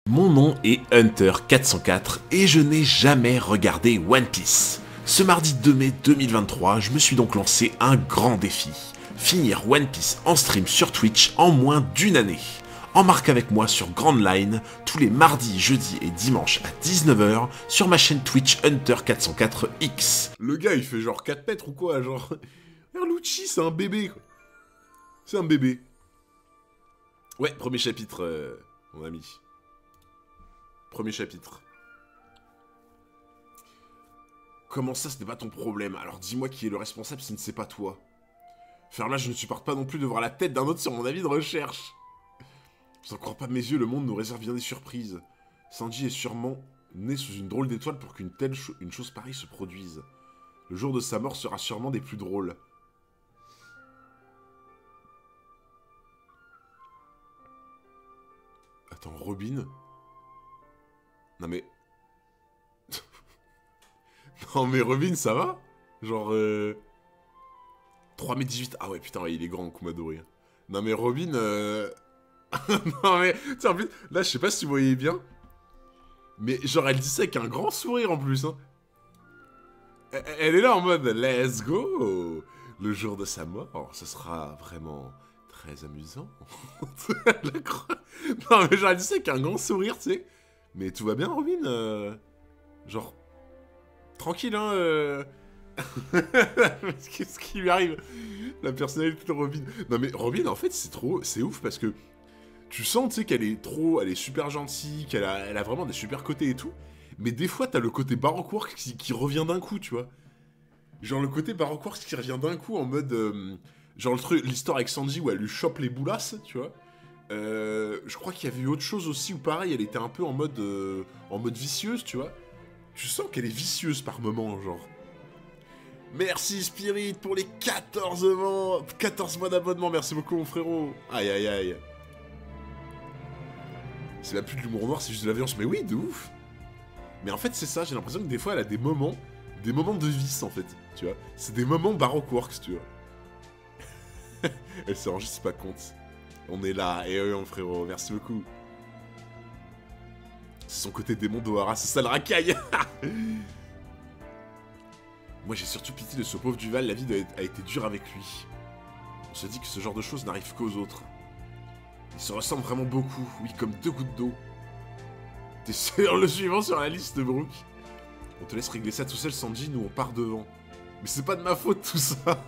Mon nom est Hunter404 et je n'ai jamais regardé One Piece. Ce mardi 2 mai 2023, je me suis donc lancé un grand défi. Finir One Piece en stream sur Twitch en moins d'une année. Embarque avec moi sur Grand Line tous les mardis, jeudis et dimanches à 19 h sur ma chaîne Twitch Hunter404X. Le gars il fait genre 4 mètres ou quoi, genre... Lucci c'est un bébé quoi. C'est un bébé. Ouais, premier chapitre, mon ami. Premier chapitre. Comment ça, ce n'est pas ton problème? Alors dis-moi qui est le responsable si ce n'est pas toi. Faire là, je ne supporte pas non plus de voir la tête d'un autre sur mon avis de recherche. Je n'en crois pas mes yeux, le monde nous réserve bien des surprises. Sanji est sûrement né sous une drôle d'étoile pour qu'une une chose pareille se produise. Le jour de sa mort sera sûrement des plus drôles. Attends, Robin? Non mais... Non mais Robin, ça va? Genre... 3m18... Ah ouais, putain, ouais, il est grand, Kumadori. Non mais Robin... Non mais... Tu sais, en plus, là, je sais pas si vous voyez bien. Mais genre, elle dit ça avec un grand sourire en plus, hein. Elle est là en mode, let's go. Le jour de sa mort, ce sera vraiment très amusant. Non mais genre, elle dit ça avec un grand sourire, tu sais. Mais tout va bien, Robin? Genre... Tranquille, hein. Qu'est-ce qui lui arrive? La personnalité de Robin. Non mais Robin, en fait, c'est trop... C'est ouf parce que... Tu sens, tu sais, qu'elle est trop... Elle est super gentille, elle a vraiment des super côtés et tout. Mais des fois, t'as le côté Baroque Works qui revient d'un coup, tu vois. Genre le côté Baroque Works qui revient d'un coup en mode... genre l'histoire avec Sanji où elle lui chope les boulasses, tu vois. Je crois qu'il y avait eu autre chose aussi où pareil, elle était un peu en mode vicieuse, tu vois. Tu sens qu'elle est vicieuse par moment, genre. Merci Spirit pour les 14 mois, 14 mois d'abonnement, merci beaucoup mon frérot. Aïe aïe aïe. C'est même plus de l'humour noir, c'est juste de la violence, mais oui, de ouf. Mais en fait c'est ça, j'ai l'impression que des fois elle a des moments de vice en fait, tu vois. C'est des moments Baroque Works, tu vois. Elle se rend juste pas compte. On est là, et mon frérot, merci beaucoup. C'est son côté démon d'Ohara, c'est ça le racaille. Moi j'ai surtout pitié de ce pauvre Duval, la vie a été dure avec lui. On se dit que ce genre de choses n'arrive qu'aux autres. Ils se ressemblent vraiment beaucoup, oui, comme deux gouttes d'eau. T'es sûr le suivant sur la liste, Brook? On te laisse régler ça tout seul, Sanji, nous on part devant. Mais c'est pas de ma faute tout ça.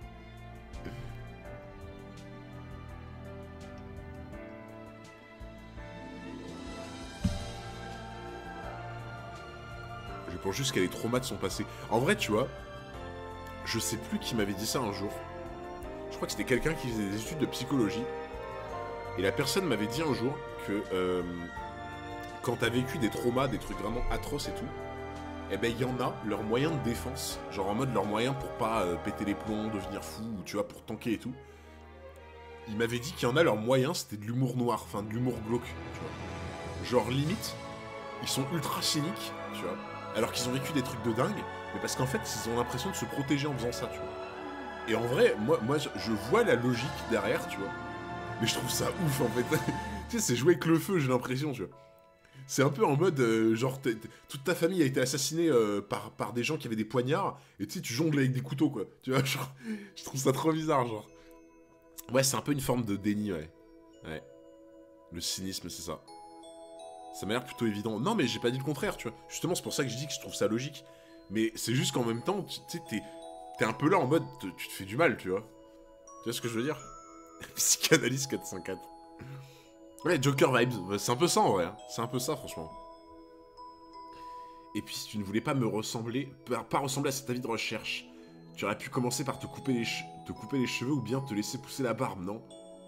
Je pense juste qu'elle est trop de son passé. En vrai, tu vois, je sais plus qui m'avait dit ça un jour. Je crois que c'était quelqu'un qui faisait des études de psychologie. Et la personne m'avait dit un jour que quand t'as vécu des traumas, des trucs vraiment atroces et tout, eh ben il y en a, leur moyen de défense, genre en mode leur moyen pour pas péter les plombs, devenir fou, ou tu vois, pour tanker et tout. Il m'avait dit qu'il y en a, leur moyen, c'était de l'humour noir, enfin de l'humour glauque, tu vois. Genre limite, ils sont ultra cyniques, tu vois, alors qu'ils ont vécu des trucs de dingue, mais parce qu'en fait, ils ont l'impression de se protéger en faisant ça, tu vois. Et en vrai, moi je vois la logique derrière, tu vois. Mais je trouve ça ouf, en fait. Tu sais, c'est jouer avec le feu, j'ai l'impression, tu vois. C'est un peu en mode, genre, toute ta famille a été assassinée par des gens qui avaient des poignards, et tu sais, tu jongles avec des couteaux, quoi. Tu vois, genre, je trouve ça trop bizarre, genre. Ouais, c'est un peu une forme de déni, ouais. Ouais. Le cynisme, c'est ça. Ça m'a l'air plutôt évident. Non, mais j'ai pas dit le contraire, tu vois. Justement, c'est pour ça que je dis que je trouve ça logique. Mais c'est juste qu'en même temps, tu sais, t'es un peu là en mode, tu te fais du mal, tu vois. Tu vois ce que je veux dire? Psychanalyse 404. Ouais, Joker vibes, c'est un peu ça en vrai, hein. C'est un peu ça franchement. Et puis si tu ne voulais pas me ressembler, pas ressembler à cet avis de recherche, tu aurais pu commencer par te couper les cheveux ou bien te laisser pousser la barbe, non?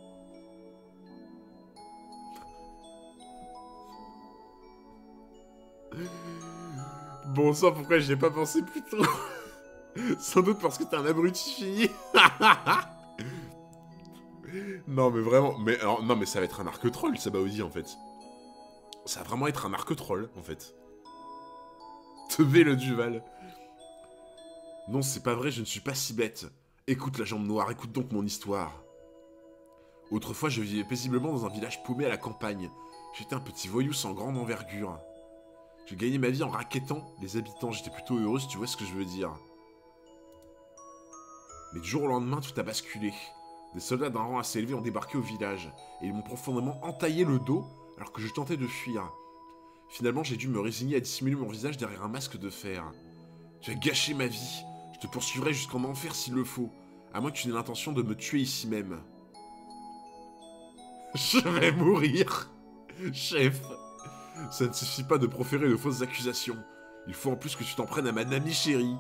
Bon sang, pourquoi j'y ai pas pensé plus tôt? Sans doute parce que t'es un abruti fini. Non mais vraiment, mais alors, non mais ça va être un arc troll, Sabaody en fait. Ça va vraiment être un arc troll en fait. Teubé le Duval. Non c'est pas vrai, je ne suis pas si bête. Écoute la jambe noire, écoute donc mon histoire. Autrefois je vivais paisiblement dans un village paumé à la campagne. J'étais un petit voyou sans grande envergure. J'ai gagné ma vie en rackettant les habitants. J'étais plutôt heureuse, tu vois ce que je veux dire. Mais du jour au lendemain, tout a basculé. Des soldats d'un rang assez élevé ont débarqué au village. Et ils m'ont profondément entaillé le dos alors que je tentais de fuir. Finalement, j'ai dû me résigner à dissimuler mon visage derrière un masque de fer. Tu as gâché ma vie. Je te poursuivrai jusqu'en enfer s'il le faut. À moins que tu n'aies l'intention de me tuer ici même. Je vais mourir. Chef. Ça ne suffit pas de proférer de fausses accusations. Il faut en plus que tu t'en prennes à ma Nami chérie.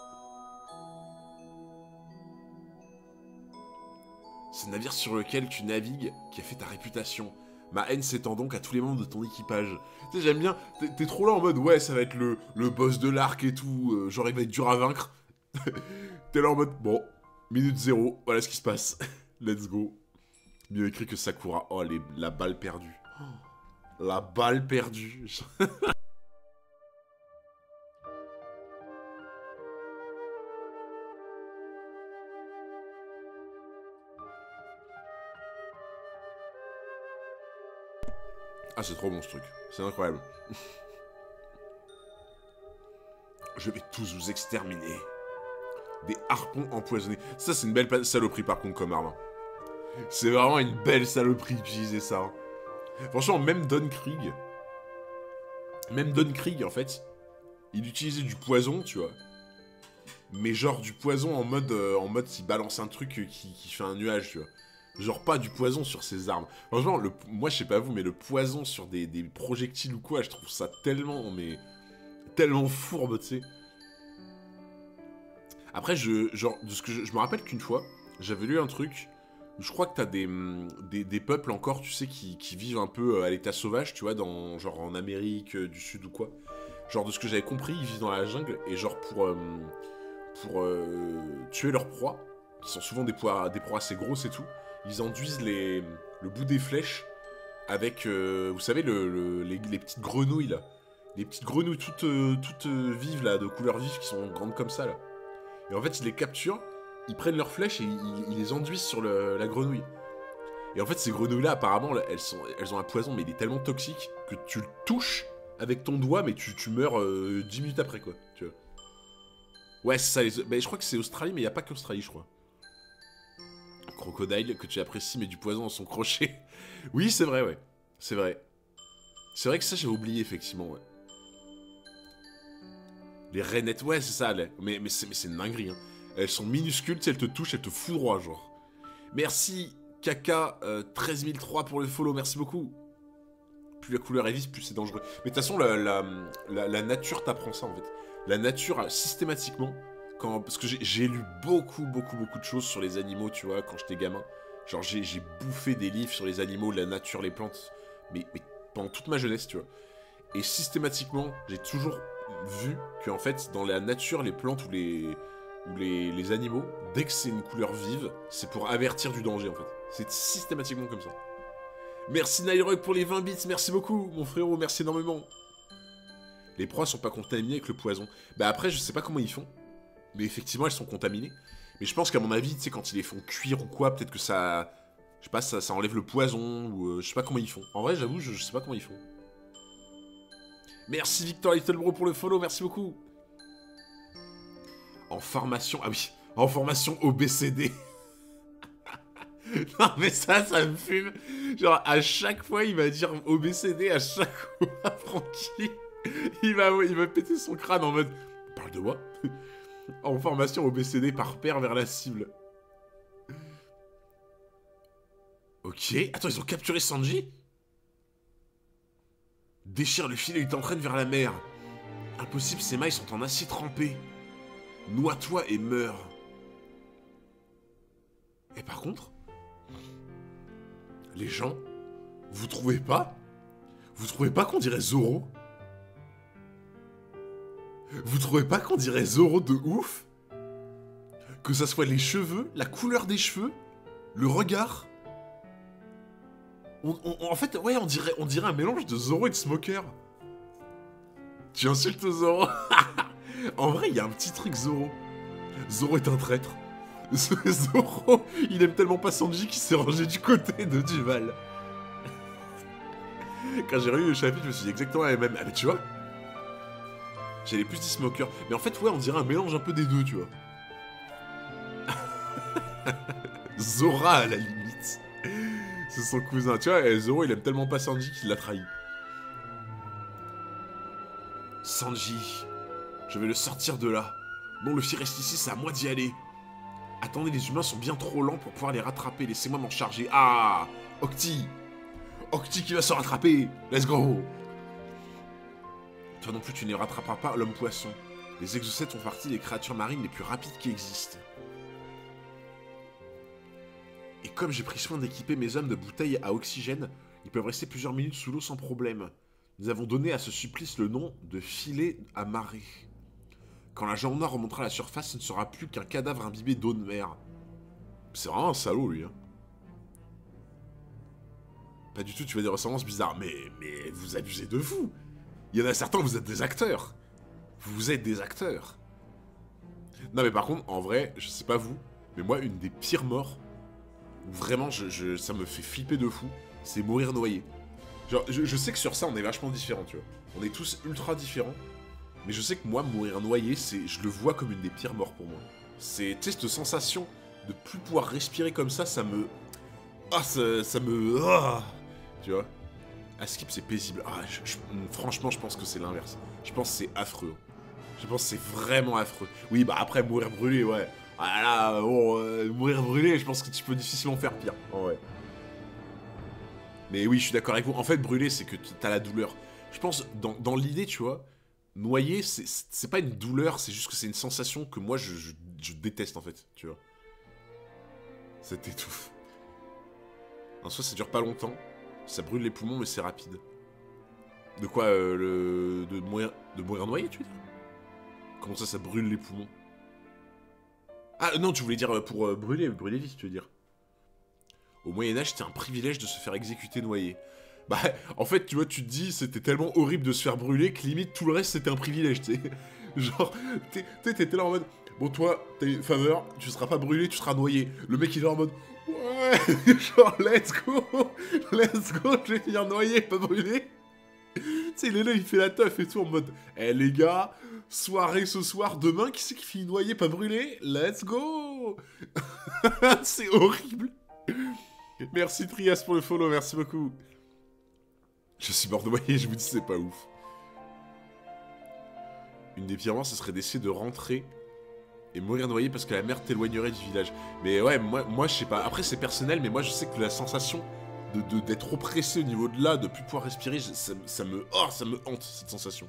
C'est le navire sur lequel tu navigues qui a fait ta réputation. Ma haine s'étend donc à tous les membres de ton équipage. Tu sais, j'aime bien, t'es trop là en mode, ouais, ça va être le boss de l'arc et tout, genre il va être dur à vaincre. T'es là en mode, bon, minute 0, voilà ce qui se passe. Let's go. Mieux écrit que Sakura. Oh, la balle perdue. La balle perdue. Ah, c'est trop bon ce truc. C'est incroyable. Je vais tous vous exterminer. Des harpons empoisonnés. Ça, c'est une belle saloperie par contre comme arme. C'est vraiment une belle saloperie d'utiliser ça. Hein. Franchement, même Don Krieg, en fait, il utilisait du poison, tu vois. Mais genre du poison en mode il balance un truc qui fait un nuage, tu vois. Genre pas du poison sur ses armes. Franchement, moi je sais pas vous, mais le poison sur des projectiles ou quoi, je trouve ça tellement, mais tellement fourbe, tu sais. Après, genre, de ce que je me rappelle qu'une fois, j'avais lu un truc, où je crois que t'as des peuples encore, tu sais, qui vivent un peu à l'état sauvage, tu vois, genre en Amérique du Sud ou quoi. Genre, de ce que j'avais compris, ils vivent dans la jungle, et genre pour tuer leurs proies, qui sont souvent des proies assez grosses et tout, ils enduisent le bout des flèches avec, vous savez, les petites grenouilles, là. Les petites grenouilles toutes vives, là, de couleur vive, qui sont grandes comme ça, là. Et en fait, ils les capturent, ils prennent leurs flèches et ils les enduisent sur la grenouille. Et en fait, ces grenouilles-là, apparemment, elles ont un poison, mais il est tellement toxique que tu le touches avec ton doigt, mais tu meurs 10 minutes après, quoi. Tu vois. Ouais, c'est ça. Je crois que c'est Australie, mais il n'y a pas qu'Australie, je crois. Crocodile, que tu apprécies, mais du poison dans son crochet. Oui, c'est vrai, ouais. C'est vrai. C'est vrai que ça, j'avais oublié, effectivement, ouais. Les rainettes, ouais, c'est ça. Mais c'est une dinguerie, hein. Elles sont minuscules, tu sais, elles te touchent, elles te foudroient, genre. Merci, Kaka, 13003 pour le follow, merci beaucoup. Plus la couleur est vive, plus c'est dangereux. Mais de toute façon, la nature t'apprend ça, en fait. La nature, systématiquement, parce que j'ai lu beaucoup de choses sur les animaux, tu vois, quand j'étais gamin. Genre, j'ai bouffé des livres sur les animaux, la nature, les plantes, mais pendant toute ma jeunesse, tu vois. Et systématiquement, j'ai toujours vu qu'en fait, dans la nature, les plantes ou les animaux, dès que c'est une couleur vive, c'est pour avertir du danger, en fait. C'est systématiquement comme ça. Merci Nairog pour les 20 bits, merci beaucoup, mon frérot, merci énormément. Les proies sont pas contaminées avec le poison. Bah après, je sais pas comment ils font, mais effectivement, elles sont contaminées. Mais je pense qu'à mon avis, tu sais, quand ils les font cuire ou quoi, peut-être que ça... Je sais pas, ça enlève le poison, ou je sais pas comment ils font. En vrai, j'avoue, je sais pas comment ils font. Merci Victor Littlebro pour le follow, merci beaucoup. En formation... Ah oui, en formation OBCD. Non mais ça me fume. Genre, à chaque fois, il va dire OBCD, à chaque fois, Francky, il va péter son crâne en mode... Parle de moi. En formation OBCD par paire vers la cible. Ok. Attends, ils ont capturé Sanji? Déchire le filet et t'entraîne vers la mer. Impossible, ces mailles sont en acier trempé. Noie-toi et meurs. Et par contre, les gens, vous trouvez pas? Vous trouvez pas qu'on dirait Zoro? Vous trouvez pas qu'on dirait Zoro de ouf? Que ça soit les cheveux, la couleur des cheveux, le regard. En fait, ouais, on dirait un mélange de Zoro et de Smoker. Tu insultes Zoro? En vrai, il y a un petit truc Zoro. Zoro est un traître. Zoro, il aime tellement pas Sanji qu'il s'est rangé du côté de Duval. Quand j'ai relu le chapitre, je me suis dit exactement la même. Ah mais tu vois, j'allais plus dit Smoker. Mais en fait, ouais, on dirait un mélange un peu des deux, tu vois. Zora, à la limite. C'est son cousin. Tu vois, Zoro, il aime tellement pas Sanji qu'il l'a trahi. Sanji, je vais le sortir de là. Non, le fil reste ici, c'est à moi d'y aller. Attendez, les humains sont bien trop lents pour pouvoir les rattraper. Laissez-moi m'en charger. Ah, Octi. Octi qui va se rattraper. Let's go. Toi non plus, tu ne rattraperas pas l'homme-poisson. Les exocètes font partie des créatures marines les plus rapides qui existent. Et comme j'ai pris soin d'équiper mes hommes de bouteilles à oxygène, ils peuvent rester plusieurs minutes sous l'eau sans problème. Nous avons donné à ce supplice le nom de filet à marée. Quand la jambe noire remontera à la surface, ce ne sera plus qu'un cadavre imbibé d'eau de mer. C'est vraiment un salaud, lui. Hein. Pas du tout, tu vas des ressemblances bizarres. Mais vous abusez de vous. Il y en a certains, vous êtes des acteurs. Vous êtes des acteurs. Non, mais par contre, en vrai, je sais pas vous, mais moi, une des pires morts, où vraiment, ça me fait flipper de fou, c'est mourir noyé. Genre, je sais que sur ça, on est vachement différents, tu vois. On est tous ultra différents. Mais je sais que moi, mourir noyé, je le vois comme une des pires morts pour moi. C'est, tu sais, cette sensation de plus pouvoir respirer comme ça me... Ah, ça me... Ah, tu vois. À Skip, c'est paisible. Ah, franchement, je pense que c'est l'inverse. Je pense que c'est affreux. Je pense que c'est vraiment affreux. Oui, bah après, mourir brûlé, ouais. Ah là, bon, mourir brûlé, je pense que tu peux difficilement faire pire. En vrai. Mais oui, je suis d'accord avec vous. En fait, brûler, c'est que t'as la douleur. Je pense, dans l'idée, tu vois, noyer, c'est pas une douleur, c'est juste que c'est une sensation que moi, je déteste, en fait, tu vois. Ça t'étouffe. En soi, ça dure pas longtemps. Ça brûle les poumons, mais c'est rapide. De quoi, de mourir noyé, tu veux dire? Comment ça brûle les poumons? Ah, non, tu voulais dire pour brûler vif, tu veux dire. Au Moyen-Âge, c'était un privilège de se faire exécuter noyé. Bah, en fait, tu vois, tu te dis, c'était tellement horrible de se faire brûler que limite tout le reste c'était un privilège, tu sais. Genre, t'étais là en mode, bon, toi, t'as une faveur, tu seras pas brûlé, tu seras noyé. Le mec il est là en mode, ouais, genre, let's go, je vais finir noyé, pas brûlé. Tu sais, il est là, il fait la teuf et tout en mode, eh les gars, soirée ce soir, demain, qui c'est qui finit noyé, pas brûlé? Let's go. C'est horrible. Merci Trias pour le follow, merci beaucoup. Je suis mort noyé, je vous dis c'est pas ouf. Une des pires morts, ce serait d'essayer de rentrer et mourir noyé parce que la mer t'éloignerait du village. Mais ouais, moi je sais pas. Après c'est personnel, mais moi je sais que la sensation d'être oppressé au niveau de là, de plus pouvoir respirer, ça me hante cette sensation.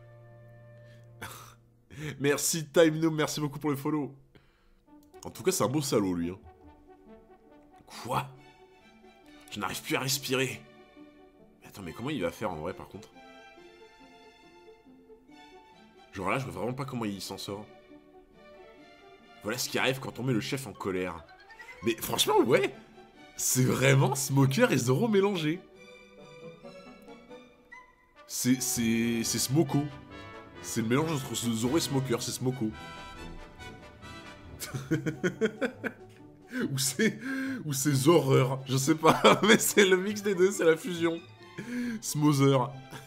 Merci Time Gnome, merci beaucoup pour le follow. En tout cas, c'est un beau salaud lui. Hein. Quoi? Je n'arrive plus à respirer. Mais attends, mais comment il va faire en vrai par contre? Genre là, je vois vraiment pas comment il s'en sort. Voilà ce qui arrive quand on met le chef en colère. Mais franchement, ouais, c'est vraiment Smoker et Zoro mélangés. C'est Smoko. C'est le mélange entre Zoro et Smoker, c'est Smoko. Ou c'est Zorreur, je sais pas, mais c'est le mix des deux, c'est la fusion. Smother.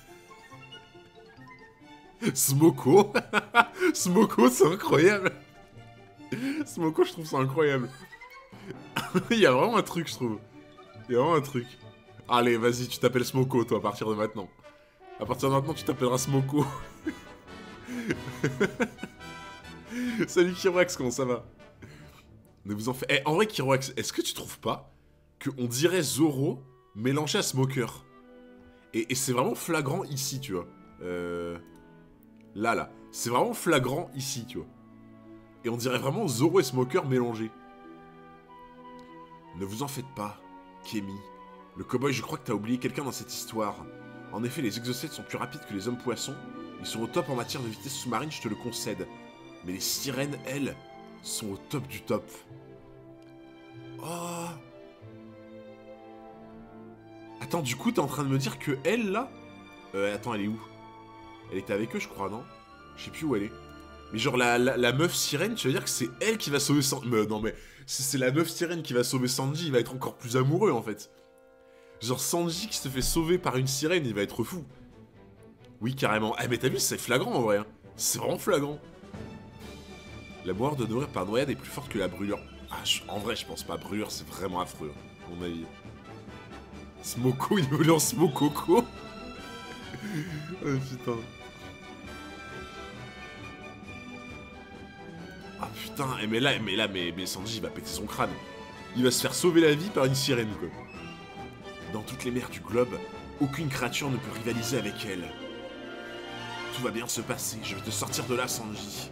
Smoko. Smoko, c'est incroyable. Smoko, je trouve ça incroyable. Il y a vraiment un truc, je trouve. Il y a vraiment un truc. Allez, vas-y, tu t'appelles Smoko, toi, à partir de maintenant. À partir de maintenant, tu t'appelleras Smoko. Salut Kiroax, comment ça va? Ne vous en faites... Eh, en vrai, Kiroax, est-ce que tu trouves pas qu'on dirait Zoro mélangé à Smoker? Et c'est vraiment flagrant ici, tu vois. Là. C'est vraiment flagrant ici, tu vois. Et on dirait vraiment Zoro et Smoker mélangés. Ne vous en faites pas, Kemi. Le cowboy, je crois que t'as oublié quelqu'un dans cette histoire. En effet, les exocètes sont plus rapides que les hommes poissons. Ils sont au top en matière de vitesse sous-marine, je te le concède. Mais les sirènes, elles, sont au top du top. Oh. Attends, du coup, t'es en train de me dire que elle, là... attends, elle est où? Elle était avec eux, je crois, non? Je sais plus où elle est. Mais genre, la meuf sirène, tu veux dire que c'est elle qui va sauver Sanji? Non, mais si c'est la meuf sirène qui va sauver Sanji, il va être encore plus amoureux, en fait. Genre Sanji qui se fait sauver par une sirène, il va être fou. Oui, carrément. Ah, mais t'as vu, c'est flagrant en vrai. Hein. C'est vraiment flagrant. La boire de nourrir par noyade est plus forte que la brûlure. Ah, en vrai, je pense pas. Brûlure, c'est vraiment affreux, à mon avis. Smoko, il évolue en Smokoko. Oh putain. Ah putain, mais Sanji il va péter son crâne. Il va se faire sauver la vie par une sirène, quoi. Dans toutes les mers du globe, aucune créature ne peut rivaliser avec elle. Tout va bien se passer, je vais te sortir de là, Sanji.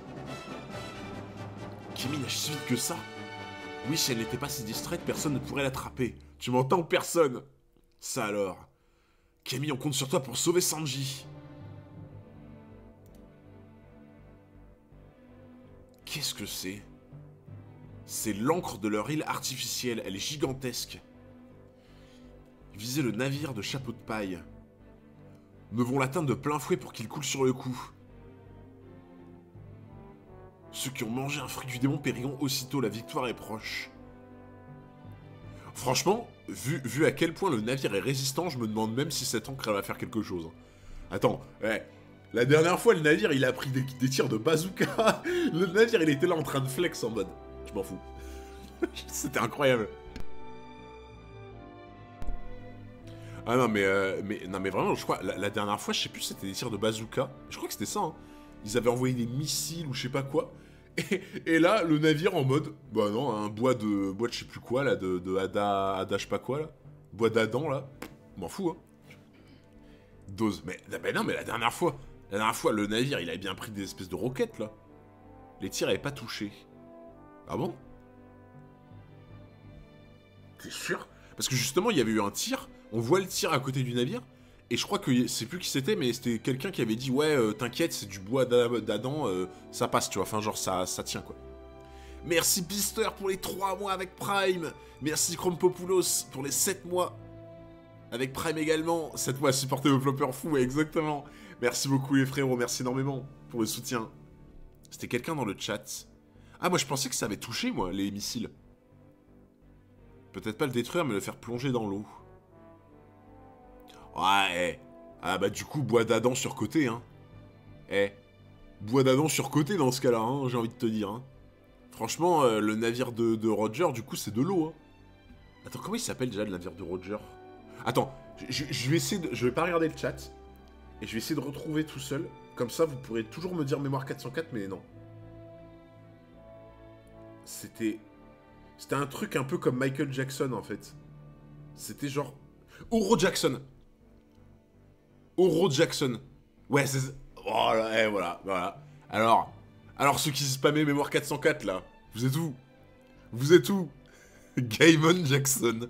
Kimi nage si vite que ça. Oui, si elle n'était pas si distraite, personne ne pourrait l'attraper. Tu m'entends, personne? Ça alors. Camille, on compte sur toi pour sauver Sanji. Qu'est-ce que c'est? C'est l'encre de leur île artificielle, elle est gigantesque. Visez le navire de Chapeau de Paille. Nous devons l'atteindre de plein fouet pour qu'il coule sur le coup. Ceux qui ont mangé un fruit du démon périront aussitôt, la victoire est proche. Franchement, vu à quel point le navire est résistant, je me demande même si cette encre va faire quelque chose. Attends, la dernière fois, le navire, il a pris des tirs de bazooka. Le navire, il était là en train de flex en mode. Je m'en fous. C'était incroyable. Ah non, mais vraiment, je crois, la dernière fois, je sais plus si c'était des tirs de bazooka. Je crois que c'était ça, hein. Ils avaient envoyé des missiles ou je sais pas quoi. Et là, le navire en mode, bah non, un bois de je sais plus quoi, là, de Ada je sais pas quoi, là. Bois d'Adam, là. M'en fous, hein. Dose. Mais non, mais la dernière fois, le navire, il avait bien pris des espèces de roquettes, là. Les tirs avaient pas touché. Ah bon? T'es sûr? Parce que justement, il y avait eu un tir, on voit le tir à côté du navire, et je crois que, c'est plus qui c'était, mais c'était quelqu'un qui avait dit, ouais, t'inquiète, c'est du bois d'Adam, ça passe, tu vois, enfin genre, ça tient, quoi. Merci Pister pour les 3 mois avec Prime. Merci Chrompopoulos pour les 7 mois avec Prime également. 7 mois à supporter vos floppers fous, exactement. Merci beaucoup les frérots, merci énormément pour le soutien. C'était quelqu'un dans le chat. Ah, moi je pensais que ça avait touché, moi, les missiles. Peut-être pas le détruire, mais le faire plonger dans l'eau. Ouais, ah bah du coup, bois d'Adam sur côté, hein. Bois d'Adam sur côté dans ce cas-là, hein, j'ai envie de te dire, hein. Franchement, le navire de Roger, du coup, c'est de l'eau, hein. Attends, comment il s'appelle déjà le navire de Roger? Attends, je vais essayer de... Je vais pas regarder le chat. Et je vais essayer de retrouver tout seul. Comme ça, vous pourrez toujours me dire mémoire 404, mais non. C'était un truc un peu comme Michael Jackson, en fait. C'était genre... Oro Jackson. Oro Jackson. Ouais, c'est... Oh là, voilà. Alors ceux qui spammaient mémoire 404, là, vous êtes où? Vous êtes où? Gaimon Jackson.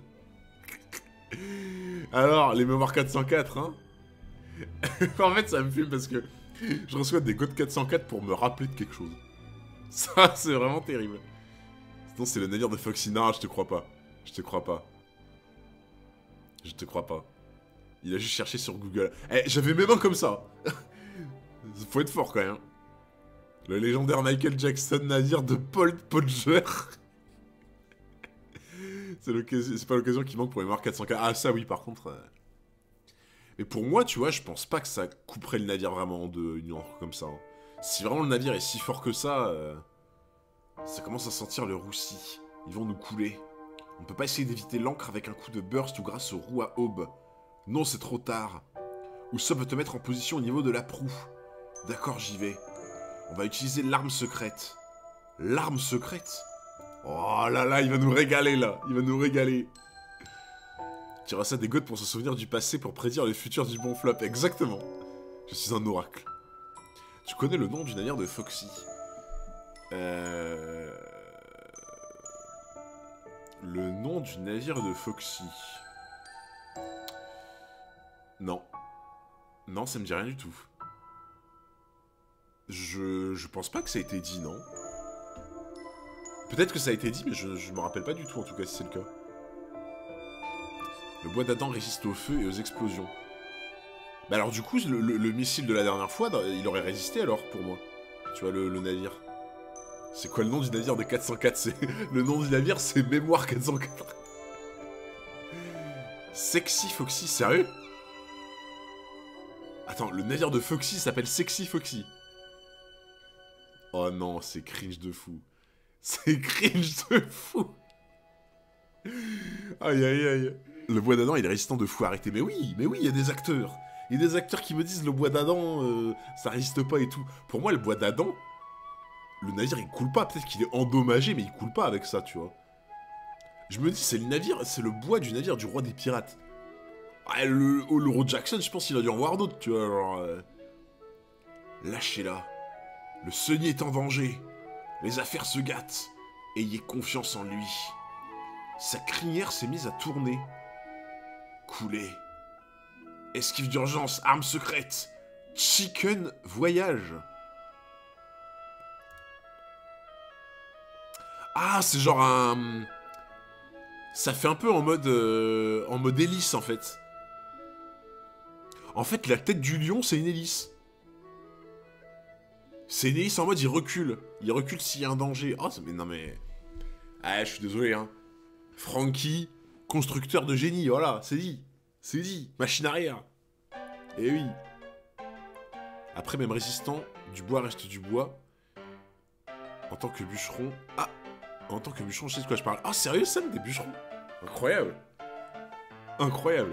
Alors, les mémoires 404, hein. En fait, ça me fume parce que je reçois des codes 404 pour me rappeler de quelque chose. Ça, c'est vraiment terrible. Sinon, c'est le navire de Foxy. Non, je te crois pas. Je te crois pas. Il a juste cherché sur Google. J'avais mes mains comme ça. Faut être fort, quand même. Le légendaire Michael Jackson navire de Paul Podger. C'est pas l'occasion qui manque pour les mémoires 404. Ah, ça, oui, par contre... Mais pour moi, tu vois, je pense pas que ça couperait le navire vraiment en deux, une encre comme ça. Hein. Si vraiment le navire est si fort que ça, ça commence à sentir le roussi. Ils vont nous couler. On ne peut pas essayer d'éviter l'encre avec un coup de burst ou grâce aux roues à aube. Non, c'est trop tard. Usopp veut te mettre en position au niveau de la proue. D'accord, j'y vais. On va utiliser l'arme secrète. L'arme secrète? Oh là là, il va nous régaler là. Il va nous régaler. Tu auras ça des godes pour se souvenir du passé, pour prédire le futur du bon flop. Exactement. Je suis un oracle. Tu connais le nom du navire de Foxy? Le nom du navire de Foxy. Non. Non, ça me dit rien du tout. Je pense pas que ça a été dit, non. Peut-être que ça a été dit, mais je me rappelle pas du tout, en tout cas, si c'est le cas. Le bois d'Adam résiste au feu et aux explosions. Bah alors du coup, le missile de la dernière fois, il aurait résisté alors, pour moi. Tu vois, le navire. C'est quoi le nom du navire de 404? Le nom du navire, c'est Mémoire 404. Sexy Foxy, sérieux? Attends, le navire de Foxy s'appelle Sexy Foxy. Oh non, c'est cringe de fou. C'est cringe de fou. Aïe aïe aïe. Le bois d'Adam, il est résistant de fou, arrêtez. Mais oui, il y a des acteurs. Il y a des acteurs qui me disent le bois d'Adam, ça résiste pas et tout. Pour moi, le bois d'Adam, le navire, il coule pas. Peut-être qu'il est endommagé, mais il coule pas avec ça, tu vois. Je me dis, c'est le navire, c'est le bois du navire du roi des pirates. Ah, le Rod Jackson, je pense qu'il a dû en voir d'autres, tu vois, genre... Lâchez-la. Le Sunny est en danger. Les affaires se gâtent. Ayez confiance en lui. Sa crinière s'est mise à tourner. Couler. Esquive d'urgence, arme secrète. Chicken voyage. Ah, c'est genre un... Ça fait un peu en mode hélice, en fait. En fait, la tête du lion, c'est une hélice. C'est une hélice en mode, il recule. Il recule s'il y a un danger. Oh, mais non, mais... Ah, je suis désolé, hein. Frankie, constructeur de génie, voilà, c'est dit. C'est dit. Machine arrière. Eh oui. Après, même résistant, du bois reste du bois. En tant que bûcheron... Ah, en tant que bûcheron, je sais de quoi je parle. Ah, sérieux, Sam, des bûcherons? Incroyable. Incroyable.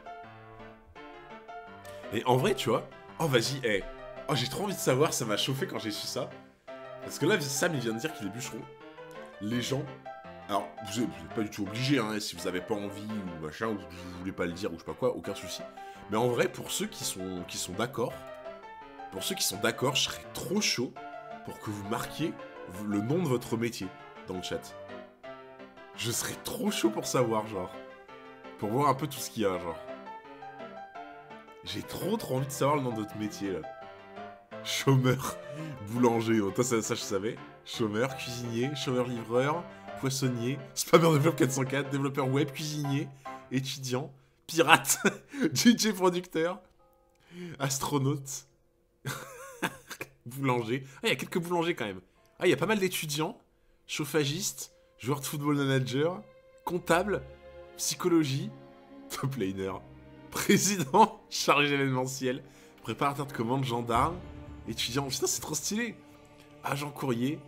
Et en vrai, tu vois... Oh, vas-y, eh. Oh, j'ai trop envie de savoir, ça m'a chauffé quand j'ai su ça. Parce que là, Sam, il vient de dire qu'il est bûcheron. Les gens... Alors, vous n'êtes pas du tout obligé, hein, si vous avez pas envie, ou machin, ou vous voulez pas le dire, ou je sais pas quoi, aucun souci. Mais en vrai, pour ceux qui sont d'accord... Pour ceux qui sont d'accord, je serais trop chaud pour que vous marquiez le nom de votre métier dans le chat. Je serais trop chaud pour savoir, genre. Pour voir un peu tout ce qu'il y a, genre. J'ai trop envie de savoir le nom de votre métier, là. Chômeur, boulanger, oh, toi ça je savais. Chômeur, cuisinier, chômeur-livreur, poissonnier, spammer développeur 404, développeur web, cuisinier, étudiant, pirate, DJ producteur, astronaute, boulanger. Ah, il y a quelques boulangers quand même. Ah, il y a pas mal d'étudiants, chauffagiste, joueur de football manager, comptable, psychologie, top laner, président, chargé d'événementiel, préparateur de commandes, gendarme, étudiant. Putain, c'est trop stylé. Agent courrier.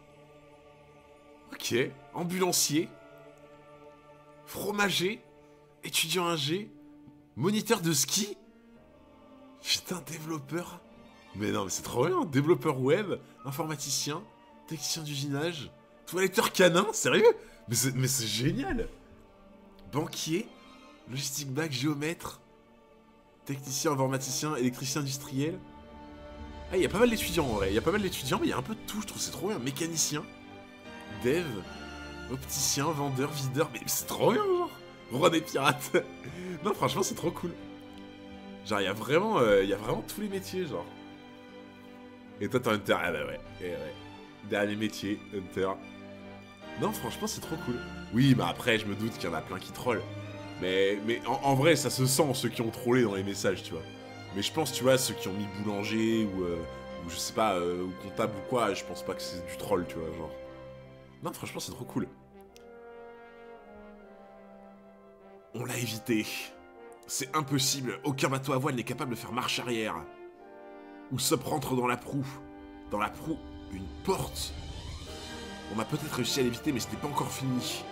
Ok. Ambulancier. Fromager. Étudiant ingé. Moniteur de ski. Putain, développeur. Mais non, mais c'est trop bien. Développeur web. Informaticien. Technicien d'usinage. Toiletteur canin. Sérieux? Mais c'est génial. Banquier. Logistique bac, géomètre. Technicien, informaticien, électricien industriel. Ah, il y a pas mal d'étudiants en vrai. Il y a pas mal d'étudiants, mais il y a un peu de tout. Je trouve c'est trop bien. Mécanicien. Dev. Opticien, vendeur, videur. Mais c'est trop bien, genre. Roi des pirates. Non, franchement, c'est trop cool. Genre, il y a vraiment tous les métiers, genre. Et toi, t'es Hunter. Ah bah ouais. Et ouais. Dernier métier, Hunter. Non, franchement, c'est trop cool. Oui, bah après, je me doute qu'il y en a plein qui trollent. Mais en vrai, ça se sent, ceux qui ont trollé dans les messages, tu vois. Mais je pense, tu vois, ceux qui ont mis boulanger ou je sais pas, ou comptable ou quoi, je pense pas que c'est du troll, tu vois, genre. Non, franchement, c'est trop cool. On l'a évité. C'est impossible. Aucun bateau à voile n'est capable de faire marche arrière. Usopp rentre dans la proue. Dans la proue, une porte. On a peut-être réussi à l'éviter, mais c'était pas encore fini.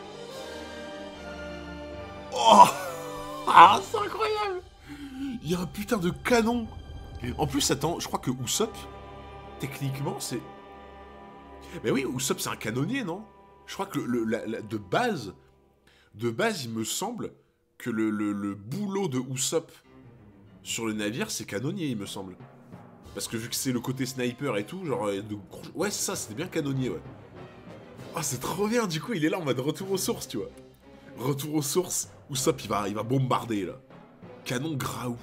Oh! Ah, c'est incroyable! Il y a un putain de canon! En plus, attends, je crois que Usopp, techniquement, c'est... Mais oui, Usopp, c'est un canonnier, non? Je crois que de base, il me semble que le boulot de Usopp sur le navire, c'est canonnier, il me semble. Parce que vu que c'est le côté sniper et tout, genre... Ouais, c'est ça, c'était bien canonnier, ouais. Ah, oh, c'est trop bien, du coup, il est là en mode retour aux sources, tu vois. Retour aux sources, Usopp, il va bombarder, là. Canon Graou.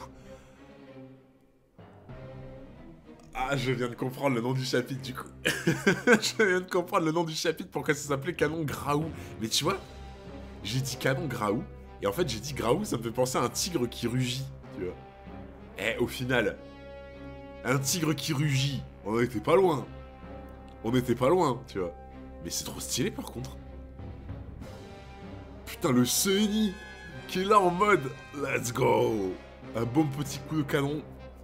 Ah, je viens de comprendre le nom du chapitre, du coup. Je viens de comprendre le nom du chapitre, pourquoi ça s'appelait Canon Graou. Mais tu vois, j'ai dit Canon Graou, et en fait, j'ai dit Graou, ça me fait penser à un tigre qui rugit, tu vois. Eh, au final, un tigre qui rugit, on en était pas loin. On était pas loin, tu vois. Mais c'est trop stylé, par contre. Putain, le Sunny. qui est là en mode let's go. Un bon petit coup de canon.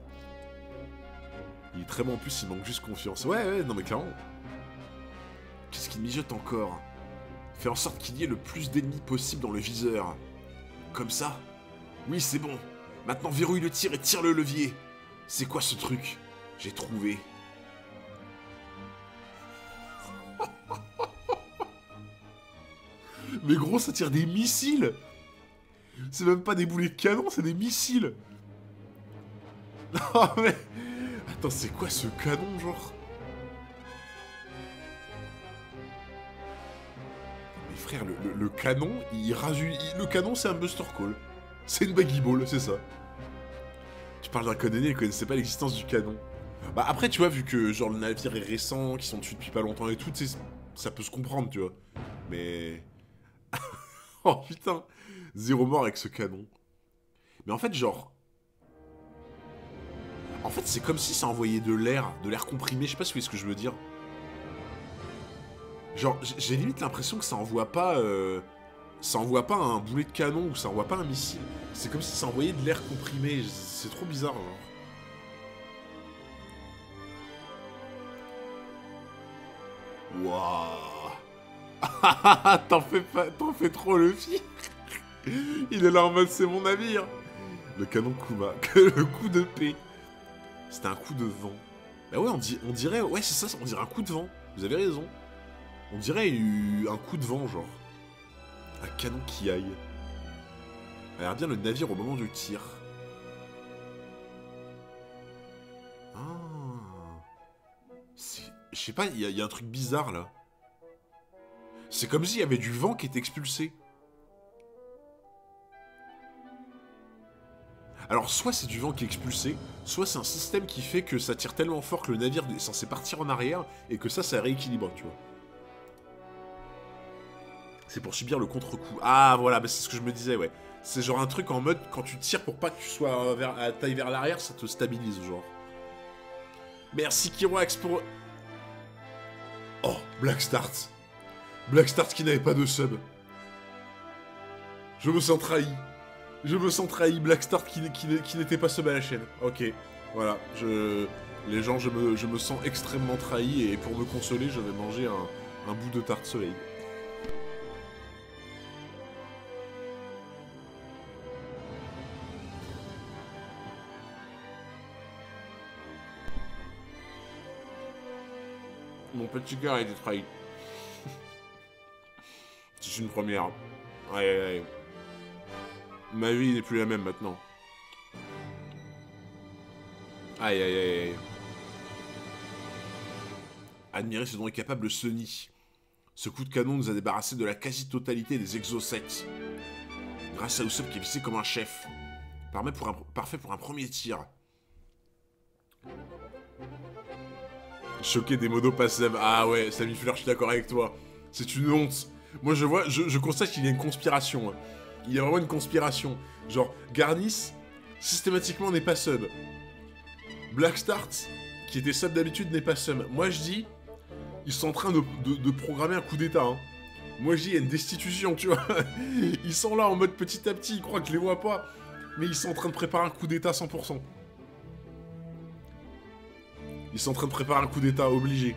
Il est très bon en plus, il manque juste confiance. Ouais, non mais clairement. Qu'est-ce qu'il mijote encore? Fais en sorte qu'il y ait le plus d'ennemis possible dans le viseur. Comme ça. Oui, c'est bon. Maintenant verrouille le tir et tire le levier. C'est quoi ce truc? J'ai trouvé. Mais gros, ça tire des missiles. C'est même pas des boulets de canon, c'est des missiles. Non mais... Attends, c'est quoi ce canon, genre? Mais frère, le canon, il rasure... Le canon, c'est un Buster Call. C'est une Baggy Ball, c'est ça. Tu parles d'un codonnier, il connaissait pas l'existence du canon. Bah après, tu vois, vu que genre le navire est récent, qu'ils sont dessus depuis pas longtemps et tout, tu sais, ça peut se comprendre, tu vois. Mais... Oh putain, 0 mort avec ce canon. Mais en fait, genre... En fait, c'est comme si ça envoyait de l'air comprimé, je sais pas si vous voyez ce que je veux dire. Genre, j'ai limite l'impression que ça envoie pas... Ça envoie pas un boulet de canon ou ça envoie pas un missile. C'est comme si ça envoyait de l'air comprimé, c'est trop bizarre, genre. Waouh. T'en fais trop le fi. Il est là en mode c'est mon navire. Le canon Kuma, le coup de paix. C'était un coup de vent. Bah ouais, on dirait, ouais c'est ça, on dirait un coup de vent. Vous avez raison. On dirait un coup de vent, genre. Un canon qui aille. Regarde bien le navire au moment du tir. Ah. Je sais pas, il y a un truc bizarre là. C'est comme s'il y avait du vent qui était expulsé. Alors soit c'est du vent qui est expulsé, soit c'est un système qui fait que ça tire tellement fort que le navire est censé partir en arrière et que ça rééquilibre, tu vois. C'est pour subir le contre-coup. Ah voilà, bah, c'est ce que je me disais, ouais. C'est genre un truc en mode, quand tu tires pour pas que tu sois à taille vers l'arrière, ça te stabilise, genre. Merci Kiroax pour... Oh, Black Start. Black Start qui n'avait pas de sub. Je me sens trahi. Je me sens trahi. Black Start qui n'était pas sub à la chaîne. Ok, voilà. Les gens, je me sens extrêmement trahi et pour me consoler, je vais manger un bout de tarte soleil. Mon petit cœur a été trahi. C'est une première. Aïe aïe aïe. Ma vie n'est plus la même maintenant. Aïe aïe aïe aïe. Admirez ce dont est capable Sunny. Ce coup de canon nous a débarrassé de la quasi-totalité des exocets. Grâce à Usopp qui est vissé comme un chef. Parfait pour un premier tir. Choqué des modos passives. Ah ouais, Samy Fleur, je suis d'accord avec toi. C'est une honte. Moi je constate qu'il y a une conspiration. Hein. Il y a vraiment une conspiration. Genre, Garnis, systématiquement n'est pas sub. Black Start, qui était sub d'habitude, n'est pas sub. Moi je dis, ils sont en train de programmer un coup d'état. Hein. Moi je dis, il y a une destitution, tu vois. Ils sont là en mode petit à petit, ils croient que je les vois pas. Mais ils sont en train de préparer un coup d'état 100%. Ils sont en train de préparer un coup d'état obligé.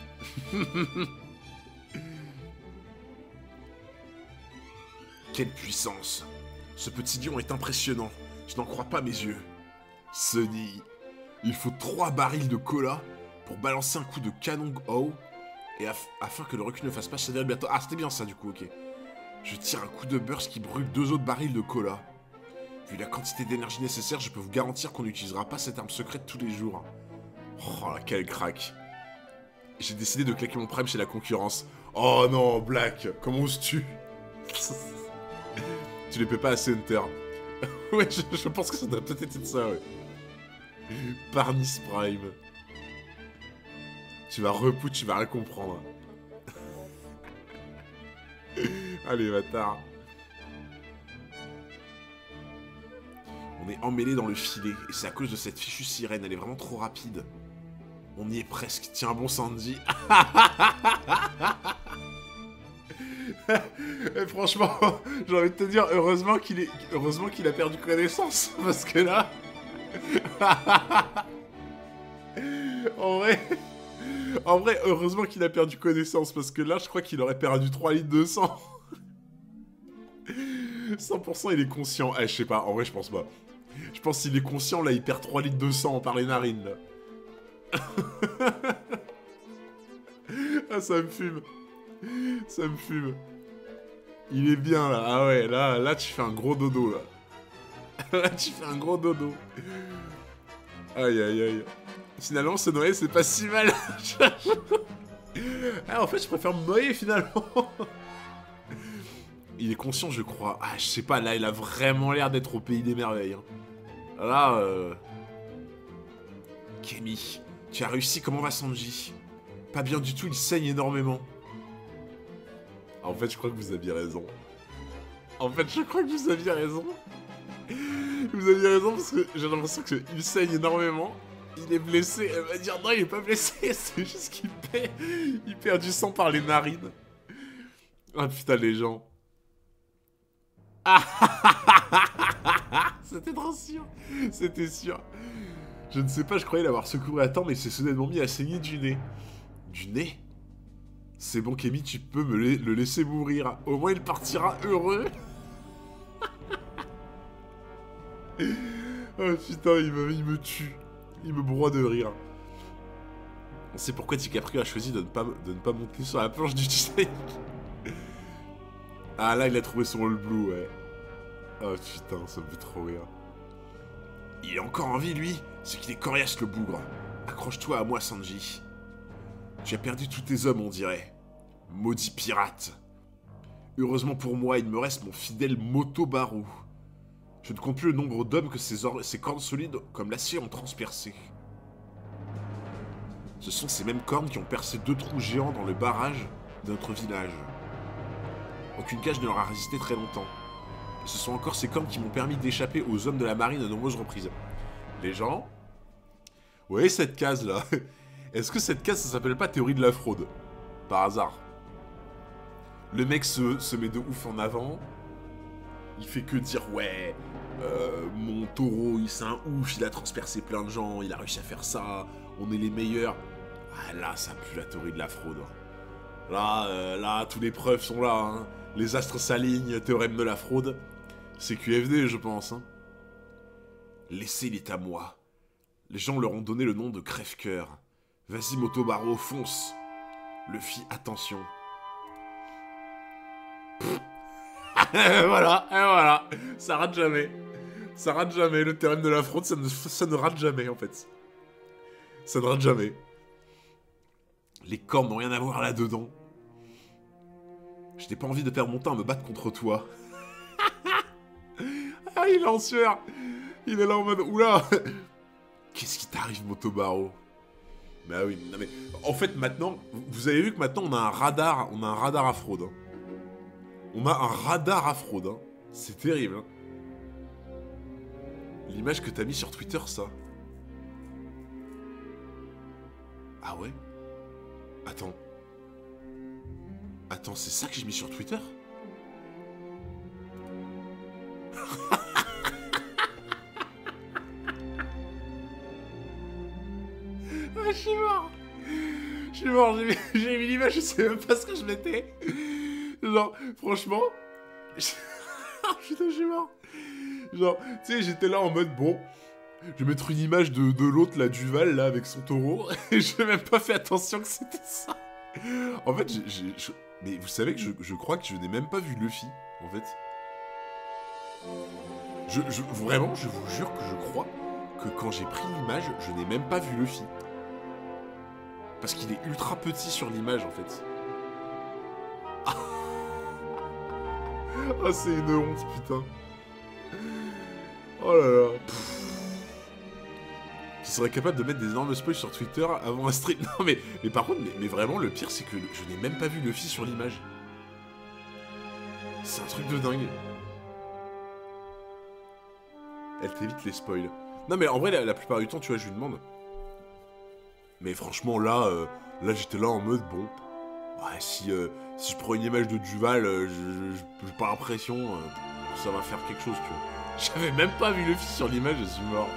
Quelle puissance! Ce petit lion est impressionnant. Je n'en crois pas mes yeux. Sunny, il faut 3 barils de cola pour balancer un coup de canon haut et afin que le recul ne fasse pas céder le bateau. Ah, c'était bien ça du coup, ok. Je tire un coup de burst qui brûle 2 autres barils de cola. Vu la quantité d'énergie nécessaire, je peux vous garantir qu'on n'utilisera pas cette arme secrète tous les jours. Oh, quel crack. J'ai décidé de claquer mon prime chez la concurrence. Oh non, Black, comment oses-tu? Tu les paies pas à Center. Ouais, je pense que ça doit peut-être être ça, ouais. Parnis Prime. Tu vas repoutre, tu vas rien comprendre. Allez, bâtard. On est emmêlé dans le filet, et c'est à cause de cette fichue sirène, elle est vraiment trop rapide. On y est presque. Tiens bon Sandy. Et franchement, j'ai envie de te dire, heureusement qu'il a perdu connaissance. Parce que là... en vrai... En vrai, heureusement qu'il a perdu connaissance. Parce que là, je crois qu'il aurait perdu 3 litres de sang. 100% il est conscient. Eh, je sais pas, en vrai, je pense pas. Je pense qu'il est conscient, là, il perd 3 litres de sang par les narines, là. Ah, ça me fume. Ça me fume. Il est bien, là. Ah ouais, là, tu fais un gros dodo, là. Là, tu fais un gros dodo. Aïe, aïe, aïe. Finalement, se noyer, c'est pas si mal. Ah, en fait, je préfère me noyer, finalement. Il est conscient, je crois. Ah, je sais pas, là, il a vraiment l'air d'être au pays des merveilles. Hein. Là, Kemi, tu as réussi, comment va Sanji? Pas bien du tout, il saigne énormément. En fait, je crois que vous aviez raison. En fait, je crois que vous aviez raison. Vous aviez raison, parce que j'ai l'impression qu'il saigne énormément. Il est blessé, elle va dire non, il est pas blessé, c'est juste qu'il perd du sang par les narines. Ah putain, les gens. Ah, c'était trop sûr. C'était sûr. Je ne sais pas, je croyais l'avoir secouru à temps, mais c'est soudainement mis à saigner du nez. Du nez? C'est bon, Kemi, tu peux le laisser mourir. Au moins, il partira heureux. Oh putain, il me tue. Il me broie de rire. On sait pourquoi DiCaprio a choisi de ne pas monter sur la planche du Titanic. Ah là, il a trouvé son All Blue, ouais. Oh putain, ça me fait trop rire. Il est encore en vie, lui. C'est qu'il est coriace, le bougre. Accroche-toi à moi, Sanji. Tu as perdu tous tes hommes, on dirait. Maudit pirate. Heureusement pour moi, il me reste mon fidèle Motobaru. Je ne compte plus le nombre d'hommes que ses cornes solides comme l'acier ont transpercé. Ce sont ces mêmes cornes qui ont percé 2 trous géants dans le barrage de notre village. Aucune cage ne leur a résisté très longtemps. Et ce sont encore ces cornes qui m'ont permis d'échapper aux hommes de la marine à de nombreuses reprises. Les gens... Vous voyez cette case là? Est-ce que cette case ça s'appelle pas théorie de la fraude? Par hasard. Le mec se met de ouf en avant. Il fait que dire ouais, mon taureau, c'est un ouf, il a transpercé plein de gens, il a réussi à faire ça, on est les meilleurs. Ah là, ça pue la théorie de la fraude. Là, tous les preuves sont là. Hein. Les astres s'alignent, théorème de la fraude. C'est QFD, je pense. Hein. Laissez, il est à moi. Les gens leur ont donné le nom de crève-cœur. Vas-y, Motobaro, fonce. Luffy, attention. voilà, ça rate jamais. Ça rate jamais, le théorème de la fraude, ça ne rate jamais, en fait. Ça ne rate jamais. Les cornes n'ont rien à voir là-dedans. Je n'ai pas envie de perdre mon temps à me battre contre toi. Ah, il est en sueur. Il est là en mode, oula. Qu'est-ce qui t'arrive, Motobaro? Bah oui, non mais... En fait, maintenant, vous avez vu que maintenant, on a un radar à fraude, hein. On a un radar à fraude, hein. C'est terrible, hein. L'image que t'as mis sur Twitter, ça. Ah ouais? Attends, c'est ça que j'ai mis sur Twitter? Ah, je suis mort. J'ai mis l'image, je sais même pas ce que je mettais. Genre, franchement... Putain, je suis mort. Genre, tu sais, j'étais là en mode, bon... Je vais mettre une image de l'autre, là, Duval, là, avec son taureau. Et je n'ai même pas fait attention que c'était ça. En fait, mais vous savez que je crois que je n'ai même pas vu Luffy, en fait. Vraiment, je vous jure que je crois que quand j'ai pris l'image, je n'ai même pas vu Luffy. Parce qu'il est ultra petit sur l'image, en fait. Ah, c'est une honte, putain. Oh là là. Tu serais capable de mettre des énormes spoils sur Twitter avant un stream. Non, mais par contre, mais vraiment, le pire, c'est que je n'ai même pas vu Luffy sur l'image. C'est un truc de dingue. Elle t'évite les spoils. Non, mais en vrai, la plupart du temps, tu vois, je lui demande. Mais franchement, là j'étais là en mode, bon... Ouais, Si je prends une image de Duval, j'ai pas l'impression que ça va faire quelque chose, tu vois. J'avais même pas vu Luffy sur l'image, je suis mort.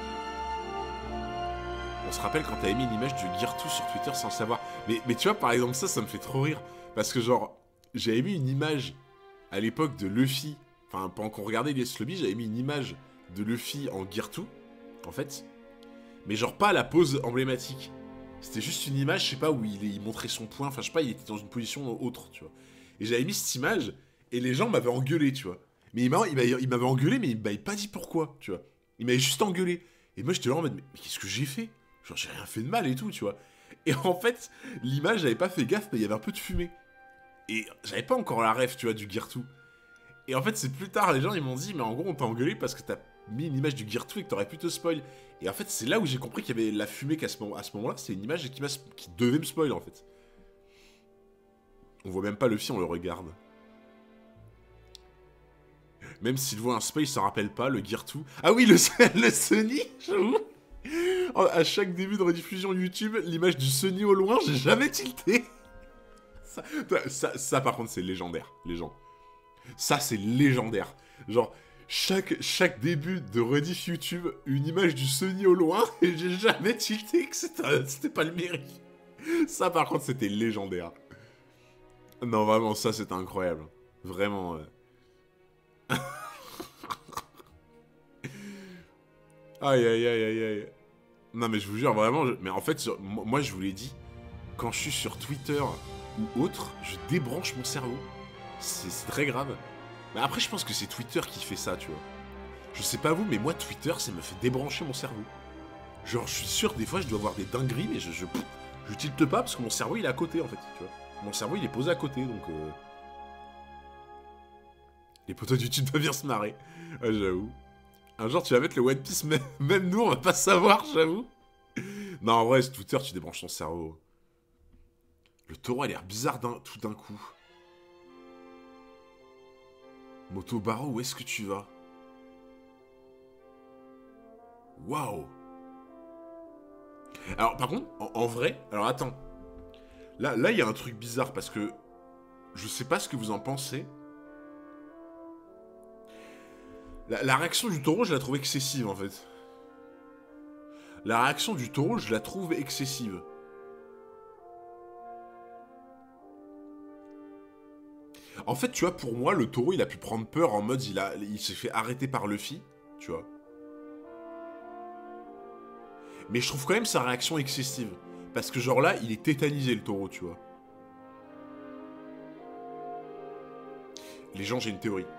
On se rappelle quand t'avais mis une image de Gear2 sur Twitter sans le savoir. Mais tu vois, par exemple, ça me fait trop rire. Parce que genre, j'avais mis une image à l'époque de Luffy. Enfin, pendant qu'on regardait les Lobby, j'avais mis une image de Luffy en Gear2, en fait. Mais genre pas la pose emblématique. C'était juste une image, je sais pas, où il montrait son poing. Enfin, je sais pas, il était dans une position autre, tu vois. Et j'avais mis cette image, et les gens m'avaient engueulé, tu vois. Mais il m'avait engueulé, mais il m'avait pas dit pourquoi, tu vois. Il m'avait juste engueulé. Et moi, j'étais là en mode, mais qu'est-ce que j'ai fait? Genre, j'ai rien fait de mal et tout, tu vois. Et en fait, l'image, j'avais pas fait gaffe, mais il y avait un peu de fumée. Et j'avais pas encore la ref, tu vois, du Gear2. Et en fait, c'est plus tard, les gens, ils m'ont dit, mais en gros, on t'a engueulé parce que t'as mis une image du Gear2 et que t'aurais pu te spoil. Et en fait, c'est là où j'ai compris qu'il y avait la fumée qu'à ce moment-là, c'est une image qui devait me spoil, en fait. On voit même pas Luffy, on le regarde. Même s'il voit un spoil, il s'en rappelle pas, le Gear2. Ah oui, le Sunny, j'avoue. À chaque début de rediffusion YouTube, l'image du Sunny au loin, j'ai jamais tilté. Ça, par contre, c'est légendaire, les gens. Ça, c'est légendaire. Genre, chaque début de rediff YouTube, une image du Sunny au loin, et j'ai jamais tilté que c'était pas le mérite. Ça, par contre, c'était légendaire. Non, vraiment, ça, c'était incroyable. Vraiment. Aïe, aïe, aïe, aïe, aïe. Non, mais je vous jure, vraiment, mais en fait, moi, je vous l'ai dit, quand je suis sur Twitter ou autre, je débranche mon cerveau. C'est très grave. Mais après, je pense que c'est Twitter qui fait ça, tu vois. Je sais pas vous, mais moi, Twitter, ça me fait débrancher mon cerveau. Genre, je suis sûr, des fois, je dois avoir des dingueries, mais je tilte pas parce que mon cerveau, il est à côté, en fait, tu vois. Mon cerveau, il est posé à côté, donc... Les potos de YouTube doivent bien se marrer. Ouais, j'avoue. Un jour, tu vas mettre le One Piece, même nous, on va pas savoir, j'avoue. Non, en vrai, c'est Twitter, tu débranches ton cerveau. Le taureau a l'air bizarre tout d'un coup. Motobaro, où est-ce que tu vas? Waouh! Alors, par contre, en vrai, alors attends. Là, il y a un truc bizarre parce que je sais pas ce que vous en pensez. La réaction du taureau, je la trouve excessive en fait. La réaction du taureau, je la trouve excessive. En fait, tu vois, pour moi, le taureau, il a pu prendre peur en mode, il s'est fait arrêter par Luffy, tu vois. Mais je trouve quand même sa réaction excessive. Parce que genre là, il est tétanisé, le taureau, tu vois. Les gens, j'ai une théorie.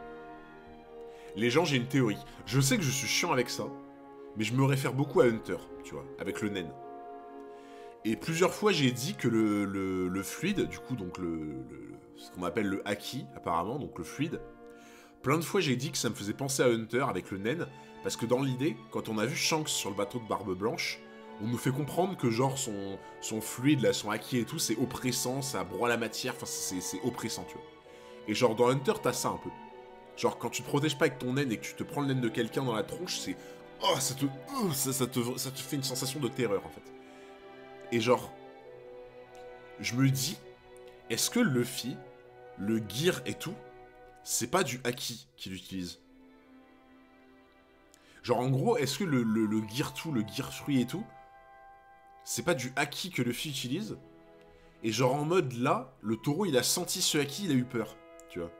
Je sais que je suis chiant avec ça, mais je me réfère beaucoup à Hunter, tu vois, avec le naine. Et plusieurs fois, j'ai dit que le fluide, du coup, donc ce qu'on appelle le haki, apparemment, donc le fluide, plein de fois, j'ai dit que ça me faisait penser à Hunter avec le naine, parce que dans l'idée, quand on a vu Shanks sur le bateau de Barbe Blanche, on nous fait comprendre que genre son fluide, là, son haki et tout, c'est oppressant, ça broie la matière, enfin c'est oppressant, tu vois. Et genre dans Hunter, t'as ça un peu. Genre quand tu te protèges pas avec ton naine et que tu te prends le naine de quelqu'un dans la tronche, c'est... Oh, ça te fait une sensation de terreur, en fait. Et genre, je me dis, est-ce que Luffy, le gear et tout, c'est pas du haki qu'il utilise? Genre en gros, est-ce que le gear tout, le gear fruit et tout, c'est pas du haki que Luffy utilise? Et genre en mode là, le taureau il a senti ce haki, il a eu peur, tu vois.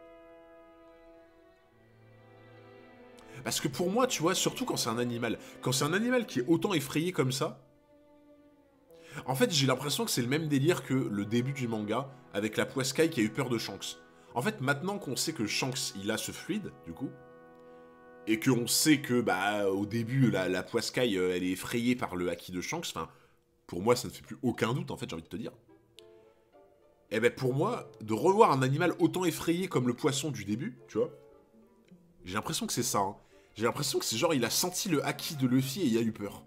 Parce que pour moi, tu vois, surtout quand c'est un animal qui est autant effrayé comme ça, en fait j'ai l'impression que c'est le même délire que le début du manga, avec la Poiscaille qui a eu peur de Shanks. En fait, maintenant qu'on sait que Shanks il a ce fluide, du coup, et qu'on sait que, bah, au début, la Poiscaille, elle est effrayée par le haki de Shanks, enfin, pour moi, ça ne fait plus aucun doute, en fait, j'ai envie de te dire. Et ben, pour moi, de revoir un animal autant effrayé comme le poisson du début, tu vois, j'ai l'impression que c'est ça, hein. J'ai l'impression que c'est genre, il a senti le haki de Luffy et il a eu peur.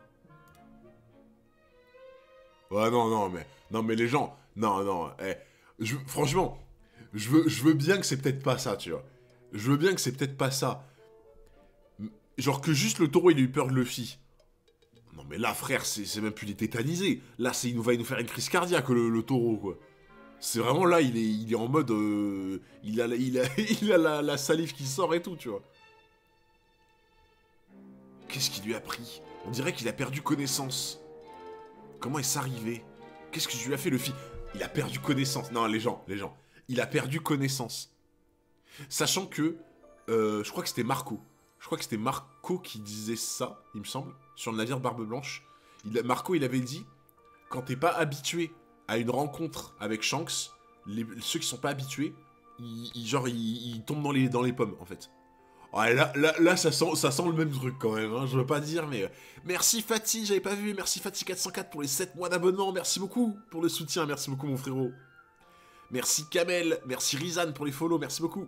Ouais, non, mais les gens, non, franchement, je veux bien que c'est peut-être pas ça, tu vois. Je veux bien que c'est peut-être pas ça. Genre que juste le taureau, il a eu peur de Luffy. Non mais là, frère, c'est même plus les tétanisés. Là, il va nous faire une crise cardiaque, le taureau, quoi. C'est vraiment là, il est en mode... il a la salive qui sort et tout, tu vois. Qu'est-ce qui lui a pris? On dirait qu'il a perdu connaissance. Comment est-ce arrivé? Qu'est-ce que je lui ai fait, le fils? Il a perdu connaissance. Non, les gens. Il a perdu connaissance. Sachant que... je crois que c'était Marco. Je crois que c'était Marco qui disait ça, il me semble, sur le navire Barbe Blanche. Marco, il avait dit, quand t'es pas habitué à une rencontre avec Shanks, ceux qui sont pas habitués, ils tombent dans les pommes, en fait. Ouais, là ça sent le même truc quand même, hein, je veux pas dire, mais... Merci Fatih, j'avais pas vu, merci Fatih404 pour les 7 mois d'abonnement, merci beaucoup pour le soutien, merci beaucoup mon frérot. Merci Kamel, merci Rizan pour les follow, merci beaucoup.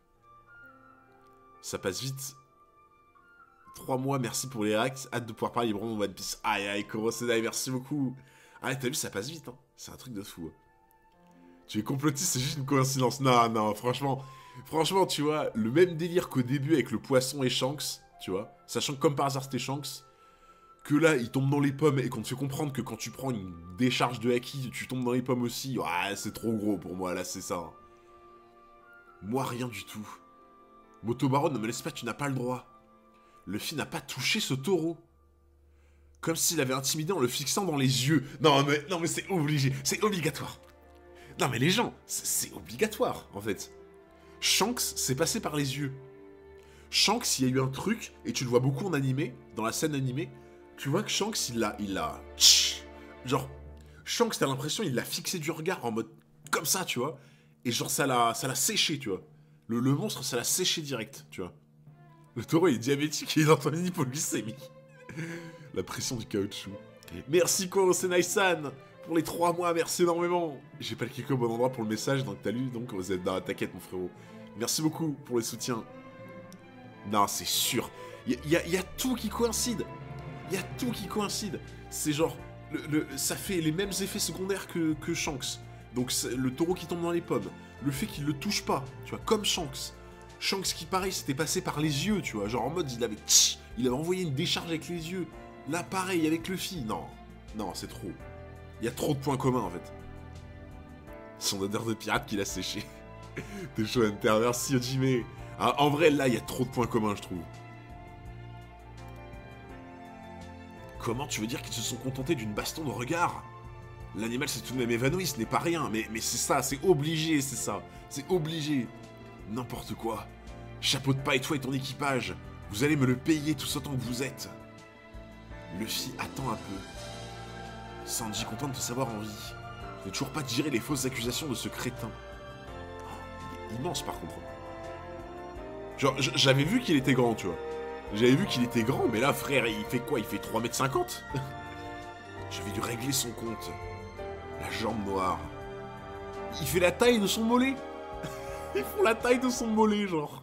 Ça passe vite. 3 mois, merci pour les reacts, hâte de pouvoir parler librement de One Piece. Aïe aïe, Korosedai, merci beaucoup. Ah, t'as vu, ça passe vite, hein, c'est un truc de fou. Tu es complotiste, c'est juste une coïncidence. Non, franchement, tu vois, le même délire qu'au début avec le poisson et Shanks, tu vois, sachant que comme par hasard c'était Shanks, que là, il tombe dans les pommes et qu'on te fait comprendre que quand tu prends une décharge de haki, tu tombes dans les pommes aussi, ouais, c'est trop gros pour moi, là, c'est ça. Hein. Moi, rien du tout. Motobaron, ne me laisse pas, tu n'as pas le droit. Luffy n'a pas touché ce taureau. Comme s'il avait intimidé en le fixant dans les yeux. Non, mais c'est obligé, c'est obligatoire. Non, mais les gens, c'est obligatoire, en fait. Shanks, c'est passé par les yeux. Shanks, il y a eu un truc, et tu le vois beaucoup en animé, dans la scène animée, tu vois que Shanks, il l'a... Genre, Shanks, t'as l'impression, il l'a fixé du regard, en mode, comme ça, tu vois, et genre, ça l'a séché, tu vois. Le monstre, ça l'a séché direct, tu vois. Le taureau, il est diabétique, et il entend une hypoglycémie. La pression du caoutchouc. Merci, Koro Senai-san pour les 3 mois, merci énormément. J'ai pas cliqué au bon endroit pour le message, donc t'as lu, donc vous êtes dans la t'inquiète mon frérot. Merci beaucoup pour les soutiens. Non, c'est sûr. Il y a tout qui coïncide. Il y a tout qui coïncide. C'est genre, ça fait les mêmes effets secondaires que Shanks. Donc le taureau qui tombe dans les pommes. Le fait qu'il le touche pas, tu vois, comme Shanks. Shanks qui pareil, c'était passé par les yeux, tu vois. Genre en mode, il avait envoyé une décharge avec les yeux. Là, pareil, avec Luffy. Non, c'est trop. Il y a trop de points communs, en fait. Son odeur de pirate qui l'a séché. T'es chaud, Hunter. Merci, Ojime. Ah, en vrai, là, il y a trop de points communs, je trouve. Comment tu veux dire qu'ils se sont contentés d'une baston de regard? L'animal s'est tout de même évanoui, ce n'est pas rien. Mais c'est ça, c'est obligé, c'est ça. C'est obligé. N'importe quoi. Chapeau de paille, toi et ton équipage. Vous allez me le payer tout autant que vous êtes. Luffy attend un peu. Sanji, content de te savoir en vie. Je n'ai toujours pas digéré les fausses accusations de ce crétin. Oh, il est immense par contre. Genre, j'avais vu qu'il était grand, tu vois. J'avais vu qu'il était grand, mais là, frère, il fait quoi? Il fait 3,50 m. Je vais lui régler son compte. La jambe noire. Il fait la taille de son mollet. Ils font la taille de son mollet, genre.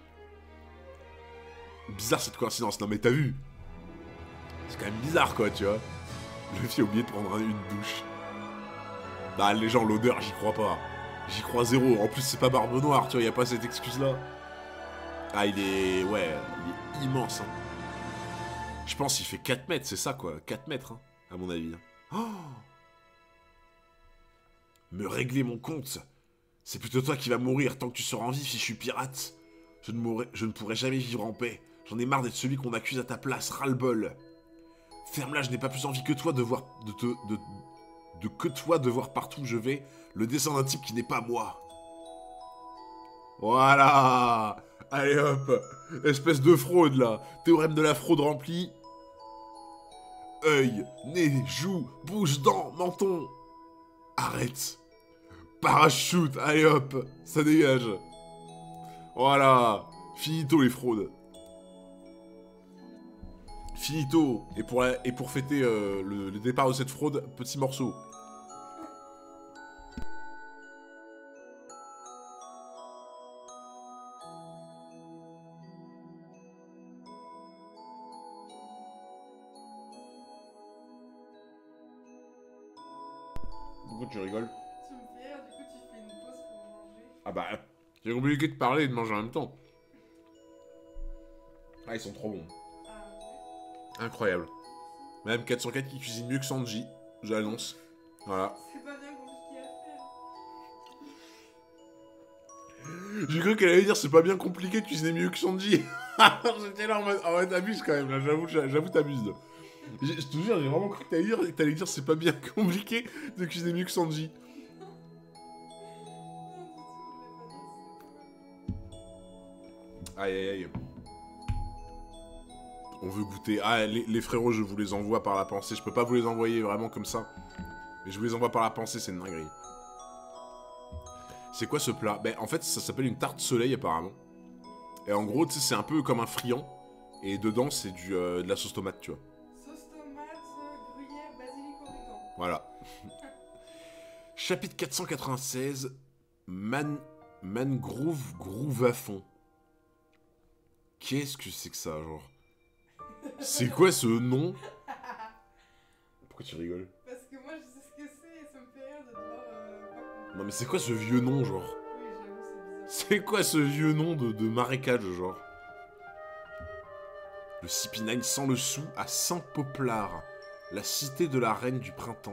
Bizarre cette coïncidence, non mais t'as vu? C'est quand même bizarre, quoi, tu vois. Luffy a oublié de prendre une douche. Bah, les gens, l'odeur, j'y crois pas. J'y crois zéro. En plus, c'est pas Barbe Noire, tu vois, y a pas cette excuse-là. Ah, il est... Ouais, il est immense, hein. Je pense qu'il fait 4 mètres, c'est ça, quoi. 4 mètres, hein, à mon avis. Oh, me régler mon compte. C'est plutôt toi qui vas mourir tant que tu seras en vie, fichu pirate. Je ne pourrai jamais vivre en paix. J'en ai marre d'être celui qu'on accuse à ta place, ras-le-bol. Ferme-la, je n'ai pas plus envie que toi de voir... que toi de voir partout où je vais le dessin d'un type qui n'est pas moi. Voilà. Allez hop. Espèce de fraude là. Théorème de la fraude rempli. Œil, nez, joue, bouche, dents, menton. Arrête. Parachute. Allez hop. Ça dégage. Voilà. Finito les fraudes. Finito. Et pour fêter le départ de cette fraude, petit morceau. Pourquoi tu rigoles? Tu me fais rire, du coup tu fais une pause pour manger. Ah bah, c'est compliqué de parler et de manger en même temps. Ah, ils sont trop bons. Ah ouais. Incroyable. Madame 404 qui cuisine mieux que Sanji, j'annonce. Voilà. C'est pas bien compliqué à faire. J'ai cru qu'elle allait dire c'est pas bien compliqué de cuisiner mieux que Sanji. J'étais là en mode t'abuses quand même, là, j'avoue t'abuses. Je te jure, j'ai vraiment cru que t'allais dire c'est pas bien compliqué de cuisiner mieux que Sanji. Aïe aïe aïe. On veut goûter. Ah, les frérots, je vous les envoie par la pensée. Je peux pas vous les envoyer vraiment comme ça. Mais je vous les envoie par la pensée, c'est une dinguerie. C'est quoi ce plat? Ben, en fait, ça s'appelle une tarte soleil, apparemment. Et en gros, tu sais, c'est un peu comme un friand. Et dedans, c'est de la sauce tomate, tu vois. Sauce tomate, gruyère, basilic, origan. Voilà. Chapitre 496. Mangrove Groove à fond. Qu'est-ce que c'est que ça, genre? C'est quoi ce nom? Pourquoi tu rigoles? Parce que moi je sais ce que c'est et ça me fait rire de devoir pas comprendre. Non mais c'est quoi ce vieux nom, genre? Oui, j'avoue, c'est bizarre. C'est quoi ce vieux nom de marécage, genre? Le CP9 sans le sou à Saint-Poplard, la cité de la reine du printemps.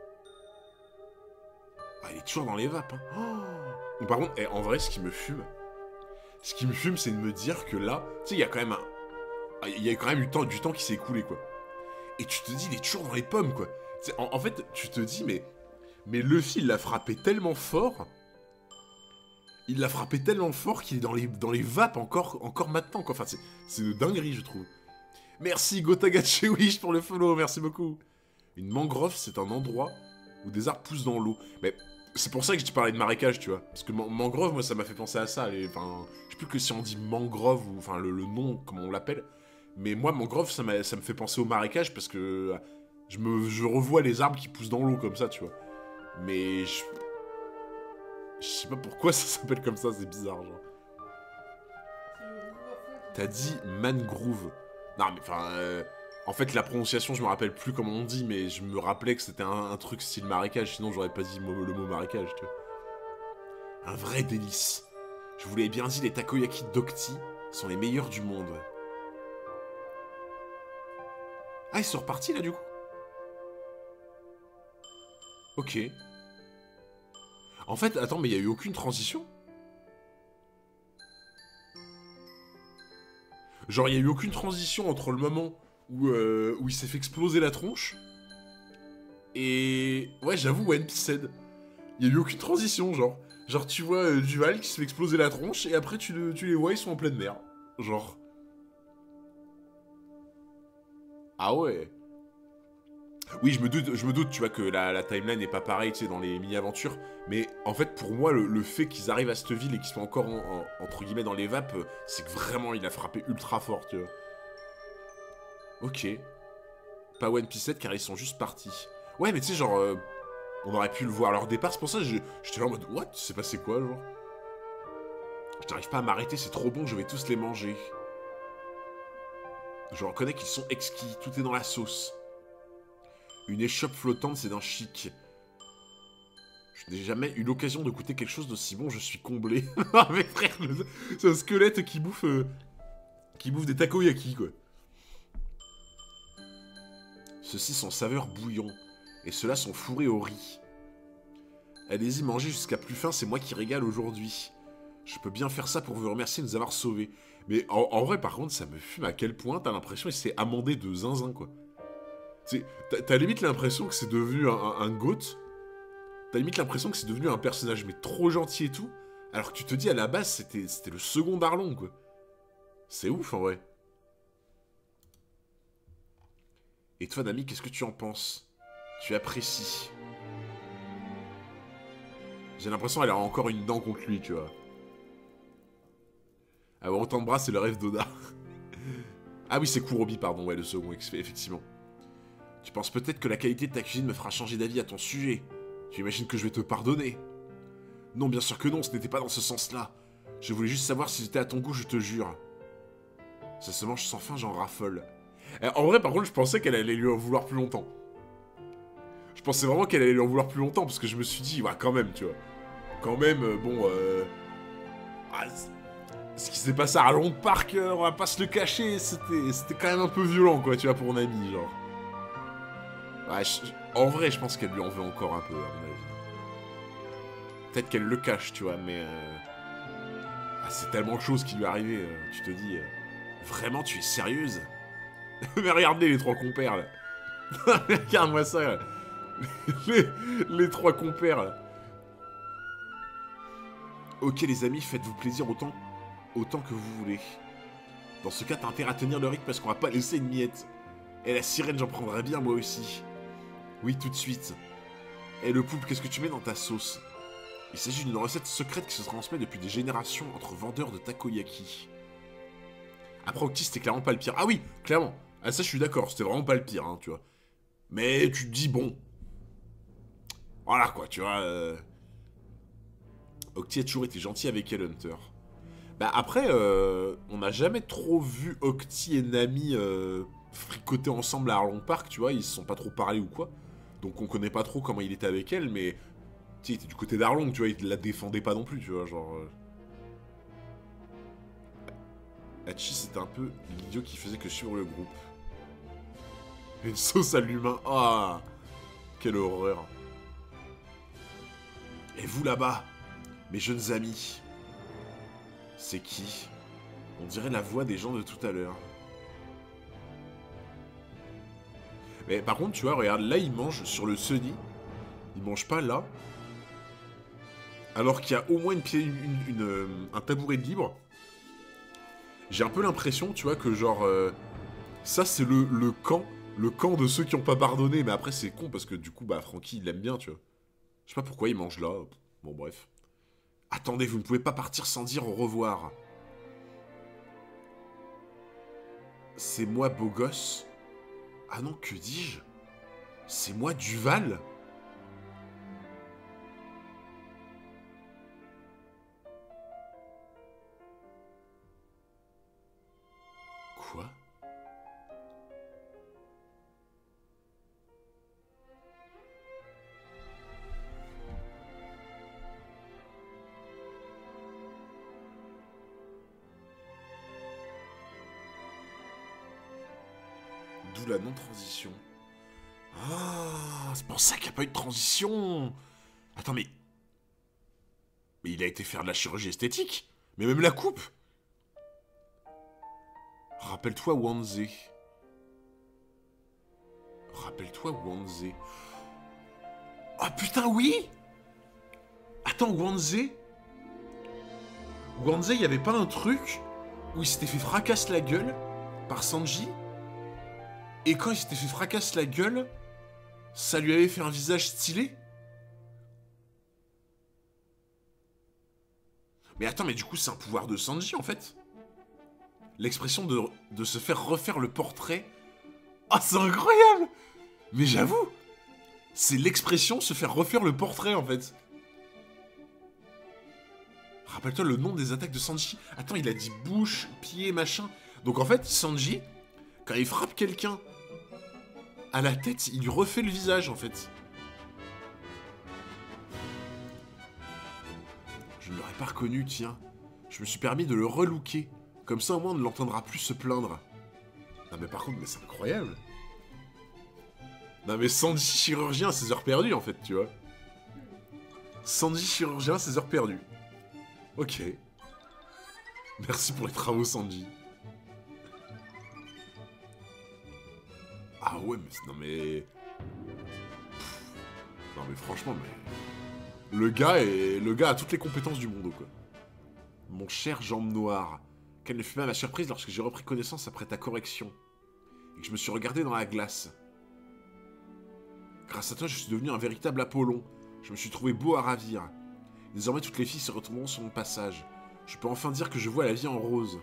Ah, il est toujours dans les vapes, hein. Oh. Par contre, en vrai, ce qui me fume, c'est de me dire que là, tu sais, il y a quand même il y a quand même du temps qui s'est écoulé, quoi. Et tu te dis, il est toujours dans les pommes, quoi. En fait, tu te dis, mais Luffy, il l'a frappé tellement fort. Il l'a frappé tellement fort qu'il est dans les vapes encore maintenant, quoi. Enfin, c'est de dinguerie, je trouve. Merci, Gotagachewish, pour le follow, merci beaucoup. Une mangrove, c'est un endroit où des arbres poussent dans l'eau. Mais c'est pour ça que je te parlais de marécage, tu vois. Parce que mangrove, moi, ça m'a fait penser à ça. Enfin, je sais plus que si on dit mangrove ou enfin le nom, comment on l'appelle. Mais moi, mangrove, ça me fait penser au marécage parce que je revois les arbres qui poussent dans l'eau comme ça, tu vois. Mais je sais pas pourquoi ça s'appelle comme ça, c'est bizarre, genre. C'est le goût à fond qui- T'as dit mangrove. Non, mais enfin, en fait, la prononciation, je me rappelle plus comment on dit, mais je me rappelais que c'était un truc style marécage, sinon j'aurais pas dit le mot marécage, tu vois. Un vrai délice. Je vous l'avais bien dit, les takoyaki d'Octi sont les meilleurs du monde. Ah, ils sont repartis, là, du coup? Ok. En fait, attends, mais il y a eu aucune transition? Genre, il y a eu aucune transition entre le moment où il s'est fait exploser la tronche et... Ouais, j'avoue, One Piece Head. Il y a eu aucune transition, genre. Genre, tu vois Duval qui se fait exploser la tronche et après, tu les vois, ils sont en pleine mer. Genre... Ah ouais. Oui, je me doute, tu vois, que la timeline n'est pas pareille, tu sais, dans les mini-aventures. Mais en fait, pour moi, le fait qu'ils arrivent à cette ville et qu'ils soient encore, entre guillemets, dans les vapes, c'est que vraiment, il a frappé ultra fort, tu vois. Ok. Pas One Piece 7, car ils sont juste partis. Ouais, mais tu sais, genre, on aurait pu le voir à leur départ, c'est pour ça que j'étais là en mode, what? C'est passé quoi, genre? Je n'arrive pas à m'arrêter, c'est trop bon, je vais tous les manger. Je reconnais qu'ils sont exquis, tout est dans la sauce. Une échoppe flottante, c'est d'un chic. Je n'ai jamais eu l'occasion de goûter quelque chose d'aussi bon, je suis comblé. Ah mais frère, c'est un squelette qui bouffe des takoyaki, quoi. Ceux-ci sont saveur bouillon, et ceux-là sont fourrés au riz. Allez-y, mangez jusqu'à plus faim, c'est moi qui régale aujourd'hui. Je peux bien faire ça pour vous remercier de nous avoir sauvés. Mais en vrai, par contre, ça me fume à quel point t'as l'impression qu'il s'est amendé de zinzin, quoi. T'as limite l'impression que c'est devenu un goat. T'as limite l'impression que c'est devenu un personnage, mais trop gentil et tout. Alors que tu te dis, à la base, c'était le second Darlon, quoi. C'est ouf, en vrai. Et toi, Nami, qu'est-ce que tu en penses? Tu apprécies? J'ai l'impression qu'elle a encore une dent contre lui, tu vois. Avoir autant de bras, c'est le rêve d'Oda. Ah oui, c'est Kurobi, pardon, ouais, le second, effectivement. Tu penses peut-être que la qualité de ta cuisine me fera changer d'avis à ton sujet. Tu imagines que je vais te pardonner? Non, bien sûr que non, ce n'était pas dans ce sens-là. Je voulais juste savoir si c'était à ton goût, je te jure. Ça se mange sans faim, j'en raffole. En vrai, par contre, je pensais qu'elle allait lui en vouloir plus longtemps. Je pensais vraiment qu'elle allait lui en vouloir plus longtemps, parce que je me suis dit, ouais, quand même, tu vois. Quand même, bon, ah, ce qui s'est passé à Londres Park, on va pas se le cacher, c'était quand même un peu violent, quoi, tu vois, pour Nami, genre. Ouais, en vrai, je pense qu'elle lui en veut encore un peu, à mon avis. Peut-être qu'elle le cache, tu vois, mais... Ah, c'est tellement chaud ce qui lui est arrivé. Tu te dis, vraiment, tu es sérieuse? Mais regardez les trois compères, là. Regarde-moi ça, là. Les trois compères, là. Ok, les amis, faites-vous plaisir autant que vous voulez. Dans ce cas, t'as intérêt à tenir le rythme parce qu'on va pas laisser une miette. Et la sirène, j'en prendrais bien, moi aussi. Oui, tout de suite. Et le poulpe, qu'est-ce que tu mets dans ta sauce? Il s'agit d'une recette secrète qui se transmet depuis des générations entre vendeurs de takoyaki. Après, Octi, c'était clairement pas le pire. Ah oui, clairement. Ah ça, je suis d'accord, c'était vraiment pas le pire, hein, tu vois. Mais tu te dis, bon... Voilà, quoi, tu vois... Octi a toujours été gentil avec Hunter. Bah après, on n'a jamais trop vu Octi et Nami fricoter ensemble à Arlong Park, tu vois, ils se sont pas trop parlé ou quoi. Donc on connaît pas trop comment il était avec elle, mais... Tu sais, il était du côté d'Arlong, tu vois, il la défendait pas non plus, tu vois, genre... Hachi, c'était un peu l'idiot qui faisait que suivre le groupe. Une sauce à l'humain, ah, quelle horreur. Et vous là-bas, mes jeunes amis, c'est qui? On dirait la voix des gens de tout à l'heure. Mais par contre, tu vois, regarde, là, il mange sur le Sunny. Il mange pas là. Alors qu'il y a au moins un tabouret de libre. J'ai un peu l'impression, tu vois, que genre... ça, c'est le camp de ceux qui ont pas pardonné. Mais après, c'est con, parce que du coup, bah, Franky, il l'aime bien, tu vois. Je sais pas pourquoi il mange là. Bon, bref. Attendez, vous ne pouvez pas partir sans dire au revoir. C'est moi, beau gosse. Ah non, que dis-je? C'est moi, Duval? Quoi? D'où la non-transition. Ah, c'est pour ça qu'il n'y a pas eu de transition. Attends, mais il a été faire de la chirurgie esthétique. Mais même la coupe. Rappelle-toi Wanze. Rappelle-toi Wanze. Oh putain, oui. Attends, Wanze, il y avait pas un truc où il s'était fait fracasse la gueule par Sanji? Et quand il s'était fait fracasse la gueule, ça lui avait fait un visage stylé? Mais attends, mais du coup, c'est un pouvoir de Sanji, en fait? L'expression de se faire refaire le portrait... Ah, c'est incroyable! Mais j'avoue, c'est l'expression se faire refaire le portrait, en fait. Rappelle-toi le nom des attaques de Sanji. Attends, il a dit bouche, pied, machin. Donc en fait, Sanji, quand il frappe quelqu'un à la tête, il lui refait le visage, en fait. Je ne l'aurais pas reconnu, tiens. Je me suis permis de le relooker. Comme ça, au moins, on ne l'entendra plus se plaindre. Non, mais par contre, mais c'est incroyable. Non, mais Sanji chirurgien, 16 heures perdues, en fait, tu vois. Sanji chirurgien, 16 heures perdues. Ok. Merci pour les travaux, Sanji. Ah ouais, mais... Non, mais... Non, mais franchement, mais... Le gars a toutes les compétences du monde, quoi. Mon cher jambe noire. Quelle ne fut pas ma surprise lorsque j'ai repris connaissance après ta correction. Et que je me suis regardé dans la glace. Grâce à toi, je suis devenu un véritable Apollon. Je me suis trouvé beau à ravir. Désormais, toutes les filles se retrouveront sur mon passage. Je peux enfin dire que je vois la vie en rose.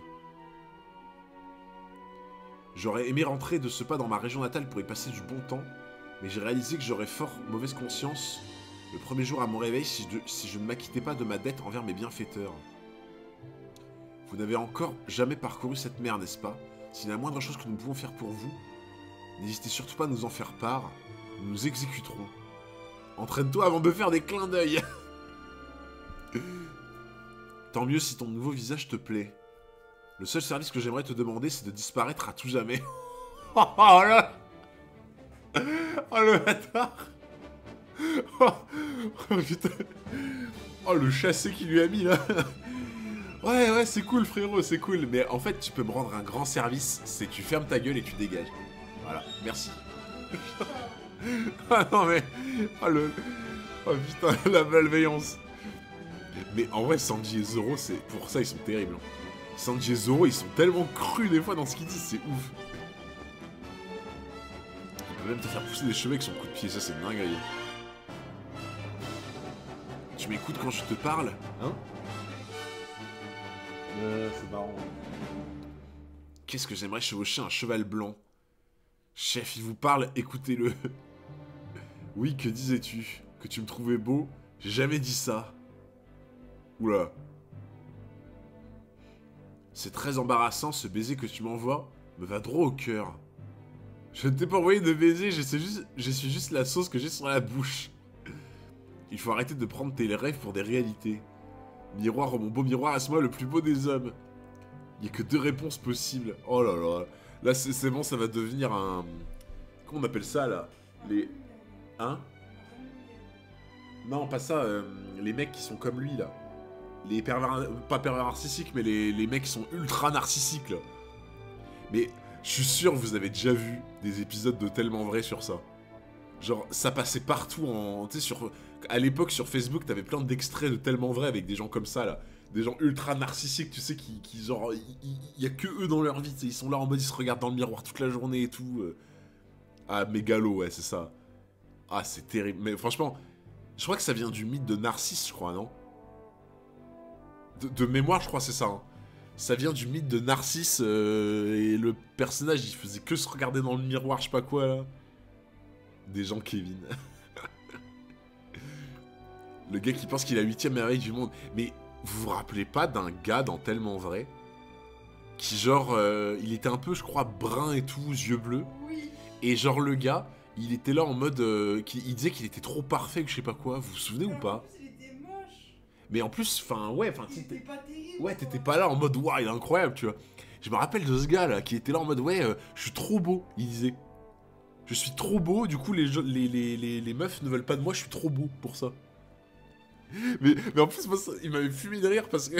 J'aurais aimé rentrer de ce pas dans ma région natale pour y passer du bon temps, mais j'ai réalisé que j'aurais fort mauvaise conscience le premier jour à mon réveil si je ne m'acquittais pas de ma dette envers mes bienfaiteurs. Vous n'avez encore jamais parcouru cette mer, n'est-ce pas? S'il y a la moindre chose que nous pouvons faire pour vous, n'hésitez surtout pas à nous en faire part, nous nous exécuterons. Entraîne-toi avant de faire des clins d'œil. Tant mieux si ton nouveau visage te plaît. Le seul service que j'aimerais te demander, c'est de disparaître à tout jamais. Oh là! Oh le bâtard! Oh putain! Oh le chassé qu'il lui a mis là! Ouais, ouais, c'est cool, frérot, c'est cool. Mais en fait, tu peux me rendre un grand service, c'est tu fermes ta gueule et tu dégages. Voilà, merci. Ah non, mais... Oh, oh putain, la malveillance. Mais en vrai, Sanji et Zoro, c'est... Pour ça, ils sont terribles. Sanji et Zoro, ils sont tellement crus des fois dans ce qu'ils disent, c'est ouf. Il peut même te faire pousser des cheveux avec son coup de pied, ça c'est une dinguerie. Tu m'écoutes quand je te parle, hein? C'est marrant. Qu'est-ce que j'aimerais chevaucher un cheval blanc? Chef, il vous parle, écoutez-le. Oui, que disais-tu? Que tu me trouvais beau? J'ai jamais dit ça. Oula. C'est très embarrassant, ce baiser que tu m'envoies me va droit au cœur. Je ne t'ai pas envoyé de baiser, je suis juste la sauce que j'ai sur la bouche. Il faut arrêter de prendre tes rêves pour des réalités. Miroir, oh mon beau miroir, est-ce moi le plus beau des hommes? Il n'y a que 2 réponses possibles. Oh là là. Là, c'est bon, ça va devenir un... Comment on appelle ça, là? Les... Hein? Non, pas ça. Les mecs qui sont comme lui, là. Les pervers... Pas pervers narcissiques, mais les mecs qui sont ultra narcissiques, là. Mais je suis sûr, vous avez déjà vu des épisodes de Tellement Vrai sur ça. Genre, ça passait partout en... Tu sais, sur... À l'époque, sur Facebook, t'avais plein d'extraits de Tellement Vrai avec des gens comme ça, là. Des gens ultra narcissiques, tu sais, qui genre... Il y a que eux dans leur vie, tu sais. Ils sont là en mode, ils se regardent dans le miroir toute la journée et tout. Ah, mégalo, ouais, c'est ça. Ah, c'est terrible. Mais franchement, je crois que ça vient du mythe de Narcisse, je crois, non? De mémoire, je crois que c'est ça, hein. Ça vient du mythe de Narcisse, et le personnage, il faisait que se regarder dans le miroir, je sais pas quoi, là. Des gens Kevin. Le gars qui pense qu'il est la 8ème merveille du monde. Mais vous vous rappelez pas d'un gars dans Tellement Vrai qui genre, il était un peu, je crois, brun et tout, yeux bleus. Oui. Et genre le gars, il était là en mode, il disait qu'il était trop parfait, que je sais pas quoi. Vous vous souvenez ou pas? En plus, il était moche. Mais en plus, enfin, ouais, enfin, Il était pas terrible. ouais, t'étais pas là en mode, waouh, il est incroyable, tu vois. Je me rappelle de ce gars là qui était là en mode, ouais, je suis trop beau, il disait. Je suis trop beau, du coup les meufs ne veulent pas de moi, je suis trop beau pour ça. Mais en plus, moi, il m'avait fumé de rire parce que...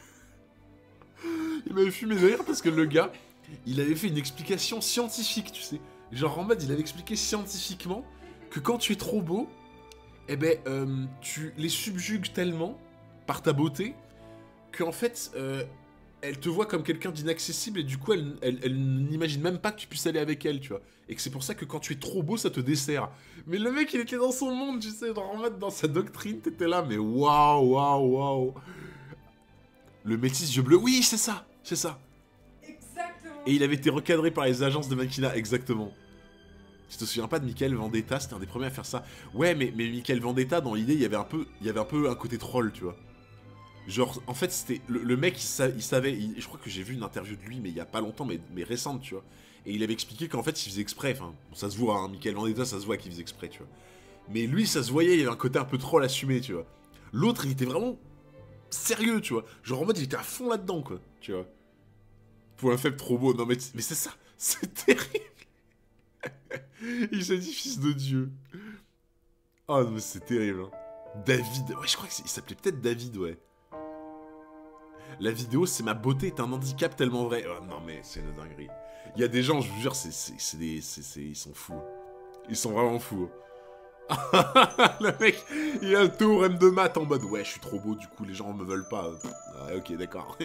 il m'avait fumé de rire parce que le gars, il avait fait une explication scientifique, tu sais. Genre en mode, il avait expliqué scientifiquement que quand tu es trop beau, eh ben, tu les subjugues tellement par ta beauté qu'en fait, elle te voit comme quelqu'un d'inaccessible et du coup, elle n'imagine même pas que tu puisses aller avec elle, tu vois. Et que c'est pour ça que quand tu es trop beau, ça te dessert. Mais le mec, il était dans son monde, tu sais, genre en mode dans sa doctrine, t'étais là, mais waouh, waouh, waouh. Le métis yeux bleus, oui, c'est ça, c'est ça. Exactement. Et il avait été recadré par les agences de mannequinat, exactement. Tu te souviens pas de Michael Vendetta, c'était un des premiers à faire ça. Ouais, mais Michael Vendetta, dans l'idée, il y avait un peu un côté troll, tu vois. Genre, en fait, c'était... Le mec, il savait... je crois que j'ai vu une interview de lui, mais il y a pas longtemps, mais récente, tu vois. Et il avait expliqué qu'en fait, il faisait exprès. Enfin, bon, ça se voit, hein, Michael Vendetta, ça se voit qu'il faisait exprès, tu vois. Mais lui, ça se voyait, il y avait un côté un peu troll assumé, tu vois. L'autre, il était vraiment sérieux, tu vois. Genre, en mode, il était à fond là-dedans, quoi, tu vois. Pour un faible trop beau. Non, mais c'est ça. C'est terrible. Il s'est dit fils de Dieu. Oh, non, mais c'est terrible, hein. David. Ouais, je crois qu'il s'appelait peut-être David, ouais. La vidéo, c'est ma beauté est un handicap tellement vrai. Oh, non, mais c'est une dinguerie. Il y a des gens, je vous jure, ils sont fous. Ils sont vraiment fous. Le mec, il a un théorème de maths en mode ouais, je suis trop beau, du coup, les gens me veulent pas. Ah, ok, d'accord.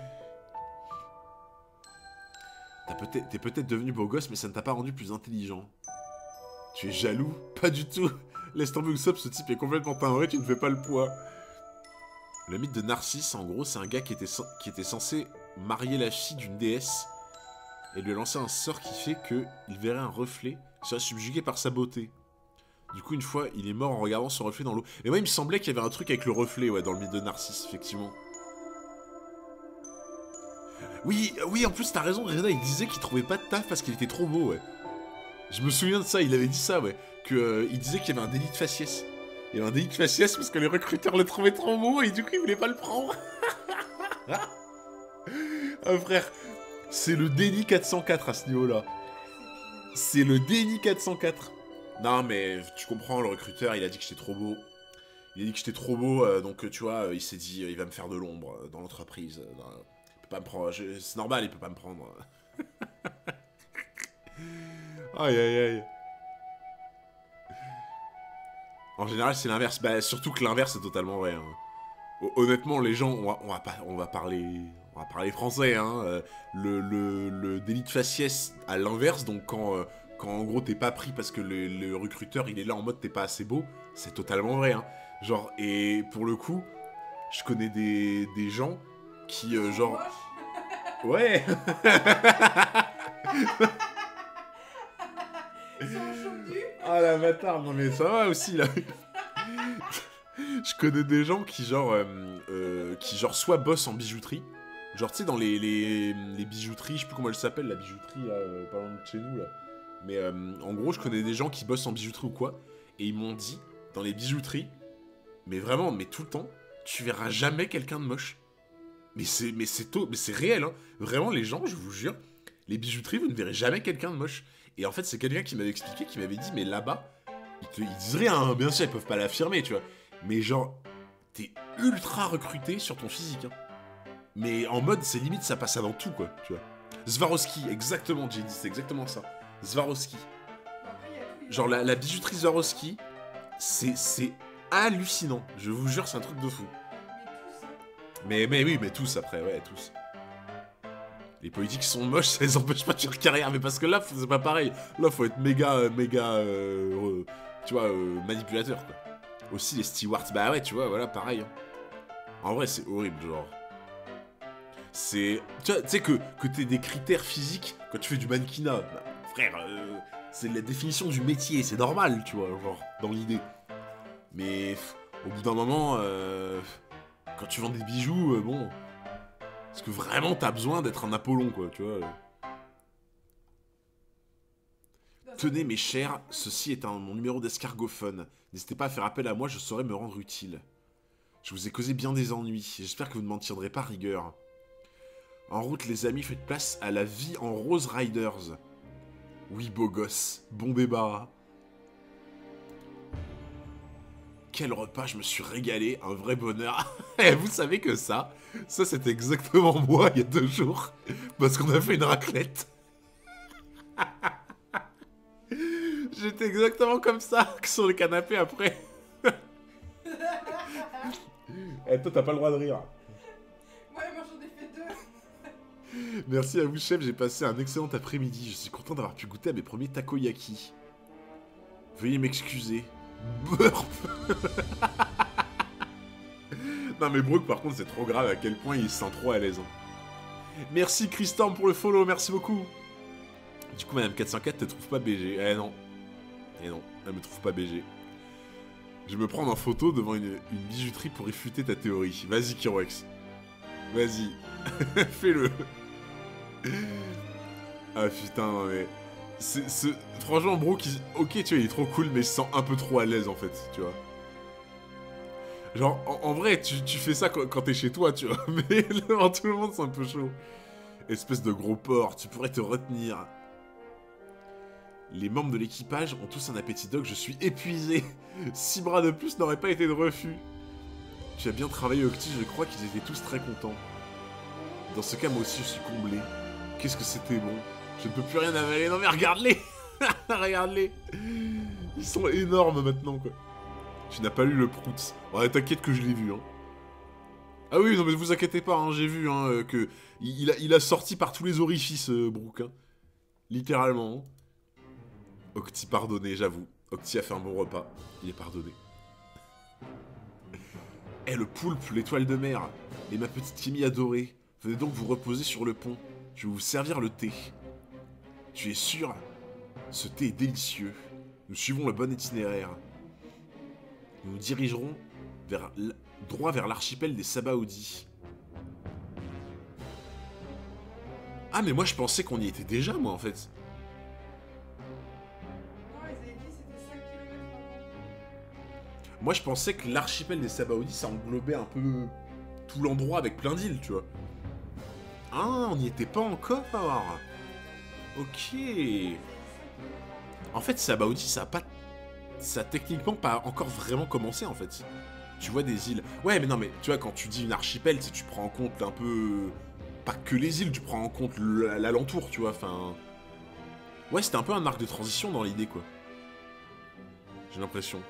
T'es peut-être devenu beau gosse, mais ça ne t'a pas rendu plus intelligent. Tu es jaloux? Pas du tout. Laisse tomber Usopp, ce type est complètement timbré, tu ne fais pas le poids. Le mythe de Narcisse, en gros, c'est un gars qui était censé marier la fille d'une déesse et lui lancer un sort qui fait qu'il verrait un reflet, il serait subjugué par sa beauté. Du coup, une fois, il est mort en regardant son reflet dans l'eau. Et moi, il me semblait qu'il y avait un truc avec le reflet, ouais, dans le mythe de Narcisse, effectivement. Oui, oui, en plus, t'as raison, Rena, il disait qu'il trouvait pas de taf parce qu'il était trop beau, ouais. Je me souviens de ça, il avait dit ça, ouais. Il disait qu'il y avait un délit de faciès. Il y avait un délit de faciès parce que les recruteurs le trouvaient trop beau et du coup, ils voulaient pas le prendre. Ah, frère, c'est le déni 404 à ce niveau-là. C'est le déni 404. Non, mais tu comprends, le recruteur, il a dit que j'étais trop beau. Il a dit que j'étais trop beau, donc tu vois, il s'est dit, il va me faire de l'ombre dans l'entreprise. Il peut pas me prendre, c'est normal, il peut pas me prendre. Aïe aïe aïe. En général, c'est l'inverse. Bah, surtout que l'inverse, c'est totalement vrai. Hein. Honnêtement, les gens, on va parler français. Hein. Le délit de faciès à l'inverse, donc quand en gros t'es pas pris parce que le recruteur il est là en mode t'es pas assez beau, c'est totalement vrai. Hein. Genre, et pour le coup, je connais des gens qui, genre. Ouais! Ah la bâtard, non mais ça va aussi là. Je connais des gens qui genre soit bossent en bijouterie, genre tu sais dans les bijouteries, je sais plus comment elle s'appelle la bijouterie là, pas loin de chez nous là. Mais en gros je connais des gens qui bossent en bijouterie ou quoi, et ils m'ont dit dans les bijouteries, mais vraiment mais tout le temps, tu verras jamais quelqu'un de moche. Mais c'est réel hein. Vraiment les gens, je vous jure, les bijouteries vous ne verrez jamais quelqu'un de moche. Et en fait c'est quelqu'un qui m'avait expliqué, qui m'avait dit mais là-bas ils disent rien, hein. Bien sûr ils peuvent pas l'affirmer tu vois. Mais genre, t'es ultra recruté sur ton physique. Hein. Mais en mode, c'est limite, ça passe avant tout, quoi, tu vois. Swarovski, exactement, j'ai dit, c'est exactement ça. Swarovski. Genre, la bijouterie Swarovski, c'est hallucinant. Je vous jure, c'est un truc de fou. Mais oui, mais tous après, ouais, tous. Les politiques sont moches, ça les empêche pas de faire carrière. Mais parce que là, c'est pas pareil. Là, faut être méga, tu vois, manipulateur, quoi. Aussi les stewards, bah ouais, tu vois, voilà, pareil. Hein. En vrai, c'est horrible, genre. C'est... Tu sais que t'aies des critères physiques quand tu fais du mannequinat. Bah, frère, c'est la définition du métier, c'est normal, tu vois, genre, dans l'idée. Mais au bout d'un moment, quand tu vends des bijoux, bon... Est-ce que vraiment t'as besoin d'être un Apollon, quoi, tu vois Tenez mes chers, ceci est mon numéro d'escargophone. N'hésitez pas à faire appel à moi, je saurai me rendre utile. Je vous ai causé bien des ennuis, j'espère que vous ne m'en tiendrez pas rigueur. En route les amis, faites place à la vie en Rose Riders. Oui beau gosse, bon débarras. Quel repas, je me suis régalé, un vrai bonheur. Et vous savez que ça c'était exactement moi il y a 2 jours. Parce qu'on a fait une raclette. J'étais exactement comme ça, sur le canapé après. Eh, toi, t'as pas le droit de rire. Ouais, moi j'en ai fait 2. Merci à vous, chef, j'ai passé un excellent après-midi. Je suis content d'avoir pu goûter à mes premiers takoyaki. Veuillez m'excuser. Burp. Non mais Brooke, par contre, c'est trop grave à quel point il se sent trop à l'aise. Hein. Merci Christian pour le follow, merci beaucoup. Du coup, Madame 404 te trouve pas BG. Eh non. Eh non, elle me trouve pas BG. Je vais me prendre en photo devant une bijouterie pour réfuter ta théorie. Vas-y, Kirox. Vas-y. Fais-le. Ah putain, non mais... Franchement, Brooke, ok, tu vois, il est trop cool, mais il se sent un peu trop à l'aise, en fait, tu vois. Genre, en vrai, tu fais ça quand t'es chez toi, tu vois. Mais devant tout le monde, c'est un peu chaud. Espèce de gros porc, tu pourrais te retenir. Les membres de l'équipage ont tous un appétit dog, je suis épuisé. 6 bras de plus n'auraient pas été de refus. Tu as bien travaillé, Octi, je crois qu'ils étaient tous très contents. Dans ce cas, moi aussi, je suis comblé. Qu'est-ce que c'était bon. Je ne peux plus rien avaler. Non mais regarde-les. Regarde-les. Ils sont énormes maintenant, quoi. Tu n'as pas lu le Prout. Ouais, t'inquiète que je l'ai vu, hein. Ah oui, non mais vous inquiétez pas, hein, j'ai vu, hein, que... Il a sorti par tous les orifices, Brooke, hein. Littéralement. Octi pardonné, j'avoue. Octi a fait un bon repas. Il est pardonné. Eh, le poulpe, l'étoile de mer. Et ma petite Kimi adorée. Venez donc vous reposer sur le pont. Je vais vous servir le thé. Tu es sûr? Ce thé est délicieux. Nous suivons le bon itinéraire. Nous nous dirigerons droit vers l'archipel des Sabaody. Ah, mais moi je pensais qu'on y était déjà, moi, en fait. Moi, je pensais que l'archipel des Sabaody, ça englobait un peu tout l'endroit avec plein d'îles, tu vois. Ah, on n'y était pas encore. Ok. En fait, Sabaody, ça a techniquement pas encore vraiment commencé, en fait. Tu vois des îles. Ouais, mais non, mais tu vois, quand tu dis une archipel, tu prends en compte un peu... Pas que les îles, tu prends en compte l'alentour, tu vois, enfin... Ouais, c'était un peu un arc de transition dans l'idée, quoi. J'ai l'impression.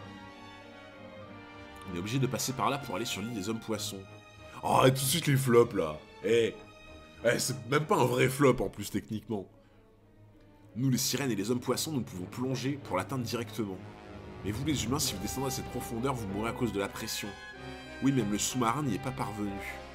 On est obligé de passer par là pour aller sur l'île des hommes poissons. Oh, et tout de suite les flops, là. C'est même pas un vrai flop, en plus, techniquement. Nous, les sirènes et les hommes poissons, nous pouvons plonger pour l'atteindre directement. Mais vous, les humains, si vous descendez à cette profondeur, vous mourrez à cause de la pression. Oui, même le sous-marin n'y est pas parvenu.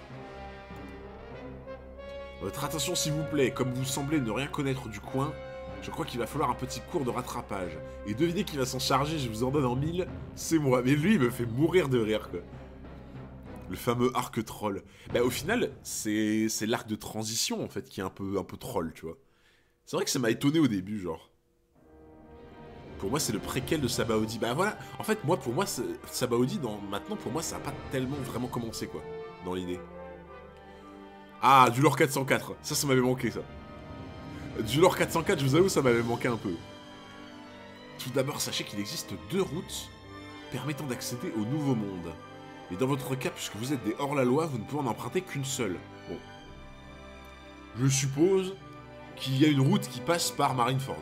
Votre attention, s'il vous plaît. Comme vous semblez ne rien connaître du coin, je crois qu'il va falloir un petit cours de rattrapage. Et devinez qui va s'en charger, je vous en donne en 1000, c'est moi. Mais lui, il me fait mourir de rire, quoi. Le fameux arc troll. Bah, au final, c'est l'arc de transition, en fait, qui est un peu troll, tu vois. C'est vrai que ça m'a étonné au début, genre. Pour moi, c'est le préquel de Sabaody. Bah voilà, en fait, moi, pour moi, Sabaody, maintenant, pour moi, ça n'a pas tellement vraiment commencé, quoi, dans l'idée. Ah, du lore 404. Ça m'avait manqué, ça. Du lore 404, je vous avoue, ça m'avait manqué un peu. Tout d'abord, sachez qu'il existe 2 routes permettant d'accéder au Nouveau Monde. Et dans votre cas, puisque vous êtes des hors-la-loi, vous ne pouvez en emprunter qu'une seule. Bon. Je suppose qu'il y a une route qui passe par Marineford.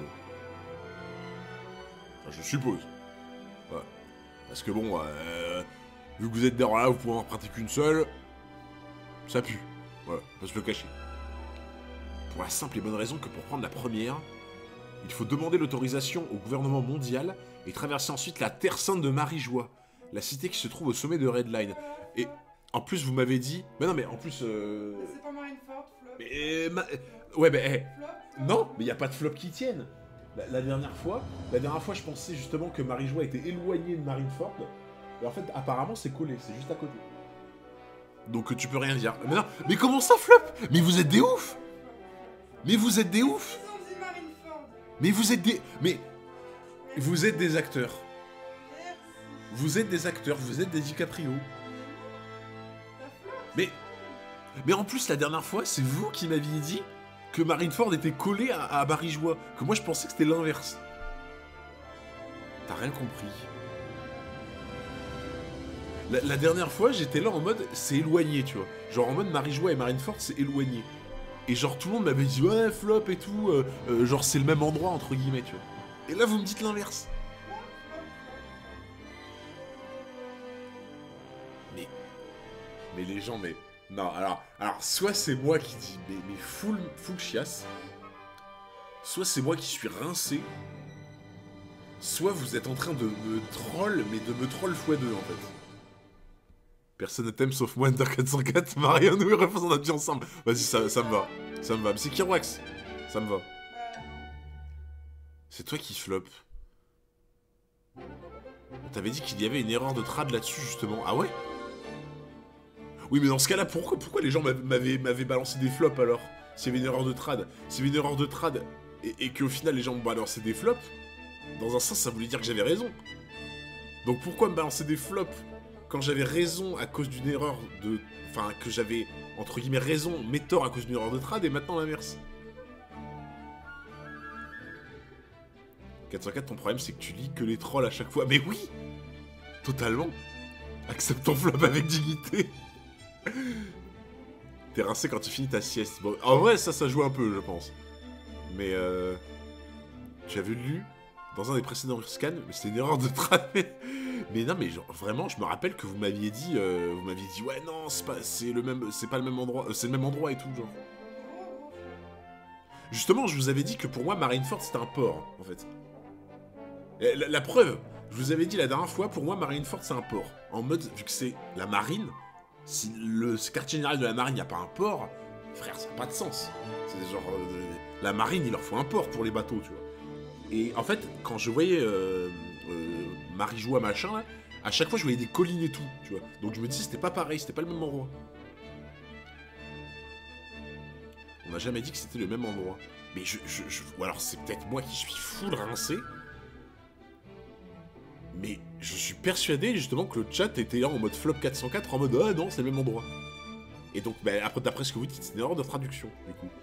Enfin, je suppose. Ouais. Parce que bon, vu que vous êtes des hors-la, vous pouvez en emprunter qu'une seule. Ça pue. Voilà, on va se le cacher. Pour la simple et bonne raison que pour prendre la première, il faut demander l'autorisation au gouvernement mondial et traverser ensuite la Terre Sainte de Marie-Joie, la cité qui se trouve au sommet de Redline. Et en plus, vous m'avez dit... Mais non, mais en plus... C'est pas Marineford, flop. Mais... Ouais, mais... Flop. Non, mais il n'y a pas de flop qui tienne. La dernière fois, je pensais justement que Marie-Joie était éloignée de Marineford. Et en fait, apparemment, c'est collé, c'est juste à côté. Donc tu peux rien dire. Mais non, mais comment ça flop? Mais vous êtes des oufs! Mais vous êtes des oufs! Ils ont dit Marineford. Mais vous êtes des... Mais... Vous êtes des acteurs. Merci. Vous êtes des acteurs, vous êtes des DiCaprio. Ça flop. Mais en plus, la dernière fois, c'est vous qui m'aviez dit que Marineford était collé à Marie-Joie. Que moi, je pensais que c'était l'inverse. T'as rien compris. La dernière fois, j'étais là en mode, c'est éloigné, tu vois. Genre en mode Marie-Joie et Marineford, c'est éloigné. Et genre tout le monde m'avait dit, ouais, flop et tout, genre c'est le même endroit, entre guillemets, tu vois. Et là, vous me dites l'inverse. Mais les gens, mais... Non, alors soit c'est moi qui dis, mais full chiasse, soit c'est moi qui suis rincé, soit vous êtes en train de me troll, mais de me troll x2, en fait. Personne ne t'aime sauf moi, Ender 404, Marion, nous, refais on a bien ensemble. Vas-y, ça me va. Ça me va. Mais c'est Kirwax. Ça me va. C'est toi qui flop. On t'avait dit qu'il y avait une erreur de trad là-dessus, justement. Ah ouais? Oui, mais dans ce cas-là, pourquoi les gens m'avaient balancé des flops, alors? S'il y avait une erreur de trad. S'il y avait une erreur de trad, et qu'au final, les gens me balançaient des flops, dans un sens, ça voulait dire que j'avais raison. Donc pourquoi me balancer des flops quand j'avais raison à cause d'une erreur de... Enfin, que j'avais, entre guillemets, raison, mais tort à cause d'une erreur de trad, et maintenant l'inverse. 404, ton problème, c'est que tu lis que les trolls à chaque fois. Mais oui! Totalement. Accepte ton flop avec dignité. T'es rincé quand tu finis ta sieste. Bon, en vrai, ça joue un peu, je pense. Mais, tu avais lu dans un des précédents scans, mais c'était une erreur de trad. Mais non, mais genre, vraiment, je me rappelle que vous m'aviez dit, ouais, non, c'est pas le même endroit, c'est le même endroit et tout, genre. Justement, je vous avais dit que pour moi, Marineford, c'était un port, en fait. Et la preuve, je vous avais dit la dernière fois, pour moi, Marineford, c'est un port. En mode, vu que c'est la marine, si le quartier général de la marine, il n'y a pas un port, frère, ça n'a pas de sens. C'est genre, la marine, il leur faut un port pour les bateaux, tu vois. Et en fait, quand je voyais Marie-Joie machin, là, à chaque fois, je voyais des collines et tout, tu vois. Donc je me disais, c'était pas pareil, c'était pas le même endroit. On m'a jamais dit que c'était le même endroit. Mais ou alors c'est peut-être moi qui suis full rincé. Mais je suis persuadé justement que le chat était là en mode flop 404, en mode ah non, c'est le même endroit. Et donc, bah, après, d'après ce que vous dites, c'est une erreur de traduction, du coup.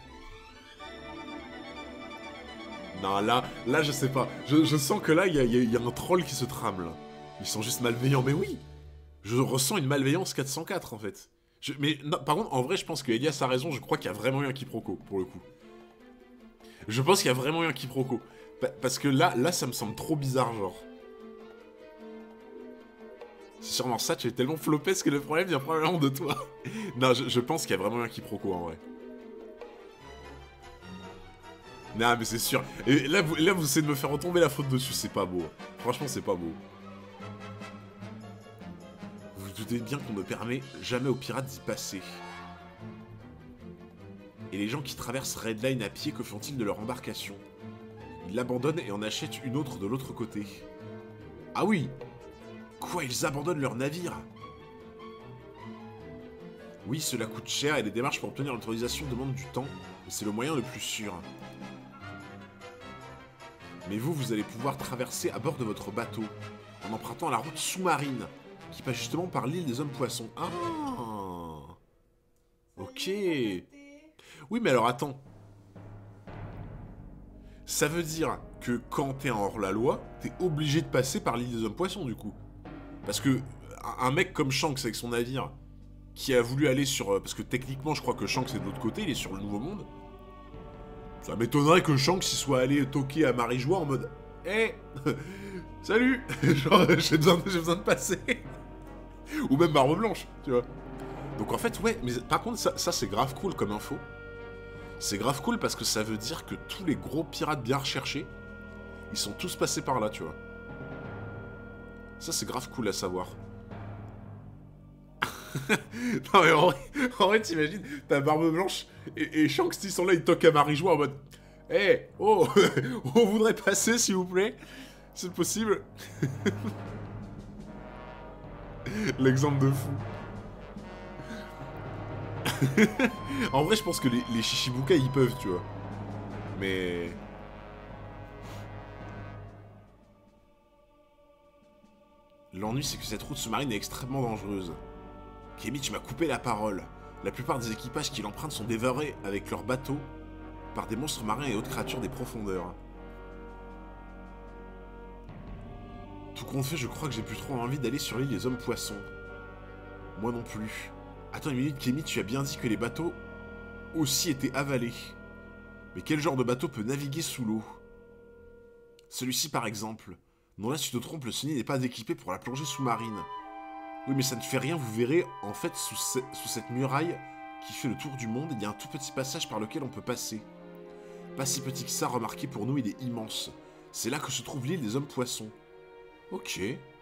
Non, là, je sais pas. Je sens que là, il y a un troll qui se trame, là. Ils sont juste malveillants, mais oui. Je ressens une malveillance 404 en fait. Mais non, par contre, en vrai, je pense que Elias a raison, je crois qu'il y a vraiment eu un quiproquo, pour le coup. Je pense qu'il y a vraiment eu un quiproquo. Parce que là, ça me semble trop bizarre, genre. C'est sûrement ça, tu es tellement flopesque que le problème vient probablement de toi. Non, je pense qu'il y a vraiment eu un quiproquo, en vrai. Non, mais c'est sûr. Et là, vous essayez de me faire retomber la faute dessus, c'est pas beau. Franchement, c'est pas beau. Vous vous doutez bien qu'on ne permet jamais aux pirates d'y passer. Et les gens qui traversent Redline à pied, que font-ils de leur embarcation? Ils l'abandonnent et en achètent une autre de l'autre côté. Ah oui! Quoi, ils abandonnent leur navire? Oui, cela coûte cher et les démarches pour obtenir l'autorisation demandent du temps, mais c'est le moyen le plus sûr. Mais vous allez pouvoir traverser à bord de votre bateau, en empruntant la route sous-marine, qui passe justement par l'île des Hommes-Poissons. Ah! Ok. Oui, mais alors attends. Ça veut dire que quand t'es en hors-la-loi, t'es obligé de passer par l'île des Hommes-Poissons, du coup. Parce que un mec comme Shanks avec son navire, qui a voulu aller sur... Parce que techniquement, je crois que Shanks est de l'autre côté, il est sur le Nouveau Monde. Ça m'étonnerait que Shanks y soit allé toquer à Marie-Joie en mode... Hé salut genre, j'ai besoin de passer. Ou même Barbe Blanche, tu vois. Donc en fait, ouais, mais par contre, ça c'est grave cool comme info. C'est grave cool parce que ça veut dire que tous les gros pirates bien recherchés, ils sont tous passés par là, tu vois. Ça c'est grave cool à savoir. Non mais en vrai t'imagines, t'as Barbe Blanche et Shanks, ils sont là, ils toquent à Marie-Joie en mode... Eh, oh, on voudrait passer s'il vous plaît. C'est possible. L'exemple de fou. En vrai, je pense que les Shichibukai, ils peuvent, tu vois. Mais... L'ennui, c'est que cette route sous-marine est extrêmement dangereuse. Kemi, m'a coupé la parole. La plupart des équipages qui l'empruntent sont dévorés avec leurs bateaux par des monstres marins et autres créatures des profondeurs. Tout compte fait, je crois que j'ai plus trop envie d'aller sur l'île des Hommes-Poissons. Moi non plus. Attends une minute, Kemi, tu as bien dit que les bateaux aussi étaient avalés. Mais quel genre de bateau peut naviguer sous l'eau? Celui-ci par exemple. Non là, si tu te trompes, le Sony n'est pas équipé pour la plongée sous-marine. Oui, mais ça ne fait rien, vous verrez, en fait, sous cette muraille qui fait le tour du monde, il y a un tout petit passage par lequel on peut passer. Pas si petit que ça, remarquez, pour nous, il est immense. C'est là que se trouve l'île des Hommes-Poissons. Ok.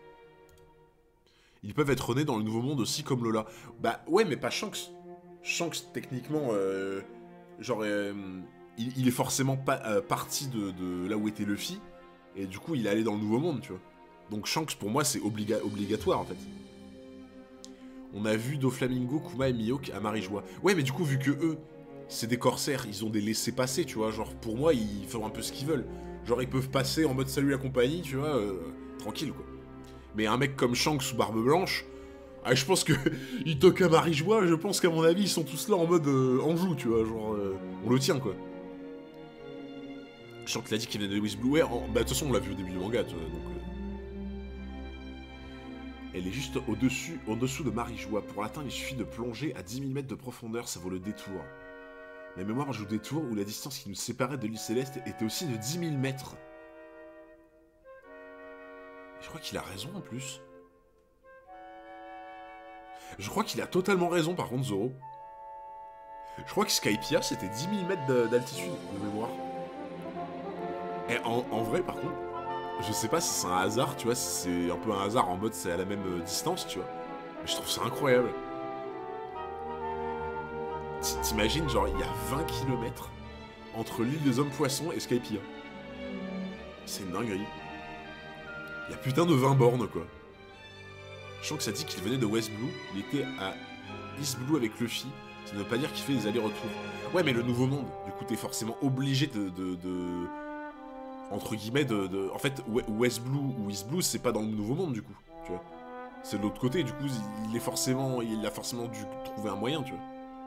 Ils peuvent être nés dans le Nouveau Monde aussi, comme Lola. Bah, ouais, mais pas Shanks. Shanks, techniquement, genre, il est forcément pas parti de là où était Luffy, et du coup, il est allé dans le Nouveau Monde, tu vois. Donc Shanks, pour moi, c'est obligatoire, en fait. On a vu Doflamingo, Kuma et Mihawk à Marie-Joie. Ouais, mais du coup, vu que eux, c'est des corsaires, ils ont des laissés-passer, tu vois. Genre, pour moi, ils font un peu ce qu'ils veulent. Genre, ils peuvent passer en mode salut la compagnie, tu vois, tranquille, quoi. Mais un mec comme Shanks ou Barbe Blanche, ah, je pense que ils toquent à Marie-Joie, je pense qu'à mon avis, ils sont tous là en mode Anjou, tu vois. Genre, on le tient, quoi. Shanks l'a dit qu'il venait de Whis Blue. Ouais, bah, de toute façon, on l'a vu au début du manga, tu vois, donc... Elle est juste au-dessous de Marie-Joie. Pour l'atteindre, il suffit de plonger à 10 000 mètres de profondeur, ça vaut le détour. Ma mémoire joue détour où la distance qui nous séparait de l'île Céleste était aussi de 10 000 mètres. Je crois qu'il a raison en plus. Je crois qu'il a totalement raison par contre, Zoro. Je crois que Skypiea c'était 10 000 mètres d'altitude de mémoire. Et en vrai par contre, je sais pas si c'est un hasard, tu vois, si c'est un peu un hasard en mode c'est à la même distance, tu vois. Mais je trouve ça incroyable. T'imagines, genre, il y a 20 km entre l'île des Hommes-Poissons et Skypiea. C'est une dinguerie. Il y a putain de 20 bornes, quoi. Je sens que ça dit qu'il venait de West Blue, il était à East Blue avec Luffy, ça ne veut pas dire qu'il fait des allers-retours. Ouais, mais le Nouveau Monde, du coup, t'es forcément obligé entre guillemets, en fait, West Blue ou East Blue, c'est pas dans le Nouveau Monde, du coup, tu vois. C'est de l'autre côté, du coup, il a forcément dû trouver un moyen, tu vois.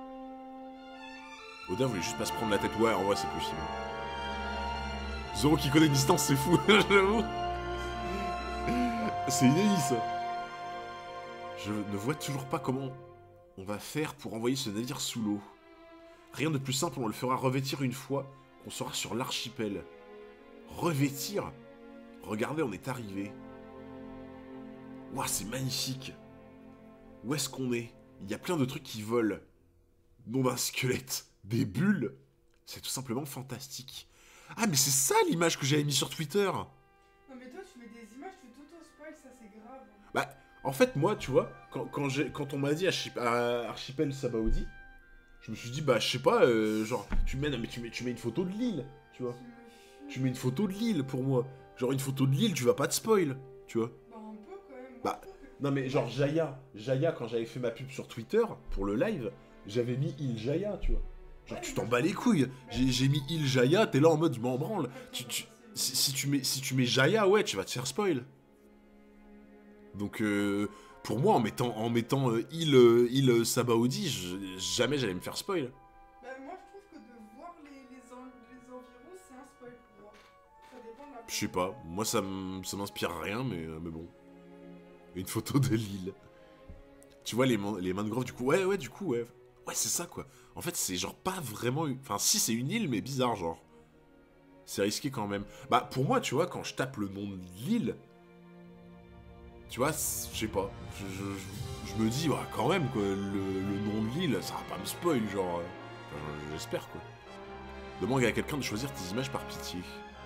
Oda voulait juste pas se prendre la tête. Ouais, en vrai, c'est possible. Zoro qui connaît distance, c'est fou, j'avoue. C'est inédit, ça. Je ne vois toujours pas comment on va faire pour envoyer ce navire sous l'eau. Rien de plus simple, on le fera revêtir une fois qu'on sera sur l'archipel. Revêtir? Regardez, on est arrivé. Ouah, c'est magnifique. Où est-ce qu'on est? Il y a plein de trucs qui volent. Non d'un squelette. Des bulles. C'est tout simplement fantastique. Ah, mais c'est ça l'image que j'avais mis sur Twitter. Non mais toi tu mets des images, tu t'auto-spoil, ça c'est grave. Bah, en fait, moi, tu vois, quand on m'a dit Archipel Sabaody, je me suis dit, bah, je sais pas, genre, tu mets une photo de l'île, tu vois. Tu mets une photo de l'île pour moi. Genre, une photo de l'île, tu vas pas te spoil, tu vois. Bah un peu quand même. Bah, non mais genre Jaya, quand j'avais fait ma pub sur Twitter, pour le live, j'avais mis Il Jaya, tu vois. Genre, tu t'en bats les couilles. J'ai mis Il Jaya, t'es là en mode, je m'en branle. Si tu mets Jaya, ouais, tu vas te faire spoil. Donc, pour moi, en mettant Il Sabaody, jamais j'allais me faire spoil. Bah moi je trouve que de voir les environs, c'est un spoil pour moi. Ça dépend de la... Je sais pas, moi ça m'inspire rien, mais bon. Une photo de l'île. Tu vois les mangroves, du coup, ouais, du coup, ouais. Ouais, c'est ça, quoi. En fait, c'est genre pas vraiment... Enfin, si, c'est une île, mais bizarre, genre. C'est risqué quand même. Bah, pour moi, tu vois, quand je tape le nom de l'île, tu vois, je sais pas. Je me dis, bah, quand même, quoi, le nom de l'île, ça va pas me spoil, genre... Enfin, j'espère, quoi. Demande à quelqu'un de choisir tes images par pitié.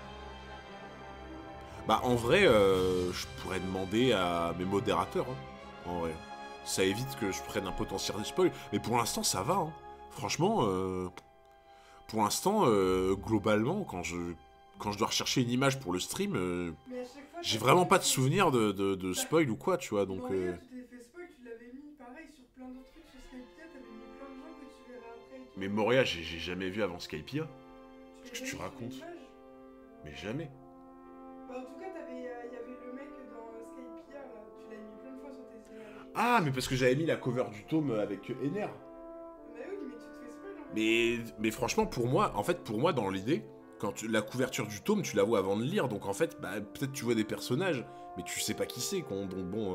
Bah, en vrai, je pourrais demander à mes modérateurs, hein, en vrai. Ça évite que je prenne un potentiel spoil. Mais pour l'instant, ça va, hein. Franchement, pour l'instant, globalement, quand je dois rechercher une image pour le stream, Mais à chaque fois, j'ai vraiment pas de souvenir de spoil ou quoi, tu vois, donc... Moria, tu t'es fait spoil, tu l'avais mis pareil sur plein d'autres trucs sur Skype, t'avais mis plein de gens que tu verrais après et tout. Mais Moria, j'ai jamais vu avant Skypia. Qu'est-ce que tu l'avais mis sur racontes? l'image. Mais jamais. Bah en tout cas, il y avait le mec dans Skypia, là, tu l'avais mis plein de fois sur tes images. Ah, mais parce que j'avais mis la cover du tome avec Ener. Bah oui, mais tu te fais spoil en fait. Mais franchement, pour moi, dans l'idée, la couverture du tome, tu la vois avant de lire, donc en fait, bah, peut-être tu vois des personnages, mais tu sais pas qui c'est, donc bon...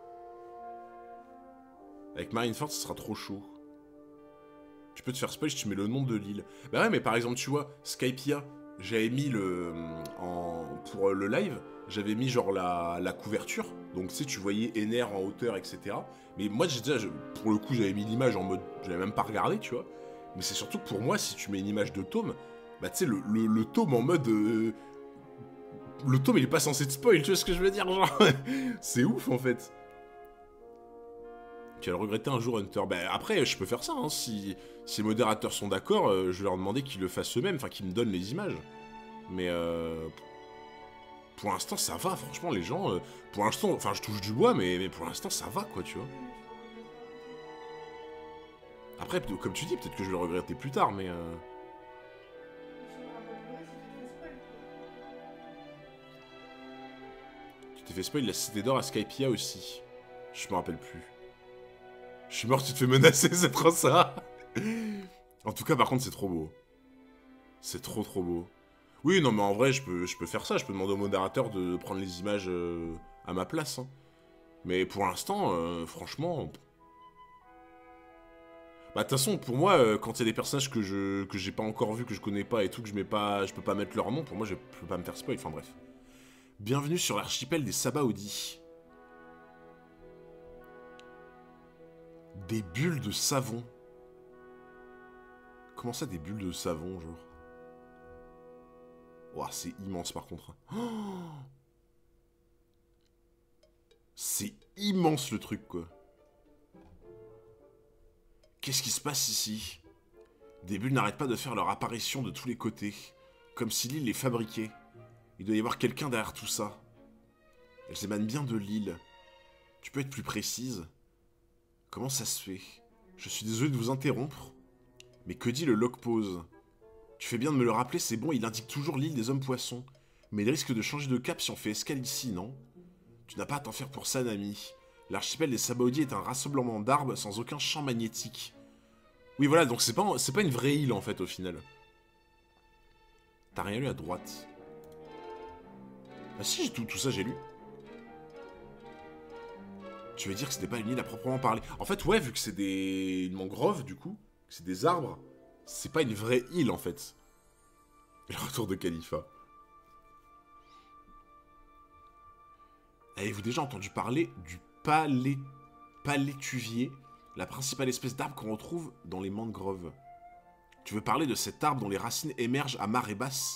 Avec Marineford, ce sera trop chaud. Tu peux te faire spoil si tu mets le nom de l'île. Bah ouais, mais par exemple, tu vois, Skypia, j'avais mis pour le live, j'avais mis genre la couverture, donc tu sais, tu voyais Ener en hauteur, etc. Mais moi, pour le coup, j'avais mis l'image en mode... J'avais même pas regardé, tu vois. Mais c'est surtout que pour moi, si tu mets une image de tome, bah tu sais, le tome en mode... le tome, il est pas censé te spoil, tu vois ce que je veux dire, genre... C'est ouf, en fait. Tu vas le regretter un jour, Hunter. Bah après, je peux faire ça, hein, si les modérateurs sont d'accord, je vais leur demander qu'ils le fassent eux-mêmes, enfin qu'ils me donnent les images. Mais pour l'instant, ça va, franchement, les gens... pour l'instant, enfin, je touche du bois, mais pour l'instant, ça va, quoi, tu vois. Après, comme tu dis, peut-être que je vais le regretter plus tard, mais... Tu m'auras pas pleuré si tu te fais spoil. Tu t'es fait spoil la Cité d'Or à Skypia aussi. Je me rappelle plus. Je suis mort, tu te fais menacer, c'est trop ça. En tout cas, par contre, c'est trop beau. C'est trop beau. Oui, non, mais en vrai, je peux faire ça. Je peux demander au modérateur de prendre les images à ma place. Hein. Mais pour l'instant, franchement... Bah, de toute façon, pour moi, quand il y a des personnages que j'ai pas encore vus, que je connais pas et tout, que je peux pas mettre leur nom, pour moi, je peux pas me faire spoil. Enfin, bref. Bienvenue sur l'archipel des Sabaody. Des bulles de savon. Comment ça, des bulles de savon, genre? Ouah, c'est immense, par contre. Oh, c'est immense, le truc, quoi. Qu'est-ce qui se passe ici? Des bulles n'arrêtent pas de faire leur apparition de tous les côtés, comme si l'île les fabriquait. Il doit y avoir quelqu'un derrière tout ça. Elles émanent bien de l'île. Tu peux être plus précise? Comment ça se fait? Je suis désolé de vous interrompre, mais que dit le log pose? Tu fais bien de me le rappeler, c'est bon, il indique toujours l'île des hommes-poissons. Mais il risque de changer de cap si on fait escale ici, non? Tu n'as pas à t'en faire pour ça, Nami. L'archipel des Sabaody est un rassemblement d'arbres sans aucun champ magnétique. Oui, voilà, donc c'est pas une vraie île, en fait, au final. T'as rien lu à droite. Ah si, tout ça, j'ai lu. Tu veux dire que ce n'est pas une île à proprement parler. En fait, ouais, vu que c'est une mangrove, du coup, c'est des arbres, c'est pas une vraie île, en fait. Le retour de Khalifa. Avez-vous déjà entendu parler du palétuvier, la principale espèce d'arbre qu'on retrouve dans les mangroves? Tu veux parler de cet arbre dont les racines émergent à marée basse?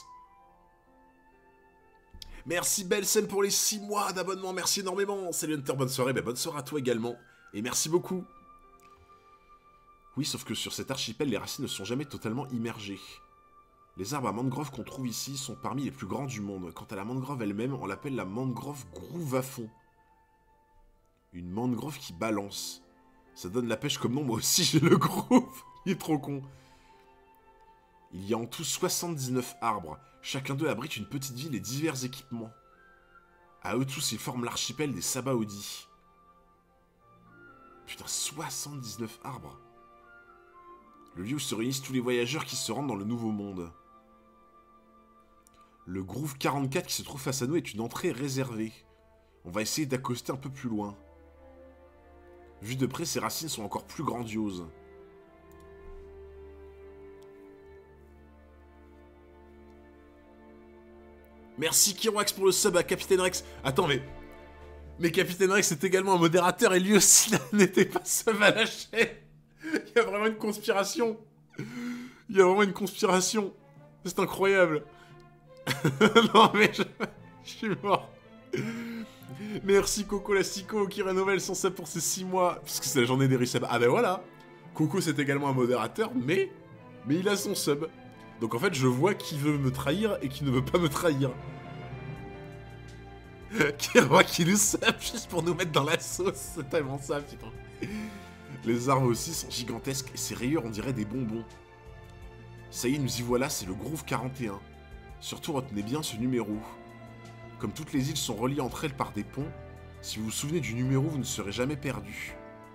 Merci Belsen pour les 6 mois d'abonnement, merci énormément. Salut Hunter, bonne soirée, bah, bonne soirée à toi également. Et merci beaucoup. Oui, sauf que sur cet archipel, les racines ne sont jamais totalement immergées. Les arbres à mangrove qu'on trouve ici sont parmi les plus grands du monde. Quant à la mangrove elle-même, on l'appelle la mangrove groove à fond. Une mangrove qui balance. Ça donne la pêche comme nom, moi aussi j'ai le groove. Il est trop con. Il y a en tout 79 arbres. Chacun d'eux abrite une petite ville et divers équipements. À eux tous, ils forment l'archipel des Sabaody. Putain, 79 arbres. Le lieu où se réunissent tous les voyageurs qui se rendent dans le Nouveau Monde. Le Groove 44 qui se trouve face à nous est une entrée réservée. On va essayer d'accoster un peu plus loin. Vu de près, ses racines sont encore plus grandioses. Merci Kiroax pour le sub à Capitaine Rex. Attends, mais Capitaine Rex est également un modérateur et lui aussi n'était pas sub à la chaîne. Il y a vraiment une conspiration. Il y a vraiment une conspiration. C'est incroyable. Non mais je suis mort. Merci Coco Lastico qui renouvelle son sub pour ses 6 mois. Parce que c'est la journée des resubs. Ah ben voilà. Coco c'est également un modérateur, mais il a son sub. Donc en fait je vois qui veut me trahir et qui ne veut pas me trahir. Qui voit qui nous sub juste pour nous mettre dans la sauce. C'est tellement ça, putain. Les arbres aussi sont gigantesques et ces rayures on dirait des bonbons. Ça y est, nous y voilà, c'est le Groove 41. Surtout retenez bien ce numéro. Comme toutes les îles sont reliées entre elles par des ponts, si vous vous souvenez du numéro, vous ne serez jamais perdu.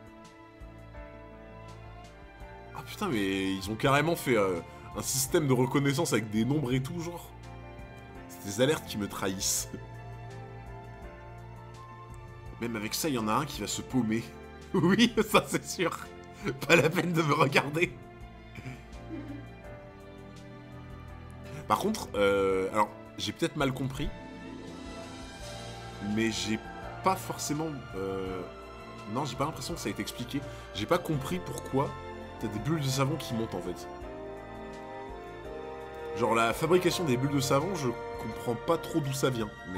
Ah putain, mais ils ont carrément fait un système de reconnaissance avec des nombres et tout, genre. C'est des alertes qui me trahissent. Même avec ça, il y en a un qui va se paumer. Oui, ça c'est sûr. Pas la peine de me regarder. Par contre, alors, j'ai peut-être mal compris. Mais j'ai pas forcément... Non, j'ai pas l'impression que ça a été expliqué. J'ai pas compris pourquoi t'as des bulles de savon qui montent, en fait. Genre, la fabrication des bulles de savon, je comprends pas trop d'où ça vient, mais...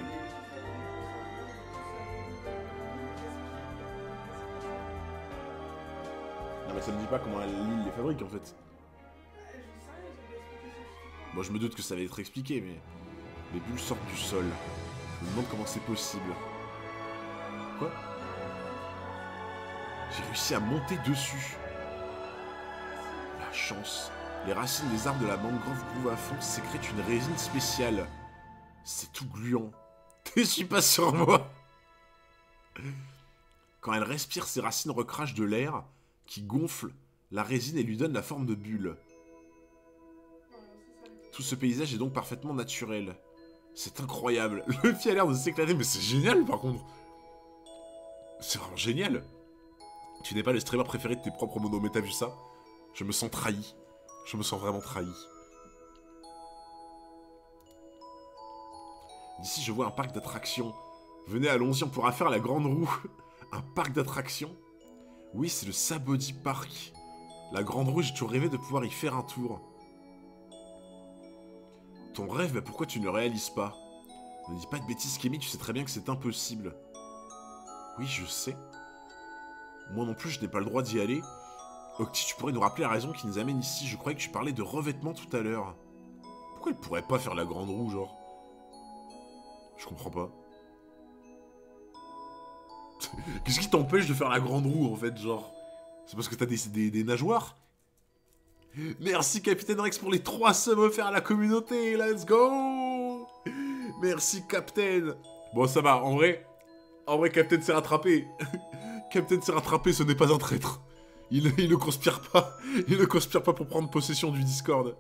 Non, mais ça me dit pas comment l'île les fabrique, en fait. Moi, je me doute que ça va être expliqué, mais... Les bulles sortent du sol. Je me demande comment c'est possible. Quoi? J'ai réussi à monter dessus. La chance. Les racines des arbres de la mangrove groove à fond sécrètent une résine spéciale. C'est tout gluant. Je suis pas sur moi. Quand elle respire, ses racines recrachent de l'air qui gonfle la résine et lui donne la forme de bulle. Tout ce paysage est donc parfaitement naturel. C'est incroyable. Le pied a l'air de s'éclater, mais c'est génial par contre. C'est vraiment génial. Tu n'es pas le streamer préféré de tes propres monos, mais t'as vu ça? Je me sens trahi. Je me sens vraiment trahi. D'ici, je vois un parc d'attractions. Venez, allons-y, on pourra faire la grande roue. Un parc d'attractions? Oui, c'est le Sabaody Park. La grande roue, j'ai toujours rêvé de pouvoir y faire un tour. Ton rêve, bah pourquoi tu ne le réalises pas? Ne dis pas de bêtises, Kémy, tu sais très bien que c'est impossible. Oui, je sais. Moi non plus, je n'ai pas le droit d'y aller. Octi, tu pourrais nous rappeler la raison qui nous amène ici? Je croyais que tu parlais de revêtement tout à l'heure. Pourquoi il pourrait pas faire la grande roue, genre? Je comprends pas. Qu'est-ce qui t'empêche de faire la grande roue, en fait, genre? C'est parce que t'as des nageoires? Merci Capitaine Rex pour les 3 subs offerts à la communauté, let's go! Merci Captain. Bon, ça va, en vrai, Captain s'est rattrapé. Captain s'est rattrapé, ce n'est pas un traître. Il ne conspire pas. Il ne conspire pas pour prendre possession du Discord.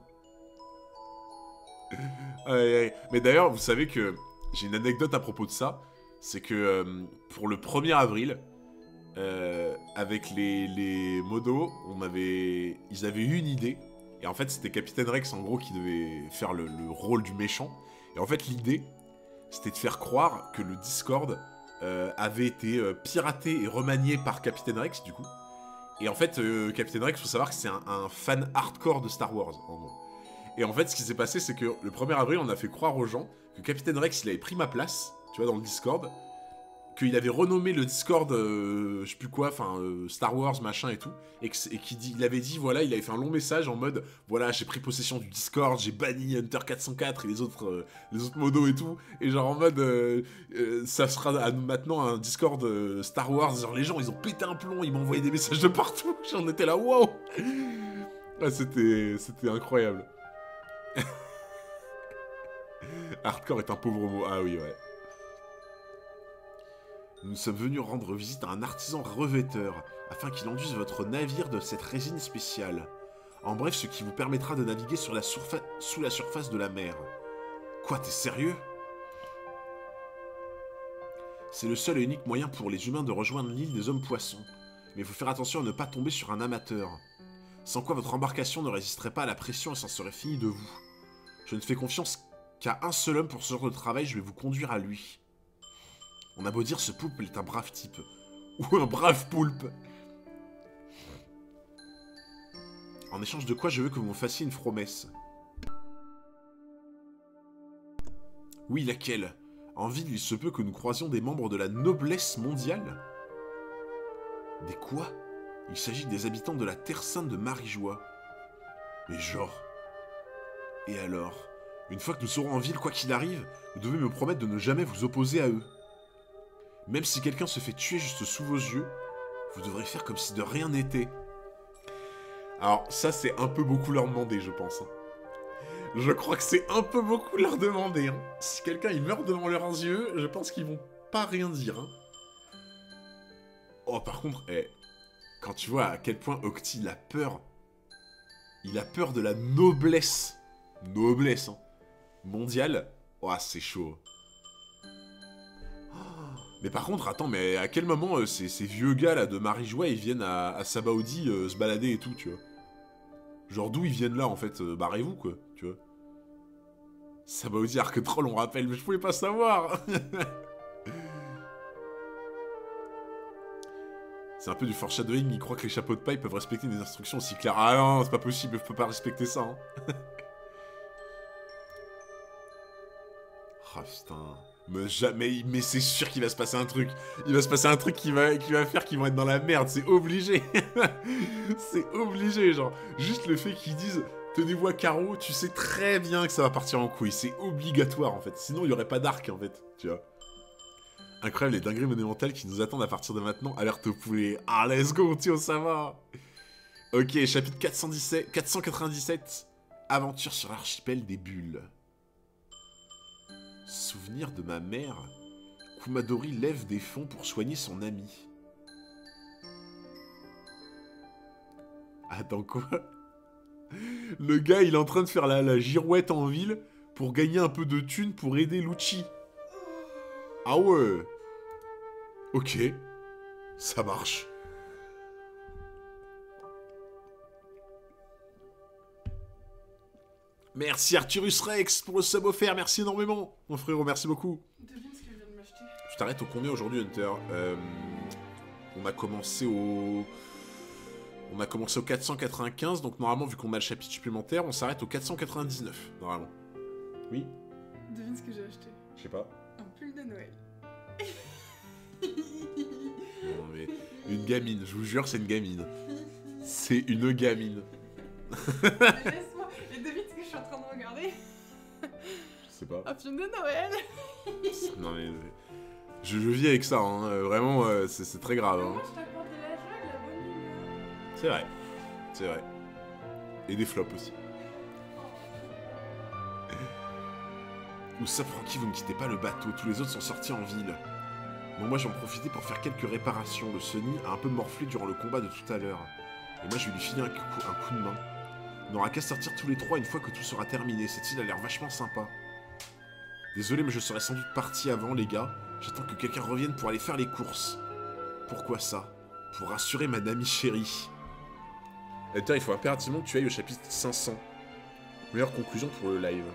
Aïe, aïe. Mais d'ailleurs, vous savez que j'ai une anecdote à propos de ça. C'est que pour le 1er avril, avec les modos, ils avaient eu une idée. Et en fait, c'était Capitaine Rex, en gros, qui devait faire le rôle du méchant. Et en fait, l'idée, c'était de faire croire que le Discord avait été piraté et remanié par Capitaine Rex, du coup. Et en fait, Capitaine Rex, faut savoir que c'est un fan hardcore de Star Wars, en gros. Et en fait, ce qui s'est passé, c'est que le 1er avril, on a fait croire aux gens que Capitaine Rex, il avait pris ma place, tu vois, dans le Discord, qu'il avait renommé le Discord, je sais plus quoi, enfin, Star Wars, machin et tout, et qu'il avait dit, voilà, il avait fait un long message en mode, voilà, j'ai pris possession du Discord, j'ai banni Hunter 404 et les autres modos et tout, et genre en mode, ça sera maintenant un Discord Star Wars, genre les gens, ils ont pété un plomb, ils m'ont envoyé des messages de partout, j'en étais là, wow. Ah, c'était incroyable. Hardcore est un pauvre mot, ah oui, ouais. Nous sommes venus rendre visite à un artisan revêteur, afin qu'il enduise votre navire de cette résine spéciale. En bref, ce qui vous permettra de naviguer sous la surface de la mer. Quoi, t'es sérieux? C'est le seul et unique moyen pour les humains de rejoindre l'île des hommes-poissons. Mais il faut faire attention à ne pas tomber sur un amateur. Sans quoi votre embarcation ne résisterait pas à la pression et s'en serait fini de vous. Je ne fais confiance qu'à un seul homme pour ce genre de travail, je vais vous conduire à lui. On a beau dire, ce poulpe est un brave type. Ou un brave poulpe. En échange de quoi, je veux que vous me fassiez une promesse. Oui, laquelle? En ville, il se peut que nous croisions des membres de la noblesse mondiale. Des quoi? Il s'agit des habitants de la Terre Sainte de Marie-Joie. Mais genre... Et alors? Une fois que nous serons en ville, quoi qu'il arrive, vous devez me promettre de ne jamais vous opposer à eux. Même si quelqu'un se fait tuer juste sous vos yeux, vous devrez faire comme si de rien n'était. Alors, ça, c'est un peu beaucoup leur demander, je pense. Hein. Je crois que c'est un peu beaucoup leur demander. Hein. Si quelqu'un il meurt devant leurs yeux, je pense qu'ils vont pas rien dire. Hein. Oh, par contre, quand tu vois à quel point Octi il a peur de la noblesse. Noblesse, hein. Mondiale. Oh, c'est chaud. Mais par contre, attends, mais à quel moment ces vieux gars là de Marie-Joie ils viennent à Sabaody se balader et tout, tu vois? Genre d'où ils viennent là en fait? Barrez-vous quoi, tu vois? Sabaody Arc Troll, on rappelle, mais je pouvais pas savoir. C'est un peu du foreshadowing, ils croient que les chapeaux de paille peuvent respecter des instructions aussi claires. Ah non, c'est pas possible, je peux pas respecter ça. Hein. Ah putain. Mais c'est sûr qu'il va se passer un truc. Il va se passer un truc qui va faire qu'ils vont être dans la merde. C'est obligé. C'est obligé, genre. Juste le fait qu'ils disent tenez-vous à carreau, tu sais très bien que ça va partir en couille. C'est obligatoire en fait. Sinon, il n'y aurait pas d'arc en fait. Tu vois. Incroyable les dingueries monumentales qui nous attendent à partir de maintenant. Alerte au poulet. Ah, let's go, Tio, ça va. Ok, chapitre 497. Aventure sur l'archipel des bulles. Souvenir de ma mère, Kumadori lève des fonds pour soigner son ami. Attends quoi? Le gars il est en train de faire la girouette en ville pour gagner un peu de thunes pour aider Lucci. Ah ouais. Ok. Ça marche. Merci Arturus Rex pour le sub offert, merci énormément. Mon frérot, merci beaucoup. Devine ce que je viens de m'acheter. Tu t'arrêtes au combien aujourd'hui, Hunter? On a commencé au 495, donc normalement, vu qu'on a le chapitre supplémentaire, on s'arrête au 499, normalement. Oui? Devine ce que j'ai acheté. Je sais pas. Un pull de Noël. Non mais... Une gamine, je vous jure, c'est une gamine. C'est une gamine. Laisse-moi. Et devine ce que je suis en train de regarder. Je sais pas. Un film de Noël. Non mais... Je vis avec ça, hein. Vraiment, c'est très grave. Hein. Moi, je t'apporte de la joie, de la bonne humeur. C'est vrai. C'est vrai. Et des flops aussi. Où ça, Francky, vous ne quittez pas le bateau. Tous les autres sont sortis en ville. Bon, moi, j'en profitais pour faire quelques réparations. Le Sunny a un peu morflé durant le combat de tout à l'heure. Et moi, je vais lui filer un coup de main. On n'aura qu'à sortir tous les trois une fois que tout sera terminé. Cette île a l'air vachement sympa. Désolé, mais je serais sans doute parti avant, les gars. J'attends que quelqu'un revienne pour aller faire les courses. Pourquoi ça? Pour rassurer ma amie chérie. Editeur, il faut impérativement que tu ailles au chapitre 500. Meilleure conclusion pour le live.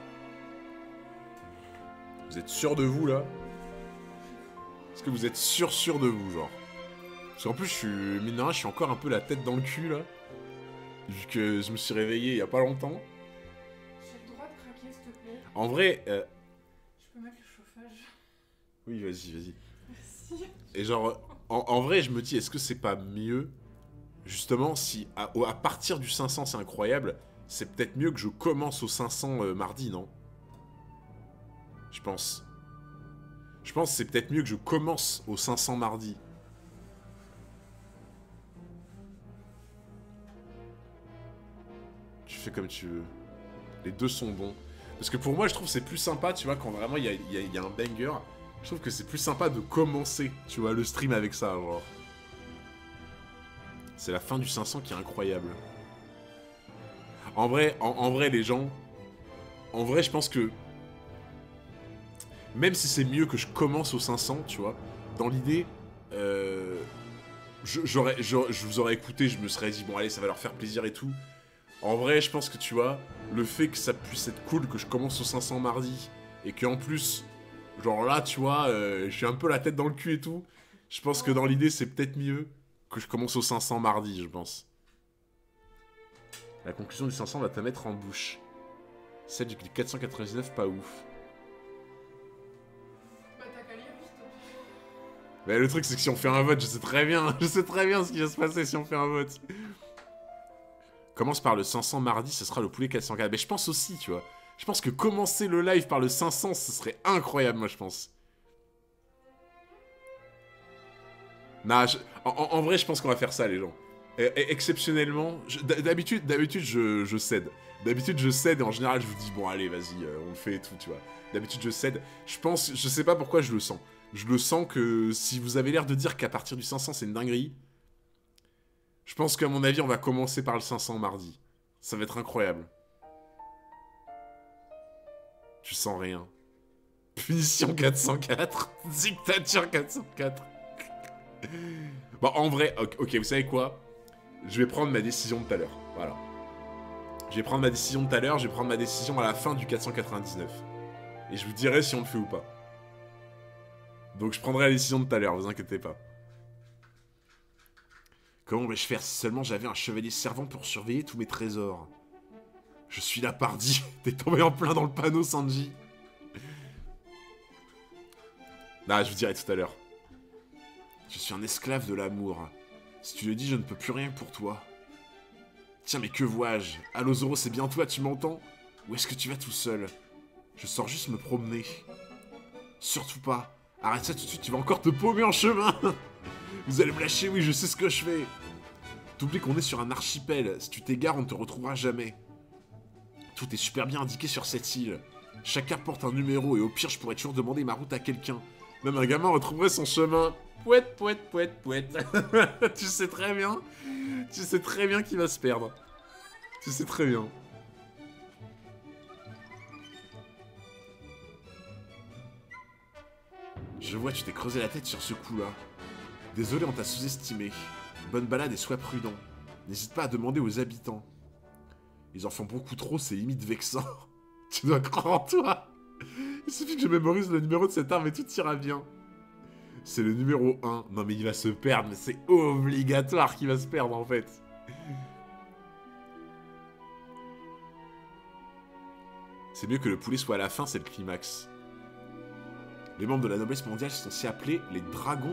Vous êtes sûr de vous, là? Est-ce que vous êtes sûr de vous, genre? Parce qu'en plus, je suis... Mine de rien, je suis encore un peu la tête dans le cul, là. Vu que je me suis réveillé il y a pas longtemps. J'ai le droit de craquer, s'il te plaît. En vrai... Je peux mettre le chauffage. Oui, vas-y. Merci. Et genre, en vrai, je me dis, est-ce que c'est pas mieux, justement, si à partir du 500, c'est incroyable, c'est peut-être mieux que je commence au 500 mardi, non? Je pense. Je pense que c'est peut-être mieux que je commence au 500 mardi. Tu fais comme tu veux. Les deux sont bons. Parce que pour moi, je trouve que c'est plus sympa, tu vois, quand vraiment il y a un banger. Je trouve que c'est plus sympa de commencer, tu vois, le stream avec ça, genre. C'est la fin du 500 qui est incroyable. En vrai, les gens... En vrai, je pense que... Même si c'est mieux que je commence au 500, tu vois, dans l'idée... je vous aurais écouté, je me serais dit, bon allez, ça va leur faire plaisir et tout. En vrai, je pense que, tu vois, le fait que ça puisse être cool que je commence au 500 mardi, et qu'en plus, genre là, tu vois, je suis un peu la tête dans le cul et tout, je pense que dans l'idée, c'est peut-être mieux que je commence au 500 mardi, je pense. La conclusion du 500 va te mettre en bouche. Celle du 499, pas ouf. Bah t'as qu'à lire vite. Mais le truc, c'est que si on fait un vote, je sais très bien ce qui va se passer si on fait un vote. Commence par le 500 mardi, ce sera le poulet 404. Mais je pense aussi, tu vois. Je pense que commencer le live par le 500, ce serait incroyable, moi, je pense. Nah, en vrai, je pense qu'on va faire ça, les gens. Exceptionnellement, d'habitude, je cède. D'habitude, je cède et en général, je vous dis, bon, allez, vas-y, on le fait et tout, tu vois. D'habitude, je cède. Je sais pas pourquoi je le sens. Je le sens que si vous avez l'air de dire qu'à partir du 500, c'est une dinguerie... Je pense qu'à mon avis, on va commencer par le 500 mardi. Ça va être incroyable. Tu sens rien. Punition 404. Dictature 404. Bon, en vrai, ok, vous savez quoi? Je vais prendre ma décision de tout à l'heure. Voilà. Je vais prendre ma décision de tout à l'heure, je vais prendre ma décision à la fin du 499. Et je vous dirai si on le fait ou pas. Donc je prendrai la décision de tout à l'heure, vous inquiétez pas. Comment vais-je faire si seulement j'avais un chevalier servant pour surveiller tous mes trésors? Je suis là, pardi. T'es tombé en plein dans le panneau, Sanji. Ah, je vous dirai tout à l'heure. Je suis un esclave de l'amour. Si tu le dis, je ne peux plus rien pour toi. Tiens, mais que vois-je? Allo Zoro, c'est bien toi, tu m'entends? Où est-ce que tu vas tout seul? Je sors juste me promener. Surtout pas. Arrête ça tout de suite, tu vas encore te paumer en chemin. Vous allez me lâcher, oui, je sais ce que je fais. T'oublies qu'on est sur un archipel. Si tu t'égares, on ne te retrouvera jamais. Tout est super bien indiqué sur cette île. Chaque carte porte un numéro et au pire, je pourrais toujours demander ma route à quelqu'un. Même un gamin retrouverait son chemin. Pouette, pouette, pouette, pouette. Tu sais très bien. Tu sais très bien qu'il va se perdre. Tu sais très bien. Je vois, tu t'es creusé la tête sur ce coup-là. Désolé, on t'a sous-estimé. Bonne balade et sois prudent. N'hésite pas à demander aux habitants. Ils en font beaucoup trop, c'est limite vexant. Tu dois croire en toi. Il suffit que je mémorise le numéro de cette arme et tout ira bien. C'est le numéro 1. Non mais il va se perdre, mais c'est obligatoire qu'il va se perdre en fait. C'est mieux que le poulet soit à la fin, c'est le climax. Les membres de la noblesse mondiale sont aussi appelés les dragons.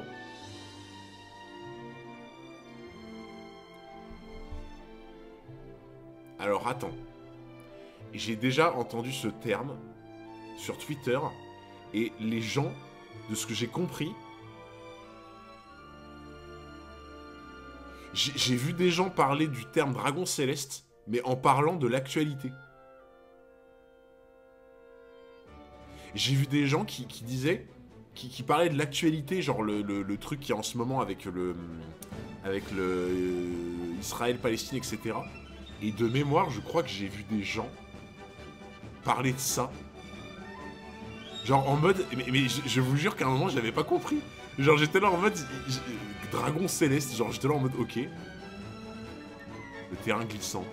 Alors attends. J'ai déjà entendu ce terme sur Twitter et les gens, de ce que j'ai compris, j'ai vu des gens parler du terme dragon céleste, mais en parlant de l'actualité. J'ai vu des gens qui disaient, qui parlaient de l'actualité, genre le truc qui est en ce moment avec le Israël-Palestine, etc. Et de mémoire, je crois que j'ai vu des gens parler de ça. Genre en mode... Mais je vous jure qu'à un moment, je l'avais pas compris. Genre, j'étais là en mode... Dragon céleste, genre, j'étais là en mode, ok. Le terrain glissant.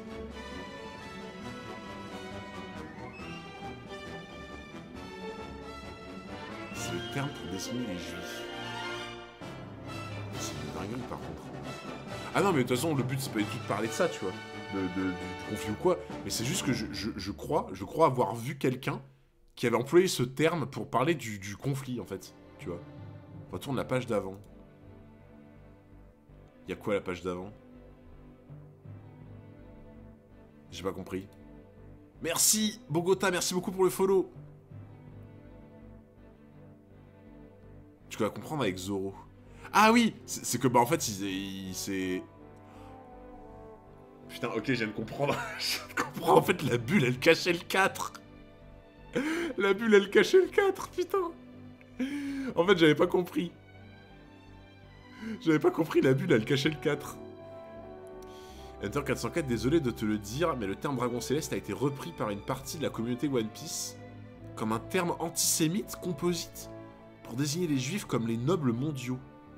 C'est le terme pour désigner les juifs. C'est une dinguerie, par contre. Ah non, mais de toute façon, le but, c'est pas du tout de parler de ça, tu vois. Du conflit ou quoi. Mais c'est juste que je crois avoir vu quelqu'un qui avait employé ce terme pour parler du conflit, en fait. Tu vois. Retourne la page d'avant. Y'a quoi, la page d'avant? J'ai pas compris. Merci, Bogota, merci beaucoup pour le follow. Tu vas comprendre avec Zoro. Ah oui, c'est que, bah, en fait, il s'est... Putain, ok, je viens de comprendre. Je viens de comprendre, en fait, la bulle, elle cachait le 4. La bulle, elle cachait le 4, putain. En fait, j'avais pas compris. J'avais pas compris, la bulle, elle cachait le 4. Enter 404, désolé de te le dire, mais le terme dragon céleste a été repris par une partie de la communauté One Piece comme un terme antisémite composite pour désigner les juifs comme les nobles mondiaux.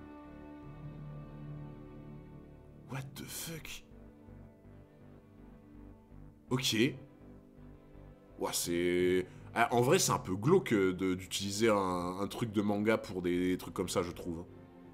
What the fuck? Ok. Ouah, c'est... Ah, en vrai, c'est un peu glauque d'utiliser un truc de manga pour des trucs comme ça, je trouve.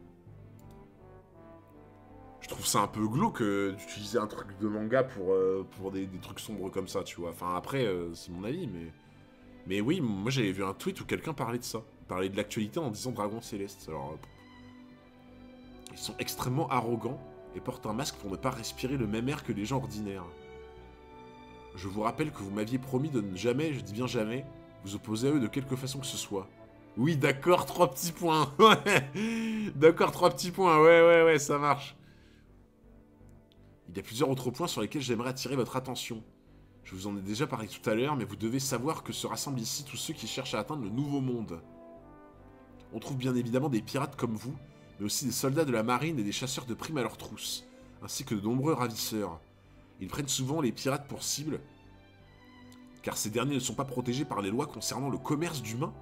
Je trouve ça un peu glauque d'utiliser un truc de manga pour des trucs sombres comme ça, tu vois. Enfin, après, c'est mon avis, mais... Mais oui, moi j'avais vu un tweet où quelqu'un parlait de ça. Il parlait de l'actualité en disant Dragon Céleste. Alors... Ils sont extrêmement arrogants et portent un masque pour ne pas respirer le même air que les gens ordinaires. Je vous rappelle que vous m'aviez promis de ne jamais, je dis bien jamais, vous opposer à eux de quelque façon que ce soit. Oui, d'accord, 3 petits points. Ouais. D'accord, 3 petits points. Ouais, ça marche. Il y a plusieurs autres points sur lesquels j'aimerais attirer votre attention. Je vous en ai déjà parlé tout à l'heure, mais vous devez savoir que se rassemblent ici tous ceux qui cherchent à atteindre le nouveau monde. On trouve bien évidemment des pirates comme vous, mais aussi des soldats de la marine et des chasseurs de primes à leur trousse, ainsi que de nombreux ravisseurs. Ils prennent souvent les pirates pour cible, car ces derniers ne sont pas protégés par les lois concernant le commerce d'humains.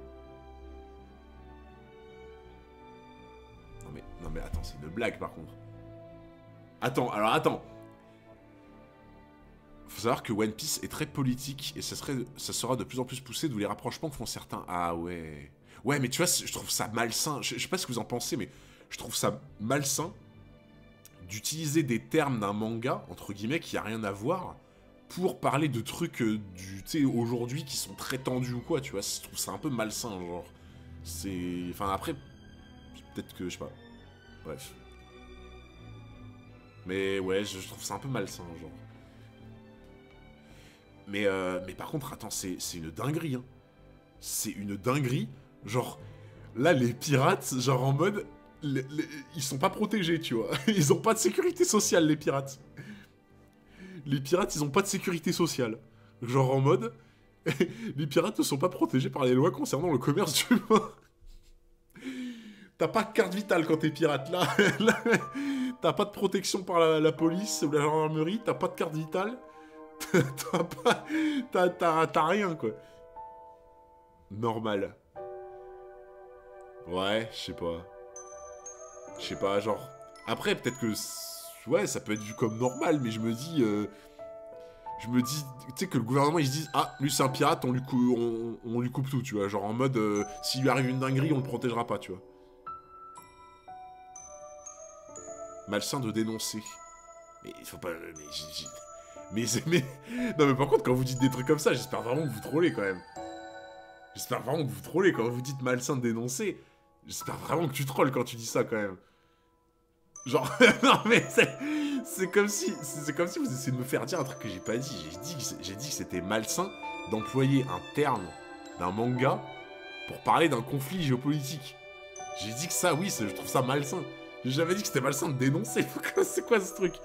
Non mais attends, c'est une blague par contre. Attends. Faut savoir que One Piece est très politique et ça sera de plus en plus poussé, d'où les rapprochements que font certains. Ah ouais. Ouais, mais tu vois, je trouve ça malsain. Je sais pas ce que vous en pensez, mais je trouve ça malsain d'utiliser des termes d'un manga, entre guillemets, qui a rien à voir, pour parler de trucs tu sais, aujourd'hui qui sont très tendus ou quoi, tu vois. Je trouve ça un peu malsain, genre. C'est... Enfin, après, peut-être que, je sais pas. Bref. Mais ouais, je trouve ça un peu malsain, genre. Mais par contre, attends, c'est une dinguerie, hein. C'est une dinguerie. Genre, là, les pirates, genre en mode... ils sont pas protégés, tu vois. Ils ont pas de sécurité sociale, les pirates. Les pirates, ils ont pas de sécurité sociale. Genre en mode... les pirates ne sont pas protégés par les lois concernant le commerce d'humains. T'as pas de carte vitale quand t'es pirate, là. T'as pas de protection par la police ou la gendarmerie, t'as pas de carte vitale. T'as rien, quoi. Normal. Ouais, je sais pas, genre... Après, peut-être que... Ouais, ça peut être vu comme normal, mais je me dis... tu sais, que le gouvernement, ils se disent « Ah, lui, c'est un pirate, on lui coupe tout, tu vois. » Genre en mode, s'il lui arrive une dinguerie, on le protégera pas, tu vois. Malsain de dénoncer. Mais il faut pas... Mais... Non, mais par contre, quand vous dites des trucs comme ça, j'espère vraiment que vous trollez, quand même. J'espère vraiment que vous trollez quand vous dites malsain de dénoncer. J'espère vraiment que tu trolles quand tu dis ça, quand même. Genre, non mais c'est comme si vous essayez de me faire dire un truc que j'ai pas dit. J'ai dit que c'était malsain d'employer un terme d'un manga pour parler d'un conflit géopolitique. J'ai dit que ça, oui, je trouve ça malsain. J'ai jamais dit que c'était malsain de dénoncer. C'est quoi ce truc?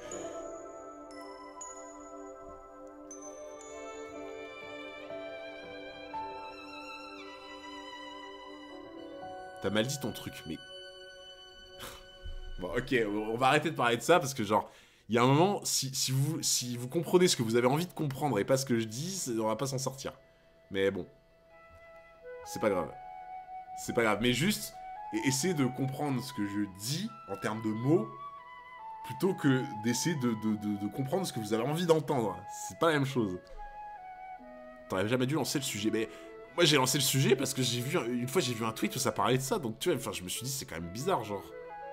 T'as mal dit ton truc, mais... Bon, ok, on va arrêter de parler de ça, parce que genre... Il y a un moment, si vous comprenez ce que vous avez envie de comprendre et pas ce que je dis, on va pas s'en sortir. Mais bon. C'est pas grave. C'est pas grave. Mais juste, et essayez de comprendre ce que je dis en termes de mots, plutôt que d'essayer de comprendre ce que vous avez envie d'entendre. C'est pas la même chose. T'aurais jamais dû lancer le sujet, mais moi j'ai lancé le sujet parce que une fois j'ai vu un tweet où ça parlait de ça, donc tu vois, enfin je me suis dit c'est quand même bizarre, genre.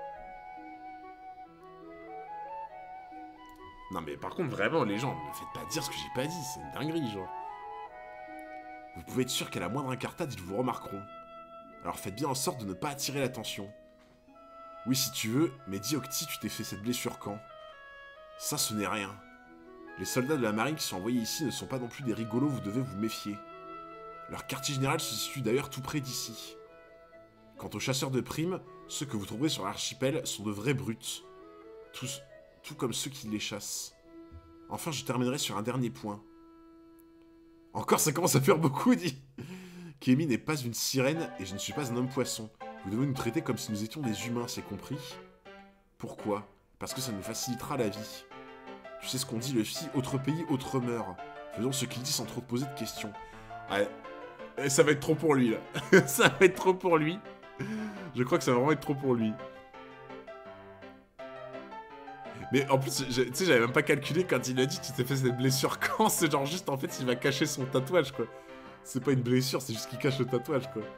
Non mais par contre vraiment les gens, ne me faites pas dire ce que j'ai pas dit, c'est une dinguerie, genre. Vous pouvez être sûr qu'à la moindre incartade ils vous remarqueront. Alors faites bien en sorte de ne pas attirer l'attention. Oui si tu veux, mais dis Octi, tu t'es fait cette blessure quand? Ça ce n'est rien. Les soldats de la marine qui sont envoyés ici ne sont pas non plus des rigolos, vous devez vous méfier. Leur quartier général se situe d'ailleurs tout près d'ici. Quant aux chasseurs de primes, ceux que vous trouverez sur l'archipel sont de vrais brutes. Tout comme ceux qui les chassent. Enfin, je terminerai sur un dernier point. Encore, ça commence à faire beaucoup, dit. Kémy n'est pas une sirène et je ne suis pas un homme-poisson. Vous devez nous traiter comme si nous étions des humains, c'est compris? Pourquoi? Parce que ça nous facilitera la vie. Tu sais ce qu'on dit, le fille, autre pays, autre mœurs. Faisons ce qu'il dit sans trop te poser de questions. Ouais. Ça va être trop pour lui, là. Ça va être trop pour lui. Je crois que ça va vraiment être trop pour lui. Mais en plus, tu sais, j'avais même pas calculé quand il a dit tu t'es fait cette blessure quand. C'est genre juste, en fait, il va cacher son tatouage, quoi. C'est pas une blessure, c'est juste qu'il cache le tatouage, quoi.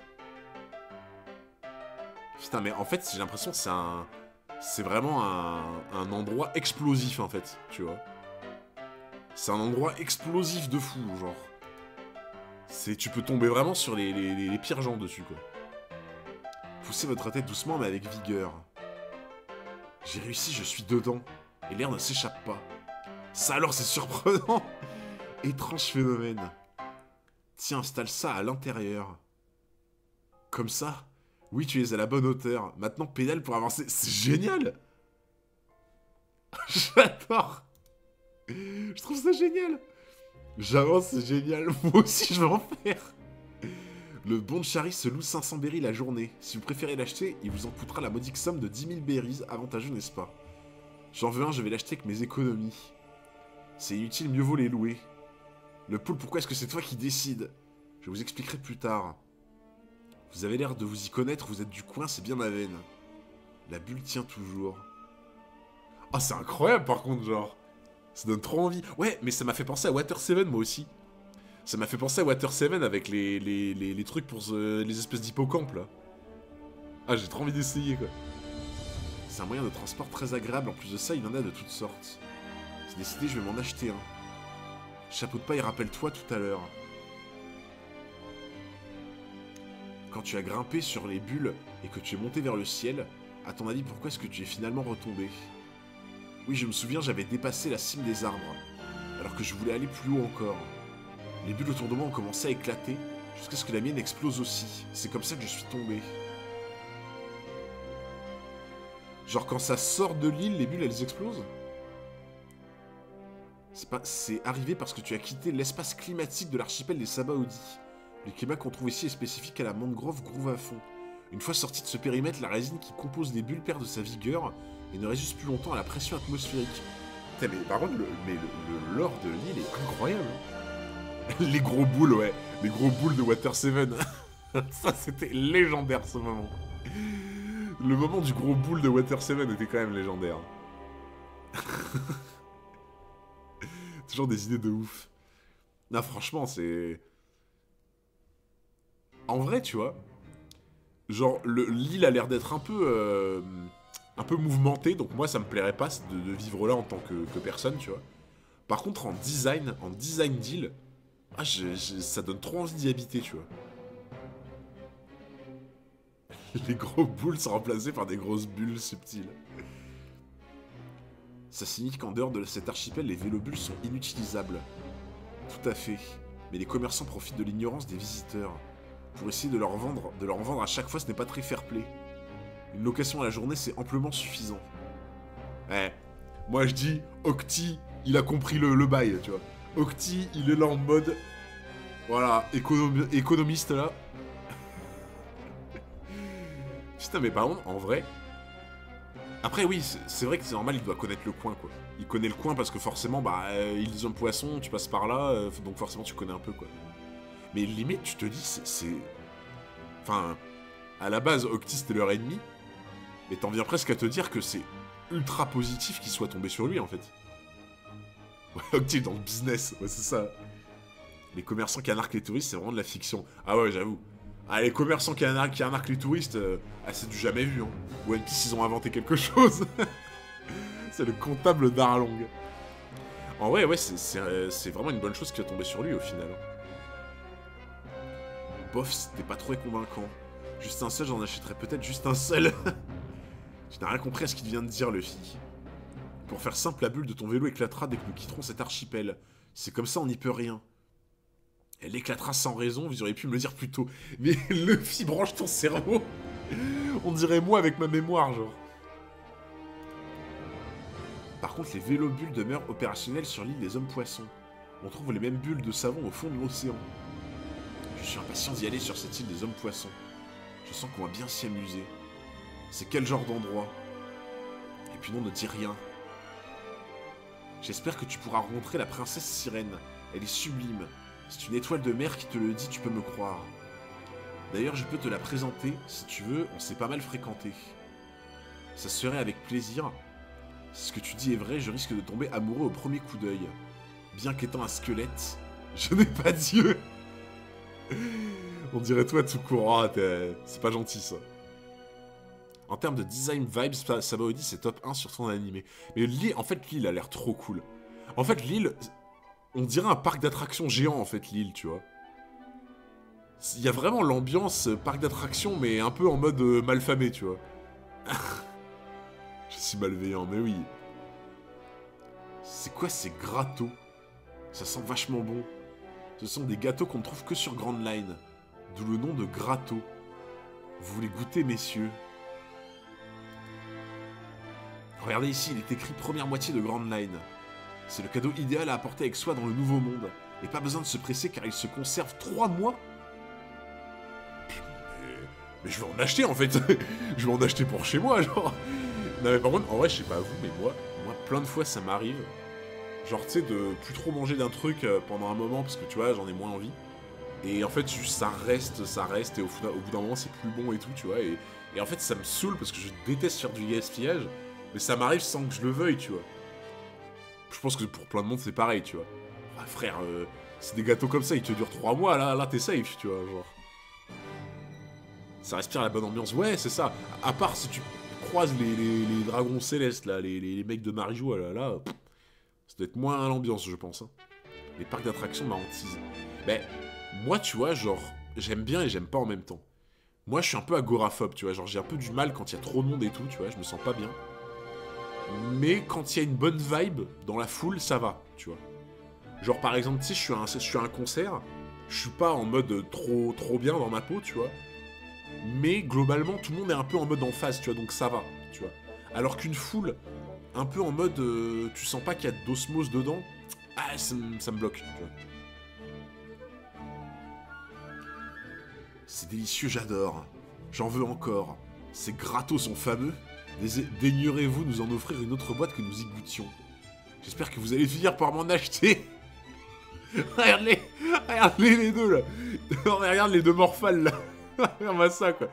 Putain, mais en fait, j'ai l'impression que c'est vraiment un endroit explosif, en fait, tu vois. C'est un endroit explosif de fou, genre. Tu peux tomber vraiment sur les pires gens dessus, quoi. Poussez votre tête doucement, mais avec vigueur. J'ai réussi, je suis dedans. Et l'air ne s'échappe pas. Ça alors, c'est surprenant. Étrange phénomène. Tiens, installe ça à l'intérieur. Comme ça? Oui, tu es à la bonne hauteur. Maintenant, pédale pour avancer. C'est génial. J'adore. Je trouve ça génial. J'avance, c'est génial. Moi aussi, je vais en faire. Le bon de Chari se loue 500 berries la journée. Si vous préférez l'acheter, il vous en coûtera la modique somme de 10 000 berries, avantageux, n'est-ce pas? J'en veux un, je vais l'acheter avec mes économies. C'est inutile, mieux vaut les louer. Le poule, pourquoi est-ce que c'est toi qui décides? Je vous expliquerai plus tard. Vous avez l'air de vous y connaître, vous êtes du coin, c'est bien ma veine. La bulle tient toujours. Ah, c'est incroyable par contre, genre. Ça donne trop envie. Ouais, mais ça m'a fait penser à Water 7 moi aussi. Ça m'a fait penser à Water 7 avec les trucs pour les espèces d'hippocampes là. Ah, j'ai trop envie d'essayer quoi. C'est un moyen de transport très agréable, en plus de ça, il y en a de toutes sortes. C'est décidé, je vais m'en acheter un. Chapeau de paille, rappelle-toi tout à l'heure. Quand tu as grimpé sur les bulles et que tu es monté vers le ciel, à ton avis, pourquoi est-ce que tu es finalement retombé? Oui, je me souviens, j'avais dépassé la cime des arbres, alors que je voulais aller plus haut encore. Les bulles autour de moi ont commencé à éclater, jusqu'à ce que la mienne explose aussi. C'est comme ça que je suis tombé. Genre quand ça sort de l'île, les bulles elles explosent? C'est arrivé parce que tu as quitté l'espace climatique de l'archipel des Sabaody. Le climat qu'on trouve ici est spécifique à la mangrove groove à fond. Une fois sortie de ce périmètre, la résine qui compose les bulles perd de sa vigueur et ne résiste plus longtemps à la pression atmosphérique. Putain, mais par contre, le lore de l'île est incroyable. Les gros boules, ouais. Les gros boules de Water 7. Ça, c'était légendaire, ce moment. Le moment du gros boule de Water 7 était quand même légendaire. Toujours des idées de ouf. Non, franchement, c'est... En vrai, tu vois, genre, l'île a l'air d'être un peu mouvementée, donc moi, ça me plairait pas de vivre là en tant que personne, tu vois. Par contre, en design d'île, ah, ça donne trop envie d'y habiter, tu vois. Les gros boules sont remplacés par des grosses bulles subtiles. Ça signifie qu'en dehors de cet archipel, les vélobulles sont inutilisables. Tout à fait. Mais les commerçants profitent de l'ignorance des visiteurs. Pour essayer de leur vendre à chaque fois, ce n'est pas très fair-play. Une location à la journée, c'est amplement suffisant. Ouais. Moi, je dis, Octi, il a compris le bail, tu vois. Octi, il est là en mode... Voilà, économiste, là. Putain, mais par contre, en vrai... Après, oui, c'est vrai que c'est normal, il doit connaître le coin, quoi. Il connaît le coin parce que forcément, bah, ils ont poisson, tu passes par là, donc forcément, tu connais un peu, quoi. Mais limite, tu te dis, c'est... Enfin... à la base, Octi c'était leur ennemi, mais t'en viens presque à te dire que c'est ultra positif qu'il soit tombé sur lui en fait. Ouais, Octi est dans le business, ouais c'est ça. Les commerçants qui arnaquent les touristes, c'est vraiment de la fiction. Ah ouais, j'avoue. Ah, les commerçants qui arnaquent les touristes, c'est du jamais vu. Hein. One Piece, ils ont inventé quelque chose. C'est le comptable d'Arlong. En vrai, ouais, c'est vraiment une bonne chose qui va tomber sur lui au final. Bof, c'était pas trop convaincant. Juste un seul, j'en achèterais peut-être juste un seul. Je n'ai rien compris à ce qu'il vient de dire, Luffy. Pour faire simple, la bulle de ton vélo éclatera dès que nous quitterons cet archipel. C'est comme ça, on n'y peut rien. Elle éclatera sans raison, vous auriez pu me le dire plus tôt. Mais Luffy, branche ton cerveau. On dirait moi avec ma mémoire, genre. Par contre, les vélo-bulles demeurent opérationnels sur l'île des hommes-poissons. On trouve les mêmes bulles de savon au fond de l'océan. Je suis impatient d'y aller sur cette île des hommes-poissons. Je sens qu'on va bien s'y amuser. C'est quel genre d'endroit? Et puis non, ne dis rien. J'espère que tu pourras rencontrer la princesse Sirène. Elle est sublime. C'est une étoile de mer qui te le dit, tu peux me croire. D'ailleurs, je peux te la présenter, si tu veux, on s'est pas mal fréquenté. Ça serait avec plaisir. Si ce que tu dis est vrai, je risque de tomber amoureux au premier coup d'œil. Bien qu'étant un squelette, je n'ai pas d'yeux. On dirait toi tout court, c'est pas gentil ça. En termes de design vibes, Sabaody c'est top 1 sur ton animé. Mais l'île, en fait, l'île a l'air trop cool. En fait, l'île, on dirait un parc d'attractions géant, en fait, l'île, tu vois. Il y a vraiment l'ambiance parc d'attractions, mais un peu en mode malfamé, tu vois. Je suis malveillant, mais oui. C'est quoi ces gâteaux? Ça sent vachement bon. Ce sont des gâteaux qu'on ne trouve que sur Grand Line. D'où le nom de gâteau. Vous voulez goûter, messieurs? Regardez ici, il est écrit première moitié de Grand Line. C'est le cadeau idéal à apporter avec soi dans le nouveau monde. Et pas besoin de se presser car il se conserve 3 mois. Mais je vais en acheter en fait. Je vais en acheter pour chez moi, genre. Non mais par contre, en vrai, je sais pas vous, mais moi plein de fois ça m'arrive. Genre, tu sais, de plus trop manger d'un truc pendant un moment parce que tu vois, j'en ai moins envie. Et en fait, ça reste, et au bout d'un moment, c'est plus bon et tout, tu vois. Et en fait, ça me saoule parce que je déteste faire du gaspillage, mais ça m'arrive sans que je le veuille, tu vois. Je pense que pour plein de monde, c'est pareil, tu vois. Ah, frère, c'est des gâteaux comme ça, ils te durent 3 mois, là t'es safe, tu vois, genre. Ça respire la bonne ambiance. Ouais, c'est ça. À part si tu croises les dragons célestes, là, les mecs de Marijoa, là, ça doit être moins l'ambiance, je pense. Hein. Les parcs d'attractions m'hantissent. Mais moi, tu vois, genre, j'aime bien et j'aime pas en même temps. Moi, je suis un peu agoraphobe, tu vois. Genre, j'ai un peu du mal quand il y a trop de monde et tout, tu vois. Je me sens pas bien. Mais quand il y a une bonne vibe dans la foule, ça va, tu vois. Genre, par exemple, tu sais, je suis à un concert. Je suis pas en mode trop bien dans ma peau, tu vois. Mais globalement, tout le monde est un peu en mode en phase, tu vois, donc ça va, tu vois. Alors qu'une foule, un peu en mode, tu sens pas qu'il y a d'osmose dedans, ça me bloque, tu vois. C'est délicieux, j'adore. J'en veux encore. Ces gâteaux sont fameux. Daignerez-vous nous en offrir une autre boîte que nous y goûtions? J'espère que vous allez finir par m'en acheter. Regardez les deux, là. Regarde les deux morphales, là. Regarde-moi ça, quoi.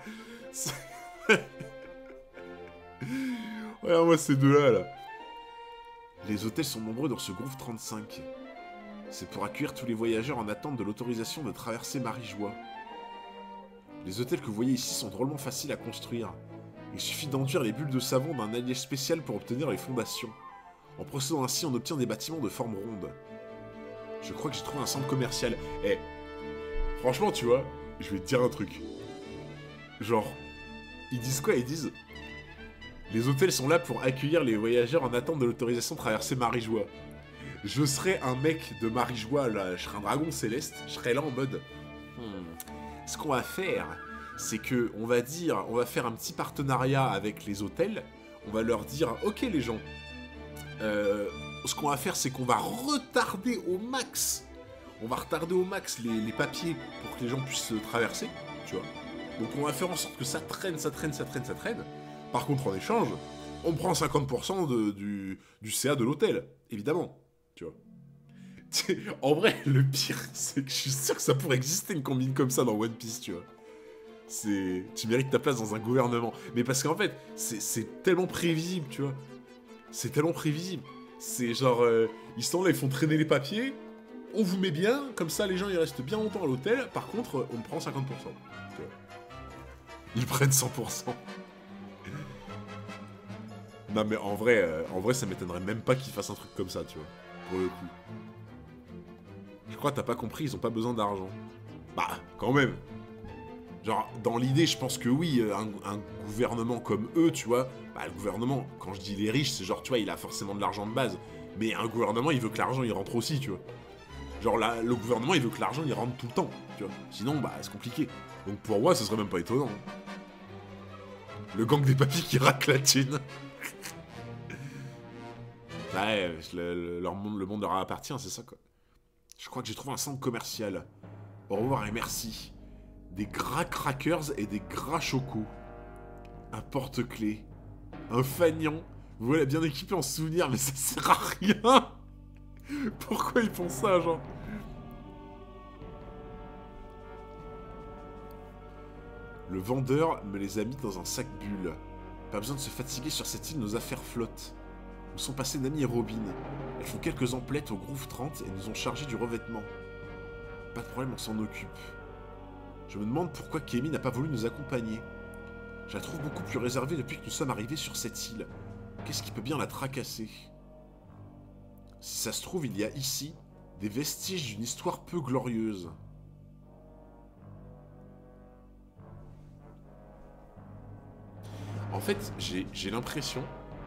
Regarde-moi ces deux-là, là. Les hôtels sont nombreux dans ce groupe 35. C'est pour accueillir tous les voyageurs en attente de l'autorisation de traverser Marijoa. Les hôtels que vous voyez ici sont drôlement faciles à construire. Il suffit d'enduire les bulles de savon d'un alliage spécial pour obtenir les fondations. En procédant ainsi, on obtient des bâtiments de forme ronde. Je crois que j'ai trouvé un centre commercial. Eh, franchement, tu vois, je vais te dire un truc. Genre, ils disent quoi? Ils disent... Les hôtels sont là pour accueillir les voyageurs en attente de l'autorisation de traverser Marijoa. Je serais un mec de Marijoa, là, je serais un dragon céleste, je serais là en mode... Ce qu'on va faire, c'est que on va faire un petit partenariat avec les hôtels. On va leur dire, ok les gens, ce qu'on va faire, c'est qu'on va retarder au max. On va retarder au max les papiers pour que les gens puissent traverser, tu vois. Donc on va faire en sorte que ça traîne. Par contre, en échange, on prend 50% du CA de l'hôtel, évidemment, tu vois. En vrai, le pire, c'est que je suis sûr que ça pourrait exister une combine comme ça dans One Piece, tu vois. Tu mérites ta place dans un gouvernement. Mais parce qu'en fait, c'est tellement prévisible, tu vois. C'est tellement prévisible. C'est genre, ils sont là, ils font traîner les papiers, on vous met bien, comme ça les gens ils restent bien longtemps à l'hôtel, par contre, on prend 50%. Tu vois. Ils prennent 100%. Non mais en vrai ça m'étonnerait même pas qu'ils fassent un truc comme ça, tu vois, pour le coup. Je crois que t'as pas compris, ils ont pas besoin d'argent. Bah, quand même. Genre, dans l'idée, je pense que oui, un gouvernement comme eux, tu vois, bah le gouvernement, quand je dis les riches, c'est genre, tu vois, il a forcément de l'argent de base. Mais un gouvernement, il veut que l'argent, il rentre aussi, tu vois. Genre, là, le gouvernement, il veut que l'argent, il rentre tout le temps, tu vois. Sinon, bah, c'est compliqué. Donc pour moi, ce serait même pas étonnant. Le gang des papis qui racle la thune. Ouais, le monde leur appartient, c'est ça, quoi. Je crois que j'ai trouvé un centre commercial. Au revoir et merci. Des gras crackers et des gras chocos. Un porte-clés. Un fanion. Vous voilà bien équipé en souvenir, mais ça sert à rien. Pourquoi ils font ça, genre? Le vendeur me les a mis dans un sac bulle. Pas besoin de se fatiguer sur cette île, nos affaires flottent. Nous sont passés Nami et Robin. Elles font quelques emplettes au Groove 30 et nous ont chargé du revêtement. Pas de problème, on s'en occupe. Je me demande pourquoi Kémy n'a pas voulu nous accompagner. Je la trouve beaucoup plus réservée depuis que nous sommes arrivés sur cette île. Qu'est-ce qui peut bien la tracasser? Si ça se trouve, il y a ici des vestiges d'une histoire peu glorieuse. En fait, j'ai l'impression...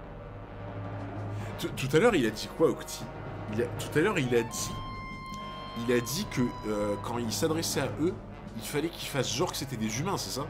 Tout à l'heure, il a dit quoi, Octi? Tout à l'heure, il a dit que quand il s'adressait à eux, il fallait qu'ils fassent genre que c'était des humains, c'est ça?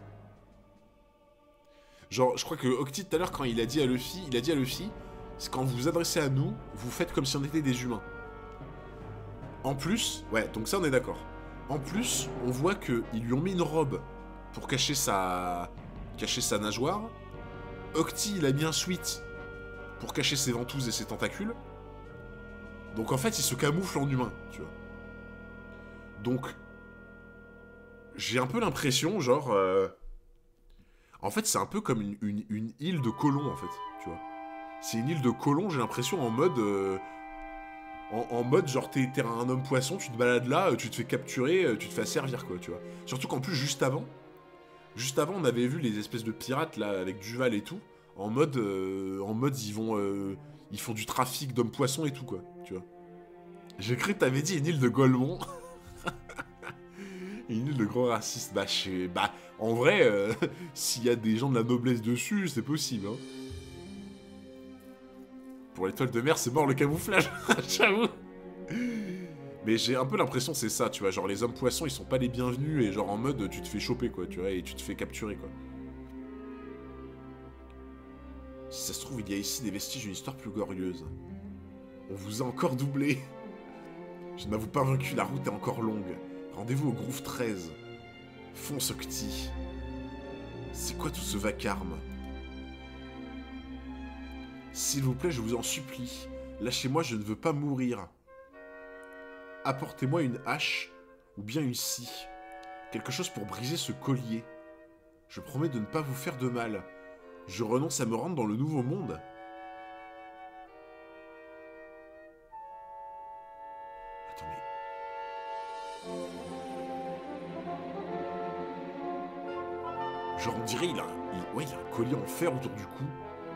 Genre, je crois que Octi, tout à l'heure, quand il a dit à Luffy, c'est quand vous vous adressez à nous, vous faites comme si on était des humains. En plus, ouais, donc ça, on est d'accord. En plus, on voit qu'ils lui ont mis une robe pour cacher sa nageoire. Octi, il a mis un sweat pour cacher ses ventouses et ses tentacules. Donc en fait, il se camoufle en humain, tu vois. Donc, j'ai un peu l'impression, genre... En fait, c'est un peu comme une île de colons, en fait, tu vois. C'est une île de colons, j'ai l'impression, en mode... En mode, genre, t'es un homme poisson, tu te balades là, tu te fais capturer, tu te fais asservir, quoi, tu vois. Surtout qu'en plus, juste avant, on avait vu les espèces de pirates, là, avec Duval et tout, en mode, ils font du trafic d'hommes poissons et tout, quoi, tu vois. J'ai cru que t'avais dit une île de Golemont. Une île de gros racistes. Bah, en vrai, s'il y a des gens de la noblesse dessus, c'est possible, hein. Pour l'étoile de mer, c'est mort le camouflage, j'avoue. Mais j'ai un peu l'impression c'est ça, tu vois, genre les hommes poissons, ils sont pas les bienvenus, et genre en mode, tu te fais choper, quoi, tu vois, et tu te fais capturer, quoi. Si ça se trouve, il y a ici des vestiges d'une histoire plus glorieuse. On vous a encore doublé. Je ne m'avoue pas vaincu, la route est encore longue. Rendez-vous au Groove 13. Fonce Octi. C'est quoi tout ce vacarme? S'il vous plaît, je vous en supplie. Lâchez-moi, je ne veux pas mourir. Apportez-moi une hache ou bien une scie. Quelque chose pour briser ce collier. Je promets de ne pas vous faire de mal. Je renonce à me rendre dans le nouveau monde. Attends, mais... Genre, on dirait il a un collier en fer autour du cou.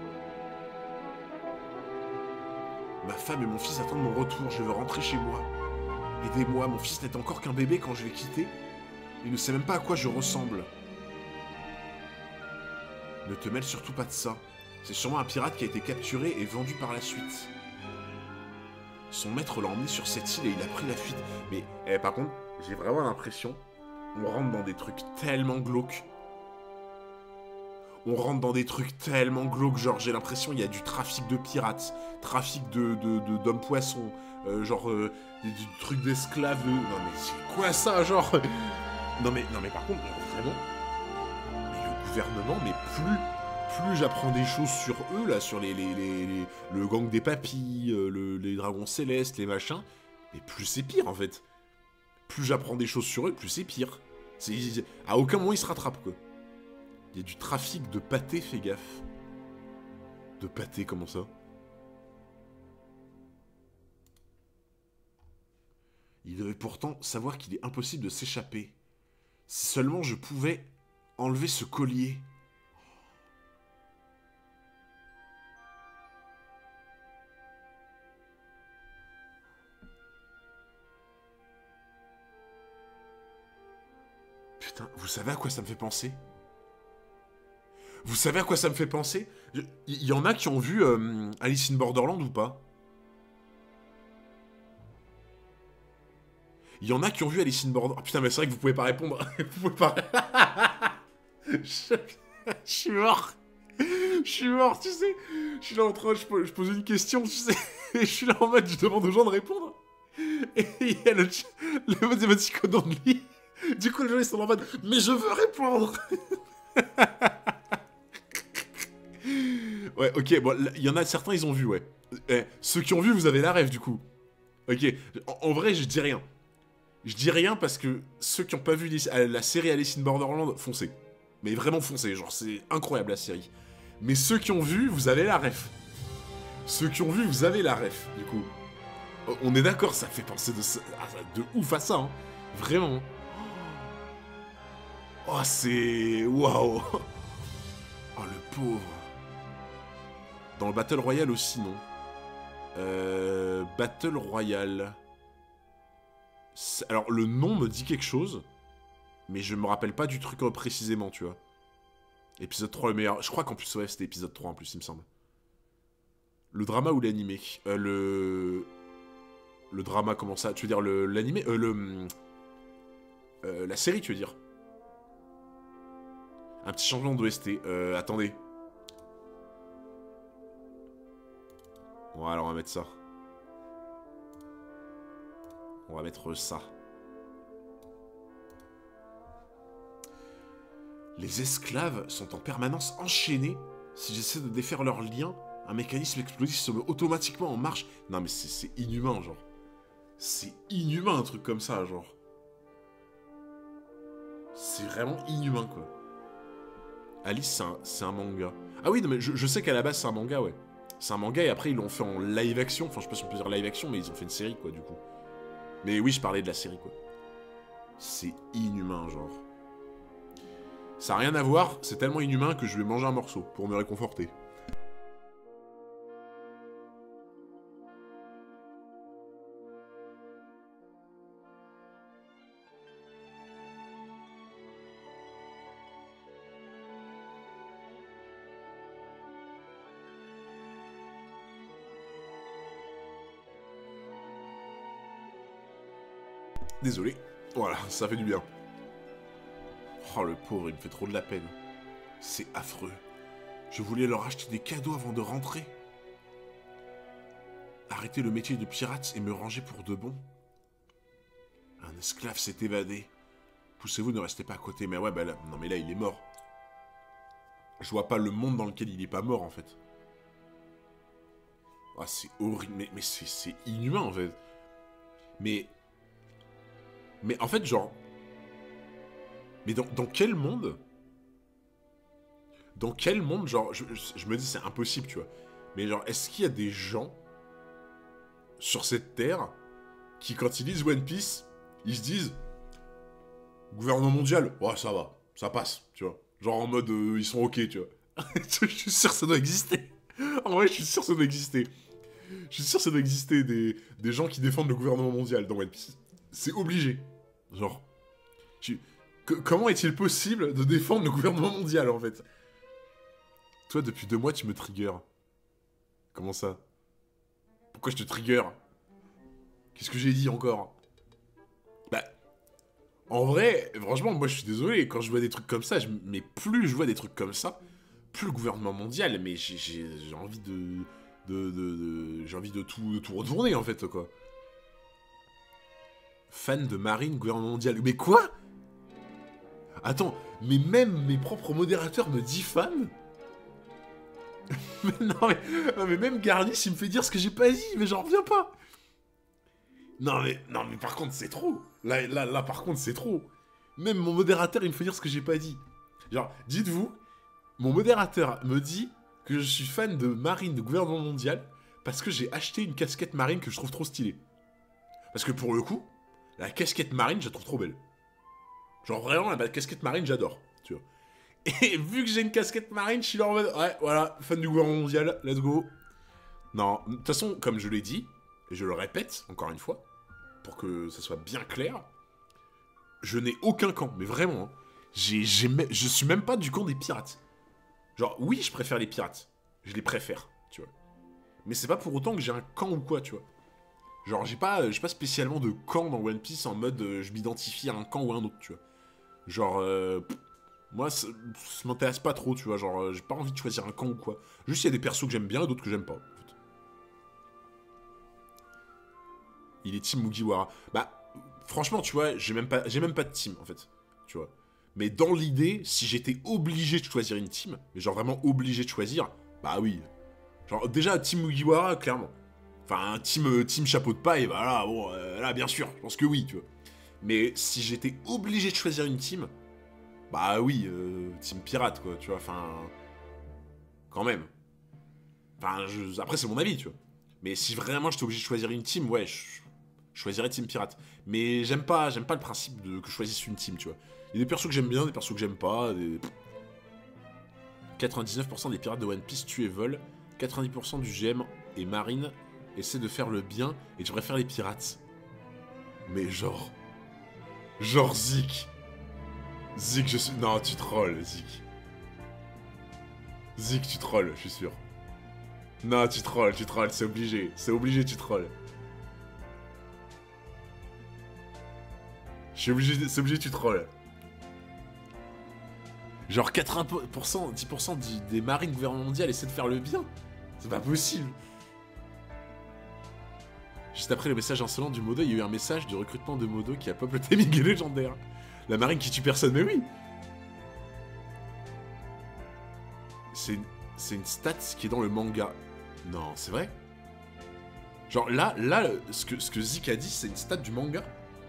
Ma femme et mon fils attendent mon retour, je veux rentrer chez moi. Aidez-moi, mon fils n'est encore qu'un bébé quand je l'ai quitté. Il ne sait même pas à quoi je ressemble. Ne te mêle surtout pas de ça. C'est sûrement un pirate qui a été capturé et vendu par la suite. Son maître l'a emmené sur cette île et il a pris la fuite. Mais, par contre, j'ai vraiment l'impression... On rentre dans des trucs tellement glauques. Genre j'ai l'impression il y a du trafic de pirates, trafic d'hommes poissons, du truc d'esclaves. Non mais c'est quoi ça, genre? Non mais par contre, vraiment, mais le gouvernement, mais plus j'apprends des choses sur eux, là, sur le gang des papis, les dragons célestes, les machins, et plus c'est pire en fait. Plus j'apprends des choses sur eux, plus c'est pire. À aucun moment, il se rattrape, quoi. Il y a du trafic de pâté, fais gaffe. De pâté, comment ça? Il devait pourtant savoir qu'il est impossible de s'échapper. Si seulement je pouvais enlever ce collier. Putain, vous savez à quoi ça me fait penser? Vous savez à quoi ça me fait penser? Il y en a qui ont vu Alice in Borderland ou pas? Il y en a qui ont vu Alice in Borderland... Oh, putain, mais c'est vrai que vous pouvez pas répondre. Vous pouvez pas... je suis mort. Je suis mort, tu sais. Je suis là en train... Je pose une question, tu sais. Et je suis là en mode... Je demande aux gens de répondre. Et il y a le mathématique dans le lit. Du coup, les gens, ils sont en mode... Mais je veux répondre. Ouais, ok, bon, il y en a certains, ils ont vu, ouais. Ceux qui ont vu, vous avez la rêve, du coup. Ok, en vrai, je dis rien. Je dis rien parce que ceux qui n'ont pas vu la série Alice in Borderland, foncez. Mais vraiment foncez, genre, c'est incroyable, la série. Mais ceux qui ont vu, vous avez la ref. Ceux qui ont vu, vous avez la ref, du coup. On est d'accord, ça fait penser de ouf à ça, hein. Vraiment. Oh, c'est... Waouh. Oh, le pauvre. Dans le Battle Royale aussi, non? Battle Royale. Alors, le nom me dit quelque chose, mais je me rappelle pas du truc précisément, tu vois. Épisode 3, le meilleur. Je crois qu'en plus, ouais, c'était épisode 3 en plus, il me semble. Le drama ou l'animé? Le drama, comment ça? Tu veux dire l'animé? La série, tu veux dire? Un petit changement d'OST. Attendez. Voilà, on va mettre ça. On va mettre ça. Les esclaves sont en permanence enchaînés. Si j'essaie de défaire leurs liens, un mécanisme explosif se met automatiquement en marche. Non mais c'est inhumain, genre. C'est inhumain un truc comme ça, genre. C'est vraiment inhumain, quoi. Alice, c'est un manga. Ah oui, non mais je sais qu'à la base c'est un manga, ouais. C'est un manga et après ils l'ont fait en live action. Enfin, je sais pas si on peut dire live action, mais ils ont fait une série, quoi, du coup. Mais oui, je parlais de la série, quoi. C'est inhumain, genre. Ça n'a rien à voir, c'est tellement inhumain que je vais manger un morceau pour me réconforter. Désolé. Voilà, ça fait du bien. Oh, le pauvre, il me fait trop de la peine. C'est affreux. Je voulais leur acheter des cadeaux avant de rentrer. Arrêter le métier de pirate et me ranger pour de bon. Un esclave s'est évadé. Poussez-vous, ne restez pas à côté. Mais ouais, bah là, non mais là, il est mort. Je vois pas le monde dans lequel il est pas mort, en fait. Ah, c'est horrible. Mais c'est inhumain, en fait. Mais en fait, genre... Mais dans quel monde? Dans quel monde, genre... Je me dis, c'est impossible, tu vois. Mais genre, est-ce qu'il y a des gens... sur cette terre... qui, quand ils lisent One Piece... ils se disent... gouvernement mondial, ouais, ça va. Ça passe, tu vois. Genre en mode, ils sont ok, tu vois. Je suis sûr que ça doit exister. En vrai, je suis sûr que ça doit exister. Je suis sûr que ça doit exister des gens qui défendent le gouvernement mondial dans One Piece. C'est obligé. Genre... Comment est-il possible de défendre le gouvernement mondial, en fait? Toi, depuis 2 mois, tu me triggers. Comment ça? Pourquoi je te trigger? Qu'est-ce que j'ai dit encore? Bah... En vrai, franchement, moi, je suis désolé. Quand je vois des trucs comme ça, mais plus je vois des trucs comme ça, plus le gouvernement mondial, mais j'ai envie j'ai envie de tout retourner, en fait, quoi. Fan de marine, gouvernement mondial. Mais quoi? Attends, mais même mes propres modérateurs me diffament? non, mais même Garnis, il me fait dire ce que j'ai pas dit, mais j'en reviens pas. Non mais par contre, c'est trop. Là, par contre, c'est trop. Même mon modérateur, il me fait dire ce que j'ai pas dit. Genre, dites-vous, mon modérateur me dit que je suis fan de marine de gouvernement mondial parce que j'ai acheté une casquette marine que je trouve trop stylée. Parce que pour le coup, la casquette marine, je la trouve trop belle. Genre vraiment, la casquette marine, j'adore, tu vois. Et vu que j'ai une casquette marine, je suis là en mode, ouais, voilà, fan du gouvernement mondial, let's go. Non, de toute façon, comme je l'ai dit, et je le répète encore une fois, pour que ça soit bien clair, je n'ai aucun camp, mais vraiment, hein. Je suis même pas du camp des pirates. Genre, oui, je préfère les pirates. Je les préfère, tu vois. Mais c'est pas pour autant que j'ai un camp ou quoi, tu vois. Genre, j'ai pas spécialement de camp dans One Piece en mode je m'identifie à un camp ou à un autre, tu vois. Genre, moi, ça m'intéresse pas trop, tu vois. Genre, j'ai pas envie de choisir un camp ou quoi. Juste, il y a des persos que j'aime bien et d'autres que j'aime pas, en fait. Il est team Mugiwara. Bah, franchement, tu vois, j'ai même pas de team, en fait. Tu vois. Mais dans l'idée, si j'étais obligé de choisir une team, mais genre vraiment obligé de choisir, bah oui. Genre, déjà, team Mugiwara, clairement. Enfin, team chapeau de paille, bah là, bon, là, bien sûr, je pense que oui, tu vois. Mais si j'étais obligé de choisir une team, bah oui, team pirate, quoi, tu vois, enfin... Quand même. Enfin, après, c'est mon avis, tu vois. Mais si vraiment j'étais obligé de choisir une team, ouais, je choisirais team pirate. Mais j'aime pas le principe que je choisisse une team, tu vois. Il y a des persos que j'aime bien, des persos que j'aime pas, 99% des pirates de One Piece tuent et volent, 90% du GM et Marine essaient de faire le bien, et je préfère les pirates. Mais genre... Genre Zik. Zik, je suis... Non, tu trolls, Zik. Zik, tu trolls, je suis sûr. Non, tu trolls, c'est obligé. C'est obligé, tu trolls. Je suis obligé, c'est obligé, tu trolls. Genre 80%, 10% des marines gouvernement mondial essaient de faire le bien. C'est pas possible. Juste après le message insolent du Modo, il y a eu un message du recrutement de Modo qui a pop le timing légendaire. La marine qui tue personne, mais oui. C'est une stat qui est dans le manga. Non, c'est vrai. Genre là, ce que Zik a dit, c'est une stat du manga.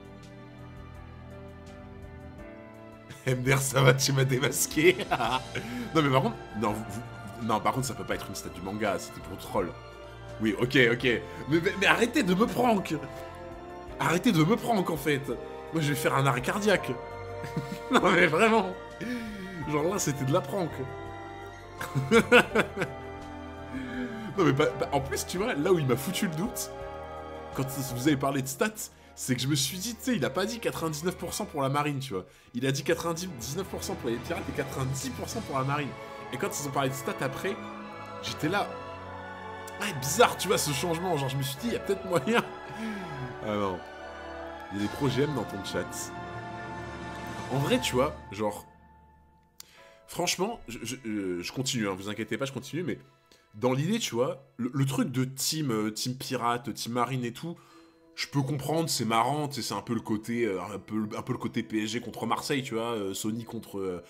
MDR, ça va, tu m'as démasqué. Non, mais par contre... Non, par contre, ça peut pas être une stat du manga, c'était pour troll. Oui, ok. Mais arrêtez de me prank. Arrêtez de me prank, en fait. Moi, je vais faire un arrêt cardiaque. Non, mais vraiment. Genre là, c'était de la prank. Non, mais en plus, tu vois, là où il m'a foutu le doute, quand vous avez parlé de stats, c'est que je me suis dit, tu sais, il a pas dit 99% pour la marine, tu vois. Il a dit 99% pour les pirates et 90% pour la marine. Et quand ils ont parlé de stats après, j'étais là. Ouais, bizarre, tu vois, ce changement. Genre, je me suis dit, il y a peut-être moyen. Ah non. Il y a des projets dans ton chat. En vrai, tu vois, genre... Franchement, je continue, hein, vous inquiétez pas, je continue, mais... Dans l'idée, tu vois, le truc de team pirate, team marine et tout... Je peux comprendre, c'est marrant, tu sais, c'est un peu le côté un peu le côté PSG contre Marseille, tu vois, Sony contre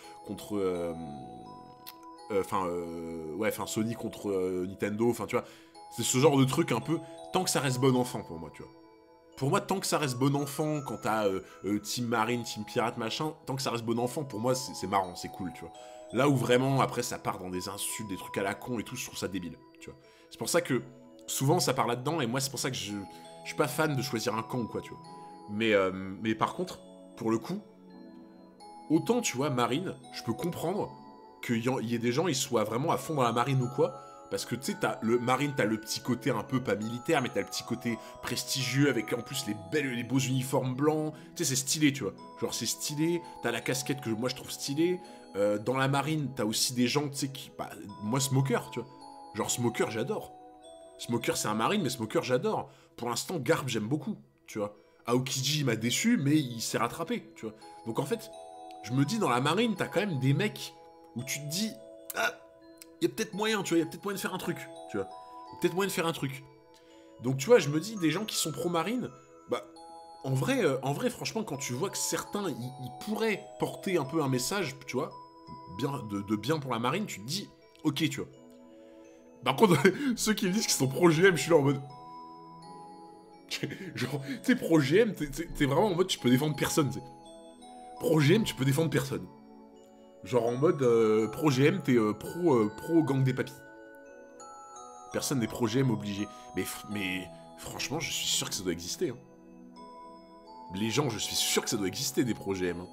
Sony contre Nintendo, enfin tu vois, c'est ce genre de truc un peu tant que ça reste bon enfant pour moi, tu vois. Pour moi, tant que ça reste bon enfant, quand t'as Team Marine, Team Pirate, machin, tant que ça reste bon enfant, pour moi, c'est marrant, c'est cool, tu vois. Là où vraiment, après, ça part dans des insultes, des trucs à la con et tout, je trouve ça débile, tu vois. C'est pour ça que, souvent, ça part là-dedans, et moi, c'est pour ça que je suis pas fan de choisir un camp ou quoi, tu vois. Mais par contre, pour le coup, autant, tu vois, Marine, je peux comprendre qu'il y ait des gens, ils soient vraiment à fond dans la Marine ou quoi, parce que, tu sais, Marine, t'as le petit côté un peu, pas militaire, mais t'as le petit côté prestigieux, avec en plus les beaux uniformes blancs, tu sais, c'est stylé, tu vois. Genre, c'est stylé, t'as la casquette que moi, je trouve stylée. Dans la Marine, t'as aussi des gens, tu sais, qui... Bah, moi, Smoker, tu vois. Genre, Smoker, j'adore. Smoker, c'est un Marine, mais Smoker, j'adore. Pour l'instant, Garp, j'aime beaucoup, tu vois. Aokiji, il m'a déçu, mais il s'est rattrapé, tu vois. Donc, en fait, je me dis, dans la Marine, t'as quand même des mecs où tu te dis... Ah, il y a peut-être moyen, tu vois, il y a peut-être moyen de faire un truc, tu vois. Il y a peut-être moyen de faire un truc. Donc, tu vois, je me dis, des gens qui sont pro-marine, bah, en vrai, franchement, quand tu vois que certains, ils pourraient porter un peu un message, tu vois, de bien pour la marine, tu te dis, ok, tu vois. Par contre, ceux qui me disent qu'ils sont pro-GM, je suis là en mode... Genre, tu sais, pro-GM, t'es vraiment en mode, tu peux défendre personne, tu sais. Pro GM, tu peux défendre personne. Genre en mode pro GM, t'es pro gang des papis. Personne n'est pro GM obligé. Mais franchement, je suis sûr que ça doit exister. Hein. Les gens, je suis sûr que ça doit exister des pro GM. Hein.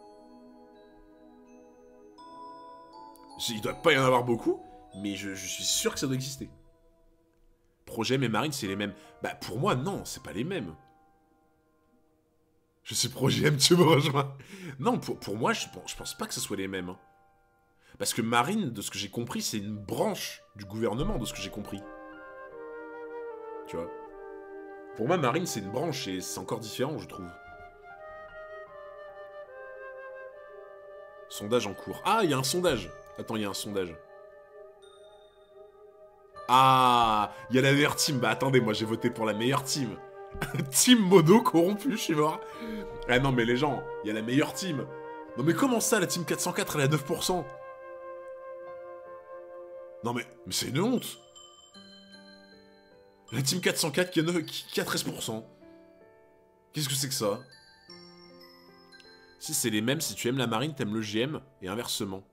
Il doit pas y en avoir beaucoup, mais je suis sûr que ça doit exister. Pro GM et Marine, c'est les mêmes. Bah pour moi, non, c'est pas les mêmes. Je suis pro GM, tu me rejoins. Non, pour moi, je pense pas que ce soit les mêmes. Hein. Parce que Marine, de ce que j'ai compris, c'est une branche du gouvernement, de ce que j'ai compris. Tu vois. Pour moi, Marine, c'est une branche et c'est encore différent, je trouve. Sondage en cours. Ah, il y a un sondage. Attends, il y a un sondage. Ah, il y a la meilleure team. Bah attendez, moi j'ai voté pour la meilleure team. Team mono corrompu, je suis mort. Ah non, mais les gens, il y a la meilleure team. Non mais comment ça, la team 404, elle est à 9%? Non mais c'est une honte. La team 404 qui a 13%. Qu'est-ce que c'est que ça? Si c'est les mêmes, si tu aimes la marine, t'aimes le GM, et inversement.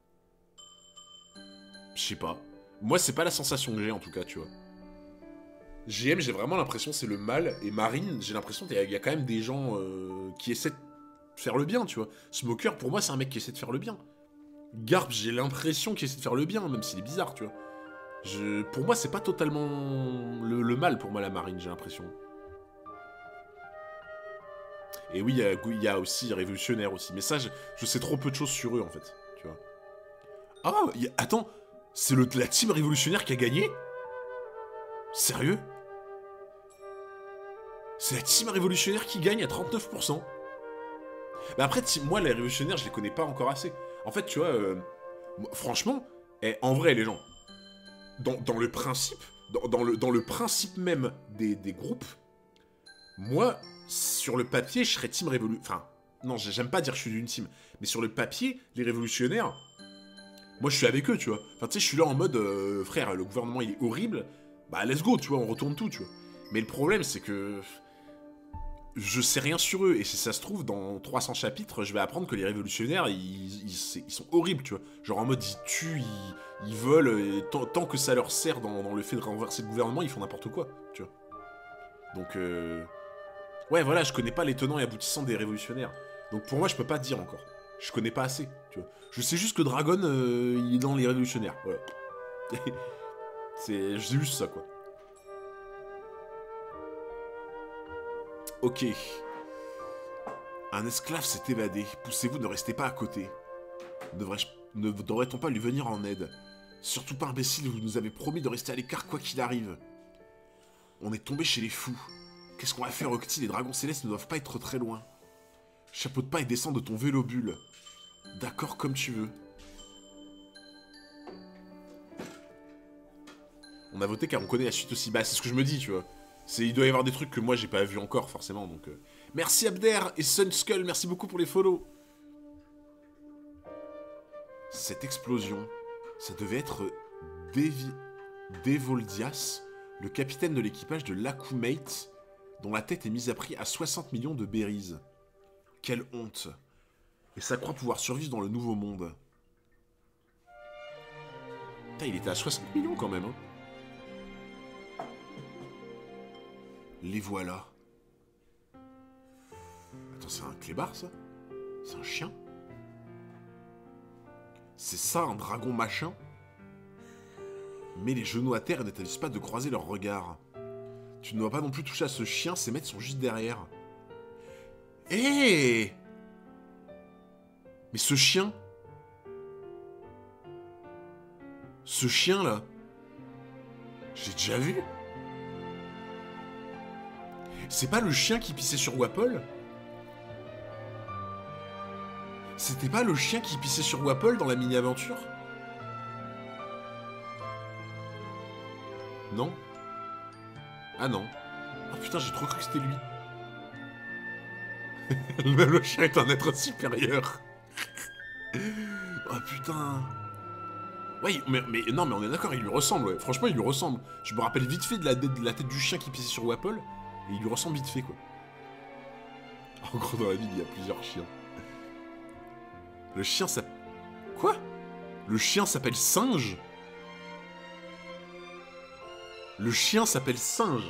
Je sais pas. Moi, c'est pas la sensation que j'ai, en tout cas, tu vois. GM, j'ai vraiment l'impression c'est le mal, et Marine, j'ai l'impression qu'il y a quand même des gens qui essaient de faire le bien, tu vois. Smoker, pour moi, c'est un mec qui essaie de faire le bien. Garp, j'ai l'impression qu'il essaie de faire le bien, même s'il est bizarre, tu vois. Pour moi, c'est pas totalement le mal, pour moi, la Marine, j'ai l'impression. Et oui, il y a aussi Révolutionnaire aussi, mais ça, je sais trop peu de choses sur eux, en fait, tu vois. Ah, attends, c'est la team Révolutionnaire qui a gagné? Sérieux? C'est la team Révolutionnaire qui gagne à 39%. Mais après, moi, les Révolutionnaires, je les connais pas encore assez. En fait, tu vois, franchement, en vrai, les gens, dans le principe, dans le principe même des groupes, moi, sur le papier, je serais team Révolutionnaire. Enfin, non, j'aime pas dire que je suis d'une team, mais sur le papier, les Révolutionnaires, moi, je suis avec eux, tu vois. Enfin, tu sais, je suis là en mode, frère, le gouvernement, il est horrible, bah, let's go, tu vois, on retourne tout, tu vois. Mais le problème, c'est que je sais rien sur eux, et si ça se trouve, dans 300 chapitres, je vais apprendre que les révolutionnaires, ils sont horribles, tu vois. Genre en mode, ils tuent, ils volent, et tant que ça leur sert dans le fait de renverser le gouvernement, ils font n'importe quoi, tu vois. Donc, ouais, voilà, je connais pas les tenants et aboutissants des révolutionnaires. Donc pour moi, je peux pas dire encore. Je connais pas assez, tu vois. Je sais juste que Dragon, il est dans les révolutionnaires, voilà. Je sais juste ça, quoi. Ok. Un esclave s'est évadé. Poussez-vous, ne restez pas à côté. Ne devrait-on pas lui venir en aide? Surtout pas imbécile, vous nous avez promis de rester à l'écart quoi qu'il arrive. On est tombé chez les fous. Qu'est-ce qu'on va faire, Octi? Les dragons célestes ne doivent pas être très loin. Chapeaute pas et descends de ton vélobule. D'accord, comme tu veux. On a voté car on connaît la suite aussi. Bah, c'est ce que je me dis, tu vois. Il doit y avoir des trucs que moi j'ai pas vu encore, forcément, donc... Merci Abder et Sunskull, merci beaucoup pour les follow. Cette explosion, ça devait être Devoldias, le capitaine de l'équipage de l'Akumate, dont la tête est mise à prix à 60 millions de berries. Quelle honte. Et ça croit pouvoir survivre dans le nouveau monde. Putain, il était à 60 millions quand même, hein. Les voilà. Attends, c'est un clébard, ça? C'est un chien? C'est ça, un dragon machin? Mets les genoux à terre et ne t'avise pas de croiser leurs regards. Tu ne dois pas non plus toucher à ce chien, ses maîtres sont juste derrière. Hé! Mais ce chien... Ce chien-là... J'ai déjà vu. C'est pas le chien qui pissait sur Wapol? C'était pas le chien qui pissait sur Wapol dans la mini-aventure? Non? Ah non. Oh putain, j'ai trop cru que c'était lui. Même le chien est un être supérieur. Oh putain. Ouais, mais non, mais on est d'accord, il lui ressemble, ouais. Franchement, il lui ressemble. Je me rappelle vite fait de la tête du chien qui pissait sur Wapol. Et il lui ressemble vite fait, quoi. En gros, dans la ville, il y a plusieurs chiens. Le chien s'appelle... Quoi? Le chien s'appelle Singe? Le chien s'appelle Singe.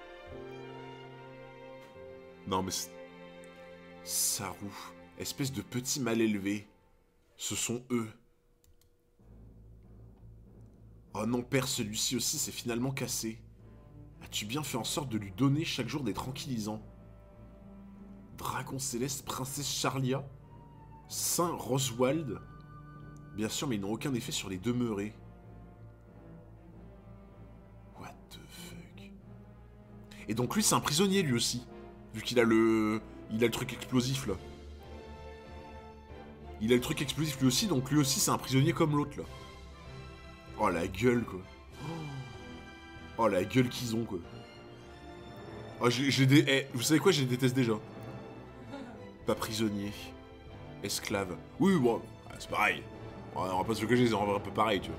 Non mais... Saru. Espèce de petit mal élevé. Ce sont eux. Oh non, père, celui-ci aussi s'est finalement cassé. As-tu bien fait en sorte de lui donner chaque jour des tranquillisants? Dragon Céleste, Princesse Charlia, Saint Roswald. Bien sûr, mais ils n'ont aucun effet sur les demeurés. What the fuck? Et donc lui, c'est un prisonnier, lui aussi. Vu qu'il a le... Il a le truc explosif, là. Il a le truc explosif, lui aussi, donc lui aussi, c'est un prisonnier comme l'autre, là. Oh, la gueule, quoi. Oh, la gueule qu'ils ont, quoi. Oh, vous savez quoi, je les déteste déjà. Pas prisonnier. Esclave. Oui, bon, c'est pareil. On va pas se le cacher, c'est un peu pareil, tu vois.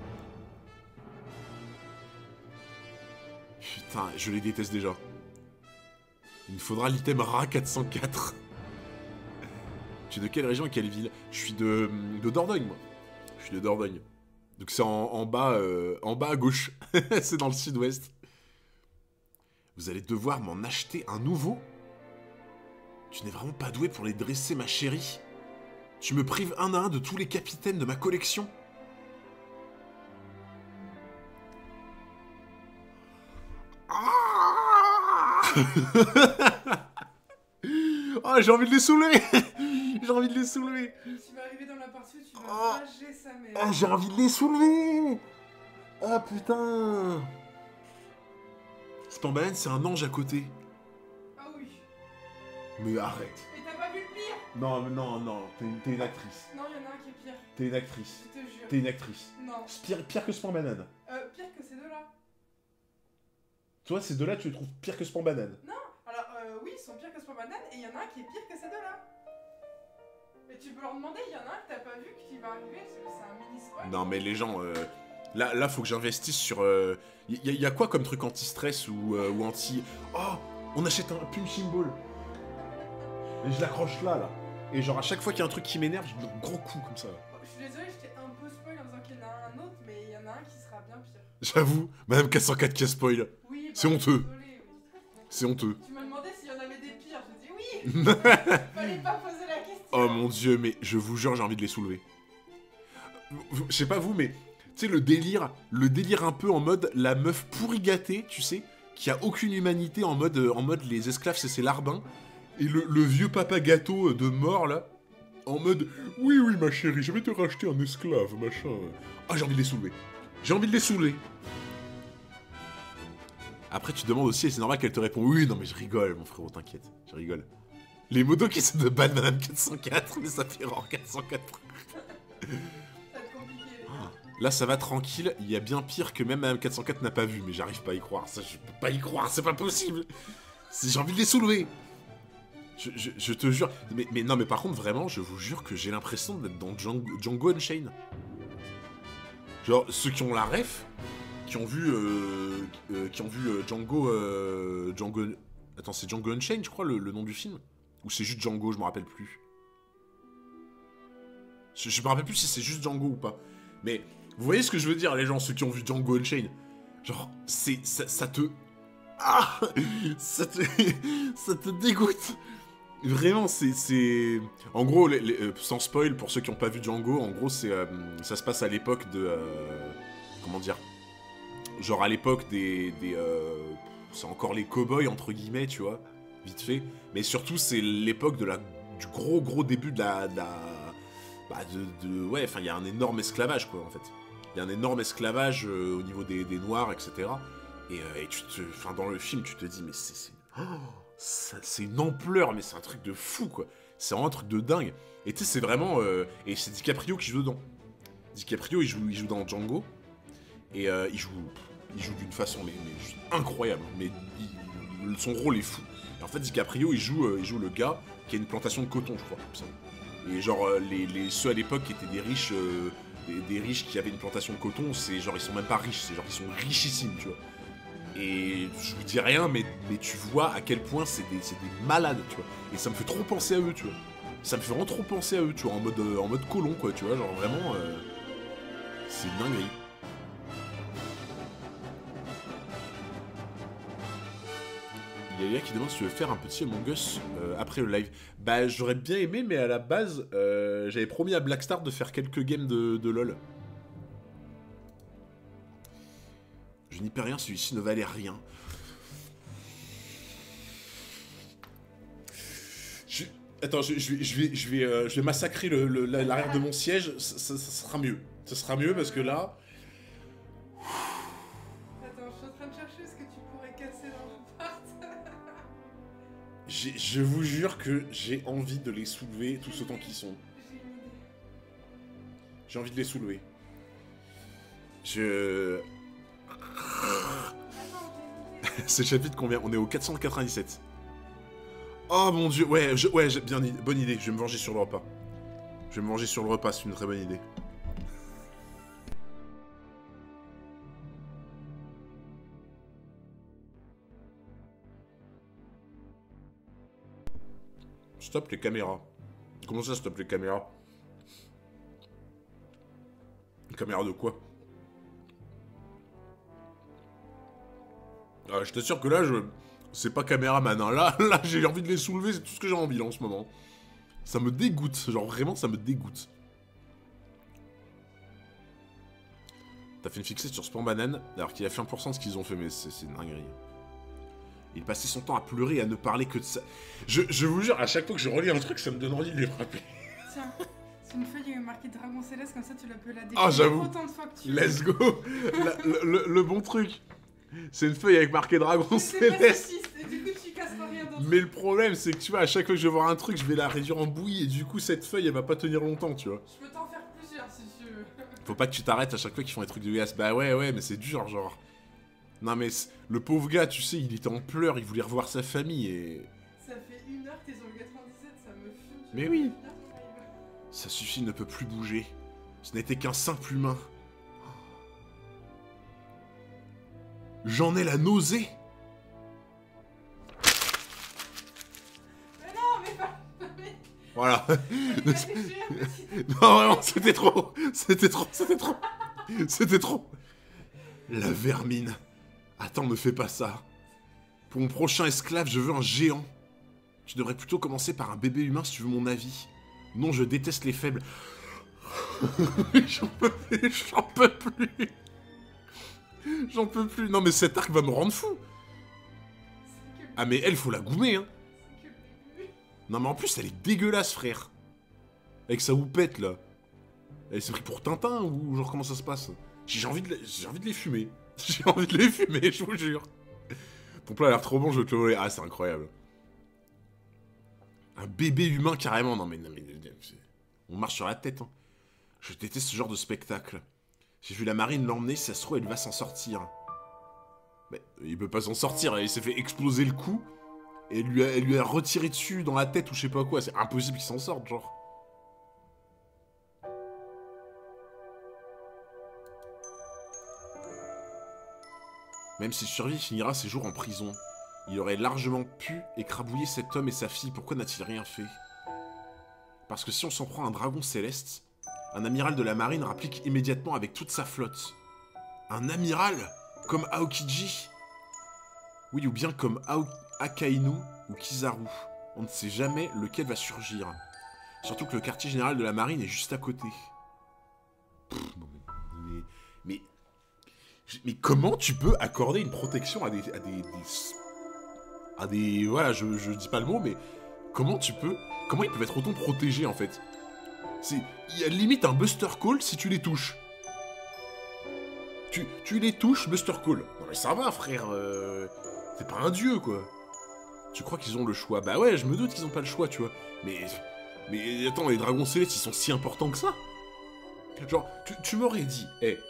Putain, je les déteste déjà. Il me faudra l'item Ra 404. Tu es de quelle région et quelle ville? Je suis de Dordogne, moi. Je suis de Dordogne. Donc c'est en bas à gauche. C'est dans le sud-ouest. Vous allez devoir m'en acheter un nouveau? Tu n'es vraiment pas doué pour les dresser, ma chérie. Tu me prives un à un de tous les capitaines de ma collection. Oh, j'ai envie de les soulever. J'ai envie de les soulever. Tu vas arriver dans la partie où tu vas rager sa mère. Oh, j'ai envie de les soulever. Ah, putain. Spambanen, c'est un ange à côté. Ah oui. Mais arrête. Et t'as pas vu le pire? Non, mais non, t'es une actrice. Non, il y en a un qui est pire. T'es une actrice. Je te jure. T'es une actrice. Non. Pire que Spambanen. Pire que ces deux-là. Toi, ces deux-là, tu les trouves pires que Spambanen? Non. Alors, oui, ils sont pires que Spambanen, et il y en a un qui est pire que ces deux-là. Et tu peux leur demander, il y en a un que t'as pas vu qui va arriver, c'est un mini-spoil. Non, mais les gens... Là, faut que j'investisse sur... Y a quoi comme truc anti-stress ou anti... Oh, on achète un punching ball. Et je l'accroche là. Et genre, à chaque fois qu'il y a un truc qui m'énerve, je donne un gros coup comme ça. Je suis désolé, j'étais un peu spoil en disant qu'il y en a un autre, mais il y en a un qui sera bien pire. J'avoue, Madame 404 qui a spoil. Oui, bah, c'est honteux. Désolé, oui. C'est honteux. Tu m'as demandé s'il y en avait des pires, j'ai dit oui. Fallait pas poser la question. Oh mon dieu, mais je vous jure, j'ai envie de les soulever. Je sais pas vous, mais... Tu sais, le délire un peu en mode la meuf pourri gâtée, tu sais, qui a aucune humanité en mode les esclaves, c'est ses larbins. Et le vieux papa gâteau de mort, là, en mode oui, ma chérie, je vais te racheter un esclave, machin. Ah, j'ai envie de les soulever. J'ai envie de les soulever. Après, tu te demandes aussi, et c'est normal qu'elle te réponde oui, non, mais je rigole, mon frérot, t'inquiète, je rigole. Les modos qui essaient de battre Madame 404, mais ça fait rare 404. Là, ça va tranquille, il y a bien pire que même Madame 404 n'a pas vu, mais j'arrive pas à y croire, ça, je peux pas y croire, c'est pas possible. J'ai envie de les soulever. Je te jure, mais non, mais par contre, vraiment, je vous jure que j'ai l'impression d'être dans Django Unchained. Genre, ceux qui ont la ref, qui ont vu Django... Attends, c'est Django Unchained, je crois, le nom du film? Ou c'est juste Django, je me rappelle plus. Je me rappelle plus si c'est juste Django ou pas. Mais... Vous voyez ce que je veux dire, les gens, ceux qui ont vu Django Unchained? Genre, ça te... Ah ça te dégoûte. Vraiment, c'est... En gros, sans spoil, pour ceux qui n'ont pas vu Django, en gros, ça se passe à l'époque de... comment dire? Genre à l'époque des c'est encore les cow-boys, entre guillemets, tu vois, vite fait. Mais surtout, c'est l'époque du gros début de ouais, enfin, il y a un énorme esclavage, quoi, en fait. Il y a un énorme esclavage au niveau des Noirs, etc. Et enfin, dans le film, tu te dis, mais c'est une ampleur, mais c'est un truc de fou, quoi. C'est vraiment un truc de dingue. Et tu sais, c'est vraiment... et c'est DiCaprio qui joue dedans. DiCaprio, il joue dans Django. Et il joue d'une façon mais incroyable. Mais son rôle est fou. Et en fait, DiCaprio, il joue le gars qui a une plantation de coton, je crois. Et genre, ceux à l'époque qui étaient des riches qui avaient une plantation de coton, c'est genre, ils sont même pas riches, c'est genre, ils sont richissimes, tu vois. Et je vous dis rien, mais tu vois à quel point c'est des malades, tu vois. Et ça me fait trop penser à eux, tu vois. Ça me fait vraiment trop penser à eux, tu vois, en mode colon, quoi, tu vois, genre vraiment... c'est une dinguerie. Il y a Léa qui demande si tu veux faire un petit Among Us après le live. Bah, j'aurais bien aimé, mais à la base, j'avais promis à Blackstar de faire quelques games de LoL. Je n'y peux rien, celui-ci ne valait rien. Attends, je vais massacrer l'arrière de mon siège, ça sera mieux. Ça sera mieux parce que là... Attends, je suis en train de chercher ce que tu pourrais casser dans le part. Je vous jure que j'ai envie de les soulever tous autant qu'ils sont. J'ai une idée. J'ai envie de les soulever. Je... C'est le chapitre combien? On est au 497. Oh mon dieu, ouais, j'ai bien bonne idée, je vais me venger sur le repas. Je vais me venger sur le repas, c'est une très bonne idée. Stop les caméras. Comment ça, stop les caméras? Les caméras de quoi? Ah, je t'assure que là, c'est pas caméraman, hein. Là, j'ai envie de les soulever, c'est tout ce que j'ai envie là, en ce moment. Ça me dégoûte, genre vraiment, ça me dégoûte. T'as fait une fixette sur Spam Banane, alors qu'il a fait 1% de ce qu'ils ont fait, mais c'est une dinguerie. Il passait son temps à pleurer et à ne parler que de ça. Je vous jure, à chaque fois que je relis un truc, ça me donne envie de les frapper. Tiens, c'est une feuille marquée Dragon Céleste, comme ça tu la peux la décoller Ah, j'avoue. autant de fois que tu veux. Let's go. Le bon truc. C'est une feuille avec marqué Dragon C'est pas Céleste. sexiste, et du coup tu casses pas rien d'autre. Mais le problème, c'est que tu vois, à chaque fois que je vais voir un truc, je vais la réduire en bouillie et du coup, cette feuille, elle va pas tenir longtemps, tu vois. Je peux t'en faire plusieurs si tu veux. Faut pas que tu t'arrêtes à chaque fois qu'ils font des trucs de US. Bah ouais, mais c'est dur, genre. Non, mais le pauvre gars, tu sais, il était en pleurs, il voulait revoir sa famille et. Ça fait 1 heure que t'es sur le 97, ça me fume. Mais oui. Ça suffit, il ne peut plus bouger. Ce n'était qu'un simple humain. J'en ai la nausée. Mais non, mais pas. Voilà. Mais pas déchirer, petit. Non, vraiment, c'était trop. C'était trop. La vermine. Attends, me fais pas ça. Pour mon prochain esclave, je veux un géant. Tu devrais plutôt commencer par un bébé humain si tu veux mon avis. Non, je déteste les faibles. J'en peux plus. J'en peux plus. Non, mais cet arc va me rendre fou. Ah, mais elle, faut la goumer, hein. Non, mais en plus, elle est dégueulasse, frère. Avec sa houppette, là. Elle s'est pris pour Tintin ou genre comment ça se passe? J'ai envie de les fumer. J'ai envie de les fumer, je vous jure. Ton plat a l'air trop bon, je vais te le voler. Ah, c'est incroyable. Un bébé humain, carrément. Non, mais on marche sur la tête, hein. Je déteste ce genre de spectacle. J'ai vu la marine l'emmener, si ça se trouve, elle va s'en sortir. Mais il peut pas s'en sortir, il s'est fait exploser le cou. Et elle lui a retiré dessus dans la tête ou je sais pas quoi. C'est impossible qu'il s'en sorte, genre. Même s'il survit, il finira ses jours en prison. Il aurait largement pu écrabouiller cet homme et sa fille. Pourquoi n'a-t-il rien fait? Parce que si on s'en prend à un dragon céleste, un amiral de la marine rapplique immédiatement avec toute sa flotte. Un amiral? Comme Aokiji? Oui, ou bien comme Akainu ou Kizaru. On ne sait jamais lequel va surgir. Surtout que le quartier général de la marine est juste à côté. Mais comment tu peux accorder une protection à des voilà, je dis pas le mot, mais comment ils peuvent être autant protégés, en fait? Il y a limite un Buster Call si tu les touches. Tu les touches, Buster Call. Non mais ça va, frère, t'es pas un dieu, quoi. Tu crois qu'ils ont le choix? Bah ouais, je me doute qu'ils ont pas le choix, tu vois. Mais attends, les dragons célestes, ils sont si importants que ça? Genre, tu m'aurais dit,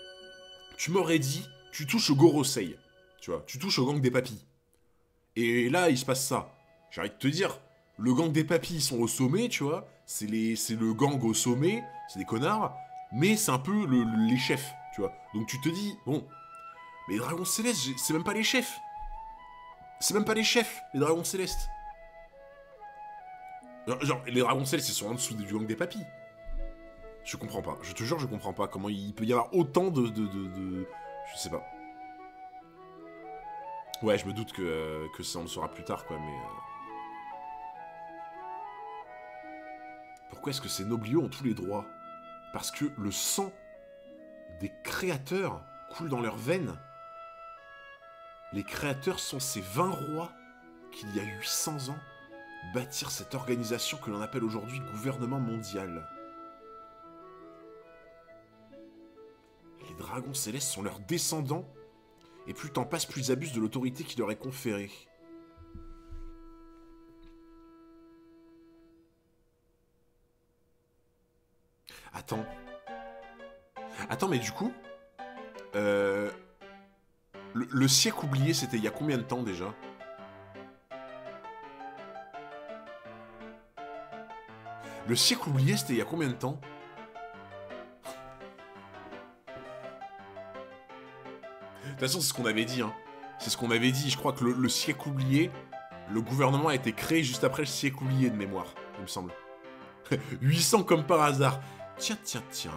tu touches au Gorosei, tu vois, tu touches au gang des papis. Et là, il se passe ça. J'ai envie de te dire, le gang des papis, ils sont au sommet, tu vois. C'est le gang au sommet, c'est des connards, mais c'est un peu les chefs, tu vois. Donc tu te dis, bon, mais les dragons célestes, c'est même pas les chefs. C'est même pas les chefs, les dragons célestes. Genre, les dragons célestes, ils sont en dessous du gang des papis. Je comprends pas. Je te jure, je comprends pas comment il peut y avoir autant de... Je sais pas. Ouais, je me doute que ça, on le saura plus tard, quoi, mais... Pourquoi est-ce que ces nobliaux ont tous les droits? Parce que le sang des créateurs coule dans leurs veines. Les créateurs sont ces 20 rois qu'il y a 800 ans bâtirent cette organisation que l'on appelle aujourd'hui gouvernement mondial. Les dragons célestes sont leurs descendants, et plus le temps passe, plus ils abusent de l'autorité qui leur est conférée. Attends. Attends, mais du coup... Le siècle oublié, c'était il y a combien de temps, déjà? Le siècle oublié, c'était il y a combien de temps? De toute façon, c'est ce qu'on avait dit, hein. C'est ce qu'on avait dit. Je crois que le siècle oublié, le gouvernement a été créé juste après le siècle oublié de mémoire, il me semble. 800 comme par hasard. Tiens, tiens, tiens.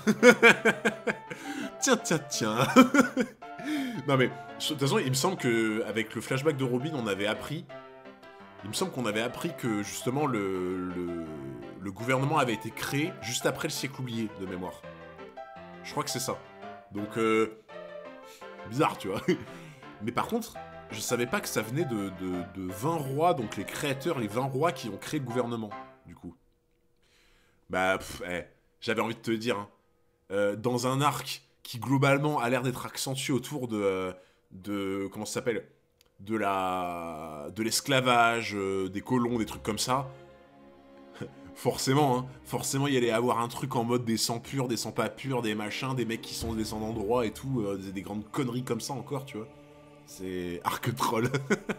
Tiens, tiens, tiens. Non mais, de toute façon, il me semble qu'avec le flashback de Robin, on avait appris... Il me semble qu'on avait appris que, justement, le gouvernement avait été créé juste après le siècle oublié, de mémoire. Je crois que c'est ça. Donc, bizarre, tu vois. Mais par contre, je savais pas que ça venait de 20 rois, donc les créateurs, les 20 rois qui ont créé le gouvernement, du coup. Bah, j'avais envie de te dire, hein, dans un arc qui, globalement, a l'air d'être accentué autour de comment ça s'appelle, de l'esclavage, des colons, des trucs comme ça. Forcément, hein, forcément, il y allait avoir un truc en mode des sangs purs, des sangs pas purs, des machins, des mecs qui sont descendants droits et tout, des grandes conneries comme ça encore, tu vois. C'est arc troll.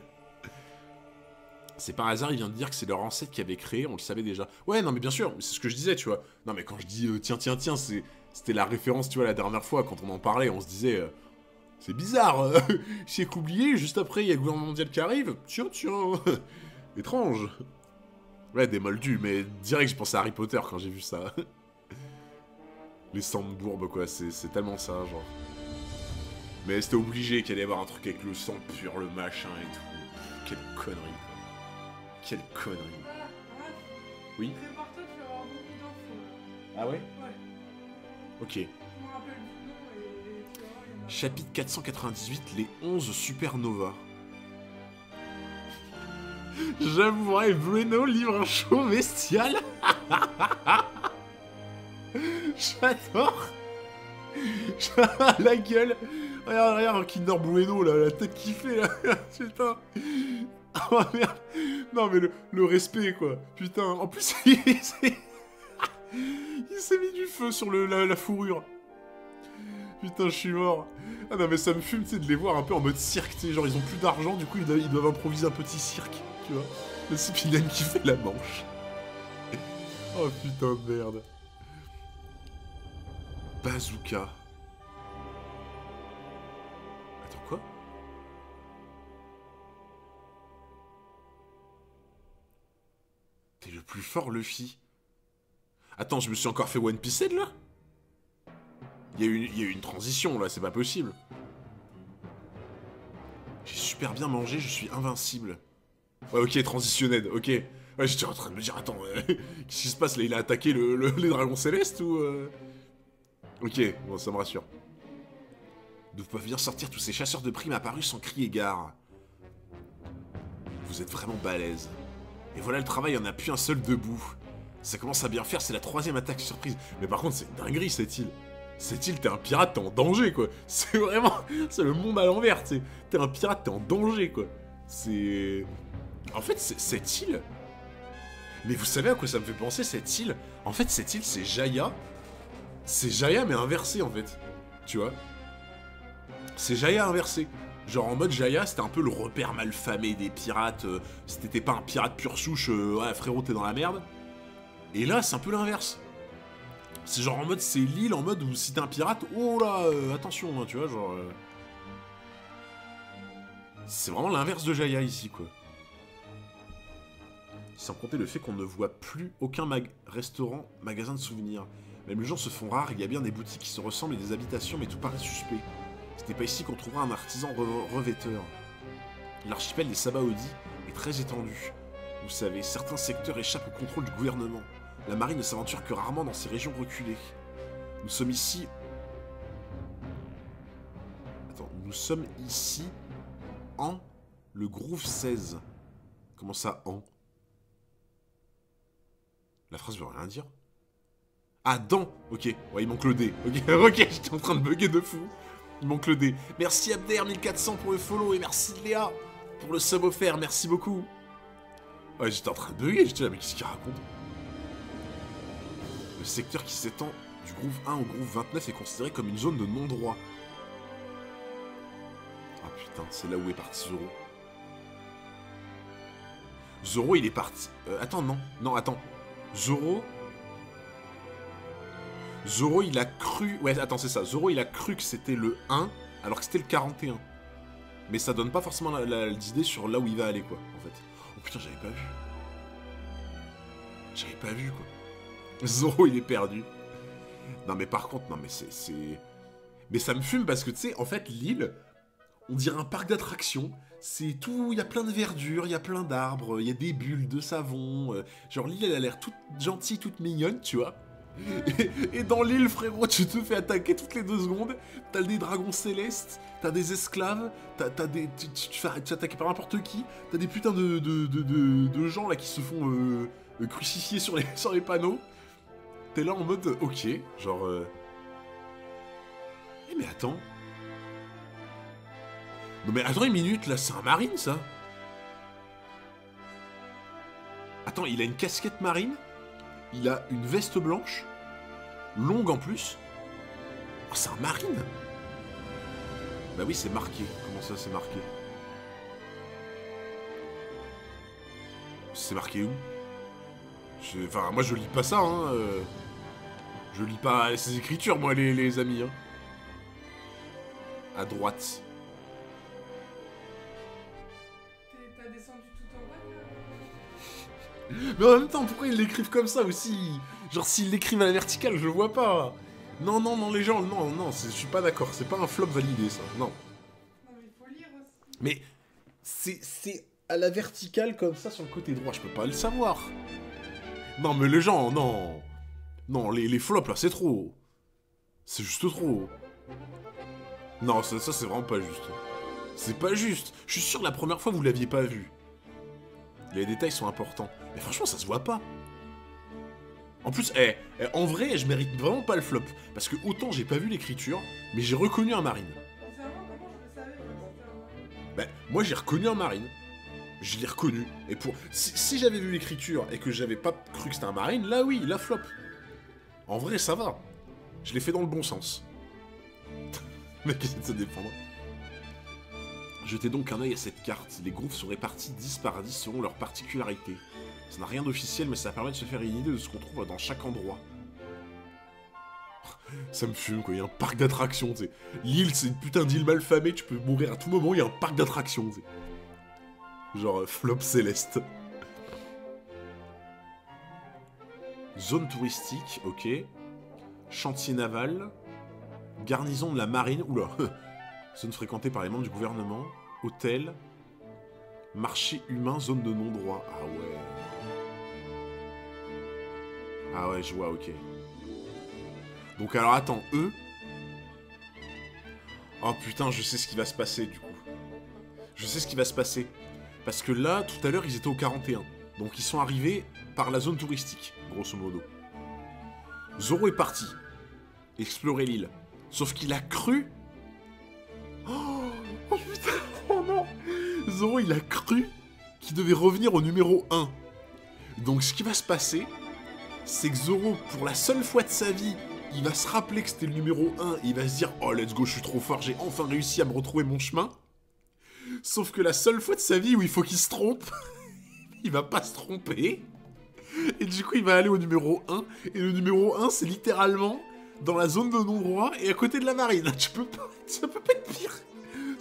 C'est par hasard, il vient de dire que c'est leur ancêtre qui avait créé, on le savait déjà. Ouais, non mais bien sûr, c'est ce que je disais, tu vois. Non mais quand je dis tiens, tiens, tiens, c'était la référence, tu vois, la dernière fois, quand on en parlait, on se disait... c'est bizarre, siècle oublié, juste après, il y a le gouvernement mondial qui arrive. Tiens, tiens, étrange. Ouais, des moldus, mais direct, je pensais à Harry Potter quand j'ai vu ça. Les sangs de bourbe, quoi, c'est tellement ça, genre. Mais c'était obligé qu'il allait y avoir un truc avec le sang pur, le machin et tout. Quelle connerie, quoi. Quelle connerie. Voilà, bref. Oui. Prépare-toi, tu vas avoir beaucoup d'infos. Ah ouais? Ouais. Ok. Je me rappelle du nom et tu vas voir, il y en a... Chapitre 498, les 11 supernovas. J'avouerai, Bruno livre un show bestial. J'adore. La gueule. Regarde, regarde, Kinder Bueno, là, la tête qu'il fait, là. Putain. Oh merde. Non, mais le respect, quoi. Putain. En plus, il s'est mis du feu sur la fourrure. Putain, je suis mort. Ah non, mais ça me fume, tu sais, de les voir un peu en mode cirque, tu sais. Genre, ils ont plus d'argent, du coup, ils doivent improviser un petit cirque, tu vois. Le Cyprian qui fait la manche. Oh putain de merde. Bazooka. Attends, quoi? T'es le plus fort, Luffy. Attends, je me suis encore fait One Piece là? Il y a eu une transition, là, c'est pas possible. J'ai super bien mangé, je suis invincible. Ouais, ok, transitionned, ok. Ouais, j'étais en train de me dire, attends, qu'est-ce qui se passe là? Il a attaqué les dragons célestes ou... Ok, bon, ça me rassure. D'où peuvent bien sortir tous ces chasseurs de primes apparus sans crier gare. Vous êtes vraiment balèze. Et voilà le travail, il n'y en a plus un seul debout. Ça commence à bien faire, c'est la 3e attaque surprise. Mais par contre, c'est une dinguerie cette île. Cette île, t'es un pirate, t'es en danger, quoi. C'est vraiment... C'est le monde à l'envers, tu sais. T'es un pirate, t'es en danger, quoi. C'est... En fait, cette île... Mais vous savez à quoi ça me fait penser, cette île? En fait, cette île, c'est Jaya. C'est Jaya, mais inversé, en fait. Tu vois? C'est Jaya inversé. Genre, en mode Jaya, c'était un peu le repère malfamé des pirates. Si t'étais pas un pirate pure souche, ouais, frérot, t'es dans la merde. Et là, c'est un peu l'inverse. C'est genre en mode, c'est l'île en mode où si t'es un pirate, oh là, attention, hein, tu vois, genre... C'est vraiment l'inverse de Jaya ici, quoi. Sans compter le fait qu'on ne voit plus aucun restaurant, magasin de souvenirs. Même les gens se font rares, il y a bien des boutiques qui se ressemblent et des habitations, mais tout paraît suspect. Ce n'est pas ici qu'on trouvera un artisan revêteur. L'archipel des Sabaody est très étendu. Vous savez, certains secteurs échappent au contrôle du gouvernement. La marine ne s'aventure que rarement dans ces régions reculées. Nous sommes ici... Attends, nous sommes ici en le Groove 16. Comment ça, en? La phrase veut rien dire. Ah, dans. Ok, ouais, il manque le D. Ok, ok, j'étais en train de bugger de fou. Il manque le D. Merci Abder1400 pour le follow et merci Léa pour le sub offert. Merci beaucoup. Ouais, j'étais en train de bugger. J'étais là, mais qu'est-ce qu'il raconte? Le secteur qui s'étend du Groove 1 au Groove 29 est considéré comme une zone de non-droit. Ah putain, c'est là où est parti Zoro. Zoro, il est parti... attends, non. Non, attends. Zoro, il a cru... Ouais, attends, c'est ça. Zoro, il a cru que c'était le 1, alors que c'était le 41. Mais ça donne pas forcément l'idée sur là où il va aller, quoi, en fait. Oh putain, j'avais pas vu. J'avais pas vu, quoi. Zoro, il est perdu. Non, mais par contre, non, mais c'est... Mais ça me fume parce que, tu sais, en fait, l'île, on dirait un parc d'attractions. C'est tout, il y a plein de verdure, il y a plein d'arbres, il y a des bulles de savon. Genre l'île, elle a l'air toute gentille, toute mignonne, tu vois. Et dans l'île, frérot, tu te fais attaquer toutes les 2 secondes. T'as des dragons célestes, t'as des esclaves, t'as des... Tu te fais attaquer par n'importe qui. T'as des putains de gens là qui se font crucifier sur les panneaux. T'es là en mode, ok, genre... Eh mais attends... Non mais attends une minute, là, c'est un marine, ça. Attends, il a une casquette marine. Il a une veste blanche. Longue en plus. Oh, c'est un marine. Bah oui, c'est marqué. Comment ça, c'est marqué? C'est marqué où? Enfin, moi, je lis pas ça, hein. Je lis pas ces écritures, moi, les amis, hein. À droite. Mais en même temps, pourquoi ils l'écrivent comme ça aussi? Genre, s'ils l'écrivent à la verticale, je vois pas. Non, non, non, les gens, non, non, je suis pas d'accord. C'est pas un flop validé, ça. Non. Non, mais il faut lire aussi. Mais c'est à la verticale comme ça sur le côté droit, je peux pas le savoir. Non, mais les gens, non. Non, les flops, là, c'est trop. C'est juste trop. Non, ça c'est vraiment pas juste. C'est pas juste. Je suis sûr que la première fois, vous l'aviez pas vu. Les détails sont importants. Mais franchement, ça se voit pas. En plus, en vrai, je mérite vraiment pas le flop. Parce que autant j'ai pas vu l'écriture, mais j'ai reconnu un marine. Sincèrement, comment je le savais que c'était un marine? Bah, moi j'ai reconnu un marine. Je l'ai reconnu. Et pour... Si j'avais vu l'écriture et que j'avais pas cru que c'était un marine, là oui, la flop. En vrai, ça va. Je l'ai fait dans le bon sens. Le mec essaie de se défendre. Jetez donc un œil à cette carte. Les groupes sont répartis 10 par 10 selon leurs particularités. Ça n'a rien d'officiel, mais ça permet de se faire une idée de ce qu'on trouve dans chaque endroit. Ça me fume, quoi. Il y a un parc d'attractions, tu sais. L'île, c'est une putain d'île malfamée, tu peux mourir à tout moment, il y a un parc d'attractions, tu sais. Genre, flop céleste. Zone touristique, ok. Chantier naval. Garnison de la marine. Oula. Zone fréquentée par les membres du gouvernement. Hôtel. Marché humain, zone de non-droit. Ah ouais. Ah ouais, je vois, ok. Donc alors attends, eux... Oh putain, je sais ce qui va se passer du coup. Je sais ce qui va se passer. Parce que là, tout à l'heure, ils étaient au 41. Donc ils sont arrivés par la zone touristique, grosso modo. Zoro est parti. Explorer l'île. Sauf qu'il a cru... Oh putain, oh non. Zoro, il a cru qu'il devait revenir au numéro 1. Donc ce qui va se passer, c'est que Zoro, pour la seule fois de sa vie, il va se rappeler que c'était le numéro 1 et il va se dire « Oh, let's go, je suis trop fort, j'ai enfin réussi à me retrouver mon chemin. » Sauf que la seule fois de sa vie où il faut qu'il se trompe, il va pas se tromper. Et du coup, il va aller au numéro 1. Et le numéro 1, c'est littéralement dans la zone de non-droit et à côté de la marine. Ça peut pas être pire.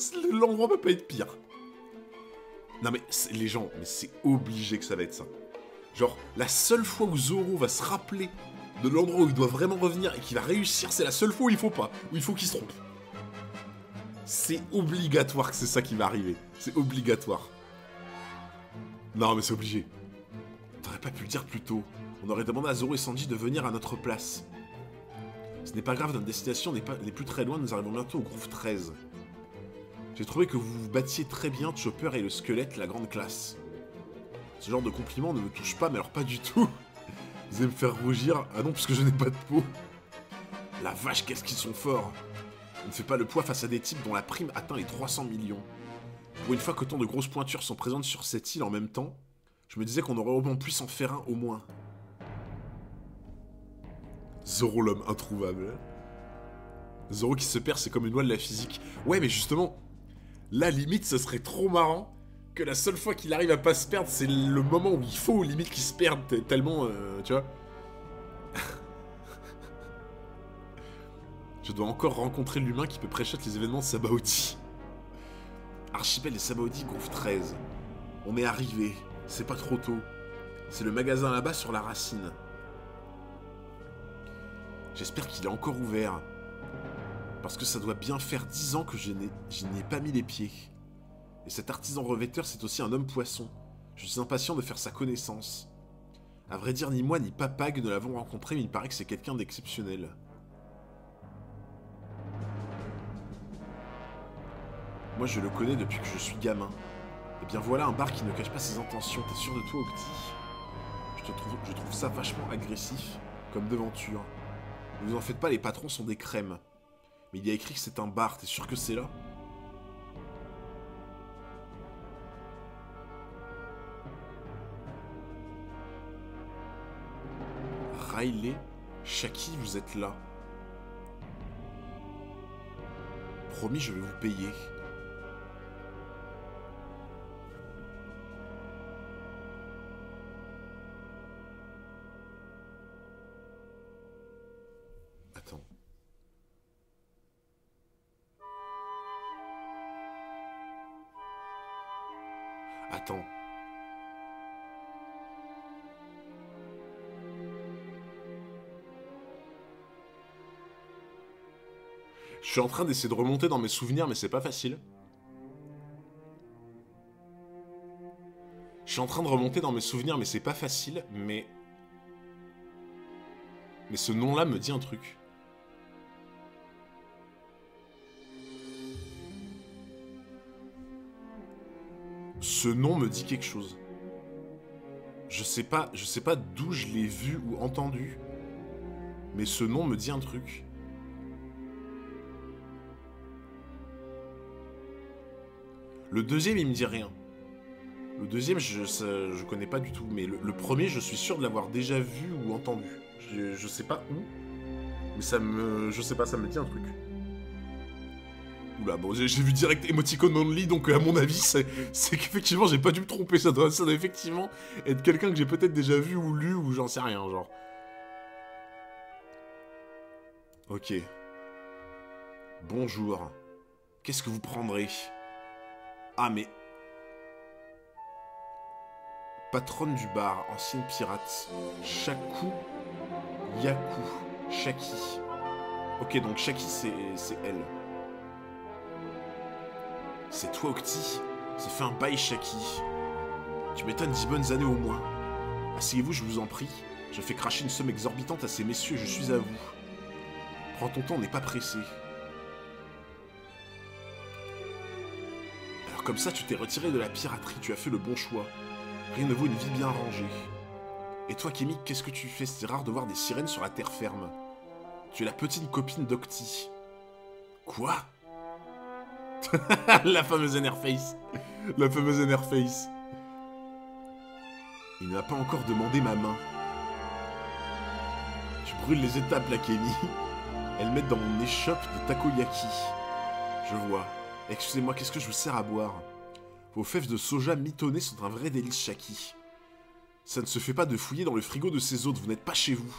L'endroit peut pas être pire. Non mais, les gens, mais c'est obligé que ça va être ça. Genre, la seule fois où Zoro va se rappeler de l'endroit où il doit vraiment revenir et qu'il va réussir, c'est la seule fois où il faut pas, où il faut qu'il se trompe. C'est obligatoire que c'est ça qui va arriver. C'est obligatoire. Non, mais c'est obligé. T'aurais pas pu le dire plus tôt. On aurait demandé à Zoro et Sanji de venir à notre place. Ce n'est pas grave, notre destination n'est plus très loin, nous arrivons bientôt au groove 13. J'ai trouvé que vous vous battiez très bien, Chopper et le squelette, la grande classe. Ce genre de compliment ne me touche pas, mais alors pas du tout. Vous allez me faire rougir. Ah non, parce que je n'ai pas de peau. La vache, qu'est-ce qu'ils sont forts. On ne fait pas le poids face à des types dont la prime atteint les 300 millions. Pour une fois qu'autant de grosses pointures sont présentes sur cette île en même temps, je me disais qu'on aurait au moins pu s'en faire un au moins. Zoro l'homme introuvable. Zoro qui se perd, c'est comme une loi de la physique. Ouais, mais justement, là, limite, ce serait trop marrant que la seule fois qu'il arrive à pas se perdre, c'est le moment où il faut, limite, qu'il se perde tellement, tu vois. Je dois encore rencontrer l'humain qui peut pré-shot les événements de Sabaody. Archipel des Sabaody, groove 13. On est arrivé, c'est pas trop tôt. C'est le magasin là-bas sur la racine. J'espère qu'il est encore ouvert. Parce que ça doit bien faire 10 ans que je n'y ai pas mis les pieds. Et cet artisan revêteur, c'est aussi un homme poisson. Je suis impatient de faire sa connaissance. À vrai dire, ni moi ni Papag ne l'avons rencontré, mais il paraît que c'est quelqu'un d'exceptionnel. Moi, je le connais depuis que je suis gamin. Et bien voilà un bar qui ne cache pas ses intentions. T'es sûr de toi, Octi? Je trouve ça vachement agressif, comme devanture. Ne vous en faites pas, les patrons sont des crèmes. Mais il y a écrit que c'est un bar, t'es sûr que c'est là? Riley, Shaki, vous êtes là. Promis, je vais vous payer. Attends. Attends. Je suis en train d'essayer de remonter dans mes souvenirs, mais c'est pas facile. Je suis en train de remonter dans mes souvenirs, mais c'est pas facile, mais ce nom-là me dit un truc. Ce nom me dit quelque chose. Je sais pas d'où je l'ai vu ou entendu, mais ce nom me dit un truc. Le deuxième, il me dit rien. Le deuxième, je connais pas du tout, mais le premier, je suis sûr de l'avoir déjà vu ou entendu. Je sais pas où, mais je sais pas, ça me dit un truc. Oula, bon, j'ai vu direct Emoticon Only, donc à mon avis, c'est qu'effectivement, j'ai pas dû me tromper. Ça doit effectivement être quelqu'un que j'ai peut-être déjà vu ou lu, ou j'en sais rien, genre. Ok. Bonjour. Qu'est-ce que vous prendrez? Ah, mais... Patronne du bar, ancienne pirate. Shaku Yaku. Shaki. Ok, donc Shaki, c'est elle. C'est toi, Octi. Ça fait un bail, Shaki. Tu m'étonnes 10 bonnes années au moins. Asseyez-vous, je vous en prie. Je fais cracher une somme exorbitante à ces messieurs, je suis à vous. Prends ton temps, on n'est pas pressé. Alors comme ça, tu t'es retiré de la piraterie, tu as fait le bon choix. Rien ne vaut une vie bien rangée. Et toi, Kémy, qu'est-ce que tu fais? C'est rare de voir des sirènes sur la terre ferme. Tu es la petite copine d'Octi. Quoi? La fameuse Enerface. La fameuse Enerface. Il n'a pas encore demandé ma main. Tu brûles les étapes, la Kémy. Elles mettent dans mon échoppe de takoyaki. Je vois. Excusez-moi, qu'est-ce que je vous sers à boire? Vos fèves de soja mitonnées sont un vrai délice, Shaki. Ça ne se fait pas de fouiller dans le frigo de ces autres, vous n'êtes pas chez vous.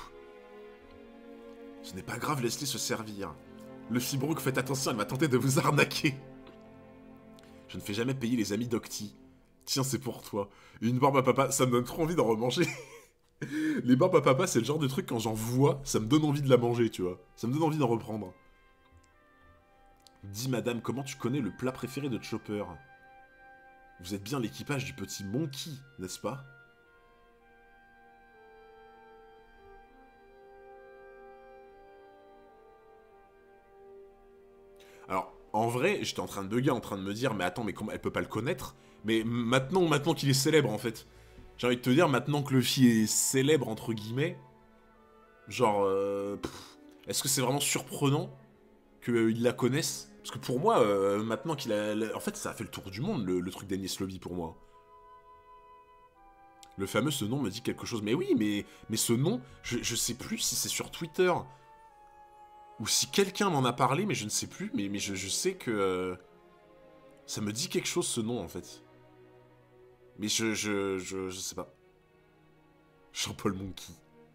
Ce n'est pas grave, laisse-les se servir. Le Fibrook, faites attention, elle va tenter de vous arnaquer. Je ne fais jamais payer les amis d'Octi. Tiens, c'est pour toi. Une barbe à papa, ça me donne trop envie d'en remanger. Les barbes à papa, c'est le genre de truc, quand j'en vois, ça me donne envie de la manger, tu vois. Ça me donne envie d'en reprendre. Dis, madame, comment tu connais le plat préféré de Chopper? Vous êtes bien l'équipage du petit Monkey, n'est-ce pas? Alors, en vrai, j'étais en train de bugger, en train de me dire, mais attends, mais comment elle peut pas le connaître? Mais maintenant qu'il est célèbre, en fait. J'ai envie de te dire, maintenant que Luffy est célèbre, entre guillemets, genre, est-ce que c'est vraiment surprenant qu'ils la connaissent? Parce que pour moi, maintenant qu'il a... En fait, ça a fait le tour du monde, le truc d'Enies Lobby, pour moi. Le fameux, ce nom me dit quelque chose. Mais oui, mais ce nom, je sais plus si c'est sur Twitter ou si quelqu'un m'en a parlé, mais je ne sais plus. Mais je sais que... ça me dit quelque chose, ce nom, en fait. Mais je sais pas. Jean-Paul Monkey.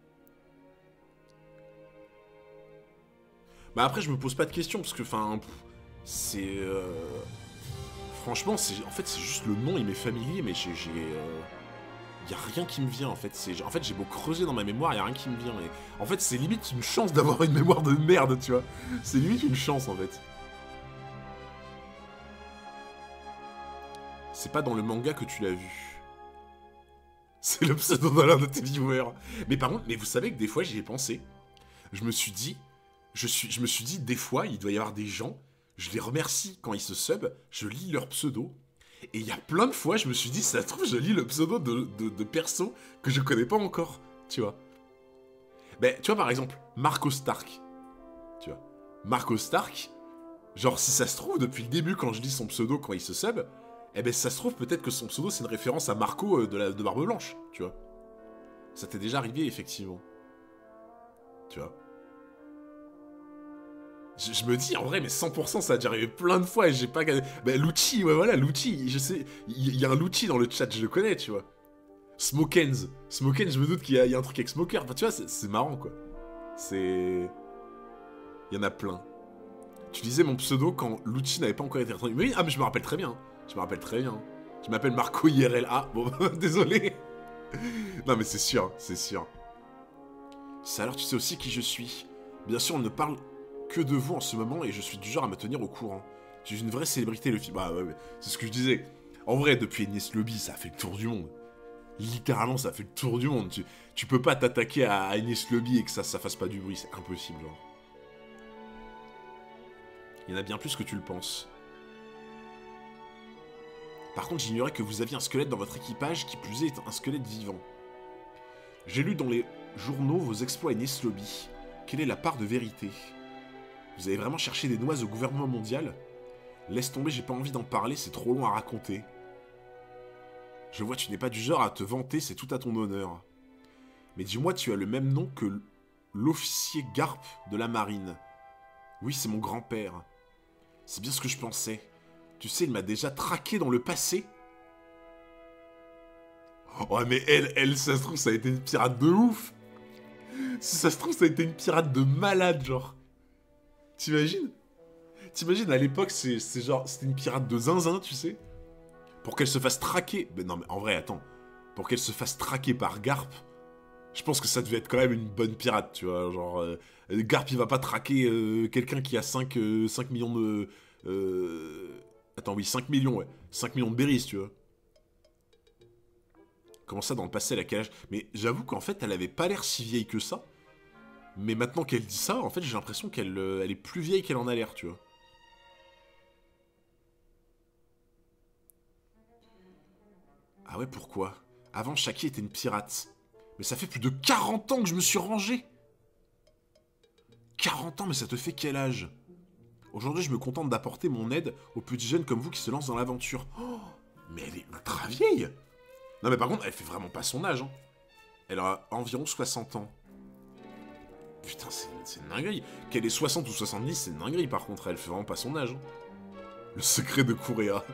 Bah après, je me pose pas de questions, parce que, enfin... c'est... franchement, en fait, c'est juste le nom, il m'est familier, mais y a rien qui me vient, en fait. En fait, j'ai beau creuser dans ma mémoire, y a rien qui me vient. Et... en fait, c'est limite une chance d'avoir une mémoire de merde, tu vois. C'est limite une chance, en fait. C'est pas dans le manga que tu l'as vu. C'est le pseudo d'un de tes viewers. Mais par contre, mais vous savez que des fois, j'y ai pensé. Je me suis dit, des fois, il doit y avoir des gens, je les remercie quand ils se sub, je lis leur pseudo, et il y a plein de fois, je me suis dit, ça se trouve, je lis le pseudo de persos que je connais pas encore, tu vois. Ben, tu vois, par exemple, Marco Stark, tu vois. Marco Stark, genre, si ça se trouve, depuis le début, quand je lis son pseudo, quand il se sub, eh ben, ça se trouve, peut-être que son pseudo, c'est une référence à Marco de Barbe Blanche, tu vois. Ça t'est déjà arrivé, effectivement. Tu vois. Je me dis, en vrai, mais 100%, ça a déjà arrivé plein de fois et j'ai pas gagné. Bah, Lucci, ouais, voilà, Lucci, je sais. Il y a un Lucci dans le chat, je le connais, tu vois. Smokens, je me doute qu'il y a un truc avec Smoker. Enfin, tu vois, c'est marrant, quoi. C'est... il y en a plein. Tu disais mon pseudo quand Lucci n'avait pas encore été retenu. Mais oui, ah, mais je me rappelle très bien. Je me rappelle très bien. Je m'appelle Marco IRL. Ah, bon, désolé. Non, mais c'est sûr, c'est sûr. Ça, alors, tu sais aussi qui je suis. Bien sûr, on ne parle que de vous en ce moment et je suis du genre à me tenir au courant. Je suis une vraie célébrité, le film. Bah ouais, c'est ce que je disais. En vrai, depuis Enies Lobby, ça a fait le tour du monde. Littéralement, ça a fait le tour du monde. Tu peux pas t'attaquer à Enies Lobby et que ça fasse pas du bruit, c'est impossible, genre. Il y en a bien plus que tu le penses. Par contre, j'ignorais que vous aviez un squelette dans votre équipage, qui plus est un squelette vivant. J'ai lu dans les journaux vos exploits Enies Lobby. Quelle est la part de vérité? Vous avez vraiment cherché des noises au gouvernement mondial? Laisse tomber, j'ai pas envie d'en parler, c'est trop long à raconter. Je vois, tu n'es pas du genre à te vanter, c'est tout à ton honneur. Mais dis-moi, tu as le même nom que l'officier Garp de la marine. Oui, c'est mon grand-père. C'est bien ce que je pensais. Tu sais, il m'a déjà traqué dans le passé. Oh, mais elle, si ça se trouve, ça a été une pirate de ouf. Si ça se trouve, ça a été une pirate de malade, genre. T'imagines? T'imagines, à l'époque, c'est genre, c'était une pirate de zinzin, tu sais? Pour qu'elle se fasse traquer... Ben non, mais en vrai, attends. Pour qu'elle se fasse traquer par Garp, je pense que ça devait être quand même une bonne pirate, tu vois. Genre, Garp, il va pas traquer quelqu'un qui a 5 millions de... Attends, oui, 5 millions, ouais. 5 millions de berries, tu vois. Comment ça, dans le passé, elle a quel âge? Mais j'avoue qu'en fait, elle avait pas l'air si vieille que ça. Mais maintenant qu'elle dit ça, en fait, j'ai l'impression qu'elle elle est plus vieille qu'elle en a l'air, tu vois. Ah ouais, pourquoi? Avant, Shaki était une pirate. Mais ça fait plus de 40 ans que je me suis rangé. 40 ans, mais ça te fait quel âge? Aujourd'hui, je me contente d'apporter mon aide aux petits jeunes comme vous qui se lancent dans l'aventure. Oh, mais elle est ultra vieille. Non, mais par contre, elle fait vraiment pas son âge, hein. Elle a environ 60 ans. Putain, c'est une dinguerie. Qu'elle ait 60 ou 70, c'est une dinguerie, par contre. Elle fait vraiment pas son âge, hein. Le secret de Kurea.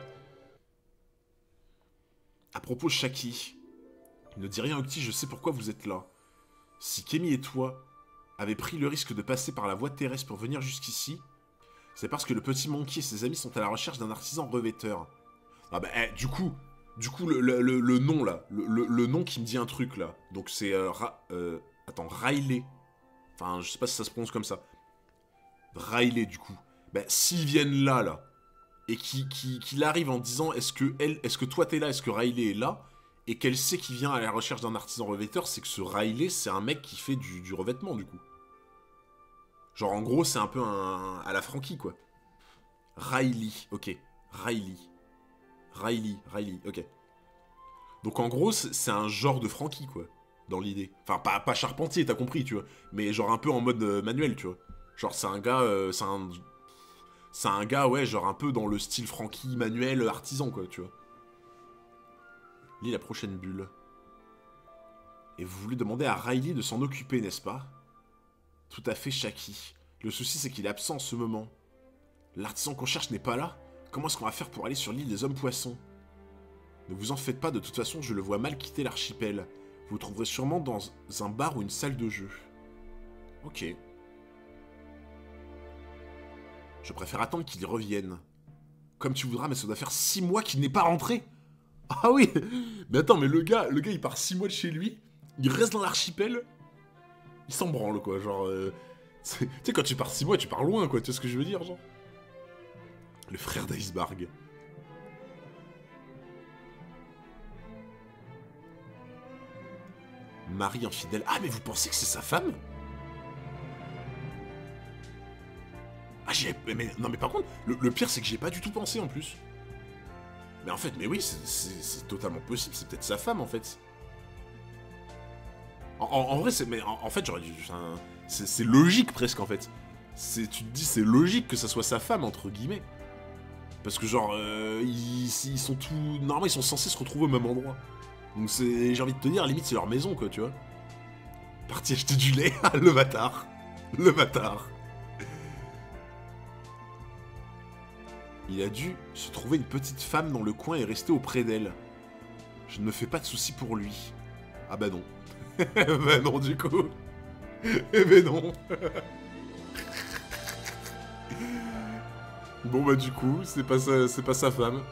À propos, Shaki. Ne dis rien, Octi, je sais pourquoi vous êtes là. Si Kemi et toi avez pris le risque de passer par la voie terrestre pour venir jusqu'ici, c'est parce que le petit Monkey et ses amis sont à la recherche d'un artisan revêteur. Ah bah, du coup, Du coup, le nom, là, le nom qui me dit un truc, là. Donc, c'est... attends, Riley. Enfin, je sais pas si ça se prononce comme ça. Riley, du coup. Ben, s'ils viennent là, et qu'il arrive en disant, est-ce que toi t'es là, est-ce que Riley est là, et qu'elle sait qu'il vient à la recherche d'un artisan revêteur, c'est que ce Riley, c'est un mec qui fait du revêtement, du coup. Genre, en gros, c'est un peu à la Frankie, quoi. Riley, ok. Riley, ok. Donc, en gros, c'est un genre de Frankie, quoi. Dans l'idée. Enfin, pas charpentier, t'as compris, tu vois. Mais genre un peu en mode manuel, tu vois. Genre, c'est un gars... c'est un gars, ouais, genre un peu dans le style Frankie, manuel, artisan, quoi, tu vois. Lis la prochaine bulle. Et vous voulez demander à Riley de s'en occuper, n'est-ce pas? Tout à fait, Shaki. Le souci, c'est qu'il est absent en ce moment. L'artisan qu'on cherche n'est pas là. Comment est-ce qu'on va faire pour aller sur l'île des hommes-poissons? Ne vous en faites pas, de toute façon, je le vois mal quitter l'archipel. Vous le trouverez sûrement dans un bar ou une salle de jeu. Ok. Je préfère attendre qu'il y revienne. Comme tu voudras, mais ça doit faire 6 mois qu'il n'est pas rentré. Ah oui. Mais attends, mais le gars, il part 6 mois de chez lui. Il reste dans l'archipel. Il s'en branle, quoi. Genre... tu sais, quand tu pars 6 mois, tu pars loin, quoi. Tu sais ce que je veux dire, genre. Le frère d'Iceberg. Marie infidèle. Ah, mais vous pensez que c'est sa femme? Ah, non, mais par contre, le pire, c'est que j'y ai pas du tout pensé, en plus. Mais en fait, mais oui, c'est totalement possible. C'est peut-être sa femme, en fait. En vrai, c'est... Mais en fait, j'aurais dû... C'est logique, presque, en fait. Tu te dis, c'est logique que ça soit sa femme, entre guillemets. Parce que, genre, ils sont tous... Normalement, ils sont censés se retrouver au même endroit. Donc, j'ai envie de te dire, limite, c'est leur maison, quoi, tu vois. Parti acheter du lait. Le bâtard. Le bâtard. Il a dû se trouver une petite femme dans le coin et rester auprès d'elle. Je ne me fais pas de soucis pour lui. Ah bah non. Bah non, du coup. Eh ben non. Bon bah du coup, c'est pas sa femme.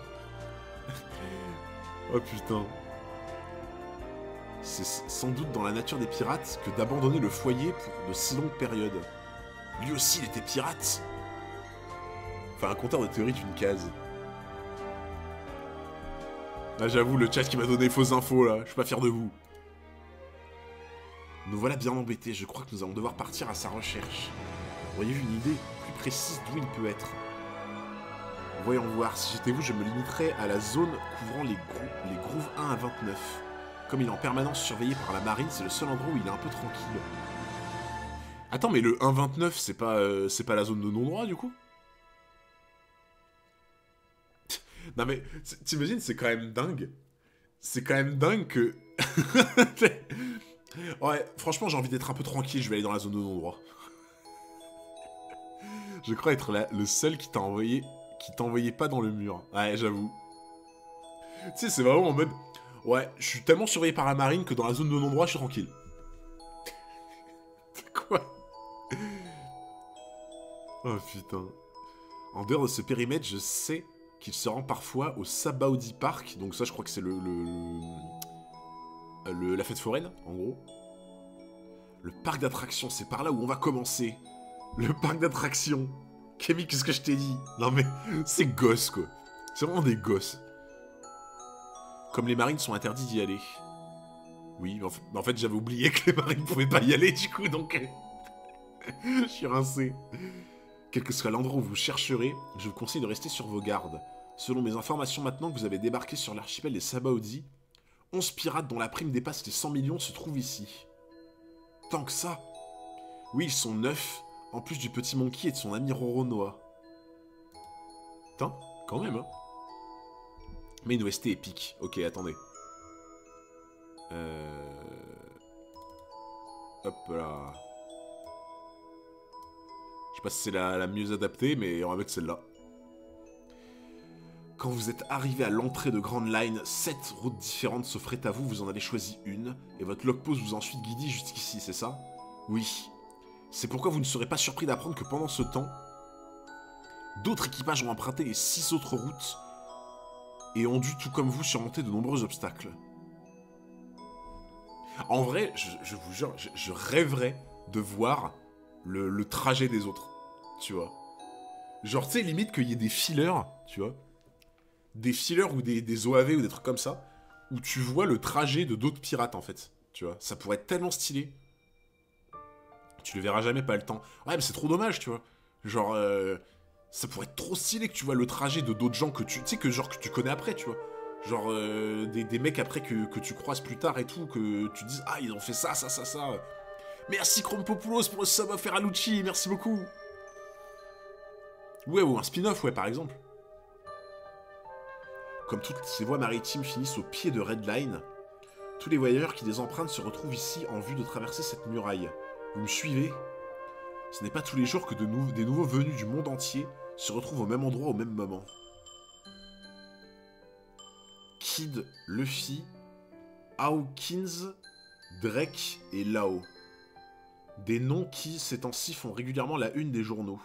Oh putain. C'est sans doute dans la nature des pirates que d'abandonner le foyer pour de si longues périodes. Lui aussi, il était pirate. Enfin, un compteur de théorie est une case. Ah, j'avoue, le chat qui m'a donné fausses infos, là. Je suis pas fier de vous. Nous voilà bien embêtés. Je crois que nous allons devoir partir à sa recherche. Auriez-vous une idée plus précise d'où il peut être? Voyons voir. Si j'étais vous, je me limiterais à la zone couvrant les grooves 1 à 29. Comme il est en permanence surveillé par la marine, c'est le seul endroit où il est un peu tranquille. Attends, mais le 1.29, c'est pas la zone de non-droit, du coup? Non mais, t'imagines, c'est quand même dingue. C'est quand même dingue que... Ouais, franchement, j'ai envie d'être un peu tranquille, je vais aller dans la zone de non-droit. Je crois être le seul qui t'a envoyé pas dans le mur. Ouais, j'avoue. Tu sais, c'est vraiment en mode... Ouais, je suis tellement surveillé par la marine que dans la zone de non-droit, je suis tranquille. Quoi? Oh putain. En dehors de ce périmètre, je sais qu'il se rend parfois au Sabaody Park. Donc ça, je crois que c'est la fête foraine, en gros. Le parc d'attractions, c'est par là où on va commencer. Le parc d'attractions. Kémy, qu'est-ce que je t'ai dit? Non mais, c'est gosse, quoi. C'est vraiment des gosses. Comme les marines sont interdits d'y aller. Oui, en fait, j'avais oublié que les marines pouvaient pas y aller, du coup, donc... Je suis rincé. Quel que soit l'endroit où vous chercherez, je vous conseille de rester sur vos gardes. Selon mes informations maintenant que vous avez débarqué sur l'archipel des Sabaody, 11 pirates dont la prime dépasse les 100 millions se trouvent ici. Tant que ça. Oui, ils sont 9, en plus du petit Monkey et de son ami Roronoa. Putain, quand même, hein. Mais une OST épique. Ok, attendez. Hop là. Je sais pas si c'est la mieux adaptée, mais on va mettre celle-là. Quand vous êtes arrivé à l'entrée de Grand Line, 7 routes différentes s'offraient à vous, vous en avez choisi une, et votre logpost vous a ensuite guidé jusqu'ici, c'est ça? Oui. C'est pourquoi vous ne serez pas surpris d'apprendre que pendant ce temps, d'autres équipages ont emprunté les 6 autres routes et ont dû, tout comme vous, surmonter de nombreux obstacles. En vrai, je vous jure, je rêverais de voir le trajet des autres, tu vois. Genre, tu sais, limite qu'il y ait des fillers, tu vois. Des fillers ou des OAV ou des trucs comme ça, où tu vois le trajet de d'autres pirates, en fait. Tu vois, ça pourrait être tellement stylé. Tu le verras jamais, pas le temps. Ouais, mais c'est trop dommage, tu vois. Genre, ça pourrait être trop stylé que tu vois le trajet de d'autres gens que tu sais, que genre que tu connais après, tu vois. Genre, des mecs après que tu croises plus tard et tout, que tu dises, ah, ils ont fait ça, ça, ça, ça. Merci Chrompopoulos pour le sub à Ferralucci, merci beaucoup. Ouais, ou un spin-off, ouais, par exemple. Comme toutes ces voies maritimes finissent au pied de Redline, tous les voyageurs qui les empruntent se retrouvent ici en vue de traverser cette muraille. Vous me suivez? Ce n'est pas tous les jours que des nouveaux venus du monde entier se retrouvent au même endroit au même moment. Kid, Luffy, Hawkins, Drake et Lao. Des noms qui, ces temps-ci, font régulièrement la une des journaux.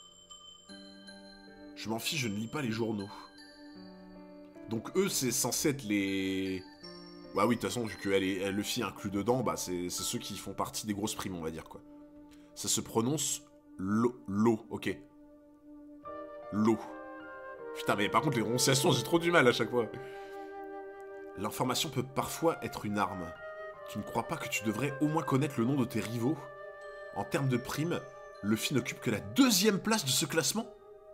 Je m'en fiche, je ne lis pas les journaux. Donc eux, c'est censé être les... Bah oui, de toute façon, vu que Luffy est inclus dedans, bah c'est ceux qui font partie des grosses primes, on va dire, quoi. Ça se prononce l'eau, ok. L'eau. Putain, mais par contre, les prononciations, j'ai trop du mal à chaque fois. L'information peut parfois être une arme. Tu ne crois pas que tu devrais au moins connaître le nom de tes rivaux? En termes de primes, Luffy n'occupe que la 2e place de ce classement?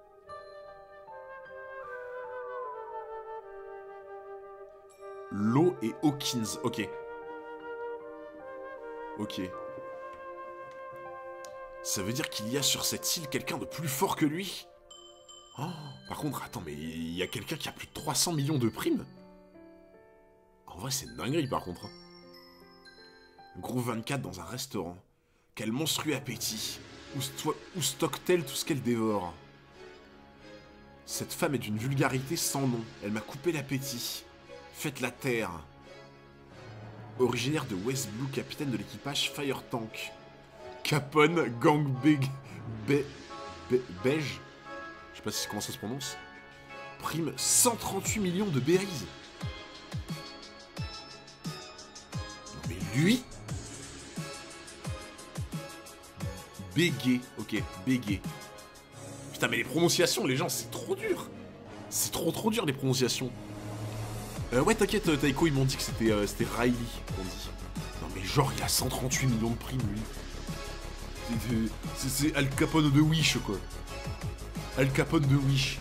Law et Hawkins, ok. Ok. Ça veut dire qu'il y a sur cette île quelqu'un de plus fort que lui? Oh, par contre, attends, mais il y a quelqu'un qui a plus de 300 millions de primes? En vrai, c'est une dinguerie, par contre. Gros 24 dans un restaurant. Quel monstrueux appétit. Où stocke-t-elle tout ce qu'elle dévore? Cette femme est d'une vulgarité sans nom. Elle m'a coupé l'appétit. Faites la terre. Originaire de West Blue, capitaine de l'équipage Fire Tank. Capone, gang beige. Je sais pas comment ça se prononce. Prime 138 millions de berries. Non mais lui... Bégué, ok, bégué. Putain mais les prononciations, les gens, c'est trop dur. C'est trop dur les prononciations. Ouais t'inquiète Taiko, ils m'ont dit que c'était Riley qu'on dit. Non mais genre il a 138 millions de primes lui. C'est Al Capone de Wish quoi. Al Capone de Wish.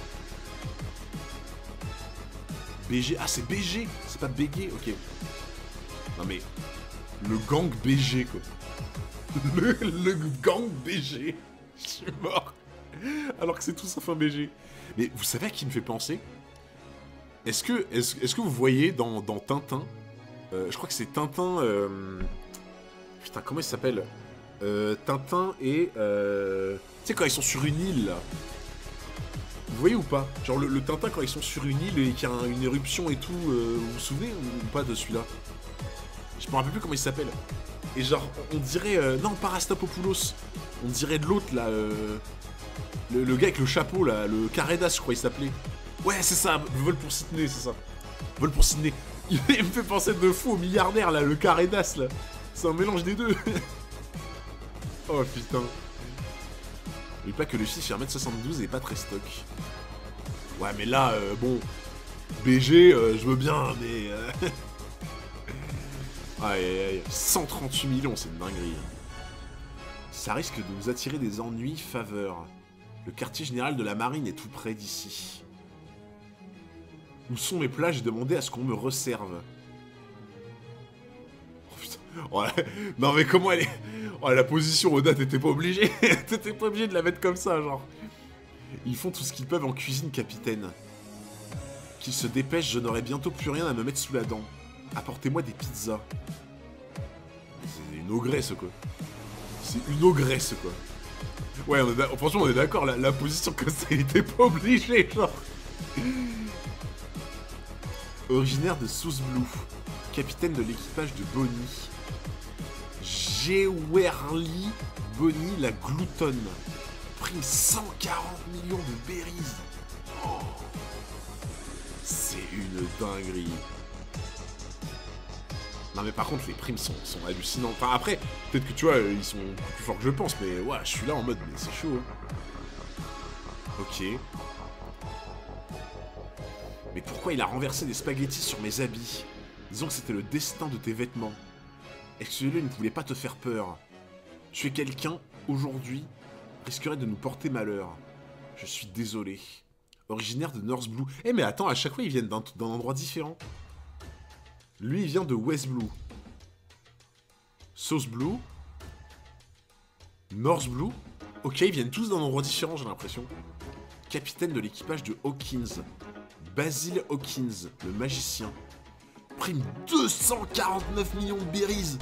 BG, ah c'est BG, c'est pas BG, ok. Non mais, le gang BG quoi. Le gang BG. Je suis mort. Alors que c'est tout sauf un BG. Mais vous savez à qui me fait penser? Est-ce que vous voyez dans Tintin, je crois que c'est Tintin, putain comment il s'appelle, Tintin et, tu sais quand ils sont sur une île là, vous voyez ou pas? Genre le Tintin quand ils sont sur une île et qu'il y a une éruption et tout, vous vous souvenez ou pas de celui-là? Je me rappelle plus comment il s'appelle. Et genre on dirait, non pas Rastapopoulos, on dirait de l'autre là, le gars avec le chapeau là, le Caredas je crois il s'appelait. Ouais, c'est ça, vol pour Sydney, c'est ça. Vol pour Sydney. Il me fait penser de fou au milliardaire, là, le Caredas, là. C'est un mélange des deux. Oh, putain. N'oublie pas que le chiffre fait 1m72 et pas très stock. Ouais, mais là, bon... BG, je veux bien, mais... Aïe, aïe, aïe. 138 millions, c'est une dinguerie. Ça risque de nous attirer des ennuis, faveur. Le quartier général de la marine est tout près d'ici. Où sont mes plats? J'ai demandé à ce qu'on me resserve. Oh putain. Oh, non mais comment elle est... Oh la position Oda, t'étais pas obligé. T'étais pas obligé de la mettre comme ça, genre. Ils font tout ce qu'ils peuvent en cuisine, capitaine. Qu'ils se dépêchent, je n'aurai bientôt plus rien à me mettre sous la dent. Apportez-moi des pizzas. C'est une ogresse, quoi. C'est une ogresse, quoi. Ouais, franchement, on est d'accord, la position que ça, il était pas obligé, genre. Originaire de South Blue, capitaine de l'équipage de Bonnie. Jewerly Bonnie la gloutonne. Prime 140 millions de berries. Oh. C'est une dinguerie. Non mais par contre les primes sont hallucinantes. Enfin après, peut-être que tu vois, ils sont plus forts que je pense, mais ouais, je suis là en mode, mais c'est chaud. Hein. Ok. Mais pourquoi il a renversé des spaghettis sur mes habits? Disons que c'était le destin de tes vêtements. Excusez-le, il ne voulait pas te faire peur. Tuer quelqu'un, aujourd'hui, risquerait de nous porter malheur. Je suis désolé. Originaire de North Blue. Eh mais attends, à chaque fois ils viennent d'un endroit différent. Lui il vient de West Blue. South Blue. North Blue. Ok, ils viennent tous d'un endroit différent, j'ai l'impression. Capitaine de l'équipage de Hawkins. Basil Hawkins, le magicien. Prime 249 millions de berries.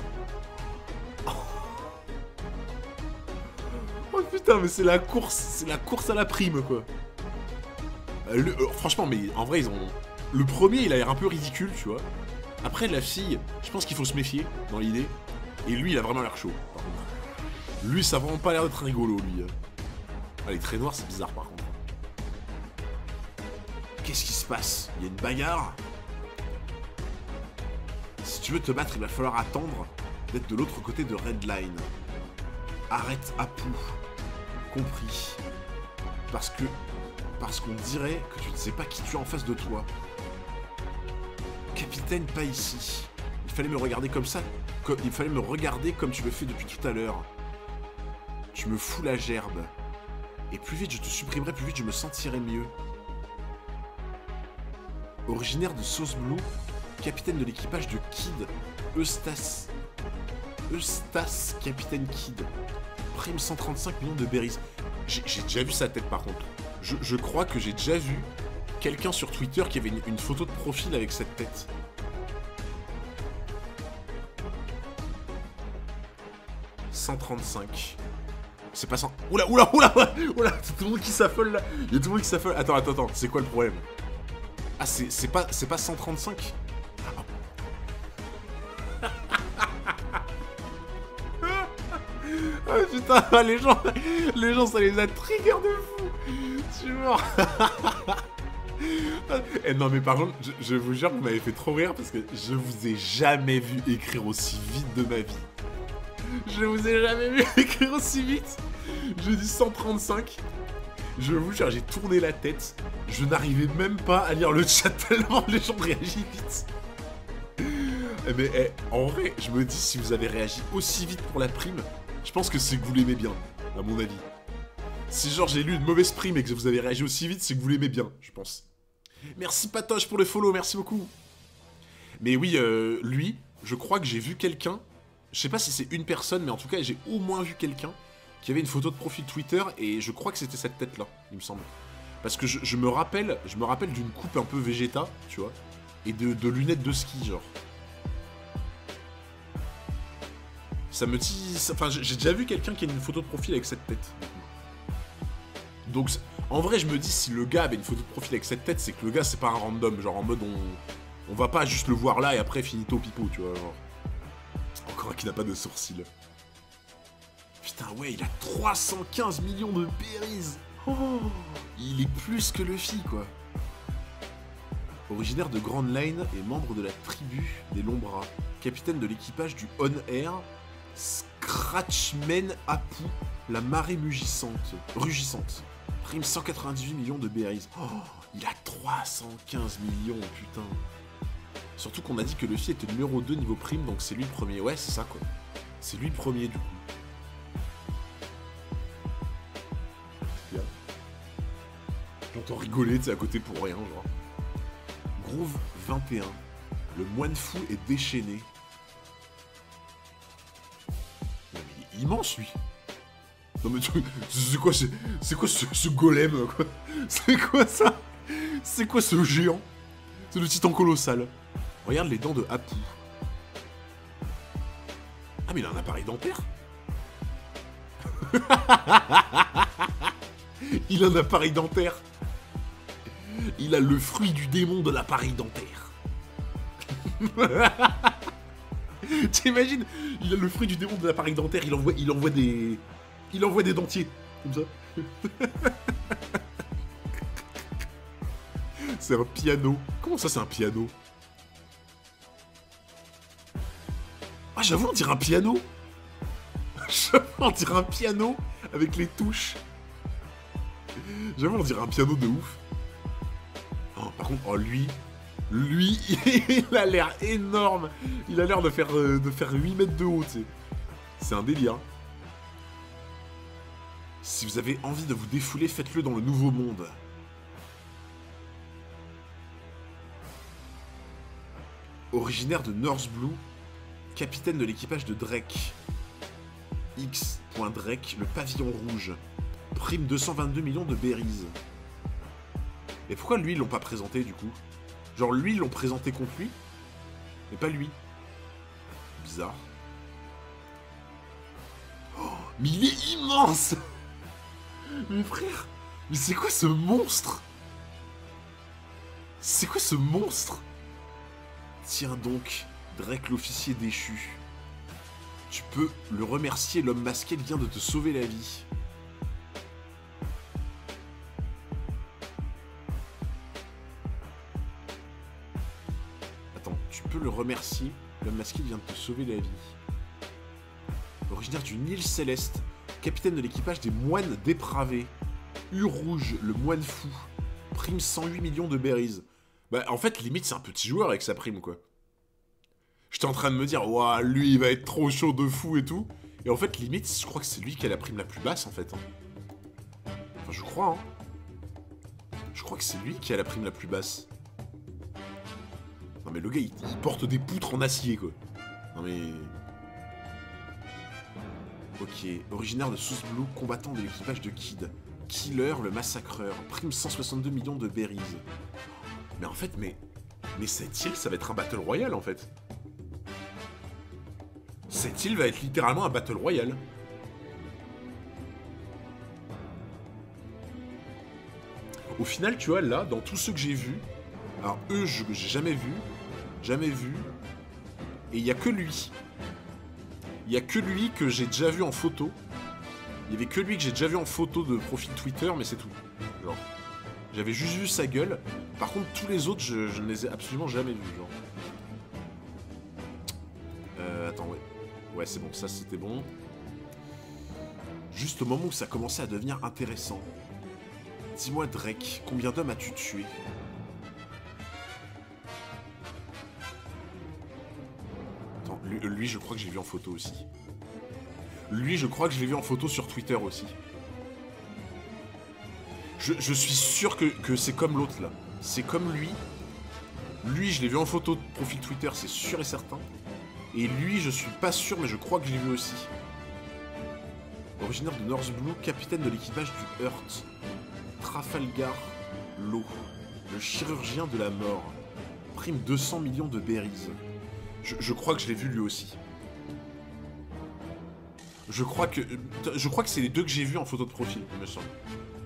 Oh putain, mais c'est la course à la prime, quoi. Franchement, mais en vrai, ils ont... Le premier, il a l'air un peu ridicule, tu vois. Après, la fille, je pense qu'il faut se méfier, dans l'idée. Et lui, il a vraiment l'air chaud, par contre. Lui, ça a vraiment pas l'air d'être rigolo, lui. Ah, les traits noirs, c'est bizarre, par contre. Qu'est-ce qui se passe? Il y a une bagarre? Si tu veux te battre, il va falloir attendre d'être de l'autre côté de Redline. Arrête Apu. Compris. Parce qu'on dirait que tu ne sais pas qui tu as en face de toi. Capitaine, pas ici. Il fallait me regarder comme ça. Il fallait me regarder comme tu le fais depuis tout à l'heure. Tu me fous la gerbe. Et plus vite je te supprimerai, plus vite je me sentirai mieux. Originaire de South Blue, capitaine de l'équipage de Kid, Eustace, capitaine Kid. Prime 135 millions de berries. J'ai déjà vu sa tête par contre. Je crois que j'ai déjà vu quelqu'un sur Twitter qui avait une photo de profil avec cette tête. « 135. C'est pas 100... Oula, tout le monde qui s'affole là. Il y a tout le monde qui s'affole. Attends, c'est quoi le problème? Ah, c'est pas 135? Ah putain, les gens ça les a trigger de fou. Je suis mort. Eh non mais par contre, je vous jure que vous m'avez fait trop rire parce que je vous ai jamais vu écrire aussi vite de ma vie. Je vous ai jamais vu écrire aussi vite. Je dis 135. Je vous jure, j'ai tourné la tête. Je n'arrivais même pas à lire le chat tellement les gens réagissent vite. Mais en vrai, je me dis, si vous avez réagi aussi vite pour la prime, je pense que c'est que vous l'aimez bien, à mon avis. Si genre j'ai lu une mauvaise prime et que vous avez réagi aussi vite, c'est que vous l'aimez bien, je pense. Merci Patoche pour le follow, merci beaucoup. Mais oui, lui, je crois que j'ai vu quelqu'un, je sais pas si c'est une personne, mais en tout cas j'ai au moins vu quelqu'un qui avait une photo de profil Twitter et je crois que c'était cette tête-là, il me semble. Parce que je me rappelle d'une coupe un peu Vegeta, tu vois, et de lunettes de ski, genre. Ça me dit... Enfin, j'ai déjà vu quelqu'un qui a une photo de profil avec cette tête. Donc, en vrai, je me dis, si le gars avait une photo de profil avec cette tête, c'est que le gars, c'est pas un random. Genre, en mode, on va pas juste le voir là et après, finito pipo, tu vois. Genre. Encore un qui n'a pas de sourcils. Putain, ouais, il a 315 millions de berries. Oh, il est plus que Luffy, quoi. Originaire de Grand Line et membre de la tribu des Longs Bras. Capitaine de l'équipage du On Air, Scratchman Apu, la marée rugissante. Prime 198 millions de berries. Oh, il a 315 millions, putain. Surtout qu'on a dit que Luffy était numéro 2 niveau prime, donc c'est lui le premier. Ouais, c'est ça, quoi. C'est lui le premier, du coup. J'entends rigoler, tu sais, à côté pour rien, genre. Groove 21. Le moine fou est déchaîné. Non, mais il est immense, lui. Non, mais c'est quoi ce golem, quoi? C'est quoi ça? C'est quoi ce géant? C'est le titan colossal. Regarde les dents de Apu. Ah, mais il a un appareil dentaire. Il a un appareil dentaire. Il a le fruit du démon de l'appareil dentaire. T'imagines? Il a le fruit du démon de l'appareil dentaire, il envoie des dentiers, comme ça. C'est un piano. Comment Comment ça, c'est un piano? Ah, j'avoue, on dirait un piano. J'avoue, on dirait un piano avec les touches. J'avoue, on dirait un piano de ouf. Oh, par contre, oh, lui, il a l'air énorme. Il a l'air de faire 8 mètres de haut, tu sais. C'est un délire. Si vous avez envie de vous défouler, faites-le dans le nouveau monde. Originaire de North Blue, capitaine de l'équipage de Drake. X.Drake, le pavillon rouge. Prime 222 millions de berries. Et pourquoi lui, ils l'ont pas présenté, du coup? Genre, lui, ils l'ont présenté contre lui, mais pas lui. Bizarre. Oh, mais il est immense! Mais frère, mais c'est quoi ce monstre? C'est quoi ce monstre? Tiens donc, Drake l'officier déchu. Tu peux le remercier, l'homme masqué vient de te sauver la vie. Attends, tu peux le remercier, l'homme masqué vient de te sauver la vie. Originaire d'une île céleste, capitaine de l'équipage des moines dépravés. Rouge, le moine fou. Prime 108 millions de berries. Bah, en fait, limite, c'est un petit joueur avec sa prime, quoi. J'étais en train de me dire, ouah, lui, il va être trop chaud de fou et tout. Et en fait, limite, je crois que c'est lui qui a la prime la plus basse, en fait. Hein. Enfin, je crois, hein. Je crois que c'est lui qui a la prime la plus basse. Non, mais le gars, il porte des poutres en acier, quoi. Non, mais... Ok, originaire de South Blue, combattant de l'équipage de Kid. Killer, le massacreur. Prime 162 millions de berries. Mais en fait, mais cette île, ça va être un Battle Royale, en fait. Cette île va être littéralement un Battle Royale. Au final, tu vois, là, dans tous ceux que j'ai vus, alors eux, j'ai jamais vu. Et il n'y a que lui. Il n'y a que lui que j'ai déjà vu en photo. Il n'y avait que lui que j'ai déjà vu en photo de profil Twitter, mais c'est tout. Genre, j'avais juste vu sa gueule. Par contre, tous les autres, je ne les ai absolument jamais vus. Genre. Attends, ouais. Ouais, c'est bon, ça c'était bon. Juste au moment où ça commençait à devenir intéressant. Dis-moi, Drake, combien d'hommes as-tu tué? Attends, lui, je crois que j'ai vu en photo aussi. Lui, je crois que je l'ai vu en photo sur Twitter aussi. Je suis sûr que c'est comme l'autre, là. C'est comme lui. Lui, je l'ai vu en photo de profil Twitter, c'est sûr et certain. Et lui, je suis pas sûr, mais je crois que je l'ai vu aussi. Originaire de North Blue, capitaine de l'équipage du Hurt. Trafalgar Law. Le chirurgien de la mort. Prime 200 millions de berries. Je crois que je l'ai vu lui aussi. Je crois que c'est les deux que j'ai vus en photo de profil, il me semble.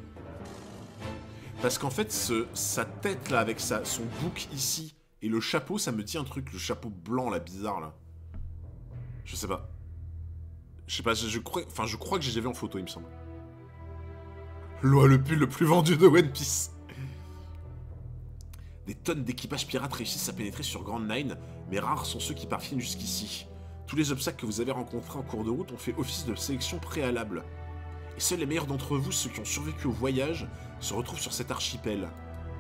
Parce qu'en fait, sa tête là, avec son bouc ici, et le chapeau, ça me dit un truc, le chapeau blanc là, bizarre là. Je sais pas. Je sais pas, je crois que j'ai déjà vu en photo, il me semble. Le pull le plus vendu de One Piece. Des tonnes d'équipages pirates réussissent à pénétrer sur Grand Nine, mais rares sont ceux qui parviennent jusqu'ici. Tous les obstacles que vous avez rencontrés en cours de route ont fait office de sélection préalable. Et seuls les meilleurs d'entre vous, ceux qui ont survécu au voyage, se retrouvent sur cet archipel.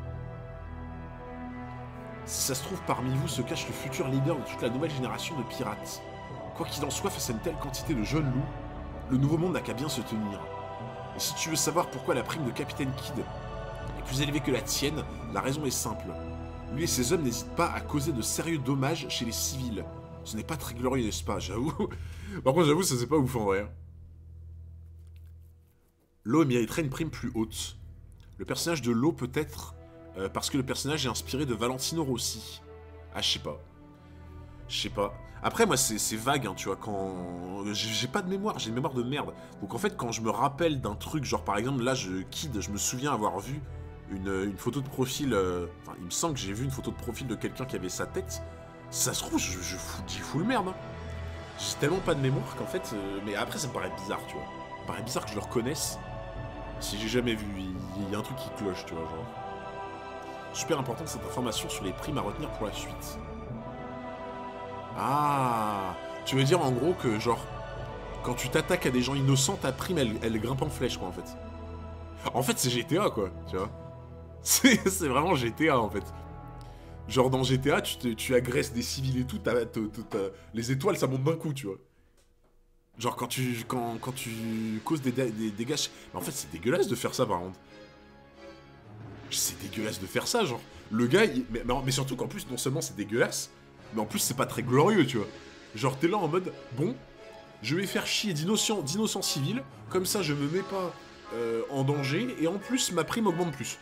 Si ça se trouve, parmi vous se cache le futur leader de toute la nouvelle génération de pirates. Quoi qu'il en soit, face à une telle quantité de jeunes loups, le nouveau monde n'a qu'à bien se tenir. Et si tu veux savoir pourquoi la prime de Capitaine Kidd est plus élevée que la tienne, la raison est simple. Lui et ses hommes n'hésitent pas à causer de sérieux dommages chez les civils. Ce n'est pas très glorieux, n'est-ce pas, j'avoue. Par contre, j'avoue, ça c'est pas ouf en vrai. Law mériterait une prime plus haute. Le personnage de Law peut-être parce que le personnage est inspiré de Valentino Rossi. Ah, je sais pas. Je sais pas. Après, moi, c'est vague, hein, tu vois, quand... J'ai pas de mémoire, j'ai une mémoire de merde. Donc en fait, quand je me rappelle d'un truc, genre par exemple, là, je me souviens avoir vu une photo de profil... Enfin, il me semble que j'ai vu une photo de profil de quelqu'un qui avait sa tête. Si ça se trouve, je fous le merde. Hein. J'ai tellement pas de mémoire qu'en fait... mais après, ça me paraît bizarre, tu vois. Ça me paraît bizarre que je le reconnaisse. Si j'ai jamais vu, il y a un truc qui cloche, tu vois, genre. Super important cette information sur les primes à retenir pour la suite. Ah, tu veux dire en gros que genre, quand tu t'attaques à des gens innocents, ta prime elle grimpe en flèche quoi en fait. En fait c'est GTA quoi, tu vois. C'est vraiment GTA en fait. Genre dans GTA, tu agresses des civils et tout, les étoiles ça monte d'un coup, tu vois. Genre quand tu causes des dégâts... Mais en fait c'est dégueulasse de faire ça par contre. C'est dégueulasse de faire ça, genre. Le gars, mais surtout qu'en plus, non seulement c'est dégueulasse, mais en plus c'est pas très glorieux, tu vois. Genre t'es là en mode, bon, je vais faire chier d'innocents civils, comme ça je me mets pas en danger, et en plus ma prime augmente plus.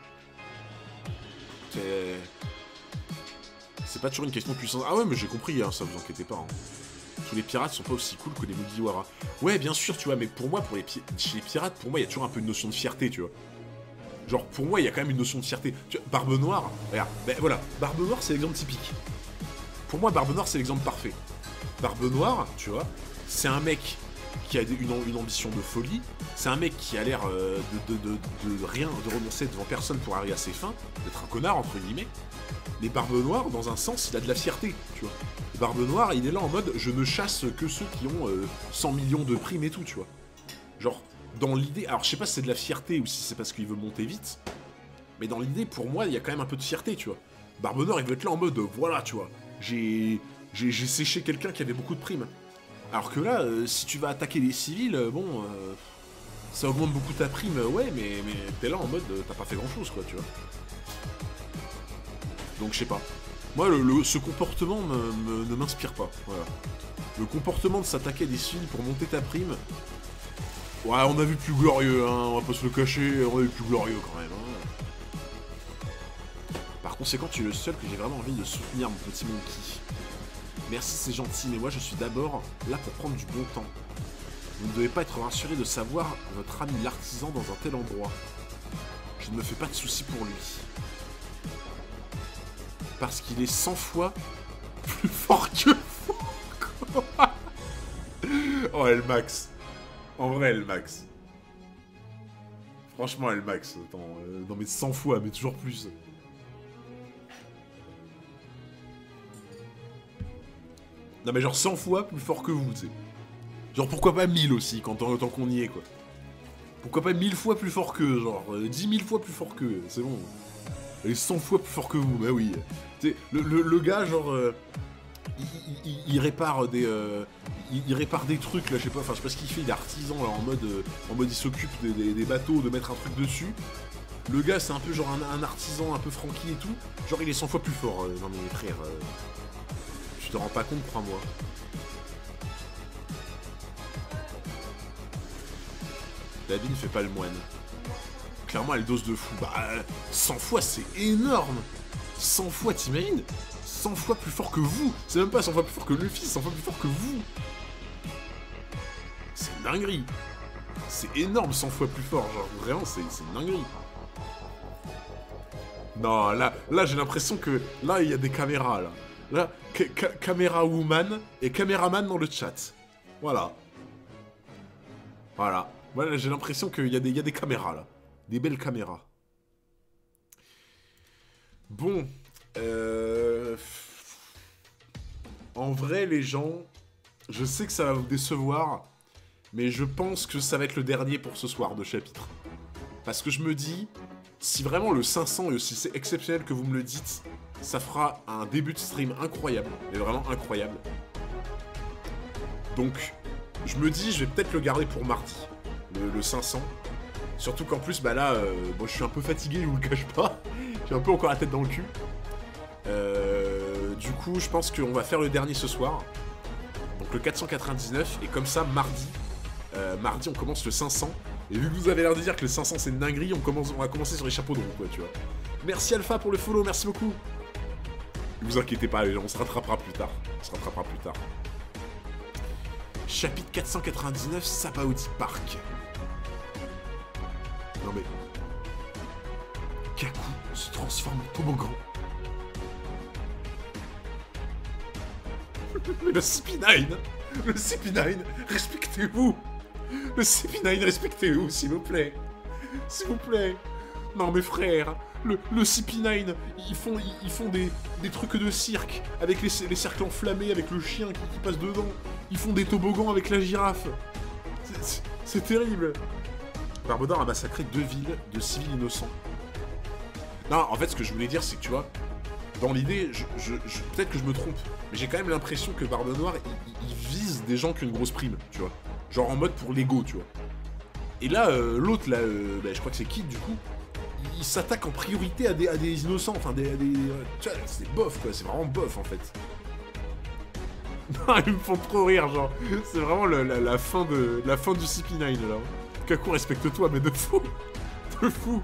C'est pas toujours une question de puissance. Ah ouais, mais j'ai compris, hein, ça vous inquiétez pas. Hein. Tous les pirates sont pas aussi cool que les Mugiwara. Ouais, bien sûr, tu vois, mais pour moi, chez les pirates, pour moi, il y a toujours un peu une notion de fierté, tu vois. Genre, pour moi, il y a quand même une notion de fierté. Tu vois, Barbe Noire, regarde, ben voilà, Barbe Noire, c'est l'exemple typique. Pour moi, Barbe Noire, c'est l'exemple parfait. Barbe Noire, tu vois, c'est un mec qui a une ambition de folie, c'est un mec qui a l'air de renoncer devant personne pour arriver à ses fins, d'être un connard, entre guillemets. Mais Barbe Noire, dans un sens, il a de la fierté, tu vois. Barbe Noire, il est là en mode, je ne chasse que ceux qui ont 100 millions de primes et tout, tu vois. Genre, dans l'idée, alors je sais pas si c'est de la fierté ou si c'est parce qu'il veut monter vite, mais dans l'idée, pour moi, il y a quand même un peu de fierté, tu vois. Barbe Noire, il veut être là en mode, voilà, tu vois, j'ai séché quelqu'un qui avait beaucoup de primes. Alors que là, si tu vas attaquer les civils, bon, ça augmente beaucoup ta prime, ouais, mais t'es là en mode, t'as pas fait grand-chose, quoi, tu vois. Donc je sais pas. Moi, ce comportement ne m'inspire pas, voilà. Le comportement de s'attaquer à des civils pour monter ta prime... Ouais, on a vu plus glorieux, hein, on va pas se le cacher, on a vu plus glorieux quand même, hein. Par conséquent, tu es le seul que j'ai vraiment envie de soutenir, mon petit monkey. Merci, c'est gentil, mais moi je suis d'abord là pour prendre du bon temps. Vous ne devez pas être rassuré de savoir votre ami l'artisan dans un tel endroit. Je ne me fais pas de soucis pour lui. Parce qu'il est 100 fois plus fort que vous. Oh, Elmax. En vrai, Elmax. Franchement, Elmax. Attends, non mais 100 fois, mais toujours plus. Non mais genre 100 fois plus fort que vous, tu sais. Genre pourquoi pas 1000 aussi, tant qu'on y est, quoi. Pourquoi pas 1000 fois plus fort qu'eux, genre 10 000 fois plus fort qu'eux, c'est bon. Et 100 fois plus fort que vous, bah oui. Tu sais, le gars, genre... il répare des... il répare des trucs, là, je sais pas ce qu'il fait, il est artisan, là, en mode il s'occupe des bateaux, de mettre un truc dessus. Le gars, c'est un peu genre un artisan un peu franqui et tout. Genre, il est 100 fois plus fort. Non mais frère... Tu te rends pas compte, crois-moi. David ne fait pas le moine. Clairement, elle dose de fou. Bah, 100 fois, c'est énorme. 100 fois, t'imagines? 100 fois plus fort que vous. C'est même pas 100 fois plus fort que Luffy, 100 fois plus fort que vous. C'est une dinguerie. C'est énorme, 100 fois plus fort. Genre, vraiment, c'est une dinguerie. Non, là j'ai l'impression que... Là, il y a des caméras, là. Là, caméra woman et caméraman dans le chat. Voilà. Voilà. Voilà, j'ai l'impression qu'il y a des caméras, là. Des belles caméras. Bon. En vrai, les gens, je sais que ça va vous décevoir, mais je pense que ça va être le dernier pour ce soir de chapitre. Parce que je me dis, si vraiment le 500 est aussi exceptionnel que vous me le dites, ça fera un début de stream incroyable, mais vraiment incroyable. Donc, je me dis, je vais peut-être le garder pour mardi, le 500. Surtout qu'en plus, bah là, bon, je suis un peu fatigué, je vous le cache pas. J'ai un peu encore la tête dans le cul. Du coup, je pense qu'on va faire le dernier ce soir. Donc le 499, et comme ça, mardi, on commence le 500. Et vu que vous avez l'air de dire que le 500 c'est une dinguerie, on va commencer sur les chapeaux de roue, quoi, tu vois. Merci Alpha pour le follow, merci beaucoup. Ne vous inquiétez pas, les gens, on se rattrapera plus tard. Chapitre 499, Sabaody Park. Non mais... Kaku se transforme en toboggan. Mais le CP9, respectez-vous. Le CP9, respectez-vous, s'il vous plaît. S'il vous plaît. Non mais frère, le CP9, ils font des trucs de cirque, avec les cercles enflammés, avec le chien qui passe dedans. Ils font des toboggans avec la girafe. C'est terrible. Barbodor a massacré 2 villes de civils innocents. Non, en fait, ce que je voulais dire, c'est que tu vois, dans l'idée, peut-être que je me trompe, mais j'ai quand même l'impression que Barbe Noire, il vise des gens qui ont une grosse prime, tu vois. Genre en mode pour l'ego, tu vois. Et là, l'autre, là, je crois que c'est Kid, du coup, il s'attaque en priorité à des innocents, enfin, tu vois, c'est bof, quoi, c'est vraiment bof, en fait. Non, ils me font trop rire, genre. C'est vraiment la fin du CP9, là. Kaku, respecte-toi, mais de fou. De fou.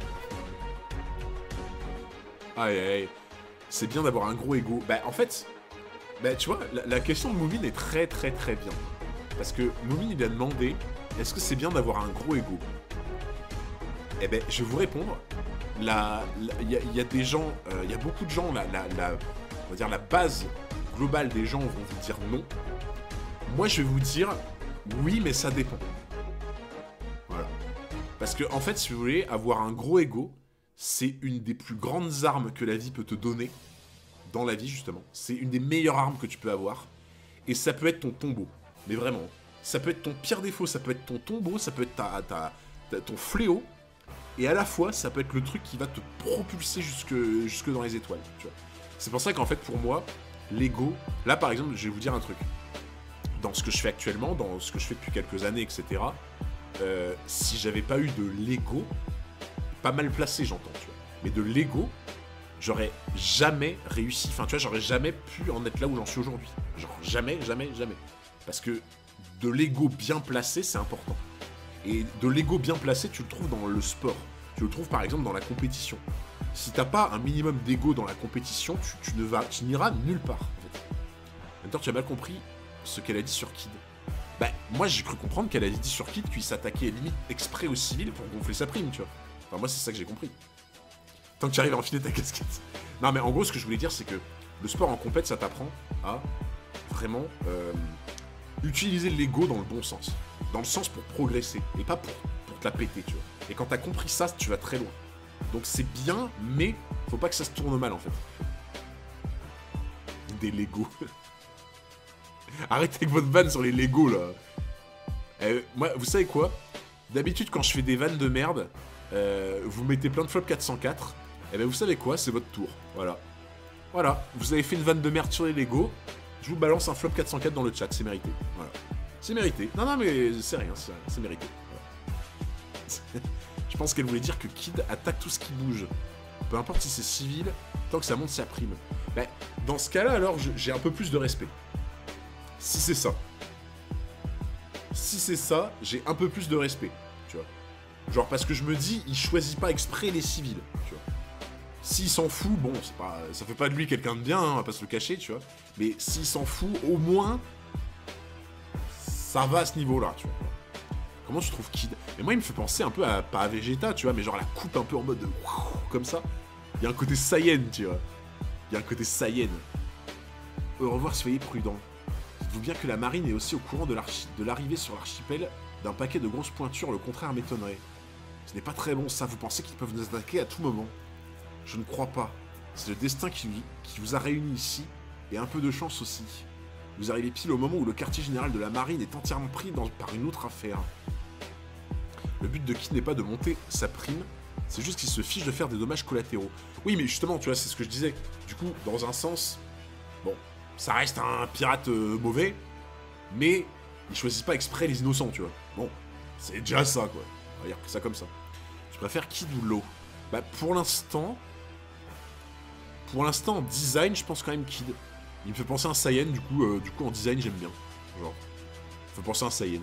Aïe, aïe. C'est bien d'avoir un gros ego. Bah, en fait, tu vois, la question de Moomin est très, très, très bien. Parce que Moomin, il a demandé, est-ce que c'est bien d'avoir un gros ego? Eh ben, je vais vous répondre. Il y a des gens, il y a beaucoup de gens, on va dire la base globale des gens vont vous dire non. Moi, je vais vous dire oui, mais ça dépend. Voilà. Parce que, en fait, si vous voulez, avoir un gros ego, c'est une des plus grandes armes que la vie peut te donner. Dans la vie, justement. C'est une des meilleures armes que tu peux avoir. Et ça peut être ton tombeau. Mais vraiment. Ça peut être ton pire défaut, ça peut être ton tombeau, ça peut être ton fléau. Et à la fois, ça peut être le truc qui va te propulser jusque dans les étoiles. Tu vois. C'est pour ça qu'en fait, pour moi, l'ego... Là, par exemple, je vais vous dire un truc. Dans ce que je fais actuellement, dans ce que je fais depuis quelques années, etc., si j'avais pas eu de l'ego, pas mal placé, j'entends, tu vois, mais de l'ego, j'aurais jamais réussi. Enfin, tu vois, j'aurais jamais pu en être là où j'en suis aujourd'hui. Genre, jamais, jamais, jamais. Parce que de l'ego bien placé, c'est important. Et de l'ego bien placé, tu le trouves dans le sport. Tu le trouves, par exemple, dans la compétition. Si t'as pas un minimum d'ego dans la compétition, tu n'iras nulle part, en fait. Maintenant, tu as mal compris ce qu'elle a dit sur Kid. Bah, moi, j'ai cru comprendre qu'elle a dit sur Kid qu'il s'attaquait limite exprès aux civils pour gonfler sa prime, tu vois. Enfin, moi, c'est ça que j'ai compris. Tant que tu arrives à enfiler ta casquette. Non, mais en gros, ce que je voulais dire, c'est que le sport en compète, ça t'apprend à vraiment utiliser l'ego dans le bon sens. Dans le sens pour progresser, et pas pour te la péter, tu vois. Et quand t'as compris ça, tu vas très loin. Donc c'est bien, mais faut pas que ça se tourne mal, en fait. Des Legos. Arrêtez avec votre vanne sur les Legos, là. Moi, vous savez quoi? D'habitude, quand je fais des vannes de merde, vous mettez plein de flop 404. Et ben vous savez quoi? C'est votre tour. Voilà. Voilà. Vous avez fait une vanne de merde sur les Legos. Je vous balance un flop 404 dans le chat. C'est mérité. Voilà. C'est mérité. Non, non, mais c'est rien. C'est mérité. Voilà. Je pense qu'elle voulait dire que Kid attaque tout ce qui bouge. Peu importe si c'est civil, tant que ça monte sa prime. Ben, dans ce cas-là, alors, j'ai un peu plus de respect. Si c'est ça. Si c'est ça, j'ai un peu plus de respect. Tu vois. Genre, parce que je me dis, il choisit pas exprès les civils. Tu vois. S'il s'en fout, bon, ça fait pas de lui quelqu'un de bien, hein, on va pas se le cacher, tu vois. Mais s'il s'en fout, au moins, ça va à ce niveau-là, tu vois. Comment tu trouves Kid? Et moi, il me fait penser un peu pas à Vegeta, tu vois, mais genre la coupe un peu en mode de comme ça. Il y a un côté Saiyan, tu vois. Il y a un côté Saiyan. Au revoir, soyez prudents. Dites-vous bien que la marine est aussi au courant de l'arrivée sur l'archipel d'un paquet de grosses pointures, le contraire m'étonnerait. Ce n'est pas très bon, ça. Vous pensez qu'ils peuvent nous attaquer à tout moment? Je ne crois pas. C'est le destin qui vous a réunis ici, et un peu de chance aussi. Vous arrivez pile au moment où le quartier général de la marine est entièrement pris par une autre affaire. Le but de Kid n'est pas de monter sa prime, c'est juste qu'il se fiche de faire des dommages collatéraux. Oui, mais justement, tu vois, c'est ce que je disais. Du coup, dans un sens, bon, ça reste un pirate mauvais, mais il choisit pas exprès les innocents, tu vois. Bon, c'est déjà ça, quoi. On va dire ça comme ça. Tu préfères Kid ou Law? Bah, pour l'instant, en design, je pense quand même Kid. Il me fait penser à un Saiyan, du coup en design, j'aime bien. Genre, il me fait penser à un Saiyan.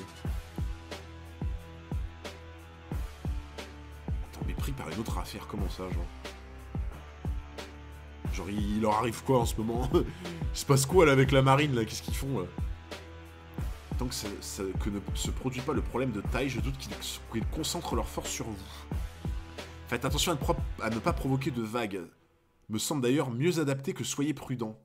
Attends, mais pris par une autre affaire, comment ça, genre? Genre, il leur arrive quoi en ce moment? Il se passe quoi, là, avec la marine, là? Qu'est-ce qu'ils font, là? Tant que ne se produit pas le problème de taille, je doute qu'ils concentrent leurs forces sur vous. Faites attention à ne pas provoquer de vagues. Me semble d'ailleurs mieux adapté que soyez prudent.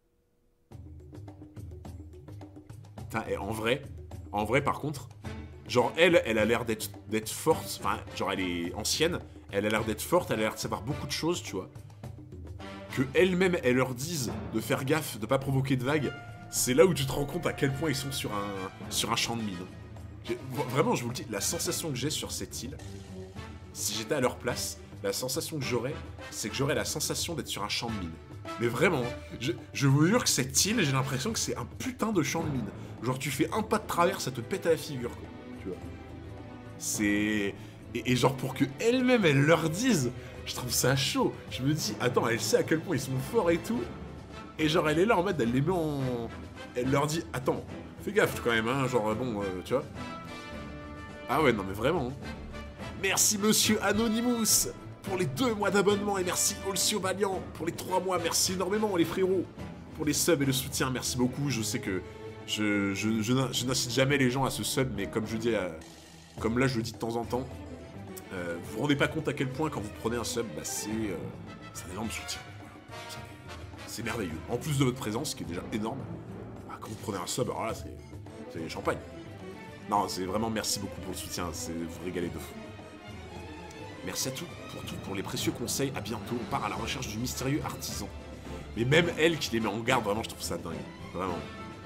Putain, et en vrai, par contre, genre elle a l'air d'être forte, enfin, genre elle est ancienne, elle a l'air d'être forte, elle a l'air de savoir beaucoup de choses, tu vois. Que elle-même, elle leur dise de faire gaffe, de pas provoquer de vagues, c'est là où tu te rends compte à quel point ils sont sur un champ de mine. Vraiment, je vous le dis, la sensation que j'ai sur cette île, si j'étais à leur place, la sensation que j'aurais, c'est que j'aurais la sensation d'être sur un champ de mine. Mais vraiment, je vous jure que cette île, j'ai l'impression que c'est un putain de champ de mine. Genre, tu fais un pas de travers, ça te pète à la figure, quoi. Tu vois. C'est... Et genre, pour que elle-même, elle leur dise, je trouve ça chaud. Je me dis, attends, elle sait à quel point ils sont forts et tout. Et genre, elle est là en mode, elle les met en... Elle leur dit, attends, fais gaffe quand même, hein, genre, bon, tu vois. Ah ouais, non mais vraiment. Merci monsieur Anonymous pour les 2 mois d'abonnement et merci Olsio Valiant pour les 3 mois. Merci énormément les frérots pour les subs et le soutien. Merci beaucoup. Je sais que je n'incite jamais les gens à se sub, mais comme je dis, comme là je le dis de temps en temps, vous vous rendez pas compte à quel point quand vous prenez un sub, bah, c'est un énorme soutien. C'est merveilleux. En plus de votre présence, qui est déjà énorme, bah, quand vous prenez un sub, alors là c'est champagne. Non, c'est vraiment merci beaucoup pour le soutien, c'est vous régalez de fou. Merci à tout, pour les précieux conseils, à bientôt, on part à la recherche du mystérieux artisan. Mais même elle qui les met en garde, vraiment je trouve ça dingue, vraiment.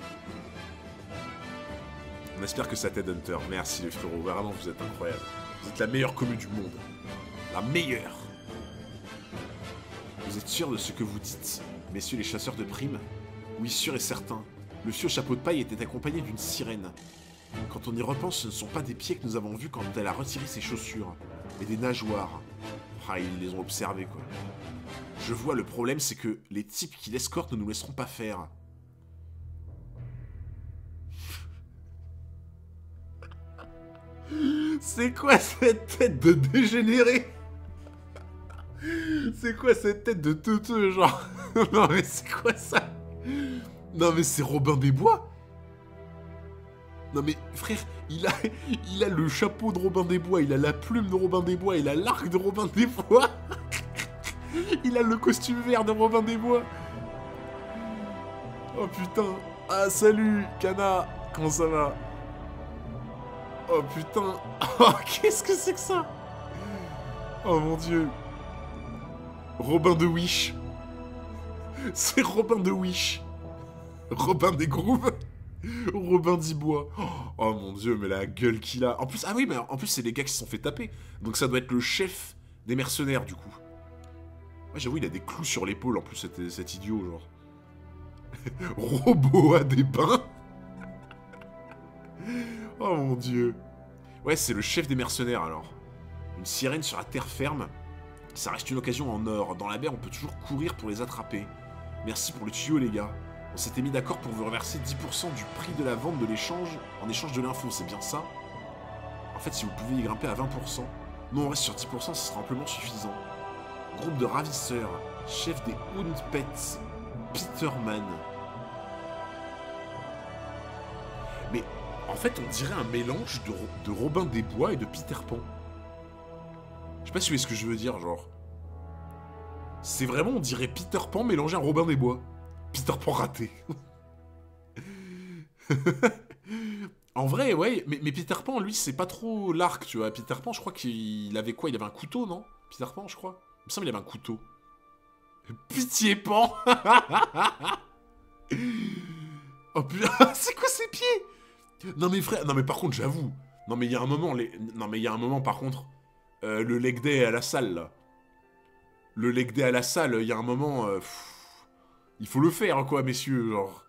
On espère que ça t'aide Hunter, merci les frérots, vraiment vous êtes incroyables. Vous êtes la meilleure commu du monde, la meilleure. Vous êtes sûr de ce que vous dites, messieurs les chasseurs de primes? Oui, sûr et certain, le vieux chapeau de paille était accompagné d'une sirène. Quand on y repense, ce ne sont pas des pieds que nous avons vus quand elle a retiré ses chaussures, mais des nageoires. Ah, ils les ont observés, quoi. Je vois, le problème, c'est que les types qui l'escortent ne nous laisseront pas faire. C'est quoi cette tête de dégénéré? C'est quoi cette tête de teuteux, genre? Non mais c'est quoi ça? Non mais c'est Robin des Bois? Non mais frère, il a le chapeau de Robin des Bois, il a la plume de Robin des Bois, il a l'arc de Robin des Bois. Il a le costume vert de Robin des Bois. Oh putain. Ah salut Kana, comment ça va? Oh putain. Oh qu'est-ce que c'est que ça? Oh mon dieu. Robin de Wish. C'est Robin de Wish. Robin des Grooves. Robin d'Ibois. Oh mon dieu, mais la gueule qu'il a. En plus, ah oui, mais en plus, c'est les gars qui se sont fait taper. Donc ça doit être le chef des mercenaires, du coup. Ouais, j'avoue, il a des clous sur l'épaule, en plus, cet idiot, genre. Robot à des bains. Oh mon dieu. Ouais, c'est le chef des mercenaires, alors. Une sirène sur la terre ferme. Ça reste une occasion en or. Dans la mer, on peut toujours courir pour les attraper. Merci pour le tuyau, les gars. On s'était mis d'accord pour vous reverser 10% du prix de la vente de l'échange en échange de l'info, c'est bien ça? En fait, si vous pouvez y grimper à 20%, non, on reste sur 10%, ce sera amplement suffisant. Groupe de ravisseurs, chef des Houndpets, Peterman. Mais, en fait, on dirait un mélange de Robin des Bois et de Peter Pan. Je sais pas si vous voyez ce que je veux dire, genre. C'est vraiment, on dirait Peter Pan mélangé à Robin des Bois. Peter Pan raté. En vrai, ouais, mais Peter Pan, lui, c'est pas trop l'arc, tu vois. Peter Pan, je crois qu'il avait quoi? Il avait un couteau, non? Peter Pan, je crois. Il me semble qu'il avait un couteau. Pitié Pan. Oh putain, c'est quoi ces pieds? Non mais frère, non mais par contre, j'avoue. Non mais il y a un moment, non mais il y a un moment, par contre, le leg day à la salle, là. Le leg day à la salle, il y a un moment... il faut le faire, quoi, messieurs, genre.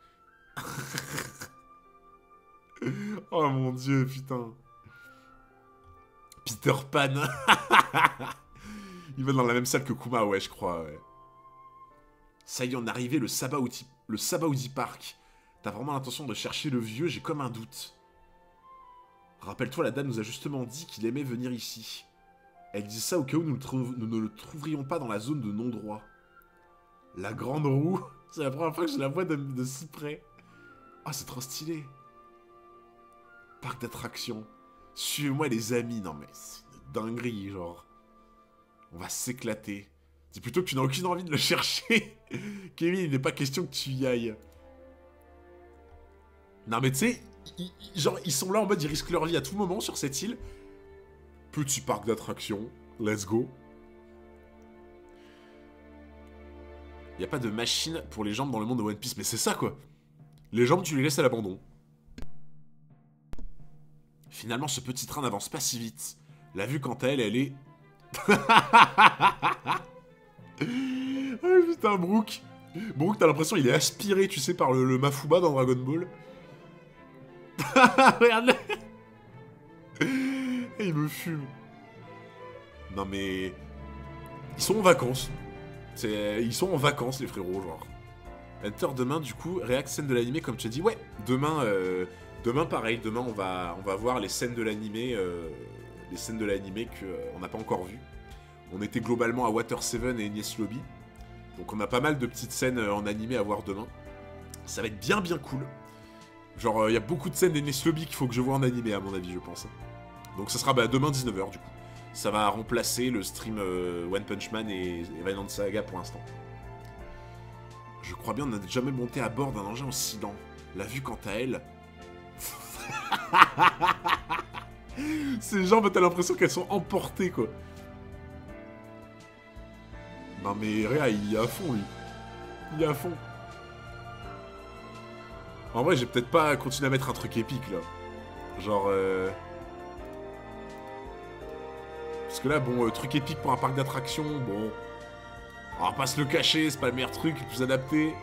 Oh mon dieu, putain. Peter Pan. Il va dans la même salle que Kuma, ouais, je crois, ouais. Ça y est, on est arrivé, le Sabaody Park. T'as vraiment l'intention de chercher le vieux, j'ai comme un doute. Rappelle-toi, la dame nous a justement dit qu'il aimait venir ici. Elle dit ça au cas où nous ne le trouverions pas dans la zone de non-droit. La grande roue. C'est la première fois que je la vois de si près. Ah, c'est trop stylé. Parc d'attractions. Suivez-moi les amis. Non mais c'est une dinguerie, genre. On va s'éclater. Dis plutôt que tu n'as aucune envie de le chercher. Kevin, il n'est pas question que tu y ailles. Non mais tu sais, genre ils sont là en mode ils risquent leur vie à tout moment sur cette île. Petit parc d'attractions. Let's go. Il n'y a pas de machine pour les jambes dans le monde de One Piece. Mais c'est ça, quoi. Les jambes, tu les laisses à l'abandon. Finalement, ce petit train n'avance pas si vite. La vue, quant à elle, elle est... Oh putain, Brook. Brook, t'as l'impression qu'il est aspiré, tu sais, par le Mafuba dans Dragon Ball. Regarde-le. Il me fume. Non mais... Ils sont en vacances. Ils sont en vacances, les frérots, genre. Enter demain, du coup, réact scène de l'animé, comme tu as dit. Ouais, demain, demain pareil. Demain, on va voir les scènes de l'animé qu'on n'a pas encore vues. On était globalement à Water 7 et Enies Lobby. Donc on a pas mal de petites scènes en animé à voir demain. Ça va être bien cool. Genre, il y a beaucoup de scènes d'Enies Lobby qu'il faut que je vois en animé, à mon avis, je pense. Donc ça sera demain 19h, du coup. Ça va remplacer le stream One Punch Man et Vinland Saga pour l'instant. Je crois bien on n'a jamais monté à bord d'un engin aussi lent. La vue, quant à elle... Ces jambes, t'as l'impression qu'elles sont emportées, quoi. Non mais Réa, il est à fond, lui. Il est à fond. En vrai, j'ai peut-être pas continué à mettre un truc épique, là. Genre... Parce que là, bon, truc épique pour un parc d'attractions, bon... On va pas se le cacher, c'est pas le meilleur truc, le plus adapté.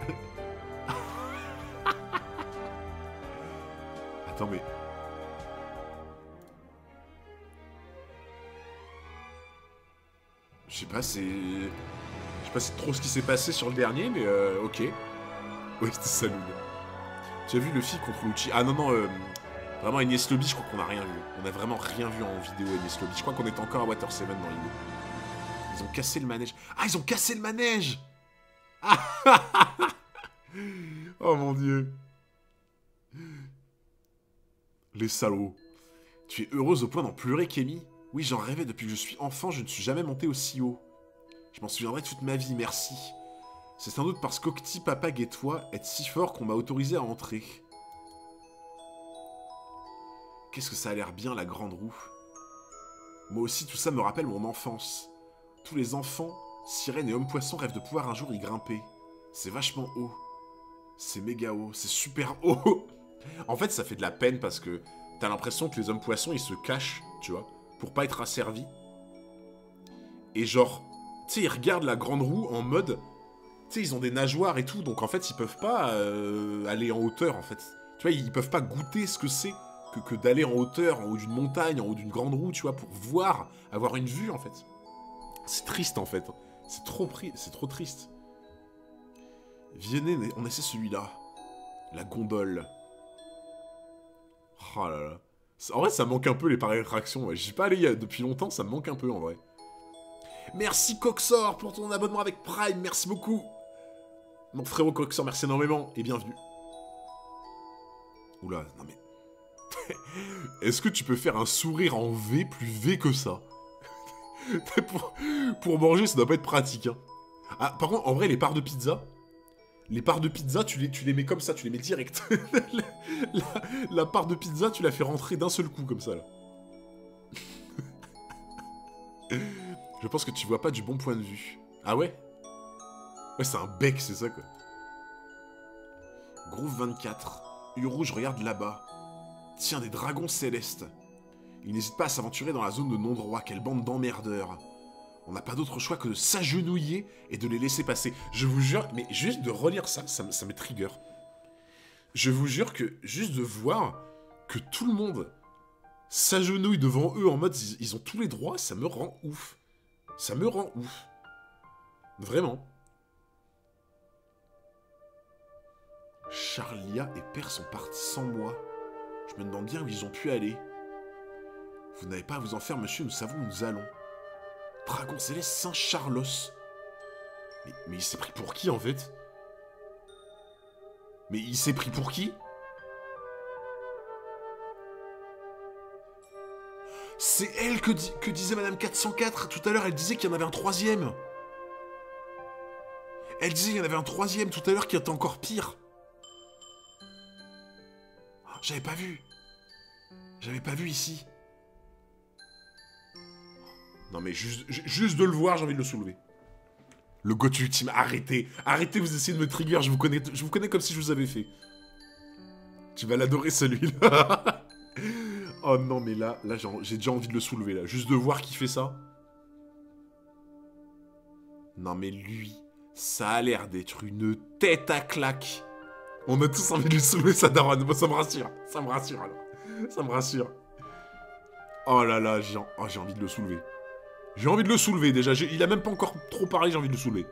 Attends, mais... Je sais pas, c'est... Je sais pas c'est trop ce qui s'est passé sur le dernier, mais ok. Oui, c'était Saloon. Tu as vu le film contre Lucci? Ah non, non, vraiment Enies Lobby, je crois qu'on a rien vu. On a vraiment rien vu en vidéo Enies Lobby. Je crois qu'on était encore à Water 7 dans l'idée. Ils ont cassé le manège. Ah, ils ont cassé le manège. Oh mon dieu. Les salauds. Tu es heureuse au point d'en pleurer, Kémy? Oui, j'en rêvais depuis que je suis enfant, je ne suis jamais monté aussi haut. Je m'en souviendrai toute ma vie, merci. C'est sans doute parce qu'Octi, Papa et toi êtes si forts qu'on m'a autorisé à entrer. Qu'est-ce que ça a l'air bien, la grande roue. Moi aussi, tout ça me rappelle mon enfance. Tous les enfants, sirènes et hommes-poissons rêvent de pouvoir un jour y grimper. C'est vachement haut. C'est méga haut, c'est super haut. En fait, ça fait de la peine parce que t'as l'impression que les hommes-poissons, ils se cachent, tu vois, pour pas être asservis. Et genre, tu sais, ils regardent la grande roue en mode... Tu sais, ils ont des nageoires et tout, donc en fait, ils peuvent pas aller en hauteur, en fait. Tu vois, ils peuvent pas goûter ce que c'est que d'aller en hauteur, en haut d'une montagne, en haut d'une grande roue, tu vois, pour voir, avoir une vue, en fait. C'est triste, en fait. C'est trop triste. Venez, on essaie celui-là. La gondole. Oh là là. En vrai, ça manque un peu, les pareilles attractions. Ouais. J'y suis pas allé depuis longtemps, ça me manque un peu, en vrai. Merci, Coxor, pour ton abonnement avec Prime. Merci beaucoup. Mon frérot Coxor, merci énormément. Et bienvenue. Oula, non mais... Est-ce que tu peux faire un sourire en V plus V que ça? Pour manger, ça doit pas être pratique. Hein. Ah, par contre, en vrai, les parts de pizza... Les parts de pizza, tu les mets comme ça, tu les mets direct. la part de pizza, tu la fais rentrer d'un seul coup, comme ça, là. Je pense que tu vois pas du bon point de vue. Ah ouais? Ouais, c'est un bec, c'est ça, quoi. Groove 24. Rouge, regarde là-bas. Tiens, des dragons célestes. Ils n'hésitent pas à s'aventurer dans la zone de non-droit. Quelle bande d'emmerdeurs. On n'a pas d'autre choix que de s'agenouiller et de les laisser passer. Je vous jure, mais juste de relire ça, ça me trigger. Je vous jure que juste de voir que tout le monde s'agenouille devant eux en mode ils ont tous les droits, ça me rend ouf. Ça me rend ouf. Vraiment. Charlia et Père sont partis sans moi. Je me demande bien où ils ont pu aller. Vous n'avez pas à vous en faire, monsieur, nous savons où nous allons. Dragon Céleste Saint-Charlos. Mais il s'est pris pour qui, en fait? Mais il s'est pris pour qui? C'est elle que disait Madame 404 tout à l'heure, elle disait qu'il y en avait un troisième. Elle disait qu'il y en avait un troisième tout à l'heure qui était encore pire. Oh, j'avais pas vu. J'avais pas vu ici. Non mais juste de le voir, j'ai envie de le soulever. Le GOAT ultime, arrêtez. Arrêtez, vous essayez de me trigger, je vous connais comme si je vous avais fait. Tu vas l'adorer celui-là. Oh non, mais là j'ai déjà envie de le soulever, là. Juste de voir qui fait ça. Non, mais lui, ça a l'air d'être une tête à claque. On a tous envie de lui soulever sa daronne. Moi, ça me rassure. Ça me rassure, alors. Ça me rassure. Oh là là, j'ai envie de le soulever. J'ai envie de le soulever, déjà. Il a même pas encore trop parlé, j'ai envie de le soulever.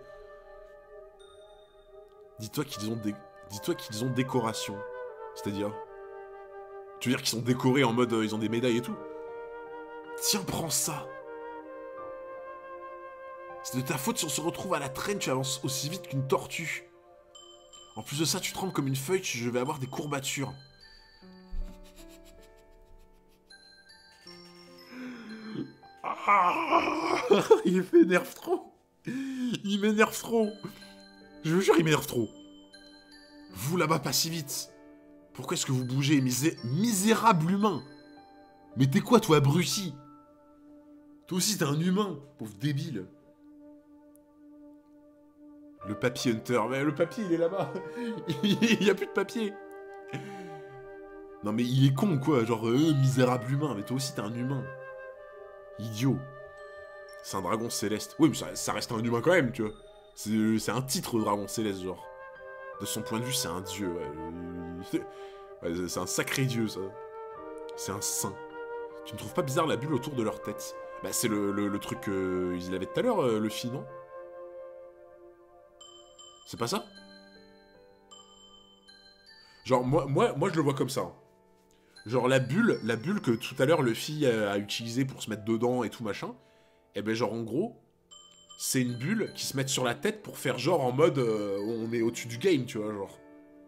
Dis-toi qu'ils ont décoration. C'est-à-dire... Tu veux dire qu'ils sont décorés en mode... ils ont des médailles et tout? Tiens, prends ça. C'est de ta faute si on se retrouve à la traîne, tu avances aussi vite qu'une tortue. En plus de ça, tu trembles comme une feuille, je vais avoir des courbatures. Ah, il m'énerve trop. Il m'énerve trop. Je vous jure, il m'énerve trop. Vous là-bas, pas si vite. Pourquoi est-ce que vous bougez, misérable humain? Mais t'es quoi, toi, abruti? Toi aussi, t'es un humain, pauvre débile. Le papier Hunter, mais le papier, il est là-bas. Il y a plus de papier. Non, mais il est con, quoi. Genre, misérable humain. Mais toi aussi, t'es un humain. Idiot. C'est un dragon céleste. Oui, mais ça reste un humain quand même, tu vois. C'est un titre, dragon céleste, genre. De son point de vue, c'est un dieu, ouais. Ouais, c'est un sacré dieu, ça. C'est un saint. Tu ne trouves pas bizarre la bulle autour de leur tête? Bah, c'est le truc qu'ils avaient tout à l'heure, le Luffy, non? C'est pas ça? Genre, moi, je le vois comme ça. Hein. Genre, la bulle que tout à l'heure, Luffy a utilisée pour se mettre dedans et tout machin, et ben genre, en gros, c'est une bulle qui se met sur la tête pour faire genre en mode on est au-dessus du game, tu vois, genre.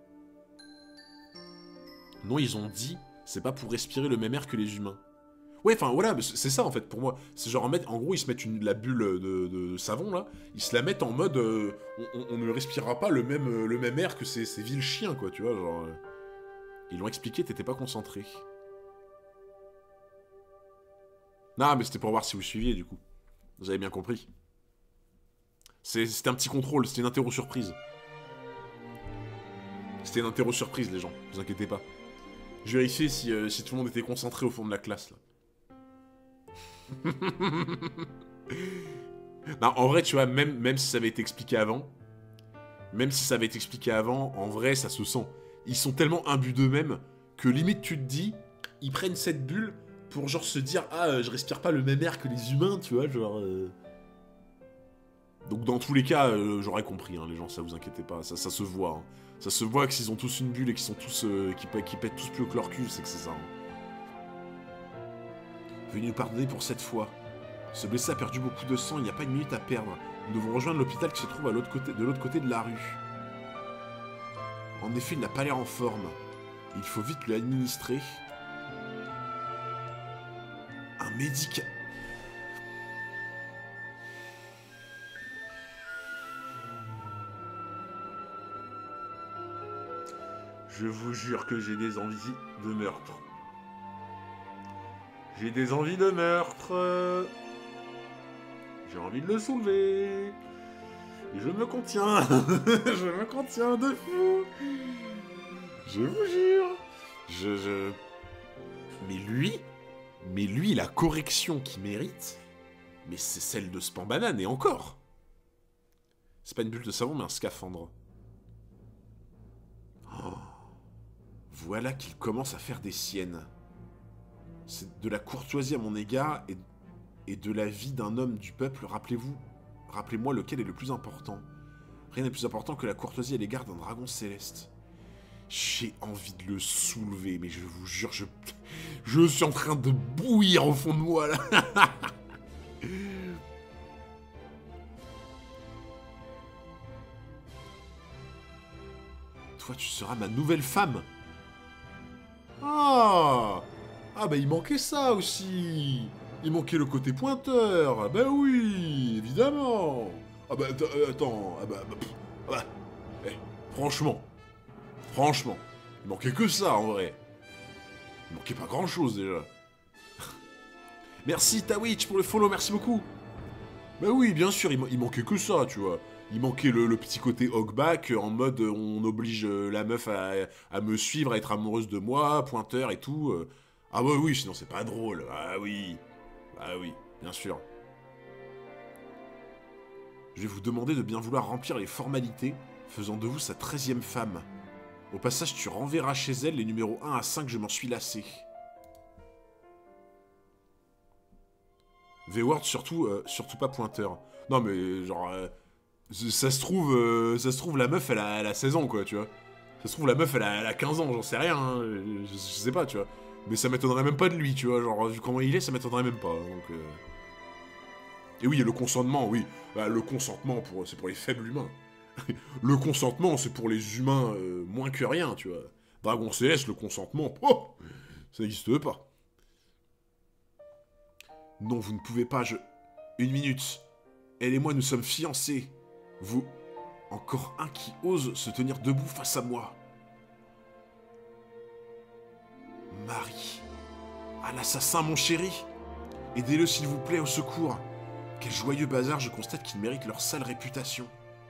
Non, ils ont dit, c'est pas pour respirer le même air que les humains. Ouais, enfin voilà, c'est ça en fait pour moi. C'est genre en gros ils se mettent la bulle de savon là, ils se la mettent en mode on ne respirera pas le même air que ces vils chiens quoi, tu vois, genre. Ils l'ont expliqué, t'étais pas concentré. Non, mais c'était pour voir si vous suiviez du coup. Vous avez bien compris. C'était un petit contrôle, c'était une interro surprise. C'était une interro surprise les gens, vous inquiétez pas. Je vérifiais si tout le monde était concentré au fond de la classe là. Non, en vrai, tu vois, même si ça avait été expliqué avant, en vrai, ça se sent. Ils sont tellement imbus d'eux-mêmes que limite, tu te dis, ils prennent cette bulle pour genre se dire, ah, je respire pas le même air que les humains, tu vois, genre... Donc dans tous les cas, j'aurais compris, hein, les gens, ça vous inquiétez pas, ça se voit. Hein. Ça se voit que s'ils ont tous une bulle et qu'ils sont tous, qui pètent tous plus haut que leur cul, c'est que c'est ça. Hein. Veuillez nous pardonner pour cette fois. Ce blessé a perdu beaucoup de sang, il n'y a pas une minute à perdre. Nous devons rejoindre l'hôpital qui se trouve de l'autre côté de la rue. En effet, il n'a pas l'air en forme. Il faut vite lui administrer un médicament. Je vous jure que j'ai des envies de meurtre. J'ai des envies de meurtre. J'ai envie de le soulever. Et je me contiens. Je me contiens de fou. Je vous jure. Mais lui, la correction qu'il mérite, mais c'est celle de Spam Banane, et encore. C'est pas une bulle de savon, mais un scaphandre. Oh. Voilà qu'il commence à faire des siennes. C'est de la courtoisie à mon égard et de la vie d'un homme du peuple. Rappelez-moi lequel est le plus important. Rien n'est plus important que la courtoisie à l'égard d'un dragon céleste. J'ai envie de le soulever, mais je vous jure, je suis en train de bouillir au fond de moi, là. Toi, tu seras ma nouvelle femme. Ah, bah il manquait ça aussi. Il manquait le côté pointeur. Ah bah oui, évidemment. Ah bah attends, franchement, il manquait que ça en vrai. Il manquait pas grand chose déjà. Merci Tawitch pour le follow, merci beaucoup. Bah oui, bien sûr, il manquait que ça, tu vois. Il manquait le petit côté hogback, en mode on oblige la meuf à me suivre, à être amoureuse de moi, pointeur et tout. Ah bah oui, sinon c'est pas drôle. Ah oui, bien sûr. Je vais vous demander de bien vouloir remplir les formalités, faisant de vous sa 13e femme. Au passage, tu renverras chez elle les numéros 1 à 5, je m'en suis lassé. V-Word, surtout pas pointeur. Non mais genre... ça se trouve, la meuf, elle a 16 ans, quoi, tu vois. Ça se trouve, la meuf, elle a 15 ans, j'en sais rien, hein, je sais pas, tu vois. Mais ça m'étonnerait même pas de lui, tu vois, genre, vu comment il est, ça m'étonnerait même pas, donc... Et oui, le consentement, oui. Bah, le consentement, c'est pour les faibles humains. Le consentement, c'est pour les humains moins que rien, tu vois. Dragon Céleste, le consentement, oh, ça n'existe pas. Non, vous ne pouvez pas, Une minute. Elle et moi, nous sommes fiancés. Vous... Encore un qui ose se tenir debout face à moi. Marie. À l'assassin, mon chéri. Aidez-le, s'il vous plaît, au secours. Quel joyeux bazar, je constate qu'ils méritent leur sale réputation.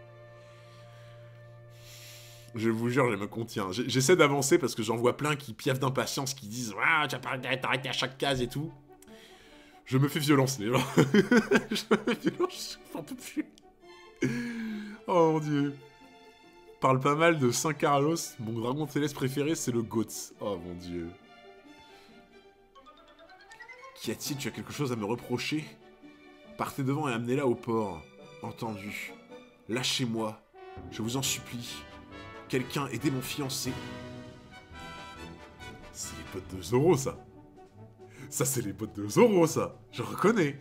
Je vous jure, je me contiens. J'essaie d'avancer parce que j'en vois plein qui piaffent d'impatience, qui disent « Ah, tu vas pas t'arrêter à chaque case et tout. » Je me fais violence, les gens. Je me fais violence, je n'en peux plus. Oh mon dieu. Parle pas mal de Saint Carlos. Mon dragon céleste préféré, c'est le Goats. Oh mon dieu. Qu'y a-t-il? Tu as quelque chose à me reprocher? Partez devant et amenez-la au port. Entendu. Lâchez-moi. Je vous en supplie. Quelqu'un, aidez mon fiancé. C'est les potes de Zoro, ça. Ça, c'est les bottes de Zoro, ça. Je reconnais.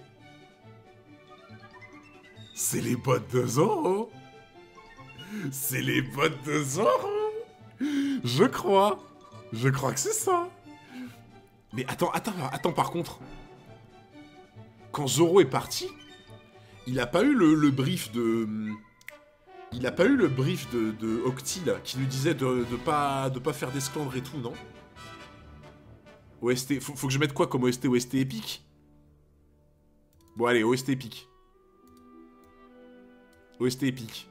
C'est les bottes de Zoro. C'est les bottes de Zoro. Je crois. Je crois que c'est ça. Mais attends, par contre. Quand Zoro est parti, il a pas eu le brief de... Il a pas eu le brief de Octi, là, qui lui disait de pas faire d'esclandre et tout, non? OST, faut que je mette quoi comme OST? OST épique? Bon allez, OST épique. OST épique.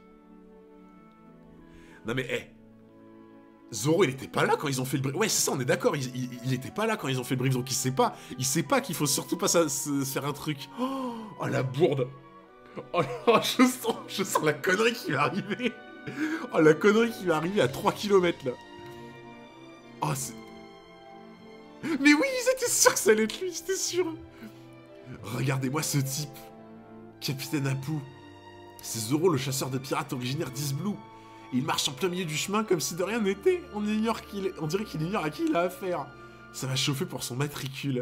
Non mais, Zoro, il était pas là quand ils ont fait le brief. Ouais, c'est ça, on est d'accord, il était pas là quand ils ont fait le brief, donc il sait pas qu'il faut surtout pas se faire un truc. Oh, la bourde. Oh, je sens la connerie qui va arriver. Oh, la connerie qui va arriver à 3 km, là. Oh, c'est... Mais oui, ils étaient sûrs que ça allait être lui, c'était sûr. Regardez-moi ce type. Capitaine Apu. C'est Zoro, le chasseur de pirates originaire d'Isblue. Il marche en plein milieu du chemin comme si de rien n'était. On dirait qu'il ignore à qui il a affaire. Ça va chauffer pour son matricule.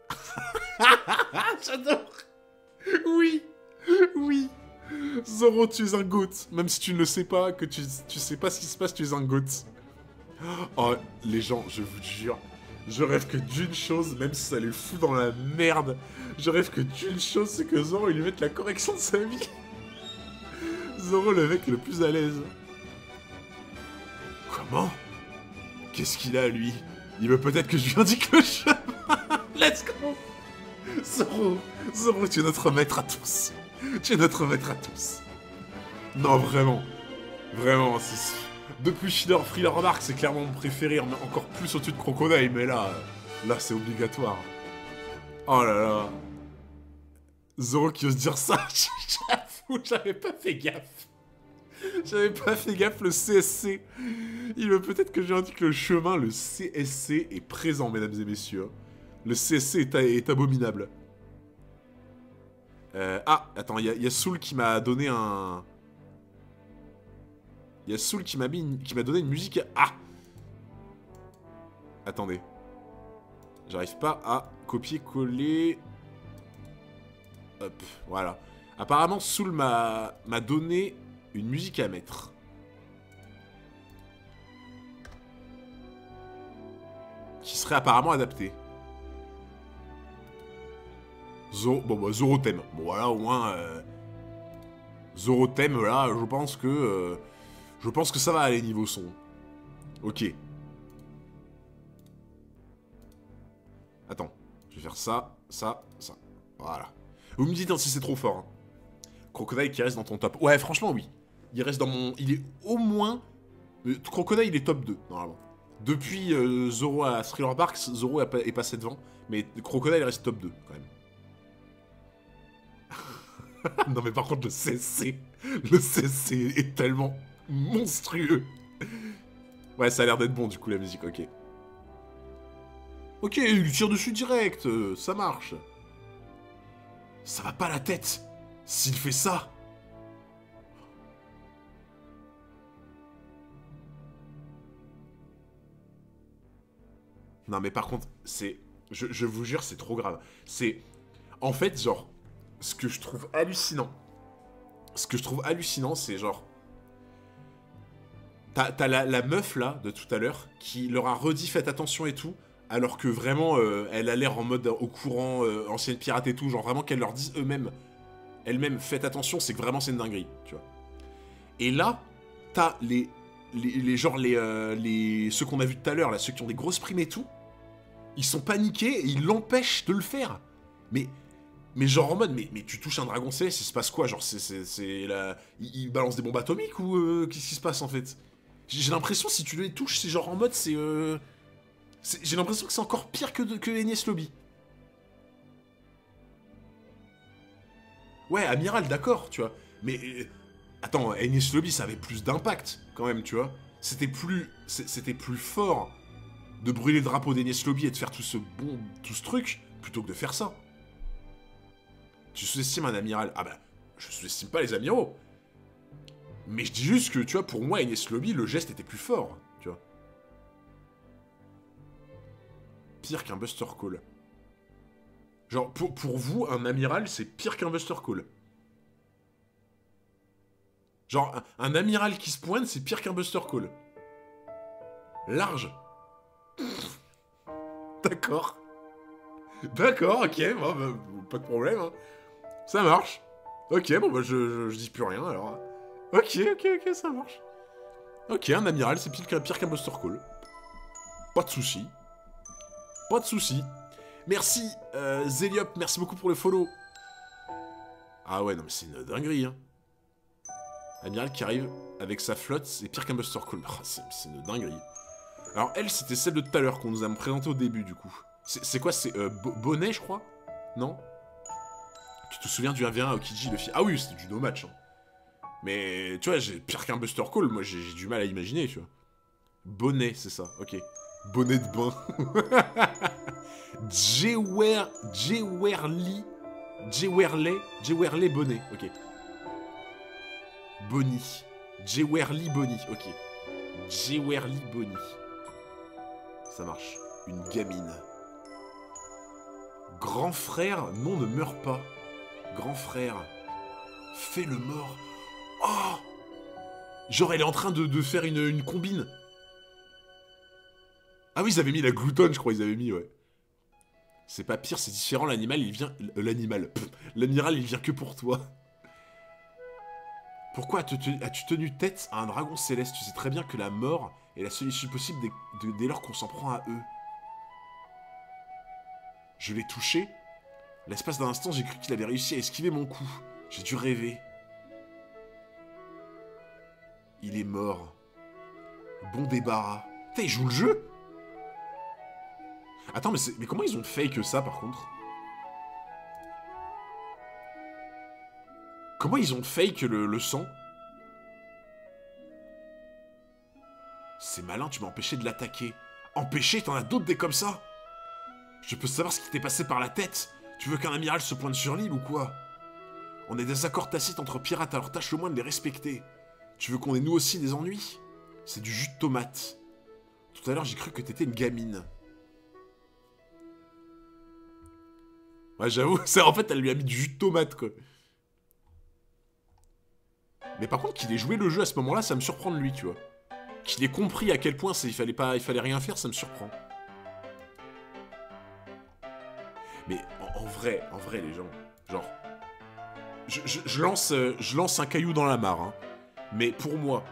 J'adore. Oui. Oui. Zoro, tu es un goat. Même si tu ne le sais pas, que tu sais pas ce qui se passe, tu es un goat. Oh, les gens, je vous jure. Je rêve que d'une chose, même si ça les fout dans la merde, je rêve que d'une chose, c'est que Zoro, il lui mette la correction de sa vie. Zoro, le mec le plus à l'aise. Comment? Qu'est-ce qu'il a, lui? Il veut peut-être que je lui indique le chemin. Let's go. Zoro, tu es notre maître à tous. Tu es notre maître à tous. Non, vraiment. Vraiment, c'est... Depuis Free Remark, c'est clairement mon préféré, encore plus au-dessus de Crocodile, mais là c'est obligatoire. Oh là là. Zoro qui ose dire ça, j'avoue, j'avais pas fait gaffe. J'avais pas fait gaffe, le CSC. Il veut peut-être que j'indique le chemin, le CSC est présent, mesdames et messieurs. Le CSC est abominable. Ah, attends, il y a Soul qui m'a donné un... Il y a Soul qui m'a donné une musique... Ah! Attendez. J'arrive pas à copier-coller... Hop, voilà. Apparemment, Soul m'a donné une musique à mettre. Qui serait apparemment adaptée. Zoro... Bon, bah, Zoro thème. Bon, voilà, au moins... Zoro thème, là, je pense que... Je pense que ça va aller niveau son. Ok. Attends. Je vais faire ça, ça, ça. Voilà. Vous me dites hein, si c'est trop fort. Hein. Crocodile qui reste dans ton top. Ouais, franchement, oui. Il reste dans mon... Il est au moins... Crocodile, il est top 2, normalement. Depuis Zoro à Thriller Barks, Zoro est passé devant. Mais Crocodile reste top 2, quand même. Non, mais par contre, le CC... Le CC est tellement monstrueux. Ouais, ça a l'air d'être bon, du coup, la musique, ok. Ok, il lui tire dessus direct, ça marche. Ça va pas la tête s'il fait ça. Non, mais par contre, c'est... Je vous jure, c'est trop grave. C'est... En fait, genre, ce que je trouve hallucinant... c'est genre... T'as la meuf, là, de tout à l'heure, qui leur a redit « Faites attention » et tout, alors que vraiment, elle a l'air en mode au courant, ancienne pirate et tout, genre vraiment qu'elle leur dise elle-même « Faites attention », c'est que vraiment c'est une dinguerie, tu vois. Et là, t'as ceux qu'on a vus tout à l'heure, là, ceux qui ont des grosses primes et tout, ils sont paniqués et ils l'empêchent de le faire. Mais genre en mode, mais tu touches un dragon céleste, il se passe quoi? Genre, il balance des bombes atomiques ou qu'est-ce qui se passe en fait? J'ai l'impression, si tu les touches, c'est genre en mode, j'ai l'impression que c'est encore pire que Enies Lobby. Ouais, Amiral, d'accord, tu vois. Mais, attends, Enies Lobby, ça avait plus d'impact, quand même, tu vois. C'était plus fort de brûler le drapeau d'Enies Lobby et de faire tout ce truc, plutôt que de faire ça. Tu sous-estimes un amiral. Ah bah, je sous-estime pas les amiraux. Mais je dis juste que, tu vois, pour moi, Enies Lobby, le geste était plus fort, tu vois. Pire qu'un Buster Call. Genre, pour vous, un amiral, c'est pire qu'un Buster Call. Genre, un amiral qui se pointe, c'est pire qu'un Buster Call. Large. D'accord. D'accord, ok, bon, bah, pas de problème, hein. Ça marche. Ok, bon, bah, je dis plus rien, alors. Ok, ça marche. Ok, un amiral, c'est pire qu'un Buster Call. Pas de soucis. Pas de soucis. Merci, Zeliop, merci beaucoup pour le follow. Ah ouais, non, mais c'est une dinguerie, hein. Amiral qui arrive avec sa flotte, c'est pire qu'un Buster Call. Oh, c'est une dinguerie. Alors, elle, c'était celle de tout à l'heure qu'on nous a présenté au début, du coup. C'est quoi? C'est Bonnet, je crois? Non? Tu te souviens du 1v1 Aokiji, le film? Ah oui, c'était du no match, hein. Mais, tu vois, pire qu'un Buster Call, moi, j'ai du mal à imaginer, tu vois. Bonnet, c'est ça, ok. Bonnet de bain. Jewerley Bonnet, ok. Bonnie. Jewerley Bonnie, ok. Jewerley Bonnie. Ça marche. Une gamine. Grand frère, non, ne meurt pas. Grand frère, fais le mort. Oh! Genre, elle est en train de faire une combine. Ah oui, ils avaient mis la gloutonne, je crois, ils avaient mis, ouais. C'est pas pire, c'est différent, l'animal, il vient... L'amiral, il vient que pour toi. Pourquoi as-tu tenu tête à un dragon céleste? Tu sais très bien que la mort est la seule issue possible dès lors qu'on s'en prend à eux. Je l'ai touché. L'espace d'un instant, j'ai cru qu'il avait réussi à esquiver mon coup. J'ai dû rêver. Il est mort. Bon débarras. Putain, il joue le jeu? Attends, mais comment ils ont fake ça, par contre? Comment ils ont fake le sang? C'est malin, tu m'as empêché de l'attaquer. Empêché? T'en as d'autres des comme ça? Je peux savoir ce qui t'est passé par la tête? Tu veux qu'un amiral se pointe sur l'île ou quoi? On est des accords tacites entre pirates, alors tâche au moins de les respecter. Tu veux qu'on ait nous aussi des ennuis? C'est du jus de tomate. Tout à l'heure, j'ai cru que t'étais une gamine. Ouais, j'avoue, en fait, elle lui a mis du jus de tomate, quoi. Mais par contre, qu'il ait joué le jeu à ce moment-là, ça me surprend de lui, tu vois. Qu'il ait compris à quel point il fallait rien faire, ça me surprend. Mais en vrai, les gens, genre... Je lance un caillou dans la mare, hein. Mais pour moi,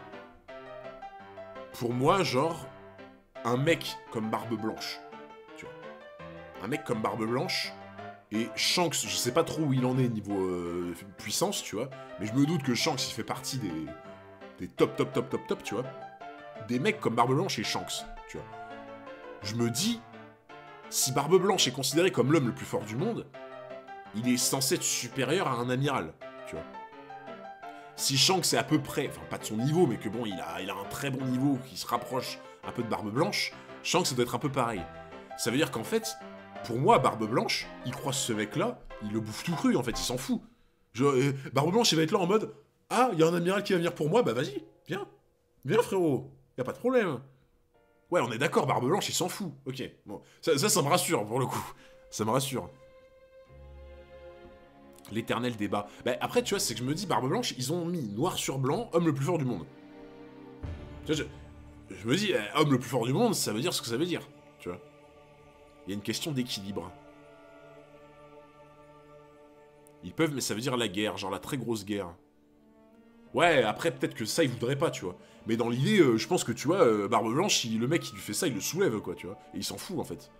genre, un mec comme Barbe Blanche, tu vois. Un mec comme Barbe Blanche, Et Shanks, je sais pas trop où il en est niveau puissance, tu vois. Mais je me doute que Shanks, il fait partie des top, tu vois. Des mecs comme Barbe Blanche et Shanks, tu vois. Je me dis, si Barbe Blanche est considéré comme l'homme le plus fort du monde, il est censé être supérieur à un amiral, tu vois. Si Shanks est à peu près, enfin pas de son niveau, mais que bon, il a un très bon niveau qui se rapproche un peu de Barbe Blanche, Shanks ça doit être un peu pareil. Ça veut dire qu'en fait, pour moi, Barbe Blanche, il croise ce mec-là, il le bouffe tout cru, en fait, il s'en fout. Barbe Blanche, il va être là en mode, ah, il y a un amiral qui va venir pour moi, bah vas-y, viens. Viens frérot, y a pas de problème. Ouais, on est d'accord, Barbe Blanche, il s'en fout. Ok, bon. Ça me rassure, pour le coup. Ça me rassure. L'éternel débat. Bah, après, tu vois, c'est que je me dis, Barbe Blanche, ils ont mis noir sur blanc, homme le plus fort du monde. Tu vois, je me dis, homme le plus fort du monde, ça veut dire ce que ça veut dire. Tu vois. Il y a une question d'équilibre. Ils peuvent, mais ça veut dire la guerre, genre la très grosse guerre. Ouais, après, peut-être que ça, ils voudraient pas, tu vois. Mais dans l'idée, je pense que, tu vois, Barbe Blanche, le mec qui lui fait ça, il le soulève, quoi, tu vois. Et il s'en fout, en fait.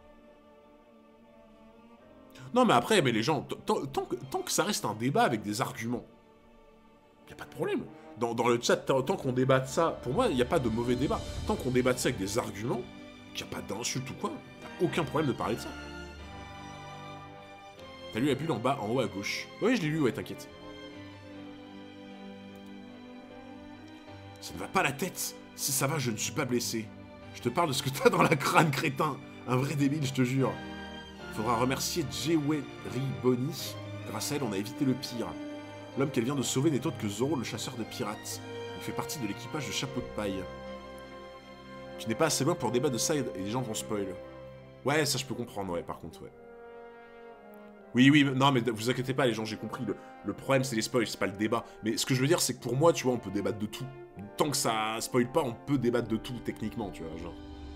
Non, mais après, mais les gens, tant que ça reste un débat avec des arguments, y a pas de problème. Dans le chat, tant qu'on débat de ça, pour moi, il n'y a pas de mauvais débat. Tant qu'on débat de ça avec des arguments, qu'il n'y a pas d'insulte ou quoi, y a aucun problème de parler de ça. T'as lu la bulle en bas, en haut à gauche. Oui, je l'ai lu, ouais, t'inquiète. Ça ne va pas la tête. Si ça va, je ne suis pas blessé. Je te parle de ce que t'as dans la crâne, crétin. Un vrai débile, je te jure. Faudra remercier Jewelry Bonnie. Grâce à elle, on a évité le pire. L'homme qu'elle vient de sauver n'est autre que Zoro, le chasseur de pirates. Il fait partie de l'équipage de Chapeau de Paille. Tu n'es pas assez loin pour débattre de ça et les gens vont spoil. Ouais, ça je peux comprendre, ouais, par contre, ouais. Oui, non, mais vous inquiétez pas, les gens, j'ai compris. Le problème, c'est les spoils, c'est pas le débat. Mais ce que je veux dire, c'est que pour moi, tu vois, on peut débattre de tout. Tant que ça spoil pas, on peut débattre de tout, techniquement, tu vois, genre.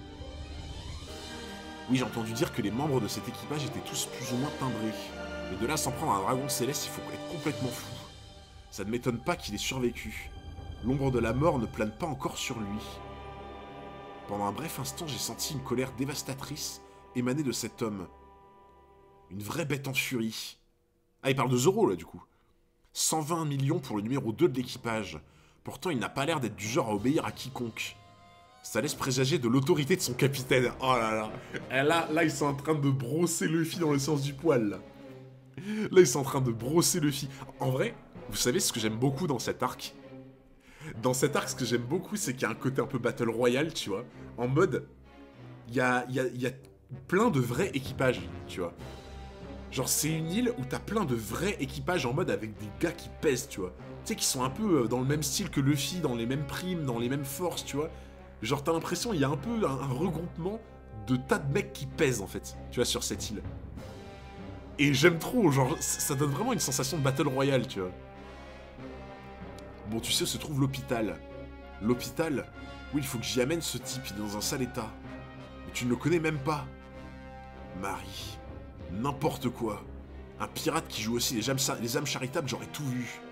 Oui, j'ai entendu dire que les membres de cet équipage étaient tous plus ou moins timbrés. Mais de là, s'en prendre à un dragon céleste, il faut être complètement fou. Ça ne m'étonne pas qu'il ait survécu. L'ombre de la mort ne plane pas encore sur lui. Pendant un bref instant, j'ai senti une colère dévastatrice émaner de cet homme. Une vraie bête en furie. Ah, il parle de Zoro, là, du coup. 120 millions pour le numéro 2 de l'équipage. Pourtant, il n'a pas l'air d'être du genre à obéir à quiconque. Ça laisse présager de l'autorité de son capitaine. Oh là là. Et là, ils sont en train de brosser Luffy dans le sens du poil, là. Là, ils sont en train de brosser Luffy. En vrai, vous savez ce que j'aime beaucoup dans cet arc? Dans cet arc, ce que j'aime beaucoup, c'est qu'il y a un côté un peu Battle Royale, tu vois. En mode, il y a plein de vrais équipages, tu vois. Genre, c'est une île où t'as plein de vrais équipages en mode avec des gars qui pèsent, tu vois. Tu sais, qui sont un peu dans le même style que Luffy, dans les mêmes primes, dans les mêmes forces, tu vois. Genre, t'as l'impression il y a un peu un regroupement de tas de mecs qui pèsent, en fait, tu vois, sur cette île. Et j'aime trop, genre, ça donne vraiment une sensation de Battle Royale, tu vois. Bon, tu sais où se trouve l'hôpital. L'hôpital? Oui, il faut que j'y amène ce type, il est dans un sale état. Mais tu ne le connais même pas. Marie. N'importe quoi. Un pirate qui joue aussi les âmes charitables, j'aurais tout vu.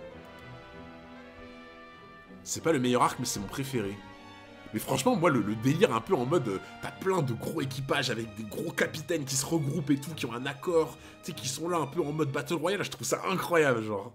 C'est pas le meilleur arc, mais c'est mon préféré. Mais franchement, moi, le délire un peu en mode... t'as plein de gros équipages avec des gros capitaines qui se regroupent et tout, qui ont un accord, tu sais, qui sont là un peu en mode Battle Royale, je trouve ça incroyable, genre.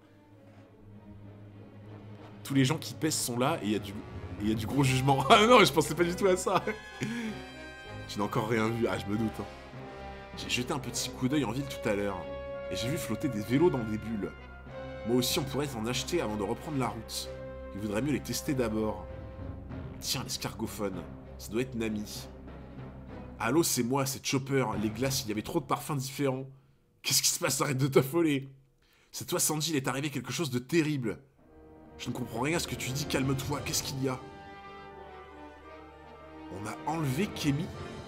Tous les gens qui pèsent sont là, et il y a du gros jugement. Ah non, je pensais pas du tout à ça. Tu n'as encore rien vu, ah je me doute, hein. J'ai jeté un petit coup d'œil en ville tout à l'heure, et j'ai vu flotter des vélos dans des bulles. Moi aussi, on pourrait en acheter avant de reprendre la route. Il vaudrait mieux les tester d'abord. Tiens, l'escargophone, ça doit être Nami. Allô, c'est moi, c'est Chopper. Les glaces, il y avait trop de parfums différents. Qu'est-ce qui se passe? Arrête de t'affoler. C'est toi, Sanji, il est arrivé quelque chose de terrible. Je ne comprends rien à ce que tu dis, calme-toi, qu'est-ce qu'il y a? On a enlevé Kemi?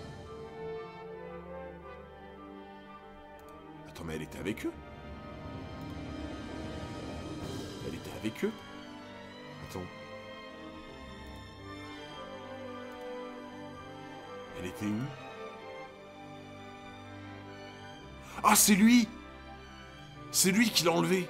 Attends, mais elle était avec eux? Elle était avec eux? Attends. Elle était où? Ah, c'est lui! C'est lui qui l'a enlevé!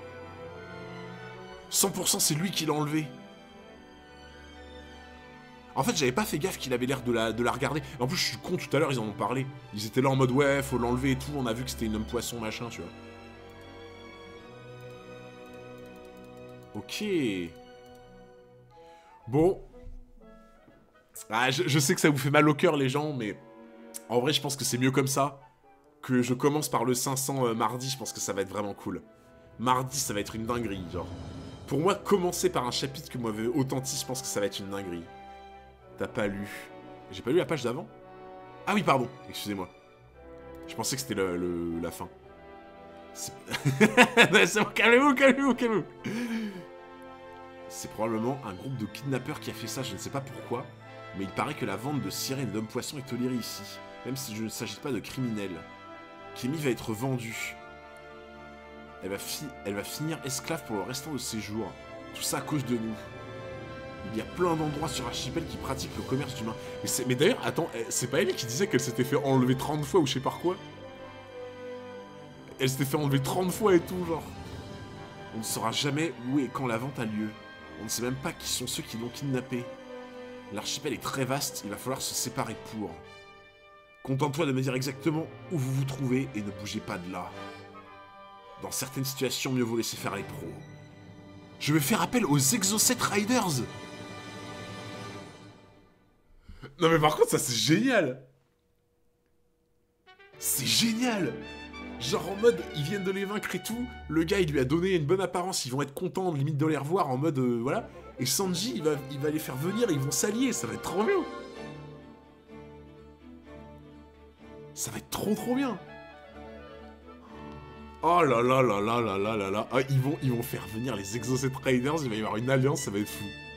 100% c'est lui qui l'a enlevé! En fait, j'avais pas fait gaffe qu'il avait l'air de la regarder. En plus, je suis con, tout à l'heure, ils en ont parlé. Ils étaient là en mode, ouais, faut l'enlever et tout. On a vu que c'était une homme poisson, machin, tu vois. Ok. Bon. Ah, je sais que ça vous fait mal au cœur, les gens, mais... En vrai, je pense que c'est mieux comme ça. Que je commence par le 500 mardi, je pense que ça va être vraiment cool. Mardi, ça va être une dinguerie, genre. Pour moi, commencer par un chapitre que moi m'avait authentique, je pense que ça va être une dinguerie. T'as pas lu. J'ai pas lu la page d'avant? Ah oui, pardon, excusez-moi. Je pensais que c'était la fin. C'est bon, calmez-vous, calmez-vous, calmez-vous. C'est probablement un groupe de kidnappeurs qui a fait ça, je ne sais pas pourquoi. Mais il paraît que la vente de sirènes d'hommes poissons est tolérée ici. Même si je ne s'agit pas de criminels. Kémy va être vendue. Elle va finir esclave pour le restant de ses jours. Tout ça à cause de nous. Il y a plein d'endroits sur l'archipel qui pratiquent le commerce d'humains. Mais d'ailleurs, attends, c'est pas elle qui disait qu'elle s'était fait enlever 30 fois ou je sais pas quoi? Elle s'était fait enlever 30 fois et tout, genre. On ne saura jamais où et quand la vente a lieu. On ne sait même pas qui sont ceux qui l'ont kidnappé. L'archipel est très vaste, il va falloir se séparer pour. Contente-toi de me dire exactement où vous vous trouvez et ne bougez pas de là. Dans certaines situations, mieux vaut laisser faire les pros. Je vais faire appel aux Exocet Riders. Non mais par contre, ça c'est génial. C'est génial. Genre en mode, ils viennent de les vaincre et tout. Le gars, il lui a donné une bonne apparence. Ils vont être contents, limite de les revoir en mode, voilà. Et Sanji, il va les faire venir, ils vont s'allier. Ça va être trop bien. Ça va être trop bien. Oh là là. Ah, ils vont faire venir les Exocet Raiders, il va y avoir une alliance, ça va être fou.